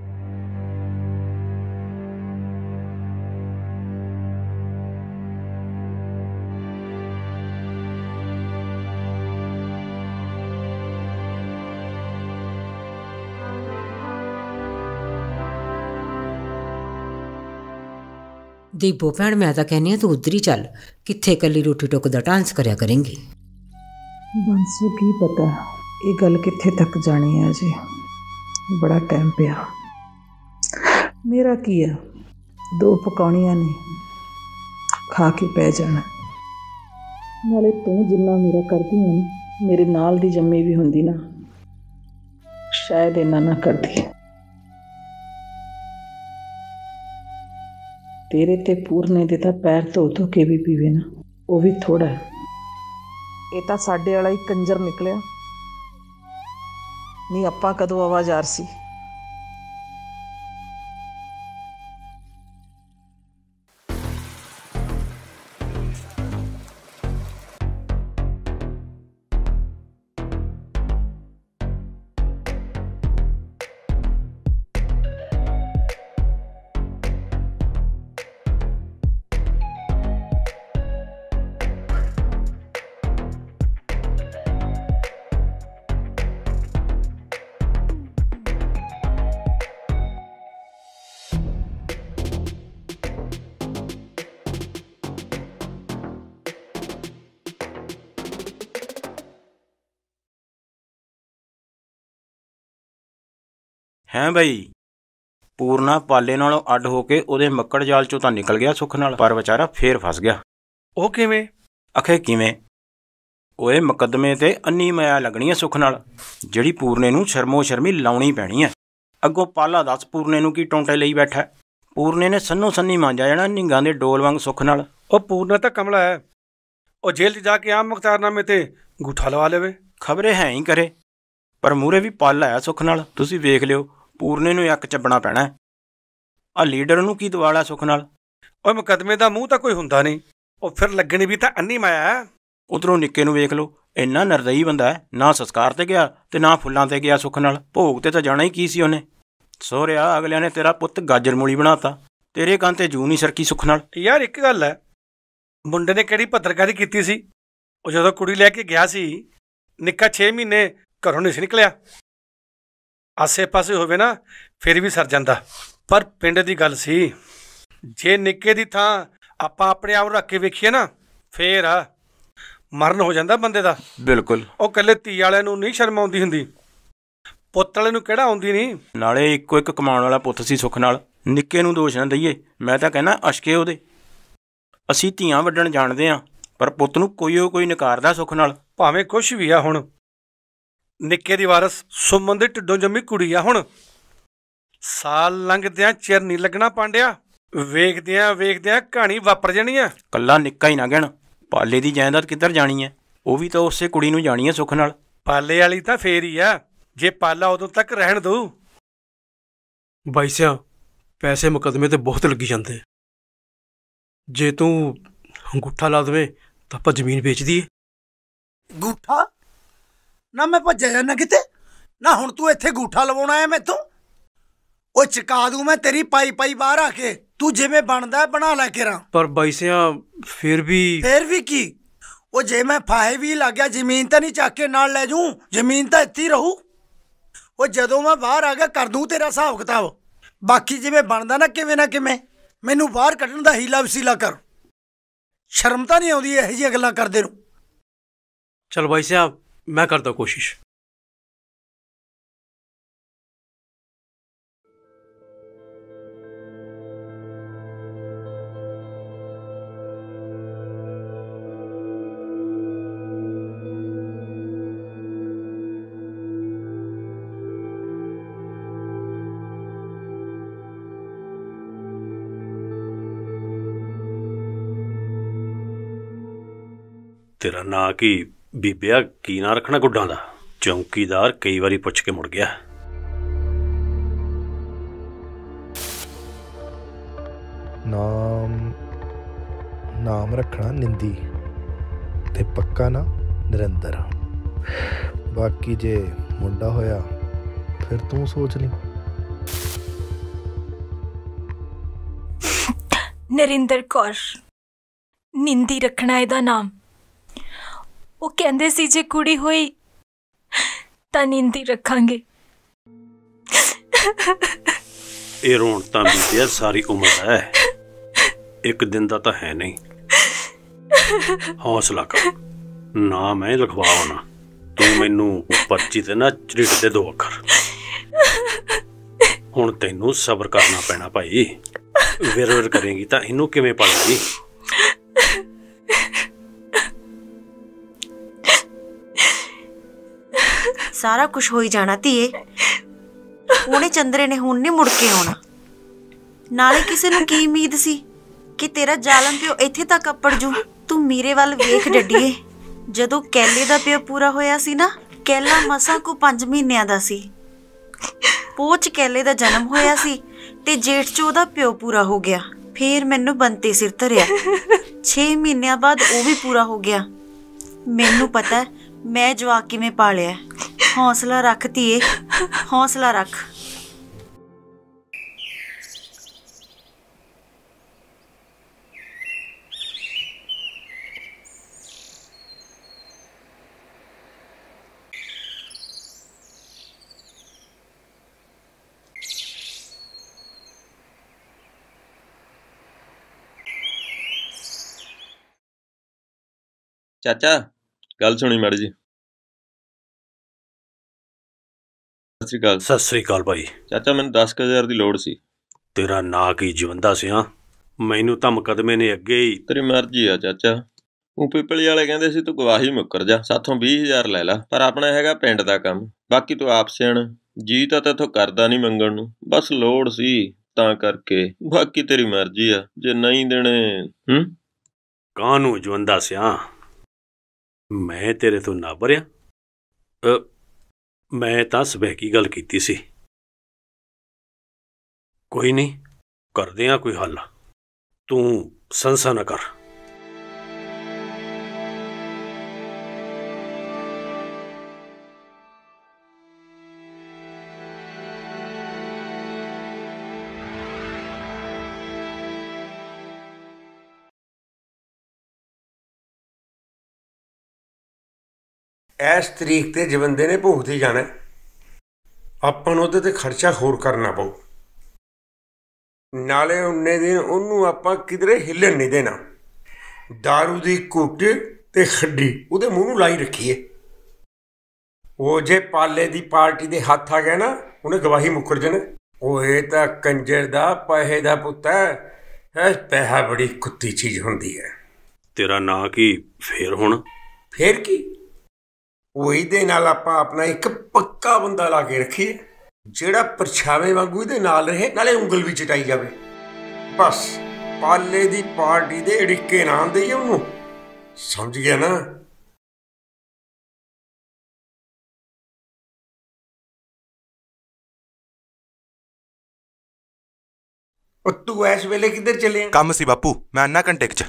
Speaker 5: ਦੀਪੋ ਭੈਣ, ਮੈਂ ਤਾਂ ਕਹਿੰਨੀ ਆ ਤੂੰ ਉਧਰ ਹੀ ਚੱਲ। ਕਿੱਥੇ ਇਕੱਲੀ ਰੋਟੀ ਟੁੱਕ ਦਾ ਡਾਂਸ ਕਰਿਆ ਕਰੇਂਗੀ।
Speaker 13: ਬੰਸੂ ਕੀ ਪਤਾ ਇਹ ਗੱਲ ਕਿੱਥੇ ਤੱਕ ਜਾਣੀ ਹੈ। ਜੀ ਬੜਾ ਟਾਈਮ ਪਿਆ। ਮੇਰਾ ਕੀ ਆ, ਦੋ ਪਕਾਉਣੀਆਂ ਨੇ, ਖਾ ਕੇ ਪੈ ਜਾਣਾ। ਨਾਲੇ ਤੂੰ ਜਿੰਨਾ ਮੇਰਾ ਕਰਦੀ ਹੈ ਨਾ, ਮੇਰੇ ਨਾਲ ਦੀ ਜੰਮੀ ਵੀ ਹੁੰਦੀ ਨਾ, ਸ਼ਾਇਦ ਇੰਨਾ ਨਾ ਕਰਦੀ। ਤੇਰੇ ਤੇ ਪੂਰਨੇ ਦੇ ਤਾਂ ਪੈਰ ਧੋ ਧੋ ਕੇ ਵੀ ਪੀਵੇ ਨਾ, ਉਹ ਵੀ ਥੋੜਾ। ਇਹ ਤਾਂ ਸਾਡੇ ਵਾਲਾ ਹੀ ਕੰਜਰ ਨਿਕਲਿਆ। ਨਹੀਂ ਆਪਾਂ ਕਦੋਂ ਆਵਾਜ਼ਾਰ ਸੀ।
Speaker 6: ਹੈਂ ਬਈ, ਪੂਰਨਾ ਪਾਲੇ ਨਾਲੋਂ ਅੱਡ ਹੋ ਕੇ ਉਹਦੇ ਮੱਕੜ ਜਾਲ ਚੋਂ ਤਾਂ ਨਿਕਲ ਗਿਆ ਸੁੱਖ ਨਾਲ, ਪਰ ਵਿਚਾਰਾ ਫੇਰ ਫਸ ਗਿਆ।
Speaker 9: ਉਹ ਕਿਵੇਂ?
Speaker 6: ਅਖੇ ਕਿਵੇਂ? ਓਏ ਮੁਕੱਦਮੇ ਤੇ ਅੰਨੀ ਮਾਇਆ ਲੱਗਣੀ ਐ ਸੁੱਖ ਨਾਲ, ਜਿਹੜੀ ਪੂਰਨੇ ਨੂੰ ਸ਼ਰਮੋ ਸ਼ਰਮੀ ਲਾਉਣੀ ਪੈਣੀ ਐ। ਅੱਗੋਂ ਪਾਲਾ ਦੱਸ ਪੂਰਨੇ ਨੂੰ ਕੀ ਟੌਂਟੇ ਲਈ ਬੈਠਾ? ਪੂਰਨੇ ਨੇ ਸੰਨੋ ਸੰਨੀ ਮਾਂਜਾ ਜਾਣਾ ਨਿੰਗਾਂ ਦੇ ਡੋਲ ਵਾਂਗ ਸੁੱਖ ਨਾਲ।
Speaker 17: ਉਹ ਪੂਰਨਾ ਤਾਂ ਕਮਲਾ ਹੈ, ਉਹ ਜੇਲ੍ਹ 'ਚ ਜਾ ਕੇ ਆਮ ਮੁਖਤਾਰਨਾਮੇ ਤੇ ਅੰਗੂਠਾ ਲਵਾ ਲਵੇ।
Speaker 6: ਖਬਰੇ ਹੈ ਹੀ ਕਰੇ, ਪਰ ਮੂਹਰੇ ਵੀ ਪਲ ਆਇਆ ਸੁੱਖ ਨਾਲ। ਤੁਸੀਂ ਵੇਖ ਲਿਓ, ਪੂਰਨੇ ਨੂੰ ਅੱਕ ਚੱਬਣਾ ਪੈਣਾ। ਆ ਲੀਡਰ ਨੂੰ ਕੀ ਦਵਾਲਾ ਸੁੱਖ ਨਾਲ?
Speaker 17: ਉਹ ਮੁਕੱਦਮੇ ਦਾ ਮੂੰਹ ਤਾਂ ਕੋਈ ਹੁੰਦਾ ਨਹੀਂ, ਉਹ ਫਿਰ ਲੱਗਣੀ ਵੀ ਤਾਂ ਅੰਨੀ ਮਾਇਆ ਹੈ।
Speaker 6: ਉਧਰੋਂ ਨਿੱਕੇ ਨੂੰ ਵੇਖ ਲਓ, ਇੰਨਾ ਨਰਦਈ ਬੰਦਾ ਹੈ, ਨਾ ਸੰਸਕਾਰ ਤੇ ਗਿਆ ਤੇ ਨਾ ਫੁੱਲਾਂ ਤੇ ਗਿਆ ਸੁੱਖ ਨਾਲ। ਭੋਗ ਤੇ ਤਾਂ ਜਾਣਾ ਹੀ ਕੀ ਸੀ ਉਹਨੇ। ਸੋਹਰਿਆ ਅਗਲਿਆਂ ਨੇ ਤੇਰਾ ਪੁੱਤ ਗਾਜਰ ਮੂਲੀ ਬਣਾਤਾ, ਤੇਰੇ ਕੰਨ ਤੇ ਜੂ ਨਹੀਂ ਸਰਕੀ ਸੁੱਖ ਨਾਲ।
Speaker 17: ਯਾਰ ਇੱਕ ਗੱਲ ਹੈ, ਮੁੰਡੇ ਨੇ ਕਿਹੜੀ ਪੱਤਰਕਾਰੀ ਕੀਤੀ ਸੀ? ਉਹ ਜਦੋਂ ਕੁੜੀ ਲੈ ਕੇ ਗਿਆ ਸੀ, ਨਿੱਕਾ ਛੇ ਮਹੀਨੇ ਘਰੋਂ ਨਹੀਂ ਸੀ ਨਿਕਲਿਆ। ਆਸੇ ਪਾਸੇ ਹੋਵੇ ਨਾ ਫਿਰ ਵੀ ਸਰ ਜਾਂਦਾ, ਪਰ ਪਿੰਡ ਦੀ ਗੱਲ ਸੀ। ਜੇ ਨਿੱਕੇ ਦੀ ਥਾਂ ਆਪਾਂ ਆਪਣੇ ਆਪ ਰੱਖ ਕੇ ਵੇਖੀਏ ਨਾ, ਫੇਰ ਆ ਮਰਨ ਹੋ ਜਾਂਦਾ ਬੰਦੇ ਦਾ।
Speaker 6: ਬਿਲਕੁਲ।
Speaker 17: ਉਹ ਇਕੱਲੇ ਧੀ ਵਾਲਿਆਂ ਨੂੰ ਨਹੀਂ ਸ਼ਰਮ ਆਉਂਦੀ ਹੁੰਦੀ, ਪੁੱਤ ਵਾਲੇ ਨੂੰ ਕਿਹੜਾ ਆਉਂਦੀ ਨਹੀਂ।
Speaker 6: ਨਾਲੇ ਇੱਕੋ ਇੱਕ ਕਮਾਉਣ ਵਾਲਾ ਪੁੱਤ ਸੀ ਸੁੱਖ ਨਾਲ, ਨਿੱਕੇ ਨੂੰ ਦੋਸ਼ ਨਾ ਦਈਏ। ਮੈਂ ਤਾਂ ਕਹਿੰਦਾ ਅਸ਼ਕੇ ਉਹਦੇ। ਅਸੀਂ ਧੀਆਂ ਵੱਢਣ ਜਾਣਦੇ ਹਾਂ, ਪਰ ਪੁੱਤ ਨੂੰ ਕੋਈ ਉਹ ਕੋਈ ਨਕਾਰਦਾ ਸੁੱਖ ਨਾਲ।
Speaker 17: ਭਾਵੇਂ ਕੁਛ ਵੀ ਆ, ਹੁਣ ਨਿੱਕੇ ਦੀ ਵਾਰਸ ਸੁਮਨ ਦੇ ਢਿੱਡੋਂ ਜੰਮੀ ਕੁੜੀ ਆ। ਹੁਣ ਸਾਲ ਲੰਘਦਿਆਂ ਚਿਰ ਨਹੀਂ ਲੱਗਣਾ ਪਾਂਡਿਆ, ਵੇਖਦਿਆਂ ਵੇਖਦਿਆਂ ਕਹਾਣੀ ਵਾਪਰ ਜਾਣੀ ਆ।
Speaker 6: ਕੱਲਾ ਨਿੱਕਾ ਹੀ ਨਾ ਗਿਣ, ਪਾਲੇ ਦੀ ਜਾਇਦਾਦ ਕਿੱਧਰ ਜਾਣੀ ਹੈ? ਉਹ ਵੀ ਤਾਂ ਉਸੇ ਕੁੜੀ ਨੂੰ ਜਾਣੀ ਹੈ ਸੁੱਖ ਨਾਲ।
Speaker 17: ਪਾਲੇ ਵਾਲੀ ਤਾਂ ਫੇਰ ਹੀ ਆ, ਜੇ ਪਾਲਾ ਉਦੋਂ ਤੱਕ ਰਹਿਣ ਦਊ।
Speaker 9: ਬਾਈ ਸਿਆ, ਪੈਸੇ ਮੁਕੱਦਮੇ ਤੇ ਬਹੁਤ ਲੱਗੀ ਜਾਂਦੇ। ਜੇ ਤੂੰ ਅੰਗੂਠਾ ਲਾ ਦੇਵੇਂ ਤਾਂ ਆਪਾਂ ਜ਼ਮੀਨ ਵੇਚ ਦਈਏ।
Speaker 21: ਗੂਠਾ ਨਾ ਮੈਂ ਭੱਜਿਆ ਜਾਣਾ ਕਿਤੇ ਨਾ। ਹੁਣ ਤੂੰ ਇੱਥੇ ਗੂਠਾ ਲਵਾਉਣਾ ਹੈ ਮੈਥੋਂ? ਉਹ ਚਕਾ ਦੂੰ ਮੈਂ ਤੇਰੀ ਪਾਈ ਪਾਈ ਬਾਹਰ ਆ ਕੇ। ਤੂੰ ਜਿਵੇਂ ਬਣਦਾ ਬਣਾ ਲੈ ਕੇ ਰਾਂ।
Speaker 9: ਪਰ ਬਾਈ ਸਿਆ ਫਿਰ ਵੀ
Speaker 21: ਫਿਰ ਵੀ ਕੀ? ਉਹ ਜੇ ਮੈਂ ਫਾਹੇ ਵੀ ਲੱਗ ਗਿਆ, ਜ਼ਮੀਨ ਤਾਂ ਨਹੀਂ ਚੱਕ ਕੇ ਨਾਲ ਲੈ ਜੂੰ। ਜ਼ਮੀਨ ਤਾਂ ਇੱਥੇ ਹੀ ਰਹੂ। ਉਹ ਜਦੋਂ ਮੈਂ ਬਾਹਰ ਆ ਗਿਆ ਕਰ ਦੂੰ ਤੇਰਾ ਹਿਸਾਬ ਕਿਤਾਬ। ਬਾਕੀ ਜਿਵੇਂ ਬਣਦਾ ਨਾ ਕਿਵੇਂ ਨਾ ਕਿਵੇਂ ਮੈਨੂੰ ਬਾਹਰ ਕੱਢਣ ਦਾ ਹੀਲਾ ਵਸੀਲਾ ਕਰ। ਸ਼ਰਮ ਤਾਂ ਨਹੀਂ ਆਉਂਦੀ ਇਹੋ ਜਿਹੀਆਂ ਗੱਲਾਂ ਕਰਦੇ ਨੂੰ?
Speaker 9: ਚਲ ਬਾਈ ਸਾਹਿਬ, ਮੈਂ ਕਰਦਾ ਕੋਸ਼ਿਸ਼।
Speaker 3: ਤੇਰਾ ਨਾਂ ਕੀ ਬੀਬਿਆ? ਕੀ ਨਾਂ ਰੱਖਣਾ ਗੁੱਡਾਂ ਦਾ? ਚੌਂਕੀਦਾਰ ਕਈ ਵਾਰੀ ਪੁੱਛ ਕੇ ਮੁੜ ਗਿਆ।
Speaker 11: ਨਾਮ ਨਾਮ ਰੱਖਣਾ ਨਿੰਦੀ ਤੇ ਪੱਕਾ ਨਾ ਨਰਿੰਦਰ। ਬਾਕੀ ਜੇ ਮੁੰਡਾ ਹੋਇਆ ਫਿਰ ਤੂੰ ਸੋਚ ਲਈ।
Speaker 12: ਨਰਿੰਦਰ ਕੌਰ, ਨਿੰਦੀ ਰੱਖਣਾ ਇਹਦਾ ਨਾਮ। ਉਹ ਕਹਿੰਦੇ ਸੀ ਜੇ ਕੁੜੀ ਹੋਈ ਤਾਂ ਨਿੰਦੀ ਰੱਖਾਂਗੇ।
Speaker 3: ਇਹ ਰੋਣ ਤਾਂ ਬੀਤਿਆ ਸਾਰੀ ਉਮਰ ਹੈ, ਇੱਕ ਦਿਨ ਦਾ ਤਾਂ ਹੈ ਨਹੀਂ। ਹੌਸਲਾ ਕਰ, ਨਾ ਮੈਂ ਲਿਖਵਾਉ ਨਾ। ਤੂੰ ਮੈਨੂੰ ਪਰਚੀ ਤੇ ਨਾ ਝਰੀਟ ਦੇ ਦੋ ਅੱਖਰ। ਹੁਣ ਤੈਨੂੰ ਸਬਰ ਕਰਨਾ ਪੈਣਾ ਭਾਈ। ਵਿਰ ਵਿਰ ਕਰੇਂਗੀ ਤਾਂ ਇਹਨੂੰ ਕਿਵੇਂ ਪੜੇਗੀ?
Speaker 22: ਸਾਰਾ ਕੁਝ ਹੋਈ ਜਾਣਾ ਧੀਏ। ਉਹਨੇ ਚੰਦਰੇ ਨੇ ਹੁਣ ਨਹੀਂ ਮੁੜ ਕੇ ਆਉਣਾ। ਨਾਲੇ ਕਿਸੇ ਨੂੰ ਕੀ ਉਮੀਦ ਸੀ ਕਿ ਤੇਰਾ ਜ਼ਾਲਮ ਪਿਓ ਇੱਥੇ ਤੱਕ ਅੱਪੜ ਜੂ। ਤੂੰ ਮੇਰੇ ਵੱਲ ਵੇਖ ਡੱਡੀਏ, ਜਦੋਂ ਕੈਲੇ ਦਾ ਪਿਓ ਪੂਰਾ ਹੋਇਆ ਸੀ ਨਾ, ਕੈਲਾ ਮਸਾਂ ਕੋ ਪੰਜ ਮਹੀਨਿਆਂ ਦਾ ਸੀ। ਪੋਚ ਕੈਲੇ ਦਾ ਜਨਮ ਹੋਇਆ ਸੀ ਤੇ ਜੇਠ ਚ ਉਹਦਾ ਪਿਓ ਪੂਰਾ ਹੋ ਗਿਆ। ਫੇਰ ਮੈਨੂੰ ਬੰਤੇ ਸਿਰ ਧਰਿਆ। ਛੇ ਮਹੀਨਿਆਂ ਬਾਅਦ ਉਹ ਵੀ ਪੂਰਾ ਹੋ ਗਿਆ। ਮੈਨੂੰ ਪਤਾ ਮੈਂ ਜਵਾਕ ਕਿਵੇਂ ਪਾਲਿਆ। ਹੌਸਲਾ ਰੱਖ ਧੀਏ, ਹੌਸਲਾ ਰੱਖ।
Speaker 10: ਚਾਚਾ ਗੱਲ ਸੁਣੀ ਮਾੜੀ ਜੀ। ਸਤਿ ਸ੍ਰੀ ਅਕਾਲ।
Speaker 3: ਸਤਿ ਸ੍ਰੀ ਅਕਾਲ ਭਾਈ।
Speaker 10: ਚਾਚਾ ਮੈਨੂੰ ਦਸ ਕੁ ਹਜ਼ਾਰ ਦੀ ਲੋੜ ਸੀ।
Speaker 3: ਤੇਰਾ ਨਾਂ ਕੀ ਜਵੰਦਾ ਸਿਆ? ਮੈਨੂੰ ਤਾਂ ਮੁਕੱਦਮੇ ਨੇ ਅੱਗੇ ਹੀ।
Speaker 10: ਤੇਰੀ ਮਰਜ਼ੀ ਆ ਚਾਚਾ। ਉਹ ਪਿਪਲੀ ਵਾਲੇ ਕਹਿੰਦੇ ਸੀ ਤੂੰ ਗਵਾਹੀ ਮੁੱਕਰ ਜਾ, ਸਾਥੋਂ ਵੀਹ ਹਜ਼ਾਰ ਲੈ ਲਾ, ਪਰ ਆਪਣਾ ਹੈਗਾ ਪਿੰਡ ਦਾ ਕੰਮ। ਬਾਕੀ ਤੂੰ ਆਪ ਸਿਆਣਾ, ਜੀ ਤਾਂ ਤੇਥੋਂ ਕਰਦਾ ਨਹੀਂ ਮੰਗਣ ਨੂੰ, ਬਸ ਲੋੜ ਸੀ ਤਾਂ ਕਰਕੇ। ਬਾਕੀ ਤੇਰੀ ਮਰਜ਼ੀ ਆ, ਜੇ ਨਹੀਂ ਦੇਣੇ। ਹੂੰ
Speaker 3: ਕਾਹਨੂੰ ਜਵੰਦਾ ਸਿਆ? ਮੈਂ ਤੇਰੇ ਤੋਂ ਨਾ ਭਰਿਆ। ਮੈਂ ਤਾਂ ਸਬੈਕੀ ਗੱਲ ਕੀਤੀ ਸੀ। ਕੋਈ ਨਹੀਂ, ਕਰਦੇ ਆ ਕੋਈ ਹੱਲ। ਤੂੰ ਸੰਸਾ ਨਾ ਕਰ।
Speaker 1: ਇਸ ਤਰੀਕ ਤੇ ਜਵੰਦੇ ਨੇ ਭੁਗਤ ਹੀ ਜਾਣਾ। ਆਪਾਂ ਨੂੰ ਉਹਦੇ ਤੇ ਖਰਚਾ ਹੋਰ ਕਰਨਾ ਪਊ। ਨਾਲੇ ਉਨੇ ਦਿਨ ਉਹਨੂੰ ਆਪਾਂ ਕਿਧਰੇ ਹਿੱਲਣ ਨਹੀਂ ਦੇਣਾ। ਦਾਰੂ ਦੀ ਘੁੱਟ ਤੇ ਖੱਡੀ ਉਹਦੇ ਮੂੰਹ ਨੂੰ ਲਾਈ ਰੱਖੀਏ। ਉਹ ਜੇ ਪਾਲੇ ਦੀ ਪਾਰਟੀ ਦੇ ਹੱਥ ਆ ਗਿਆ ਨਾ, ਉਹਨੇ ਗਵਾਹੀ ਮੁੱਕਰ ਜਾਣਾ। ਉਹ ਇਹ ਤਾਂ ਕੰਜਰ ਦਾ ਪੈਸੇ ਦਾ ਪੁੱਤ ਹੈ। ਪੈਸਾ ਬੜੀ ਕੁੱਤੀ ਚੀਜ਼ ਹੁੰਦੀ ਹੈ।
Speaker 3: ਤੇਰਾ ਨਾਂ ਕੀ ਫੇਰ ਹੁਣ?
Speaker 1: ਫੇਰ ਕੀ, ਉਹ ਇਹਦੇ ਨਾਲ ਆਪਾਂ ਆਪਣਾ ਇੱਕ ਪੱਕਾ ਬੰਦਾ ਲਾ ਕੇ ਰੱਖੀਏ, ਜਿਹੜਾ ਪਰਛਾਵੇਂ ਵਾਂਗੂ ਇਹਦੇ ਨਾਲ ਰਹੇ, ਨਾਲੇ ਉਂਗਲ ਵੀ ਚਟਾਈ ਜਾਵੇ। ਬਸ ਪਾਲੇ ਦੀ ਪਾਰਟੀ ਦੇ ਅੜਿੱਕੇ ਨਾ ਦੇਈਏ ਉਹਨੂੰ, ਸਮਝ ਗਿਆ ਨਾ? ਉਹ ਤੂੰ ਇਸ ਵੇਲੇ ਕਿੱਧਰ ਚੱਲੇ?
Speaker 11: ਕੰਮ ਸੀ ਬਾਪੂ, ਮੈਂ ਅੰਨਾ ਘੰਟੇ ਚ।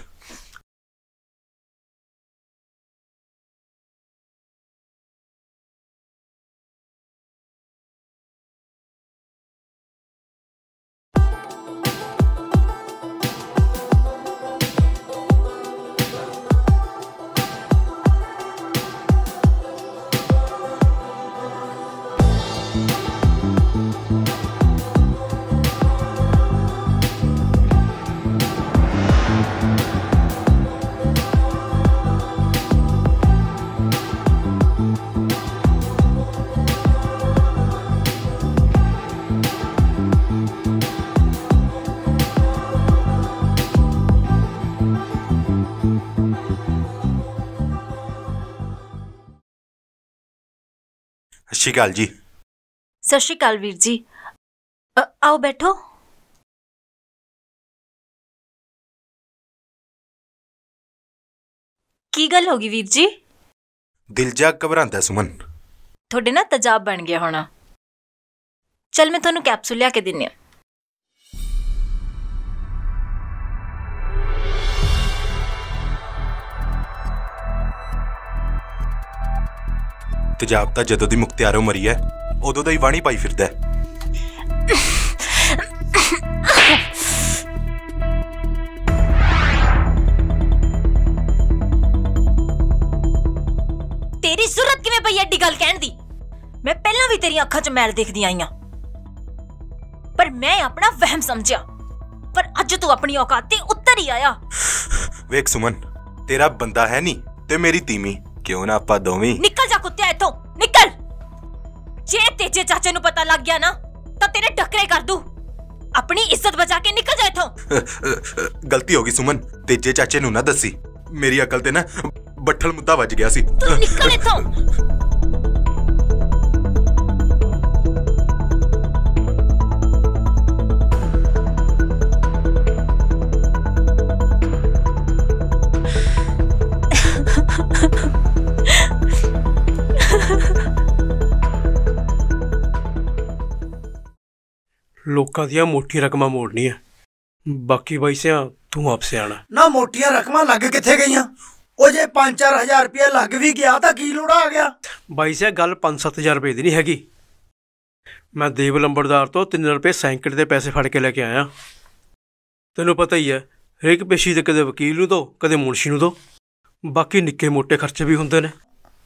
Speaker 11: ਸਤਿ ਸ਼੍ਰੀ ਅਕਾਲ ਜੀ।
Speaker 12: ਸਤਿ ਸ਼੍ਰੀ ਅਕਾਲ ਵੀਰ ਜੀ। ਅ, ਆਓ ਬੈਠੋ। ਕੀ ਗੱਲ ਹੋ ਗਈ ਵੀਰ ਜੀ?
Speaker 11: ਦਿਲ ਜਾ ਘਬਰਾਉਂਦਾ ਸੁਮਨ।
Speaker 12: ਤੁਹਾਡੇ ਨਾ ਤੇਜ਼ਾਬ ਬਣ ਗਿਆ ਹੋਣਾ। ਚਲ ਮੈਂ ਤੁਹਾਨੂੰ ਕੈਪਸੂਲ ਲਿਆ ਕੇ ਦਿੰਨੀ ਆ।
Speaker 11: ਤੇਜ਼ਾਬ ਤਾਂ ਜਦੋਂ ਦੀ ਮੁਖਤਿਆਰੋਂ ਮਰੀ ਹੈ ਉਦੋਂ ਦਾ ਹੀ ਵਾਣੀ ਪਾਈ ਫਿਰਦਾ ਹੈ।
Speaker 12: ਤੇਰੀ ਜ਼ਰੂਰਤ ਕਿਵੇਂ ਪਈ ਐਡੀ ਗੱਲ ਕਹਿਣ ਦੀ? ਮੈਂ ਪਹਿਲਾਂ ਵੀ ਤੇਰੀਆਂ ਅੱਖਾਂ 'ਚ ਮੈਲ ਦੇਖਦੀ ਆਈ ਆ, ਪਰ ਮੈਂ ਆਪਣਾ ਵਹਿਮ ਸਮਝਿਆ। ਪਰ ਅੱਜ ਤੂੰ ਆਪਣੀ ਔਕਾਤ ਤੇ ਉੱਤਰ ਹੀ ਆਇਆ।
Speaker 11: ਵੇਖ ਸੁਮਨ, ਤੇਰਾ ਬੰਦਾ ਹੈ ਨਹੀਂ ਤੇ ਮੇਰੀ ਤੀਵੀਂ, ਕਿਉਂ ਨਾ ਆਪਾਂ ਦੋਵੇਂ।
Speaker 12: ਨਿਕਲ ਜਾ ਕੁੱਤਿਆ ਇੱਥੋਂ, ਨਿਕਲ। ਜੇ ਤੇਜੇ ਚਾਚੇ ਨੂੰ ਪਤਾ ਲੱਗ ਗਿਆ ਨਾ ਤਾਂ ਤੇਰੇ ਡੱਕਰੇ ਕਰ ਦੂ। ਆਪਣੀ ਇੱਜ਼ਤ ਬਚਾ ਕੇ ਨਿਕਲ ਜਾ ਇੱਥੋਂ।
Speaker 11: ਗਲਤੀ ਹੋ ਗਈ ਸੁਮਨ, ਤੇਜੇ ਚਾਚੇ ਨੂੰ ਨਾ ਦੱਸੀ। ਮੇਰੀ ਅਕਲ ਤੇ ਨਾ ਬੱਠਲ ਮੁੱਦਾ ਵੱਜ ਗਿਆ ਸੀ।
Speaker 12: ਤੂੰ ਨਿਕਲ ਇੱਥੋਂ।
Speaker 23: ਲੋਕਾਂ ਦੀਆਂ ਮੋਟੀਆਂ ਰਕਮਾਂ ਮੋੜਨੀਆਂ, ਬਾਕੀ ਪੈਸਿਆਂ ਤੂੰ ਆਪ ਸਿਆਣਾ।
Speaker 21: ਨਾ ਮੋਟੀਆਂ ਰਕਮਾਂ ਲੱਗ ਕਿੱਥੇ ਗਈਆਂ? ਉਹ ਜੇ ਪੰਜ ਚਾਰ ਹਜ਼ਾਰ ਰੁਪਇਆ ਲੱਗ ਵੀ ਗਿਆ ਤਾਂ ਕੀ ਲੋੜਾ ਆ ਗਿਆ?
Speaker 23: ਬਾਈ ਸਿਆ ਗੱਲ ਪੰਜ ਸੱਤ ਹਜ਼ਾਰ ਰੁਪਏ ਦੀ ਨਹੀਂ ਹੈਗੀ। ਮੈਂ ਦੇਵ ਲੰਬੜਦਾਰ ਤੋਂ ਤਿੰਨ ਰੁਪਏ ਸੈਂਕੜੇ ਦੇ ਪੈਸੇ ਫੜ ਕੇ ਲੈ ਕੇ ਆਇਆ। ਤੈਨੂੰ ਪਤਾ ਹੀ ਹੈ, ਹਰੇਕ ਪੇਸ਼ੀ ਤੇ ਕਦੇ ਵਕੀਲ ਨੂੰ ਦੋ, ਕਦੇ ਮੁਨਸ਼ੀ ਨੂੰ ਦੋ। ਬਾਕੀ ਨਿੱਕੇ ਮੋਟੇ ਖਰਚੇ ਵੀ ਹੁੰਦੇ ਨੇ।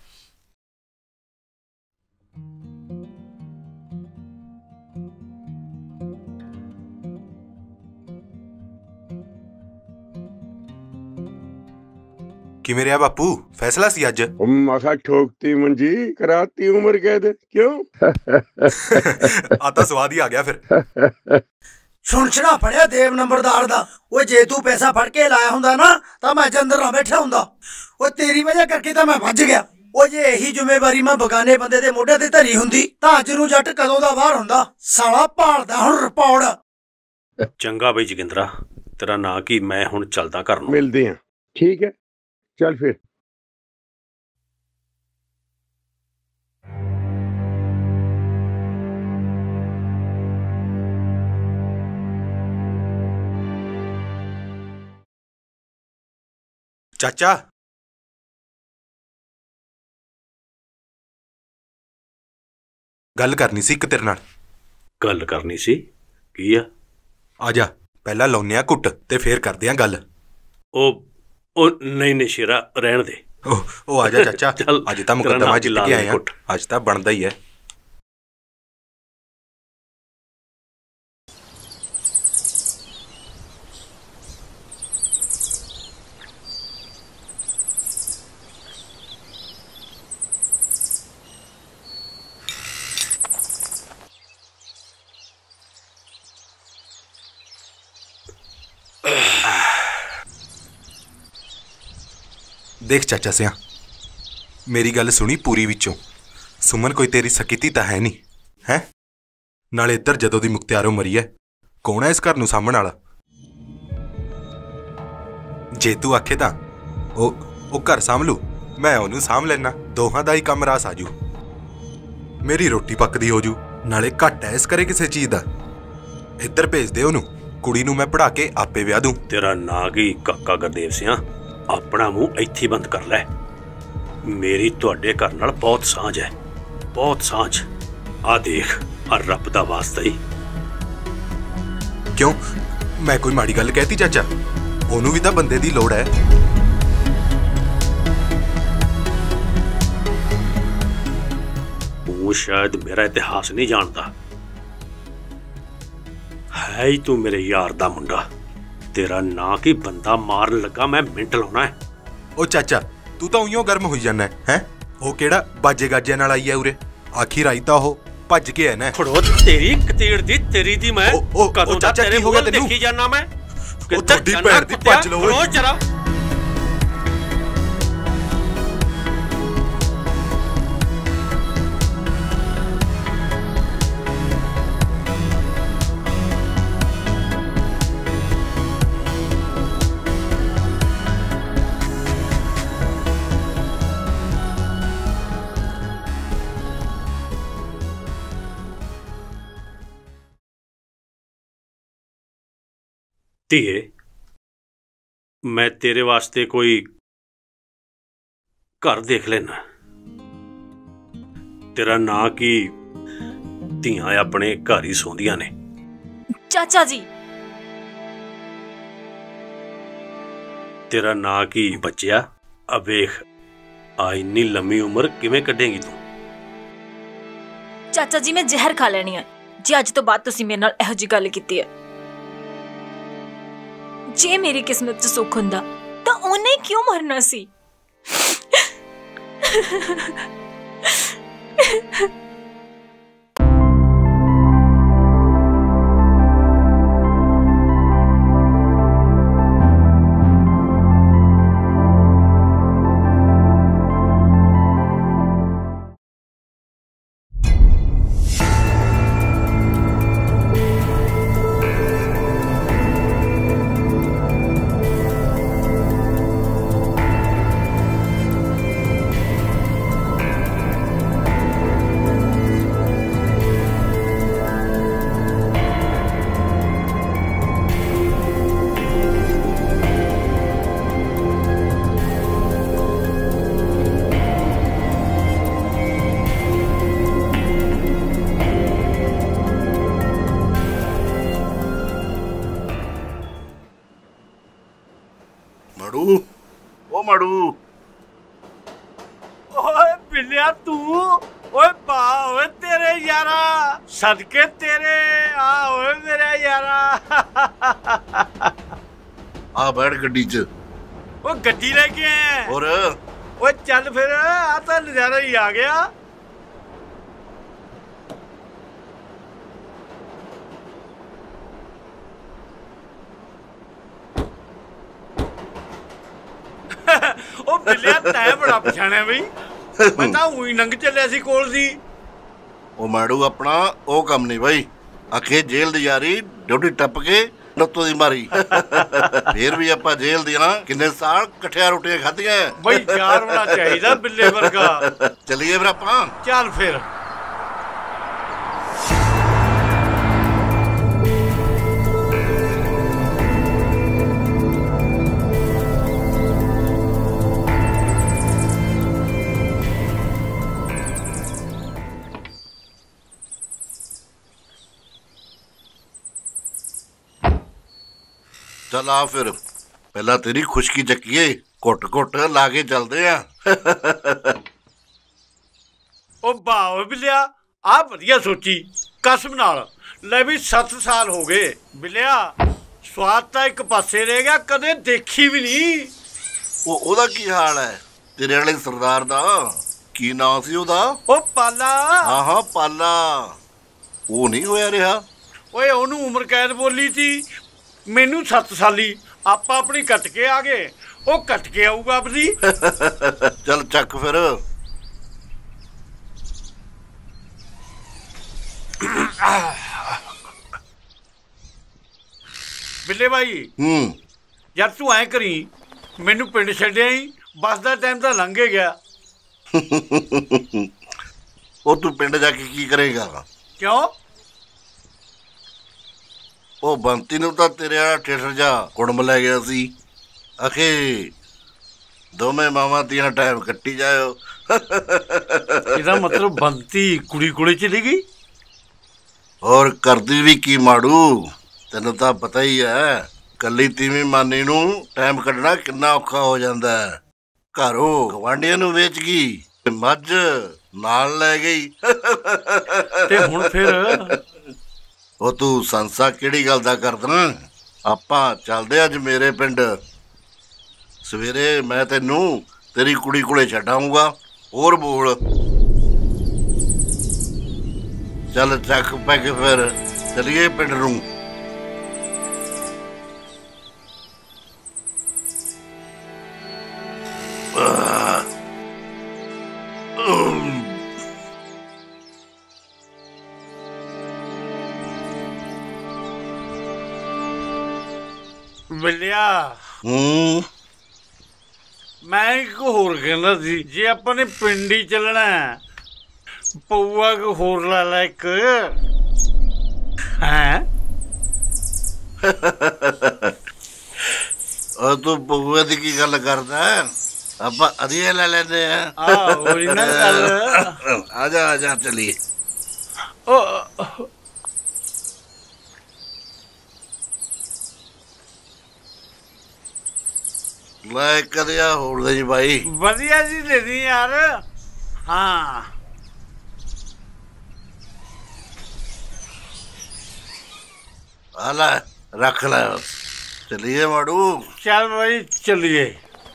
Speaker 11: ਕਿਵੇਂ ਰਿਹਾ ਬਾਪੂ, ਫੈਸਲਾ ਸੀ ਅੱਜ?
Speaker 1: ਮਸਾ ਠੋਕਤੀ ਮੰਜੀ, ਕਰਾਤੀ ਉਮਰ ਕੈਦ। ਕਿਉਂ?
Speaker 11: ਆ ਤਾਂ ਸਵਾਦ ਹੀ ਆ ਗਿਆ ਫਿਰ।
Speaker 21: ਸੁਣਛਣਾ ਫੜਿਆ ਦੇਵ ਨੰਬਰਦਾਰ ਦਾ। ਓਏ ਜੇ ਤੂੰ ਪੈਸਾ ਫੜ ਕੇ ਲਾਇਆ ਹੁੰਦਾ ਨਾ ਤਾਂ ਮੈਂ ਜੰਦਰ ਨਾ ਬੈਠਾ ਹੁੰਦਾ। ਓਏ ਤੇਰੀ ਵਜ੍ਹਾ ਕਰਕੇ ਤਾਂ ਮੈਂ ਵੱਜ ਗਿਆ। ਓ ਜੇ ਇਹੀ ਜ਼ਿੰਮੇਵਾਰੀ ਮੈਂ ਬਗਾਨੇ ਬੰਦੇ ਦੇ ਮੋਢੇ ਤੇ ਧਰੀ ਹੁੰਦੀ ਤਾਂ ਅੱਜ ਨੂੰ ਜੱਟ ਕਦੋਂ ਦਾ ਬਾਹਰ ਹੁੰਦਾ। ਸਾਲਾ ਭਾਲਦਾ ਹੁਣ ਰਿਪੌੜ।
Speaker 3: ਚੰਗਾ ਬਈ ਜੋਗਿੰਦਰਾ, ਤੇਰਾ ਨਾਂ ਕੀ? ਮੈਂ ਹੁਣ ਚੱਲਦਾ ਘਰ ਨੂੰ।
Speaker 1: ਮਿਲਦੇ ਹਾਂ। ਠੀਕ ਹੈ, ਚੱਲ ਫਿਰ।
Speaker 11: ਚਾਚਾ, ਗੱਲ ਕਰਨੀ ਸੀ ਇੱਕ ਤੇਰੇ ਨਾਲ।
Speaker 3: ਗੱਲ ਕਰਨੀ ਸੀ? ਕੀ ਆ?
Speaker 11: ਆ ਜਾ, ਪਹਿਲਾਂ ਲਾਉਂਦੇ ਆ ਕੁੱਟ ਤੇ ਫੇਰ ਕਰਦੇ ਆ ਗੱਲ।
Speaker 3: ਉਹ ਉਹ ਨਹੀਂ ਨਹੀਂ ਸ਼ੇਰਾ, ਰਹਿਣ ਦੇ।
Speaker 11: ਉਹ ਆ ਜਾ ਚਾਚਾ, ਅੱਜ ਤਾਂ ਮੁਕੱਦਮਾ ਜਿੱਤ ਕੇ ਆਏ ਆ, ਅੱਜ ਤਾਂ ਬਣਦਾ ਹੀ ਹੈ। देख चाचा सिया, मेरी गल सुनी पूरी विचों। सुमन कोई तेरी सकीती तो है नहीं है। नाले इधर जदों दी मुख्तियारों मरी है, कौन है इस घर नूं सामण वाला? जे तू आखे तां ओ ओ घर साम लू, मैं ओनू साम लेना, दोहां दा ही कम रास आजू, मेरी रोटी पकदी हो जू। नाले घट है इस करे किसी चीज दा। इधर भेज दे ओनू, कुड़ी नूं मैं पढ़ा के आपे विआह दूं।
Speaker 3: तेरा नां की काका गुरदेव सिया, अपना मुंह इत्थे बंद कर लै। मेरी तुहाडे घर नाल बहुत सांझ है, बहुत सांझ। आ देख, आ रब दा वास्ता ही।
Speaker 11: क्यों, मैं कोई माड़ी गल कहती चाचा? ओनू भी तां बंदे दी लोड़ है।
Speaker 3: तू शायद मेरा इतिहास नहीं जानता, है ही तू मेरे यार दा मुंडा। तेरा ना कि बंदा मारन लगा मैं मिंट लाउणा है।
Speaker 11: ओ चाचा, तू तो उइयों गर्म होई जाना है, हैं? ओ केड़ा बाजे गाजे नाल आई है उरे? आखिर आई तां ओह भज के है ना।
Speaker 3: खड़ो तेरी कतीड़ दी तेरी दी मैं कदों दा तेरे मुंह देखी जाना मैं।
Speaker 11: ओ थोड़ी पैर दी भज लो।
Speaker 3: खड़ो जरा। धीए, मैं तेरे वास्ते कोई घर देख लेना। तेरा ना की धीआं अपने घर ही सौंदियां ने।
Speaker 12: चाचा जी,
Speaker 3: तेरा ना की बच्चिया, अब वेख आ इन्नी लंबी उम्र किवें कढेंगी तू?
Speaker 12: चाचा जी मैं जहर खा लेनी है जे अज तो बाद तुसीं मेरे नाल इहो जी गल कीती है। जे मेरी किस्मत च सुख हुंदा तां ओने क्यों मरना सी?
Speaker 15: ओ मड़ू,
Speaker 17: ओए बिल्लिया तू, ओए बा ओए तेरे यारा, सदके तेरे आ ओए मेरे यारा।
Speaker 15: आ बैठ गड्डी च।
Speaker 17: ओ गड्डी लेके आए
Speaker 15: और
Speaker 17: ओए चल फिर, आ तां नजारा ही आ गया। ओ बिल्लिया तै बड़ा पछाणिया बई, मैं तां उही नंग चलिया सी कोल सी।
Speaker 15: ओ माड़ू अपना ओ कम नहीं भाई, आखे जेल दी यारी ड्यूटी टप के नत्तों दी मारी। फिर भी आपां जेल दियां किन्ने साल कट्ठिया रोटियां खाधियां
Speaker 17: बई। यार होना चाहिदा बिल्ले वर्गा।
Speaker 15: चलिए फिर आपां।
Speaker 17: चल फिर।
Speaker 15: चल आ फिर, पहला तेरी खुशकी चक्कीए, ਘੁੱਟ ਘੁੱਟ ਲਾ ਕੇ ਚੱਲਦੇ ਆ।
Speaker 23: ਉਹ ਵਾਹ ਬਿੱਲਿਆ, ਆ ਵਧੀਆ ਸੋਚੀ ਕਸਮ ਨਾਲ। ਲੈ ਵੀ ਸੱਤ ਸਾਲ ਹੋ ਗਏ ਬਿੱਲਿਆ, ਸਵਾਦ ਤਾਂ ਇੱਕ ਪਾਸੇ ਰਹਿ ਗਿਆ, ਕਦੇ ਦੇਖੀ ਵੀ ਨਹੀਂ।
Speaker 15: ਉਹ ਉਹਦਾ ਕੀ ਹਾਲ ਹੈ ਤੇਰੇ ਵਾਲੇ ਸਰਦਾਰ ਦਾ? ਕੀ ਨਾਂ ਸੀ ਉਹਦਾ?
Speaker 23: ਉਹ ਪਾਲਾ।
Speaker 15: ਹਾਂ ਹਾਂ ਪਾਲਾ। ਉਹ ਨਹੀਂ ਹੋਇਆ ਰਿਹਾ?
Speaker 23: ਓਏ ਉਹਨੂੰ ਉਮਰ ਕੈਦ ਬੋਲੀ ਸੀ, ਮੈਨੂੰ ਸੱਤ ਸਾਲੀ। ਆਪਾਂ ਆਪਣੀ ਕੱਟ ਕੇ ਆ ਗਏ, ਉਹ ਕੱਟ ਕੇ ਆਊਗਾ ਆਪਣੀ।
Speaker 15: ਚੱਲ ਚੱਕ ਫਿਰ।
Speaker 23: ਬਿੱਲੇ ਭਾਈ,
Speaker 15: ਹੂੰ
Speaker 23: ਯਾਰ ਤੂੰ ਐਂ ਕਰੀ, ਮੈਨੂੰ ਪਿੰਡ ਛੱਡਿਆ ਹੀ, ਬੱਸ ਦਾ ਟਾਈਮ ਤਾਂ ਲੰਘ ਗਿਆ।
Speaker 15: ਉਹ ਤੂੰ ਪਿੰਡ ਜਾ ਕੇ ਕੀ ਕਰੇਗਾ?
Speaker 23: ਕਿਉਂ?
Speaker 15: ਉਹ ਬੰਤੀ ਨੂੰ ਤਾਂ ਤੇਰੇ ਵਾਲਾ ਠੇਠਰ ਜਾ ਕੁੜਮ ਲੈ ਗਿਆ ਸੀ। ਅਖੇ ਦੋਵੇਂ ਮਾਵਾਂ ਦੀਆਂ ਟਾਈਮ ਕੱਟੀ ਜਾਇਓ।
Speaker 23: ਇਹਦਾ ਮਤਲਬ ਬੰਤੀ ਕੁੜੀ ਕੋਲੇ ਚਲੀ ਗਈ?
Speaker 15: ਹੋਰ ਕਰਦੀ ਵੀ ਕੀ ਮਾੜੂ, ਤੈਨੂੰ ਤਾਂ ਪਤਾ ਹੀ ਹੈ। ਕੱਲੀ ਤੀਵੀਂ ਮਾਨੀ ਨੂੰ ਟਾਈਮ ਕੱਢਣਾ ਕਿੰਨਾ ਔਖਾ ਹੋ ਜਾਂਦਾ ਹੈ। ਘਰੋਂ ਗਵਾਂਢੀਆਂ ਨੂੰ ਵੇਚ ਗਈ, ਮੱਝ ਨਾਲ ਲੈ ਗਈ।
Speaker 23: ਤੇ ਹੁਣ ਫਿਰ?
Speaker 15: ਉਹ ਤੂੰ ਸੰਸਾ ਕਿਹੜੀ ਗੱਲ ਦਾ ਕਰਦਾ? ਆਪਾਂ ਚੱਲਦੇ ਅੱਜ ਮੇਰੇ ਪਿੰਡ। ਸਵੇਰੇ ਮੈਂ ਤੈਨੂੰ ਤੇਰੀ ਕੁੜੀ ਕੋਲੇ ਛੱਡਾਂਗਾ। ਹੋਰ ਬੋਲ। ਚੱਲ ਚੱਕ ਪੈ ਕੇ ਫਿਰ ਚਲੀਏ ਪਿੰਡ ਨੂੰ।
Speaker 23: ਬਿੱਲਿਆ,
Speaker 15: ਹੂੰ
Speaker 23: ਮੈਂ ਇੱਕ ਹੋਰ ਕਹਿੰਦਾ ਸੀ, ਜੇ ਆਪਾਂ ਨੇ ਪਿੰਡ ਹੀ ਚੱਲਣਾ ਪਊਆ ਕੋ ਹੋਰ ਲਾ ਲੈ ਇੱਕ। ਹੈਂ?
Speaker 15: ਉਹ ਤੂੰ ਪਊਆ ਦੀ ਕੀ ਗੱਲ ਕਰਦਾ? ਆਪਾਂ ਅਧੀਏ ਲੈ ਲੈਂਦੇ ਆ।
Speaker 23: ਆਹ ਹੋਈ ਨਾ ਗੱਲ।
Speaker 15: ਆ ਜਾ ਆ ਜਾ ਚਲੀਏ।
Speaker 23: ਉਹ
Speaker 15: ਲੈ ਕਦੇ ਆ ਹੋਰ ਦੇ ਜੀ ਭਾਈ।
Speaker 23: ਵਧੀਆ ਜੀ ਦੇ ਦੀ ਯਾਰ। ਹਾਂ
Speaker 15: ਆ ਲੈ ਰੱਖ ਲੈ। ਚਲੀਏ ਮਾੜੂ।
Speaker 23: ਚੱਲ ਭਾਈ ਚਲੀਏ।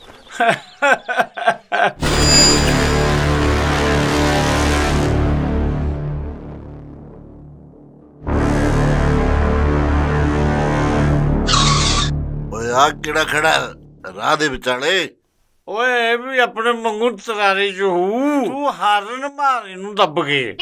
Speaker 15: ਓਏ ਆ ਕਿਹੜਾ ਖੜਾ ਰਾਹ ਦੇ ਵਿਚਾਲੇ?
Speaker 23: ਓਏ ਇਹ ਵੀ ਆਪਣੇ ਮੰਗੂ ਤਰਾਰੇ ਚ ਹੂ। ਤੂੰ ਹਾਰਨ ਮਾਰ ਇਹਨੂੰ ਦੱਬ ਕੇ।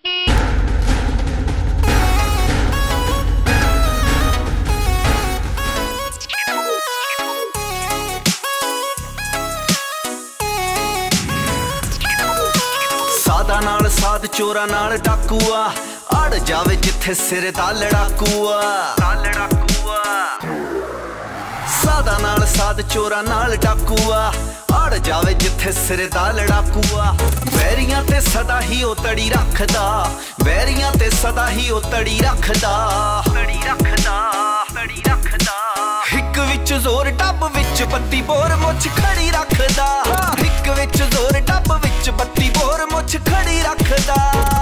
Speaker 14: ਸਾਦਾ ਨਾਲ ਸਾਧ ਚੋਰਾਂ ਨਾਲ ਡਾਕੂਆ, ਅੜ ਜਾਵੇ ਜਿੱਥੇ ਸਿਰ ਦਾ ਲੜਾਕੂਆ। ਸਾਦਾ ਨਾਲ ਸਾਧ ਚੋਰਾਂ ਨਾਲ ਡਾਕੂਆ, ਅੜ ਜਾਵੇ ਜਿੱਥੇ ਸਿਰ ਦਾ ਲੜਾਕੂਆ। ਵੈਰੀਆਂ ਤੇ ਸਦਾ ਹੀ ਉਹ ਤੜੀ ਰੱਖਦਾ, ਵੈਰੀਆਂ ਤੇ ਸਦਾ ਹੀ ਉਹ ਤੜੀ ਰੱਖਦਾ, ਤੜੀ ਰੱਖਦਾ, ਤੜੀ ਰੱਖਦਾ। ਹਿੱਕ ਵਿੱਚ ਜ਼ੋਰ ਡੱਬ ਵਿੱਚ ਬੱਤੀ ਬੋਰ ਮੁੱਛ ਖੜੀ ਰੱਖਦਾ, ਹਿੱਕ ਵਿੱਚ ਜ਼ੋਰ ਡੱਬ ਵਿੱਚ ਬੱਤੀ ਬੋਰ ਮੁੱਛ ਖੜੀ ਰੱਖਦਾ।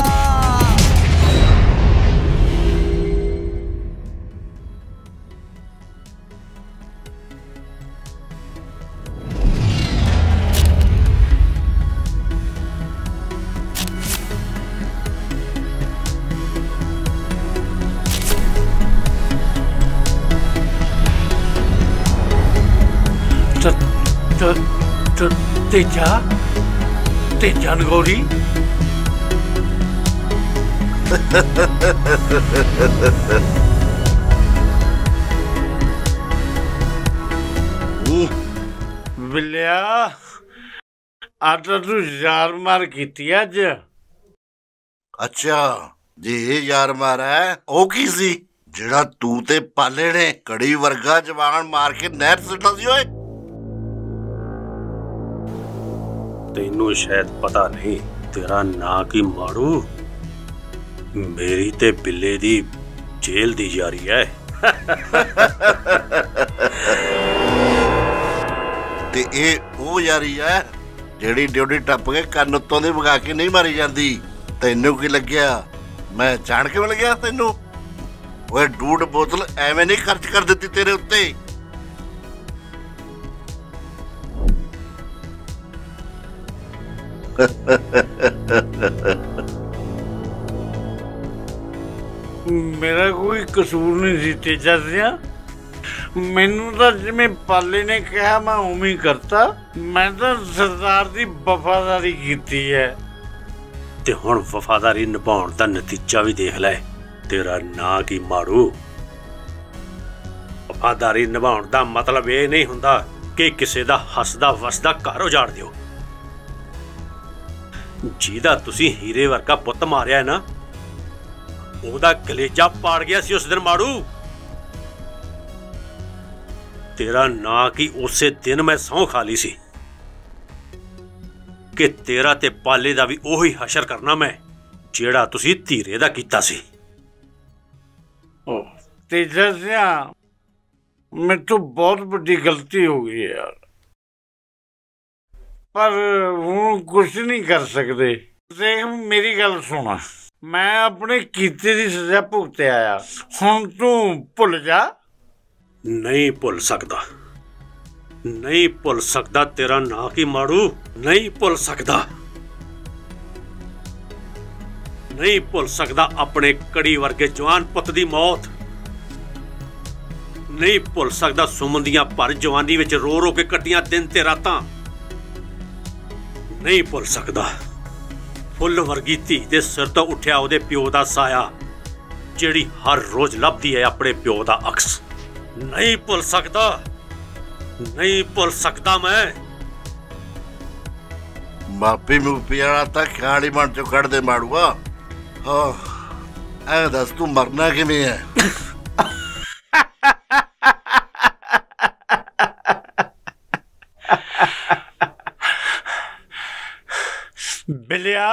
Speaker 23: ਤੇਜਾ ਤੇਜਾ ਨਗੌਰੀ। ਬਿੱਲਿਆ ਅੱਜ ਤੂੰ ਯਾਰ ਮਾਰ ਕੀਤੀ ਅੱਜ।
Speaker 15: ਅੱਛਾ ਜੇ ਇਹ ਯਾਰ ਮਾਰ ਹੈ ਉਹ ਕੀ ਸੀ ਜਿਹੜਾ ਤੂੰ ਤੇ ਪਾਲੇ ਨੇ ਕੜੀ ਵਰਗਾ ਜਵਾਨ ਮਾਰ ਕੇ ਨਹਿਰ ਸੁੱਟਾ ਸੀ? ਓਏ
Speaker 3: ਤੈਨੂੰ ਸ਼ਾਇਦ ਪਤਾ ਨਹੀਂ ਤੇਰਾ ਨਾਂ ਕੀ ਮਾਰੂ। ਮੇਰੀ ਤੇ ਬਿੱਲੇ ਦੀ ਜੇਲ੍ਹ ਦੀ ਯਾਰੀ ਹੈ।
Speaker 15: ਤੇ ਇਹ ਉਹ ਯਾਰੀ ਹੈ ਜਿਹੜੀ ਡਿਊਟੀ ਟੱਪ ਕੇ ਕੰਨ ਉੱਤੋਂ ਦੀ ਵਗਾ ਕੇ ਨਹੀਂ ਮਾਰੀ ਜਾਂਦੀ। ਤੈਨੂੰ ਕੀ ਲੱਗਿਆ ਮੈਂ ਜਾਣ ਕੇ ਮਿਲ ਗਿਆ ਤੈਨੂੰ? ਓਏ ਡੂਡ ਬੋਤਲ ਐਵੇਂ ਨਹੀਂ ਖਰਚ ਕਰ ਦਿੱਤੀ ਤੇਰੇ ਉੱਤੇ।
Speaker 4: मेरा कोई कसूर नहीं सी तेजा सिया। मैनू तो जिवें पाले ने कहा मैं उवें ही करता। मैं तो सरदार दी वफादारी कीती है।
Speaker 3: ते हुण वफादारी निभाउण दा नतीजा भी देख लै। तेरा नां की माड़ू। वफादारी निभाउण दा मतलब ये नहीं हुंदा कि किसी दा हसदा वसदा घर उजाड़ दिओ। जिहदा तुसी हीरे वर्गा पुत्त मारिया है ना, ओहदा कलेजा पाड़ गया सी उस दिन माड़ू। तेरा ना की उसे दिन मैं सौं खा ली सी कि तेरा ते पाले दा भी ओही हशर करना मैं जेड़ा तुसी धीरे दा कीता सी।
Speaker 4: तेजा सिया मेरे तो बहुत बड़ी गलती हो गई है यार, पर हूँ कुछ नहीं कर सकते। देख मेरी गल सुना, मैं अपने कीते दी सजा भुगते आया, हुण तू भुल जा।
Speaker 3: नहीं भुल सकदा, नहीं भुल सकदा तेरा ना की माड़ू, नहीं भुल सकदा, नहीं भुल सकदा अपने कड़ी वर्गे जवान पुत दी मौत, नहीं भुल सकदा सुमन दियां भर जवानी विच रो रो के कट्टियां दिन ते रातां, नहीं भुल सकदा फुੱਲ वर्गी धी दे सिर तो उठिया ਉਹਦੇ ਪਿਓ ਦਾ ਸਾਇਆ ਜਿਹੜੀ हर रोज ਲੱਭਦੀ है अपने ਪਿਓ ਦਾ अक्स। नहीं भुल सकदा, नहीं भुल सकदा मैं।
Speaker 15: मापी मूपी वाला तो ख्याल ही मन चो कढ़ दे माड़ूआ। हाँ ऐ दस तू मरना किवें है?
Speaker 4: बिलिया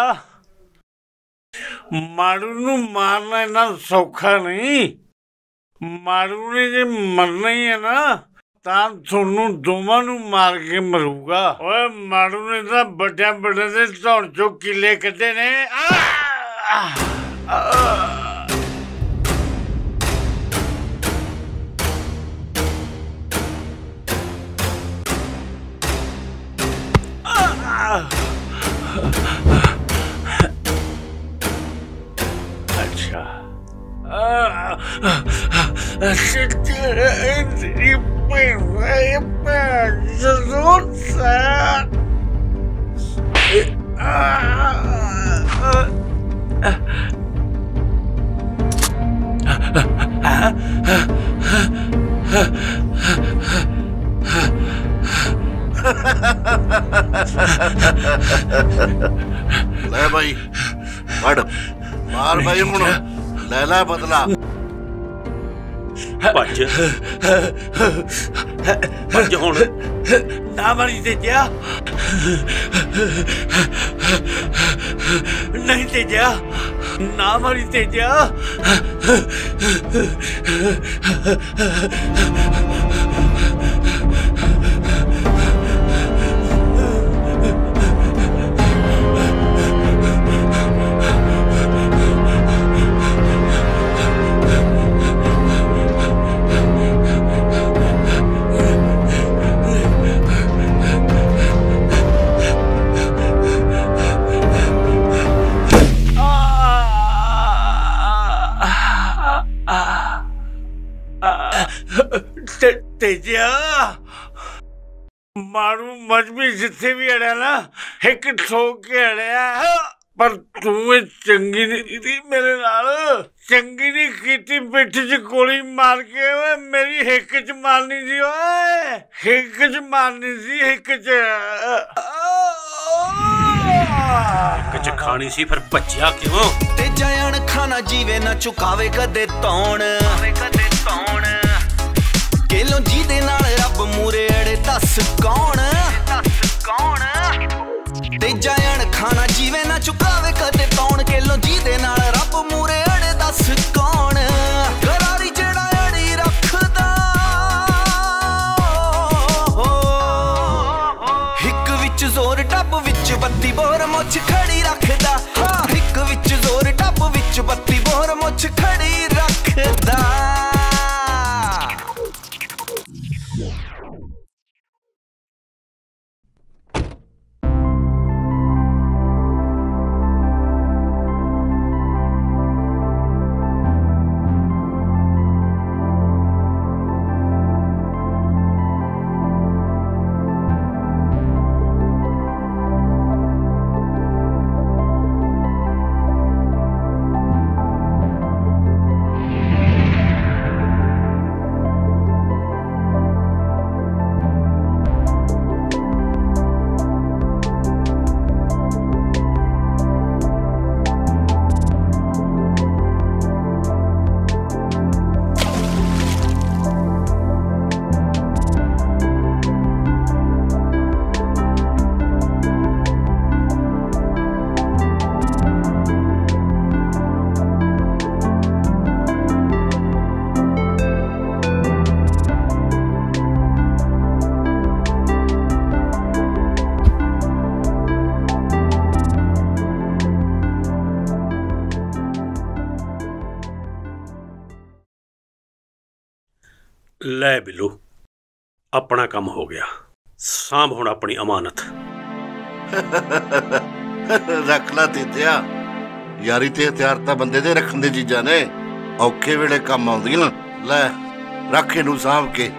Speaker 4: माड़ू नू मारना इन्ना सौखा नहीं। माड़ू ने जे मरना ही है ना तां थोनू दोवां नू मार के मरूगा। ओए माड़ू ने तां बड़े बड़े दे धौण चो किले कड्ढे ने। आ, आ, आ, अच्छा तेरी जरूर
Speaker 15: ले भाई फड़ मार भाई हुण ले ला बदला।
Speaker 3: भज भज हुण ना मरी तेजा, नहीं तेजा ना मरी तेजा। तेजा मारू मज भी जिथे भी अड़िया ना एक ठोक के अड़िया, पर तू चंगी नहीं थी मेरे नाल, चंगी नहीं कीती। पिठ च गोली मार के ओए मेरी हिक च मारनी सी, ओए हिक च मारनी सी, हिक च हिक च खानी सी, फिर बच्चिया क्यों?
Speaker 14: तेजा अण खाना जीवे ना चुकावे कदे तौण, कदे तौण केलों जी दे नाल रब मूरे अड़े दस कौन, दस कौन तेजा अण खाना जीवे ना चुकावे कदे तौण केलों जी दे नाल रब मूरे अड़े दस कौन। गरारी जेड़ा अड़ी रखदा बोर मुछ खड़ी रखदा हिक विच जोर डब विच बत्ती बोर मुछ खड़ी रखदा
Speaker 3: ਲੈ ਬਿੱਲੂ ਆਪਣਾ ਕੰਮ ਹੋ ਗਿਆ ਸਾਂਭ ਹੁਣ ਆਪਣੀ ਅਮਾਨਤ
Speaker 15: ਰੱਖ ਲਾ ਦਿੱਤਿਆ ਯਾਰੀ ਤੇ ਹਥਿਆਰ ਤਾਂ ਬੰਦੇ ਦੇ ਰੱਖਣ ਦੀ ਚੀਜ਼ਾਂ ਨੇ ਔਖੇ ਵੇਲੇ ਕੰਮ ਆਉਂਦੀਆਂ ਨਾ ਲੈ ਰੱਖ ਇਹਨੂੰ ਸਾਂਭ ਕੇ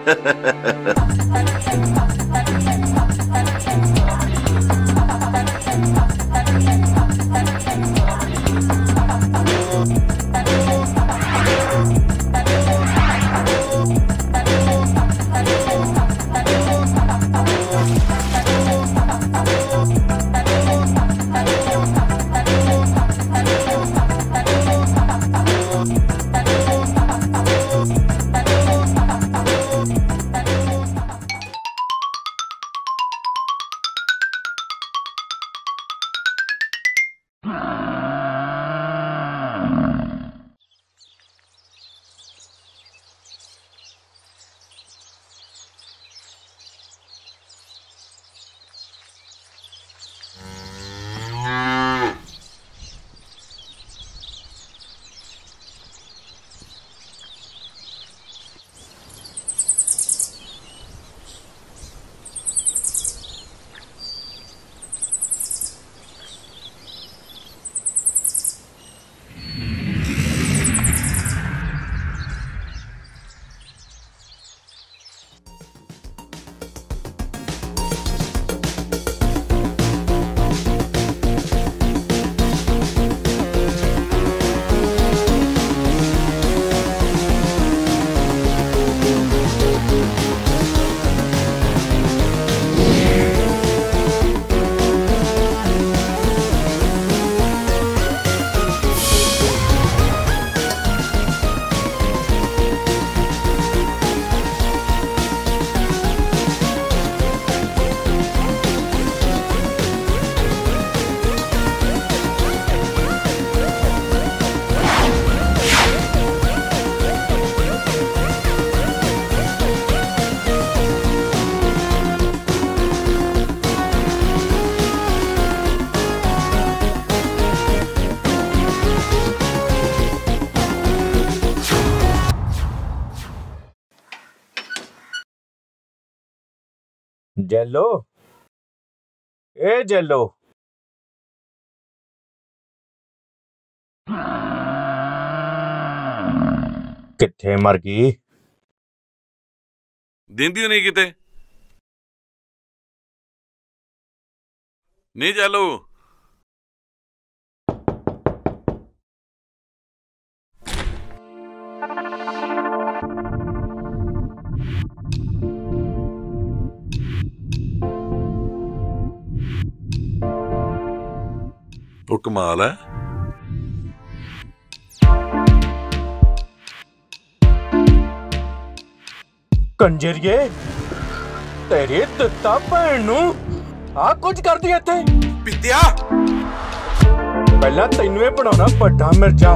Speaker 6: ਜੈਲੋ ਏ ਜੈਲੋ ਕਿੱਥੇ ਮਰ ਗਈ
Speaker 16: ਦਿੰਦੀ ਨਹੀਂ ਕਿਤੇ ਨਹੀਂ ਜੈਲੋ ਉਹ ਕਮਾਲ ਹੈ
Speaker 6: ਕੰਜਰੀਏ ਤੇਰੇ ਦਿੱਤਾ ਭੈਣ ਨੂੰ ਆ ਕੁਝ ਕਰਦੀ ਇੱਥੇ
Speaker 11: ਪਿੱਤਿਆ
Speaker 6: ਪਹਿਲਾਂ ਤੈਨੂੰ ਇਹ ਬਣਾਉਣਾ ਵੱਡਾ ਮਿਰਜ਼ਾ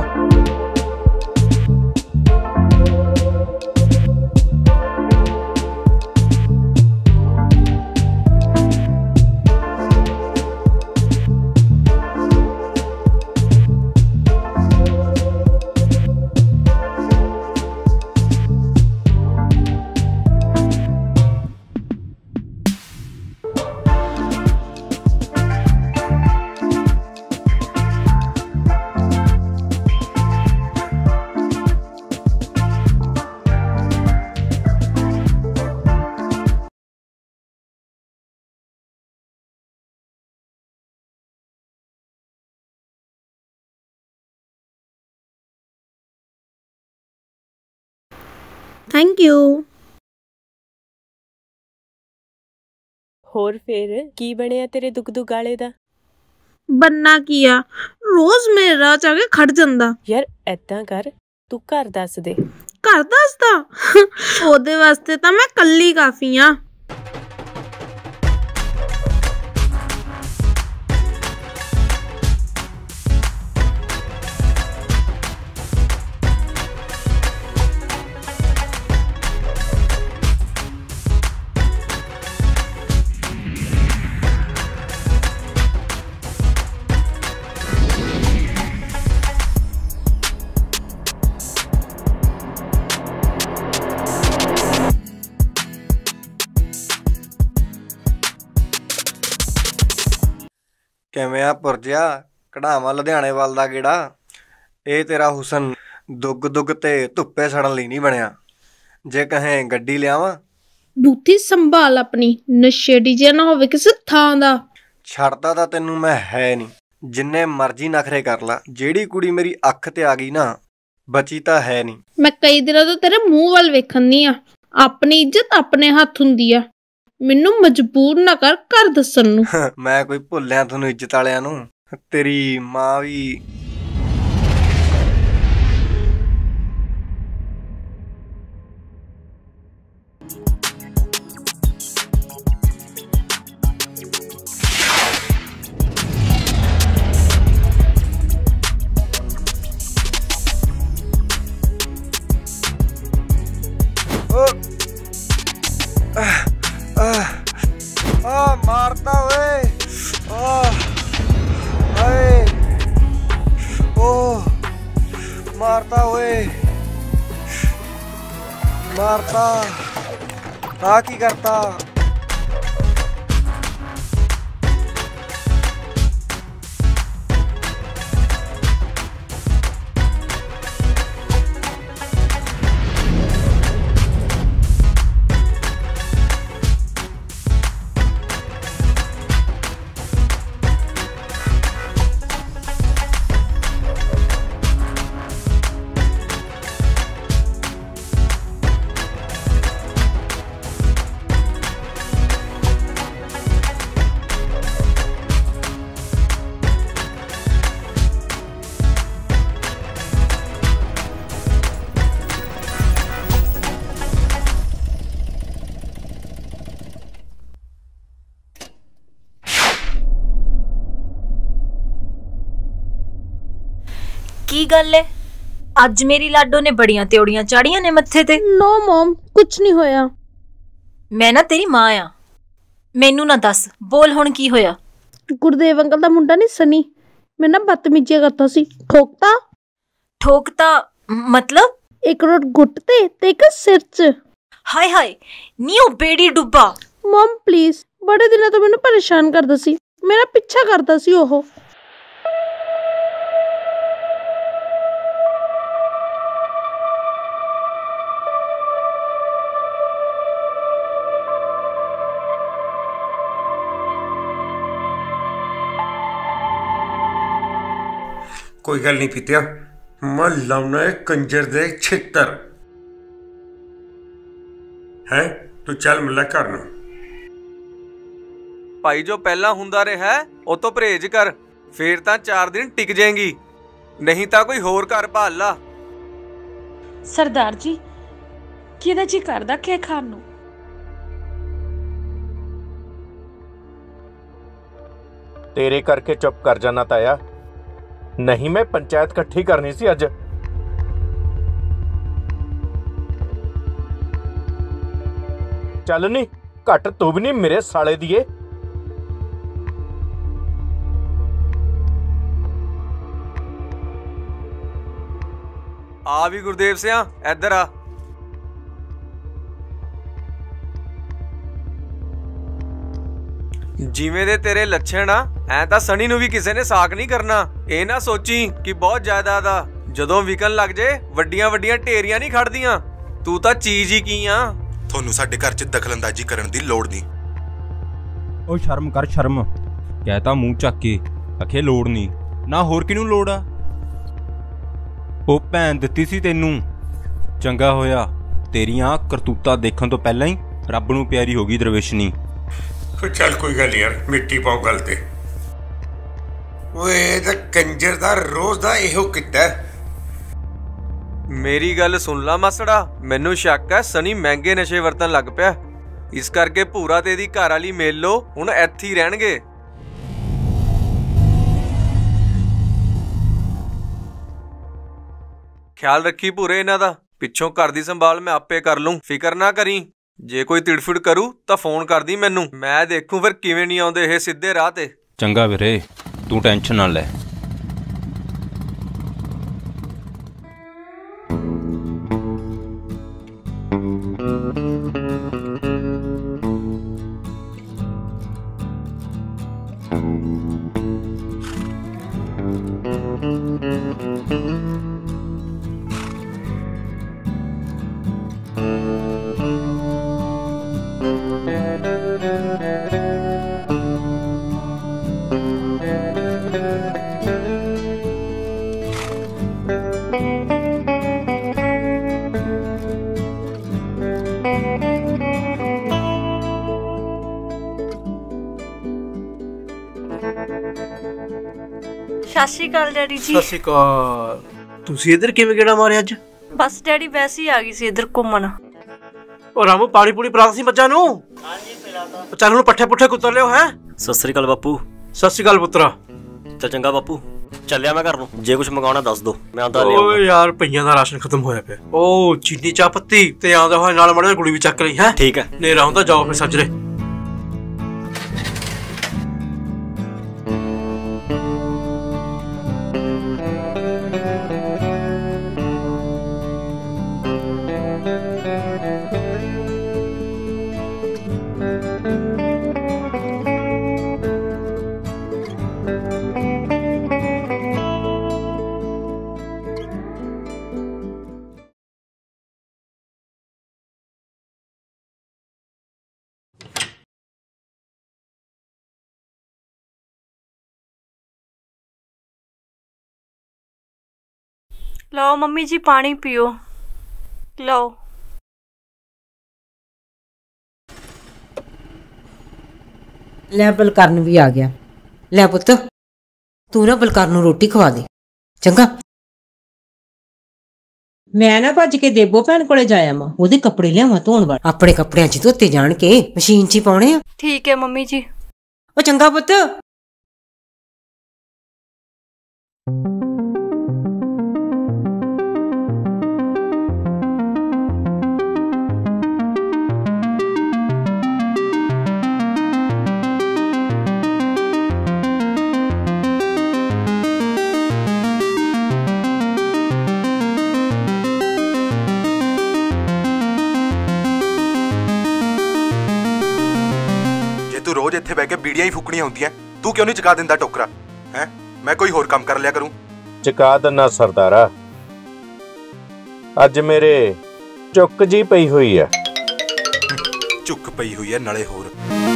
Speaker 2: ਥੈਂਕ ਯੂ।
Speaker 18: ਹੋਰ ਫਿਰ ਕੀ ਬਣਿਆ ਤੇਰੇ ਦੁੱਖ ਦੁੱਖ ਵਾਲੇ ਦਾ?
Speaker 2: ਬੰਨਾ ਕੀ ਆ, ਰੋਜ਼ ਮੇਰੇ ਰਾਹ ਚ ਆ ਕੇ ਖੜ ਜਾਂਦਾ।
Speaker 18: ਯਾਰ ਏਦਾਂ ਕਰ, ਤੂੰ ਘਰ ਦੱਸ ਦੇ।
Speaker 2: ਘਰ ਦੱਸਦਾ? ਉਹਦੇ ਵਾਸਤੇ ਤਾਂ ਮੈਂ ਕੱਲੀ ਕਾਫੀ ਆ।
Speaker 20: ਕਿਵੇਂ ਆ ਪੁਰਜਿਆ, ਕਢਾਵਾਂ ਲੁਧਿਆਣੇ ਵੱਲ ਦਾ ਗੇੜਾ? ਇਹ ਤੇਰਾ ਹੁਸਨ ਦੁੱਗ ਦੁੱਗ ਤੇ ਧੁੱਪੇ ਸੜਨ ਲਈ ਨਹੀਂ ਬਣਿਆ। ਜੇ ਕਹੇ ਗੱਡੀ ਲਿਆਵਾਂ?
Speaker 2: ਬੂਥੀ ਸੰਭਾਲ ਆਪਣੀ, ਨਸ਼ੇੜੀ ਜਿਹਾ ਨਾ ਹੋਵੇ ਕਿਸੇ ਥਾਂ ਦਾ।
Speaker 20: ਛੱਡਦਾ ਤਾਂ ਤੈਨੂੰ ਮੈਂ ਹੈ ਨਹੀਂ, ਜਿੰਨੇ ਮਰਜ਼ੀ ਨਖਰੇ ਕਰ ਲਾ। ਜਿਹੜੀ ਕੁੜੀ ਮੇਰੀ ਅੱਖ ਤੇ ਆ ਗਈ ਨਾ, ਬਚੀ ਤਾਂ ਹੈ ਨਹੀਂ।
Speaker 2: ਮੈਂ ਕਈ ਦਿਨਾਂ ਤੋਂ ਤੇਰੇ ਮੂੰਹ ਵੱਲ ਵੇਖਣ ਦੀ ਆ। ਆਪਣੀ ਇੱਜ਼ਤ ਆਪਣੇ ਹੱਥ ਹੁੰਦੀ ਆ, ਮੈਨੂੰ ਮਜਬੂਰ ਨਾ ਕਰ ਘਰ ਦੱਸਣ ਨੂੰ।
Speaker 20: ਮੈਂ ਕੋਈ ਭੁੱਲਿਆ ਤੁਹਾਨੂੰ ਇੱਜ਼ਤ ਵਾਲਿਆਂ ਨੂੰ? ਤੇਰੀ ਮਾਂ ਵੀ ਆ ਮਾਰਦਾ ਓਏ। ਆ ਹਾਏ ਓ ਮਾਰਦਾ ਓਏ, ਮਾਰਦਾ। ਆ ਕੀ ਕਰਤਾ?
Speaker 12: ਕੀ ਗੱਲ ਏ, ਅੱਜ ਮੇਰੀ ਲਾਡੋ ਨੇ ਬੜੀਆਂ ਤਿਉੜੀਆਂ ਚਾੜੀਆਂ ਨੇ ਮੱਥੇ ਤੇ?
Speaker 2: ਨੋ ਮਮ, ਕੁਝ ਨਹੀਂ ਹੋਇਆ।
Speaker 12: ਮੈਂ ਨਾ ਤੇਰੀ ਮਾਂ ਆ, ਮੈਨੂੰ ਨਾ ਦੱਸ। ਬੋਲ ਹੁਣ ਕੀ ਹੋਇਆ?
Speaker 2: ਗੁਰਦੇਵ ਅੰਕਲ ਦਾ ਮੁੰਡਾ ਨਹੀਂ ਸਨੀ, ਮੈਂ ਨਾ ਬਦਤਮੀਜ਼ੀ ਕਰਤਾ ਸੀ। ਠੋਕਤਾ?
Speaker 12: ਠੋਕਤਾ ਮਤਲਬ?
Speaker 2: ਇੱਕ ਰੋਟ ਗੁੱਟ ਤੇ ਤੇ ਇੱਕ ਸਿਰ 'ਚ।
Speaker 12: ਹਾਏ ਹਾਏ ਨੀ ਉਹ ਬੇੜੀ ਡੁੱਬਾ।
Speaker 2: ਮਮ ਪਲੀਜ਼, ਬੜੇ ਦਿਨਾਂ ਤੋਂ ਮੈਨੂੰ ਪਰੇਸ਼ਾਨ ਕਰਦਾ ਸੀ, ਮੇਰਾ ਪਿੱਛਾ ਕਰਦਾ ਸੀ ਉਹ।
Speaker 1: ਕੋਈ ਗੱਲ ਨਹੀਂ ਪੀਤਿਆ, ਮੈਂ ਲਾਉਣਾ ਹੈ ਕੰਜਰ ਦੇ ਛਿੱਤਰ। ਹੈ ਤੂੰ ਚੱਲ ਮਿਲਾ ਘਰ ਨੂੰ।
Speaker 24: ਭਾਈ ਜੋ ਪਹਿਲਾਂ ਹੁੰਦਾ ਰਿਹਾ ਉਹ ਤੋਂ ਪਰਹੇਜ਼ ਕਰ, ਫੇਰ ਤਾਂ ਚਾਰ ਦਿਨ ਟਿਕ ਜਾਏਗੀ, ਨਹੀਂ ਤਾਂ ਕੋਈ ਹੋਰ ਘਰ ਭਾਲ ਲਾ।
Speaker 25: ਸਰਦਾਰ ਜੀ, ਕਿਹਦਾ ਜੀ ਕਰਦਾ ਕਿ ਖਾਣ ਨੂੰ?
Speaker 6: ਤੇਰੇ ਕਰਕੇ ਚੁੱਪ ਕਰ ਜਾਣਾ ਤਾਇਆ, ਨਹੀਂ ਮੈਂ ਪੰਚਾਇਤ ਇਕੱਠੀ ਕਰਨੀ ਸੀ ਅੱਜ। ਚੱਲ ਨੀ, ਘੱਟ ਤੂੰ ਵੀ ਨਹੀਂ ਮੇਰੇ ਸਾਲੇ ਦੀਏ।
Speaker 24: ਆ ਵੀ ਗੁਰਦੇਵ ਸਿਆ, ਇੱਧਰ ਆ। ਜਿਵੇਂ ਦੇ ਤੇਰੇ ਲੱਛਣ ਆ, ਐ ਤਾਂ ਸਣੀ ਨੂੰ ਵੀ ਕਿਸੇ ਨੇ ਸਾਕ ਨਹੀਂ ਕਰਨਾ। ਇਹ ਨਾ ਸੋਚੀ ਕਿ ਬਹੁਤ ਜਾਇਦਾਦ ਆ, ਜਦੋਂ ਵਿਕਣ ਲੱਗ ਜੇ ਵੱਡੀਆਂ ਵੱਡੀਆਂ ਢੇਰੀਆਂ ਨਹੀਂ ਖੜਦੀਆਂ। ਤੂੰ ਤਾਂ ਚੀਜ਼ ਹੀ ਕੀ ਆ।
Speaker 11: ਤੁਹਾਨੂੰ ਸਾਡੇ ਘਰ 'ਚ ਦਖਲਅੰਦਾਜ਼ੀ ਕਰਨ ਦੀ ਲੋੜ ਨਹੀਂ।
Speaker 26: ਉਹ ਸ਼ਰਮ ਕਰ ਸ਼ਰਮ, ਕਹਿਤਾ ਮੂੰਹ ਚੱਕ ਕੇ, ਅਖੇ ਲੋੜ ਨਹੀਂ ਨਾ, ਹੋਰ ਕਿਹਨੂੰ ਲੋੜ ਆ? ਉਹ ਭੈਣ ਦਿੱਤੀ ਸੀ ਤੈਨੂੰ, ਚੰਗਾ ਹੋਇਆ ਤੇਰੀਆਂ ਕਰਤੂਤਾਂ ਦੇਖਣ ਤੋਂ ਪਹਿਲਾਂ ਹੀ ਰੱਬ ਨੂੰ ਪਿਆਰੀ ਹੋ ਗਈ ਦਰਵੇਸ਼ਨੀ।
Speaker 1: ਚੱਲ ਕੋਈ ਗੱਲ ਯਾਰ, ਮਿੱਟੀ ਪਾਓ ਗੱਲ ਤੇ। ਓਏ ਇਹਦਾ ਕੰਜਰ ਦਾ ਰੋਜ਼ ਦਾ ਇਹੋ ਕੀਤਾ।
Speaker 24: ਮੇਰੀ ਗੱਲ ਸੁਣ ਲਾ ਮਾਸੜਾ, ਮੈਨੂੰ ਸ਼ੱਕ ਹੈ ਸਨੀ ਮਹਿੰਗੇ ਨਸ਼ੇ ਵਰਤਣ ਲੱਗ ਪਿਆ। ਇਸ ਕਰਕੇ ਭੂਰਾ ਤੇ ਇਹਦੀ ਘਰ ਵਾਲੀ ਮੇਲੋ ਹੁਣ ਇੱਥੇ ਹੀ ਰਹਿਣਗੇ। ਖਿਆਲ ਰੱਖੀ ਭੂਰੇ ਇਹਨਾਂ ਦਾ, ਪਿੱਛੋਂ ਘਰ ਦੀ ਸੰਭਾਲ ਮੈਂ ਆਪੇ ਕਰ ਲੂੰ, ਫਿਕਰ ਨਾ ਕਰੀ। ਜੇ ਕੋਈ ਤਿੜਫਿੜ ਕਰੂ ਤਾਂ ਫੋਨ ਕਰਦੀ ਮੈਨੂੰ, ਮੈਂ ਦੇਖੂ ਫਿਰ ਕਿਵੇਂ ਨਹੀਂ ਆਉਂਦੇ ਇਹ ਸਿੱਧੇ ਰਾਹ ਤੇ।
Speaker 26: ਚੰਗਾ ਵੀਰੇ, ਤੂੰ ਟੈਨਸ਼ਨ ਨਾ ਲੈ।
Speaker 5: ਸਤਿ ਸ਼੍ਰੀ ਅਕਾਲ ਡੈਡੀ ਜੀ।
Speaker 23: ਸਤਿ ਸ਼੍ਰੀ ਅਕਾਲ। ਤੁਸੀਂ ਇੱਧਰ ਕਿਵੇਂ ਗੇੜਾ ਮਾਰਿਆ ਅੱਜ?
Speaker 5: ਬਸ ਡੈਡੀ ਵੈਸੇ ਹੀ ਆ ਗਈ ਸੀ ਇੱਧਰ ਘੁੰਮਣ।
Speaker 23: ਉਹ ਰਾਮੂ ਪਾਣੀ ਪੂਣੀ ਪਿਲਾ ਸੀ ਮੱਝਾਂ ਨੂੰ। ਹਾਂਜੀ ਪਿਲਾਤਾ। ਚੱਲ ਹੁਣ ਪੱਠੇ ਪੁੱਠੇ ਕੁੱਤਰ ਲਿਓ ਹੈ।
Speaker 7: ਸਤਿ ਸ਼੍ਰੀ ਅਕਾਲ ਬਾਪੂ।
Speaker 23: ਸਤਿ ਸ਼੍ਰੀ ਅਕਾਲ ਪੁੱਤਰਾ।
Speaker 7: ਚੱਲ ਚੰਗਾ ਬਾਪੂ, ਚੱਲਿਆ ਮੈਂ ਘਰ ਨੂੰ। ਜੇ ਕੁਝ ਮੰਗਾਉਣਾ ਦੱਸ ਦੋ, ਮੈਂ ਆਂਦਾ ਲੈ
Speaker 23: ਓਏ ਯਾਰ ਪਈਆਂ ਦਾ ਰਾਸ਼ਨ ਖਤਮ ਹੋਇਆ ਪਿਆ। ਉਹ ਚੀਨੀ ਚਾਹ ਪੱਤੀ ਤੇ ਆਉਂਦਾ ਹੋਇਆ ਨਾਲ ਮਾੜਾ ਗੁੜੀ ਵੀ ਚੱਕ ਲਈ ਹੈ।
Speaker 7: ਠੀਕ ਹੈ।
Speaker 23: ਨੇਰਾ ਹੁੰਦਾ, ਜਾਓ ਫਿਰ ਸੱਜਰੇ।
Speaker 5: ਲਓ ਮੰਮੀ ਜੀ ਪਾਣੀ ਪੀਓ, ਲਓ।
Speaker 8: ਲੈ ਬਲਕਰਨ ਵੀ ਆ ਗਿਆ। ਲੈ ਪੁੱਤ ਤੂੰ ਨਾ ਬਲਕਰਨ ਨੂੰ ਰੋਟੀ ਖਵਾ ਦੇ, ਚੰਗਾ। ਮੈਂ ਨਾ ਭੱਜ ਕੇ ਦੇਬੋ ਭੈਣ ਕੋਲੇ ਜਾਇਆ ਮਾਂ, ਉਹਦੇ ਕੱਪੜੇ ਲਿਆਵਾਂ ਧੋਣ ਵਾਲੇ। ਆਪਣੇ ਕੱਪੜਿਆਂ 'ਚ ਧੋਤੇ ਜਾਣ ਕੇ ਮਸ਼ੀਨ 'ਚ ਹੀ ਪਾਉਣੇ ਆ।
Speaker 5: ਠੀਕ ਹੈ ਮੰਮੀ ਜੀ।
Speaker 8: ਉਹ ਚੰਗਾ ਪੁੱਤ।
Speaker 11: ਰੋਜ਼ ਇੱਥੇ ਬਹਿ ਕੇ ਬੀੜੀਆਂ ਹੀ ਫੂਕਣੀਆਂ ਹੁੰਦੀਆਂ, ਤੂੰ ਕਿਉਂ ਨਹੀਂ ਚੁਕਾ ਦਿੰਦਾ ਟੋਕਰਾ ਹੈ? ਮੈਂ ਕੋਈ ਹੋਰ ਕੰਮ ਕਰ ਲਿਆ ਕਰੂੰ।
Speaker 9: ਚੁਕਾ ਦਿੰਨਾ ਸਰਦਾਰਾ, ਅੱਜ ਮੇਰੇ ਚੁੱਕ ਜੀ ਪਈ ਹੋਈ ਆ।
Speaker 11: ਚੁੱਕ ਪਈ ਹੋਈ ਹੈ ਨਾਲੇ ਹੋਰ।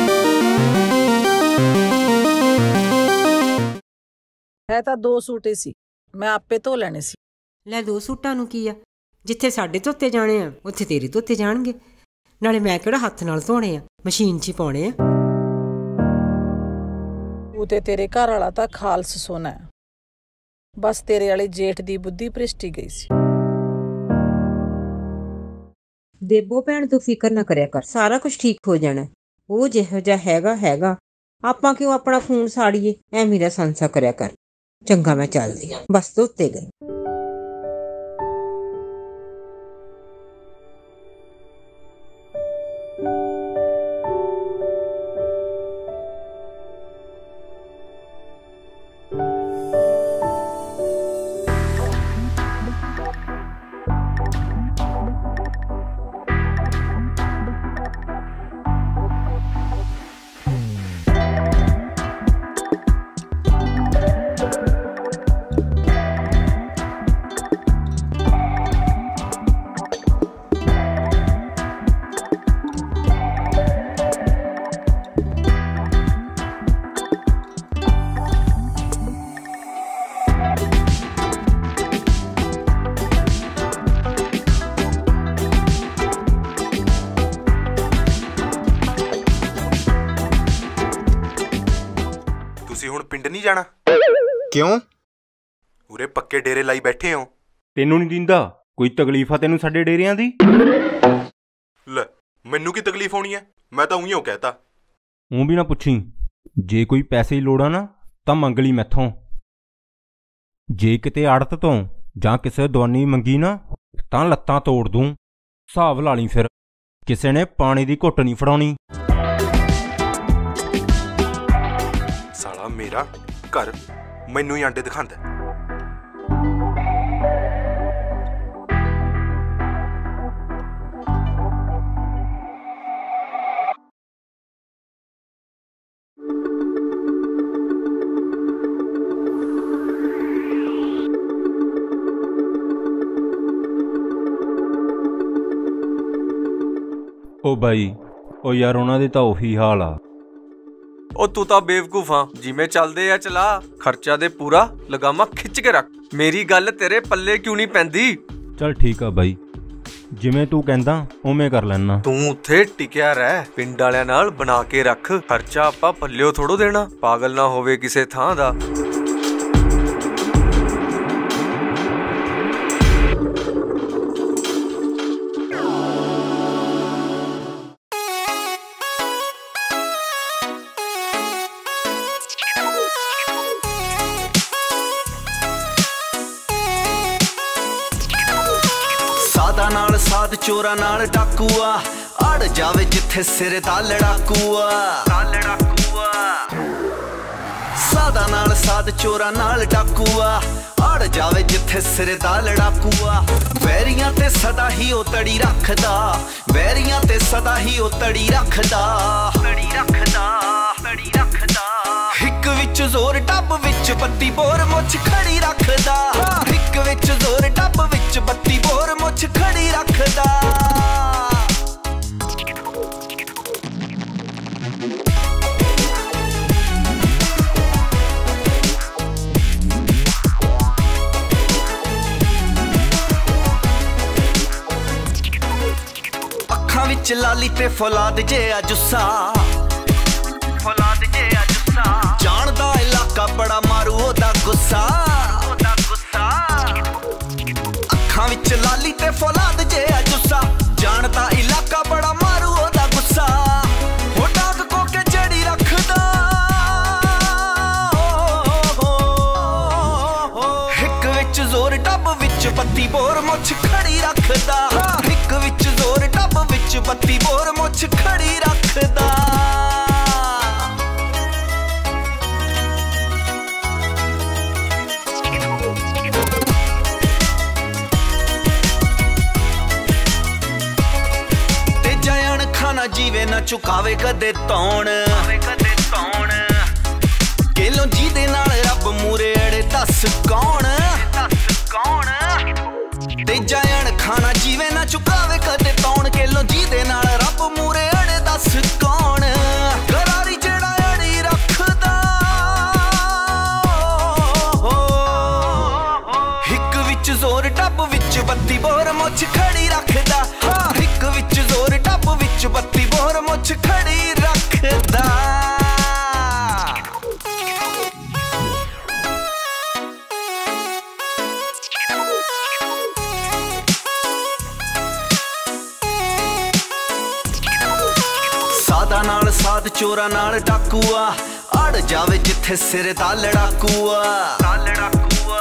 Speaker 13: ਹੈ ਤਾਂ ਦੋ ਸੂਟ ਹੀ ਸੀ, ਮੈਂ ਆਪੇ ਧੋ ਲੈਣੇ ਸੀ।
Speaker 8: ਲੈ ਦੋ ਸੂਟਾਂ ਨੂੰ ਕੀ ਆ, ਜਿੱਥੇ ਸਾਡੇ ਧੋਤੇ ਜਾਣੇ ਆ ਉੱਥੇ ਤੇਰੇ ਧੋਤੇ ਜਾਣਗੇ। ਨਾਲੇ ਮੈਂ ਕਿਹੜਾ ਹੱਥ ਨਾਲ ਧੋਣੇ ਆ, ਮਸ਼ੀਨ 'ਚ ਹੀ ਪਾਉਣੇ ਆ।
Speaker 13: ਉਹ ਤੇ ਤੇਰੇ ਘਰ ਵਾਲਾ ਤਾਂ ਖਾਲਸ ਸੋਨਾ ਹੈ, ਬਸ ਤੇਰੇ ਵਾਲੇ ਜੇਠ ਦੀ ਬੁੱਧੀ ਭ੍ਰਿਸ਼ਟੀ ਗਈ ਸੀ।
Speaker 8: ਦੇਬੋ ਭੈਣ ਤੂੰ ਫਿਕਰ ਨਾ ਕਰਿਆ ਕਰ, ਸਾਰਾ ਕੁਝ ਠੀਕ ਹੋ ਜਾਣਾ। ਉਹ ਜਿਹੋ ਜਿਹਾ ਹੈਗਾ ਹੈਗਾ, ਆਪਾਂ ਕਿਉਂ ਆਪਣਾ ਖੂਨ ਸਾੜੀਏ, ਐਵੇਂ ਦਾ ਸੰਸਾ ਕਰਿਆ ਕਰ। ਚੰਗਾ ਮੈਂ ਚੱਲਦੀ ਆ, ਬਸ ਧੋਤੇ ਗਏ।
Speaker 11: ਤੁਸੀਂ ਹੁਣ ਪਿੰਡ ਨਹੀਂ ਜਾਣਾ?
Speaker 26: ਕਿਉਂ?
Speaker 11: ਉਰੇ ਪੱਕੇ ਡੇਰੇ ਲਾਈ ਬੈਠੇ ਹੋ।
Speaker 26: ਤੈਨੂੰ ਨਹੀਂ ਦਿੰਦਾ ਕੋਈ ਤਕਲੀਫ ਆ ਤੈਨੂੰ ਸਾਡੇ ਡੇਰਿਆਂ ਦੀ?
Speaker 11: ਲੈ ਮੈਨੂੰ ਕੀ ਤਕਲੀਫ ਹੋਣੀ ਹੈ? ਮੈਂ ਤਾਂ ਉਈਓ ਕਹਿਤਾ।
Speaker 26: ਊਂ ਵੀ ਨਾ ਪੁੱਛੀ, ਜੇ ਕੋਈ ਪੈਸੇ ਦੀ ਲੋੜ ਆ ਨਾ ਤਾਂ ਮੰਗ ਲਈ ਮੈਥੋਂ। ਜੇ ਕਿਤੇ ਆੜਤ ਤੋਂ ਜਾਂ ਕਿਸੇ ਦਵਾਨੀ ਮੰਗੀ ਨਾ ਤਾਂ ਲੱਤਾਂ ਤੋੜ ਦੂੰ। ਹਿਸਾਬ ਲਾ ਲਈ ਫਿਰ, ਕਿਸੇ ਨੇ ਪਾਣੀ ਦੀ ਘੁੱਟ ਨਹੀਂ ਫੜਾਉਣੀ।
Speaker 11: ਸਾਲਾ ਮੇਰਾ ਘਰ ਮੈਨੂੰ ਹੀ ਆਂਡੇ ਦਿਖਾਉਂਦਾ।
Speaker 26: ਓ ਬਾਈ, ਓ ਯਾਰ ਉਹਨਾਂ ਦੇ ਤਾਂ ਉਹੀ ਹਾਲ ਆ।
Speaker 24: ਉਹ ਤੂੰ ਤਾਂ ਬੇਵਕੂਫ ਆ, ਜਿਵੇਂ ਚੱਲਦੇ ਆ ਚਲਾ, ਖਰਚਾ ਦੇ ਪੂਰਾ, ਲਗਾਮਾ ਖਿੱਚ ਕੇ ਰੱਖ। ਮੇਰੀ ਗੱਲ ਤੇਰੇ ਪੱਲੇ ਕਿਉਂ ਨਹੀਂ ਪੈਂਦੀ?
Speaker 26: ਚੱਲ ਠੀਕ ਆ ਬਾਈ, ਜਿਵੇਂ ਤੂੰ ਕਹਿੰਦਾ ਉਵੇਂ ਕਰ ਲੈਣਾ।
Speaker 24: ਤੂੰ ਉੱਥੇ ਟਿਕਿਆ ਰਹਿ, ਪਿੰਡ ਵਾਲਿਆਂ ਨਾਲ ਬਣਾ ਕੇ ਰੱਖ। ਖਰਚਾ ਆਪਾਂ ਪੱਲਿਓ ਥੋੜੋ ਦੇਣਾ, ਪਾਗਲ ਨਾ ਹੋਵੇ ਕਿਸੇ ਥਾਂ ਦਾ।
Speaker 14: ਸਾਦਾ ਨਾਲ ਸਾਧ ਚੋਰਾਂ ਨਾਲ ਡਾਕੂਆ, ਅੜ ਜਾਵੇ ਜਿੱਥੇ ਸਿਰ ਦਾ ਲੜਾਕੂਆ। ਸਾਦਾ ਨਾਲ ਸਾਧ ਚੋਰਾਂ ਨਾਲ ਡਾਕੂਆ, ਅੜ ਜਾਵੇ ਜਿੱਥੇ ਸਿਰ ਦਾ ਲੜਾਕੂਆ। ਵੈਰੀਆਂ ਤੇ ਸਦਾ ਹੀ ਉਹ ਤੜੀ ਰੱਖਦਾ, ਵੈਰੀਆਂ ਤੇ ਸਦਾ ਹੀ ਉਹ ਤੜੀ ਰੱਖਦਾ, ਤੜੀ ਰੱਖਦਾ, ਤੜੀ ਰੱਖਦਾ। ਹਿੱਕ ਵਿੱਚ ਜ਼ੋਰ ਡੱਬ ਵਿੱਚ ਬੱਤੀ ਬੋਰ ਮੁੱਛ ਖੜੀ ਰੱਖਦਾ, ਹਿੱਕ ਵਿੱਚ ਜ਼ੋਰ ਡੱਬ ਵਿੱਚ ਬੱਤੀ ਬੋਰ ਮੁੱਛ ਖੜੀ ਰੱਖਦਾ। ਅੱਖਾਂ ਵਿੱਚ ਲਾਲੀ ਤੇ ਫੌਲਾਦ ਜਿਹਾ ਜੁੱਸਾ, ਫੌਲਾਦ ਜਿਹਾ ਜੁੱਸਾ। ਜਾਣਦਾ ਇਲਾਕਾ ਬੜਾ ਮਾਰੂ ਉਹਦਾ ਗੁੱਸਾ, ਉਹਦਾ ਗੁੱਸਾ। ਅੱਖਾਂ ਵਿੱਚ ਲਾਲੀ ਤੇ ਫੌਲਾਦ ਜਿਹਾ ਜੁੱਸਾ, ਜਾਣਦਾ ਇਲਾਕਾ ਬੜਾ ਮਾਰੂ ਉਹਦਾ ਗੁੱਸਾ। ਉਹ ਡਾਂਗ ਕੋ ਕੇ ਜੜੀ ਰੱਖਦਾ, ਹਿੱਕ ਵਿੱਚ ਜ਼ੋਰ ਡੱਬ ਵਿੱਚ ਬੱਤੀ ਬੋਰ ਮੁੱਛ ਖੜੀ ਰੱਖਦਾ, ਹਿੱਕ ਵਿੱਚ ਜ਼ੋਰ ਡੱਬ ਵਿੱਚ ਬੱਤੀ ਬੋਰ ਮੁੱਛ ਖੜੀ ਰੱਖਦਾ। ਜੀਵੇ ਨਾ ਚੁਕਾਵੇ ਕਦੇ ਤੌਣ, ਕਦੇ ਤੌਣ। ਕਿਲੋਂ ਜਿਹਦੇ ਨਾਲ ਰੱਬ ਮੂਰੇ ਅੜੇ ਦੱਸ ਕੌਣ, ਦੱਸ ਕੌਣ। ਤੇ ਜਾਇਣ ਖਾਣਾ ਜੀਵੇ ਨਾ ਚੁਕਾਵੇ ਕਦੇ ਤੌਣ, ਕਿਲੋਂ ਜਿਹਦੇ ਨਾਲ ਰੱਬ ਮੂਰੇ ਅੜੇ ਦੱਸ ਕੌਣ। ਕਰਾਰੀ ਜਿਹੜਾ ਅੜੀ ਰੱਖਦਾ, ਹਿੱਕ ਵਿੱਚ ਜ਼ੋਰ ਡੱਬ ਵਿੱਚ ਬੱਤੀ ਬੋਰ ਮੁੱਛ ਖੜੀ ਰੱਖਦਾ, ਹਿੱਕ ਵਿੱਚ ਜ਼ੋਰ ਡੱਬ ਵਿੱਚ ਬੱਤੀ ਬੋਰ ਮੁੱਛ ਖੜੀ ਰੱਖਦਾ। ਸਾਦਾ ਨਾਲ ਸਾਧ ਚੋਰਾਂ ਨਾਲ ਡਾਕੂਆ, ਅੜ ਜਾਵੇ ਜਿੱਥੇ ਸਿਰ ਦਾ ਲੜਾਕੂਆ, ਲੜਾਕੂਆ।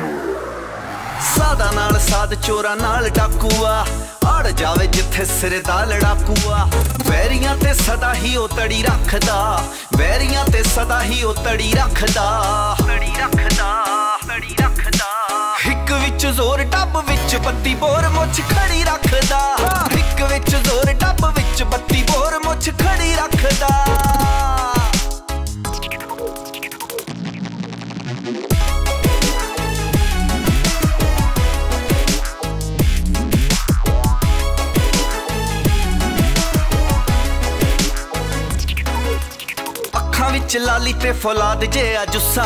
Speaker 14: ਸਾਦਾ ਨਾਲ ਸਾਧ ਚੋਰਾਂ ਨਾਲ ਡਾਕੂਆ, ਅੜ ਜਾਵੇ ਜਿੱਥੇ ਸਿਰ ਦਾ ਲੜਾਕੂਆ। ਵੈਰੀਆਂ ਤੇ ਸਦਾ ਹੀ ਉਹ ਤੜੀ ਰੱਖਦਾ, ਵੈਰੀਆਂ ਤੇ ਸਦਾ ਹੀ ਉਹ ਤੜੀ ਰੱਖਦਾ, ਤੜੀ ਰੱਖਦਾ, ਤੜੀ ਰੱਖਦਾ। ਹਿੱਕ ਵਿੱਚ ਜ਼ੋਰ ਡੱਬ ਵਿੱਚ ਬੱਤੀ ਬੋਰ ਮੁੱਛ ਖੜੀ ਰੱਖਦਾ, ਹਿੱਕ ਵਿੱਚ ਜ਼ੋਰ ਡੱਬ ਵਿੱਚ ਬੱਤੀ ਬੋਰ ਮੁੱਛ ਖੜੀ ਰੱਖਦਾ। ਅੱਖਾਂ ਵਿੱਚ ਲਾਲੀ ਤੇ ਫੌਲਾਦ ਜਿਹਾ ਜੁੱਸਾ,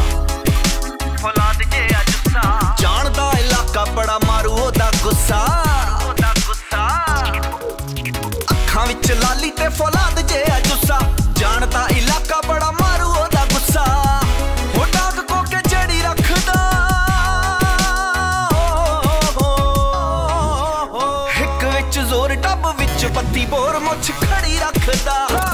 Speaker 14: ਫੌਲਾਦ ਜਿਹਾ ਜੁੱਸਾ। ਜਾਣਦਾ ਇਲਾਕਾ ਬੜਾ ਮਾਰੂ ਉਹਦਾ ਗੁੱਸਾ, ਉਹਦਾ ਗੁੱਸਾ। ਅੱਖਾਂ ਵਿੱਚ ਲਾਲੀ ਤੇ ਫੌਲਾਦ ਜਿਹਾ ਜੁੱਸਾ, ਜਾਣਦਾ ਇਲਾਕਾ ਬੜਾ ਮਾਰੂ ਉਹਦਾ ਗੁੱਸਾ। ਬੱਤੀ ਬੋਰ ਮੁੱਛ ਖੜੀ ਰੱਖਦਾ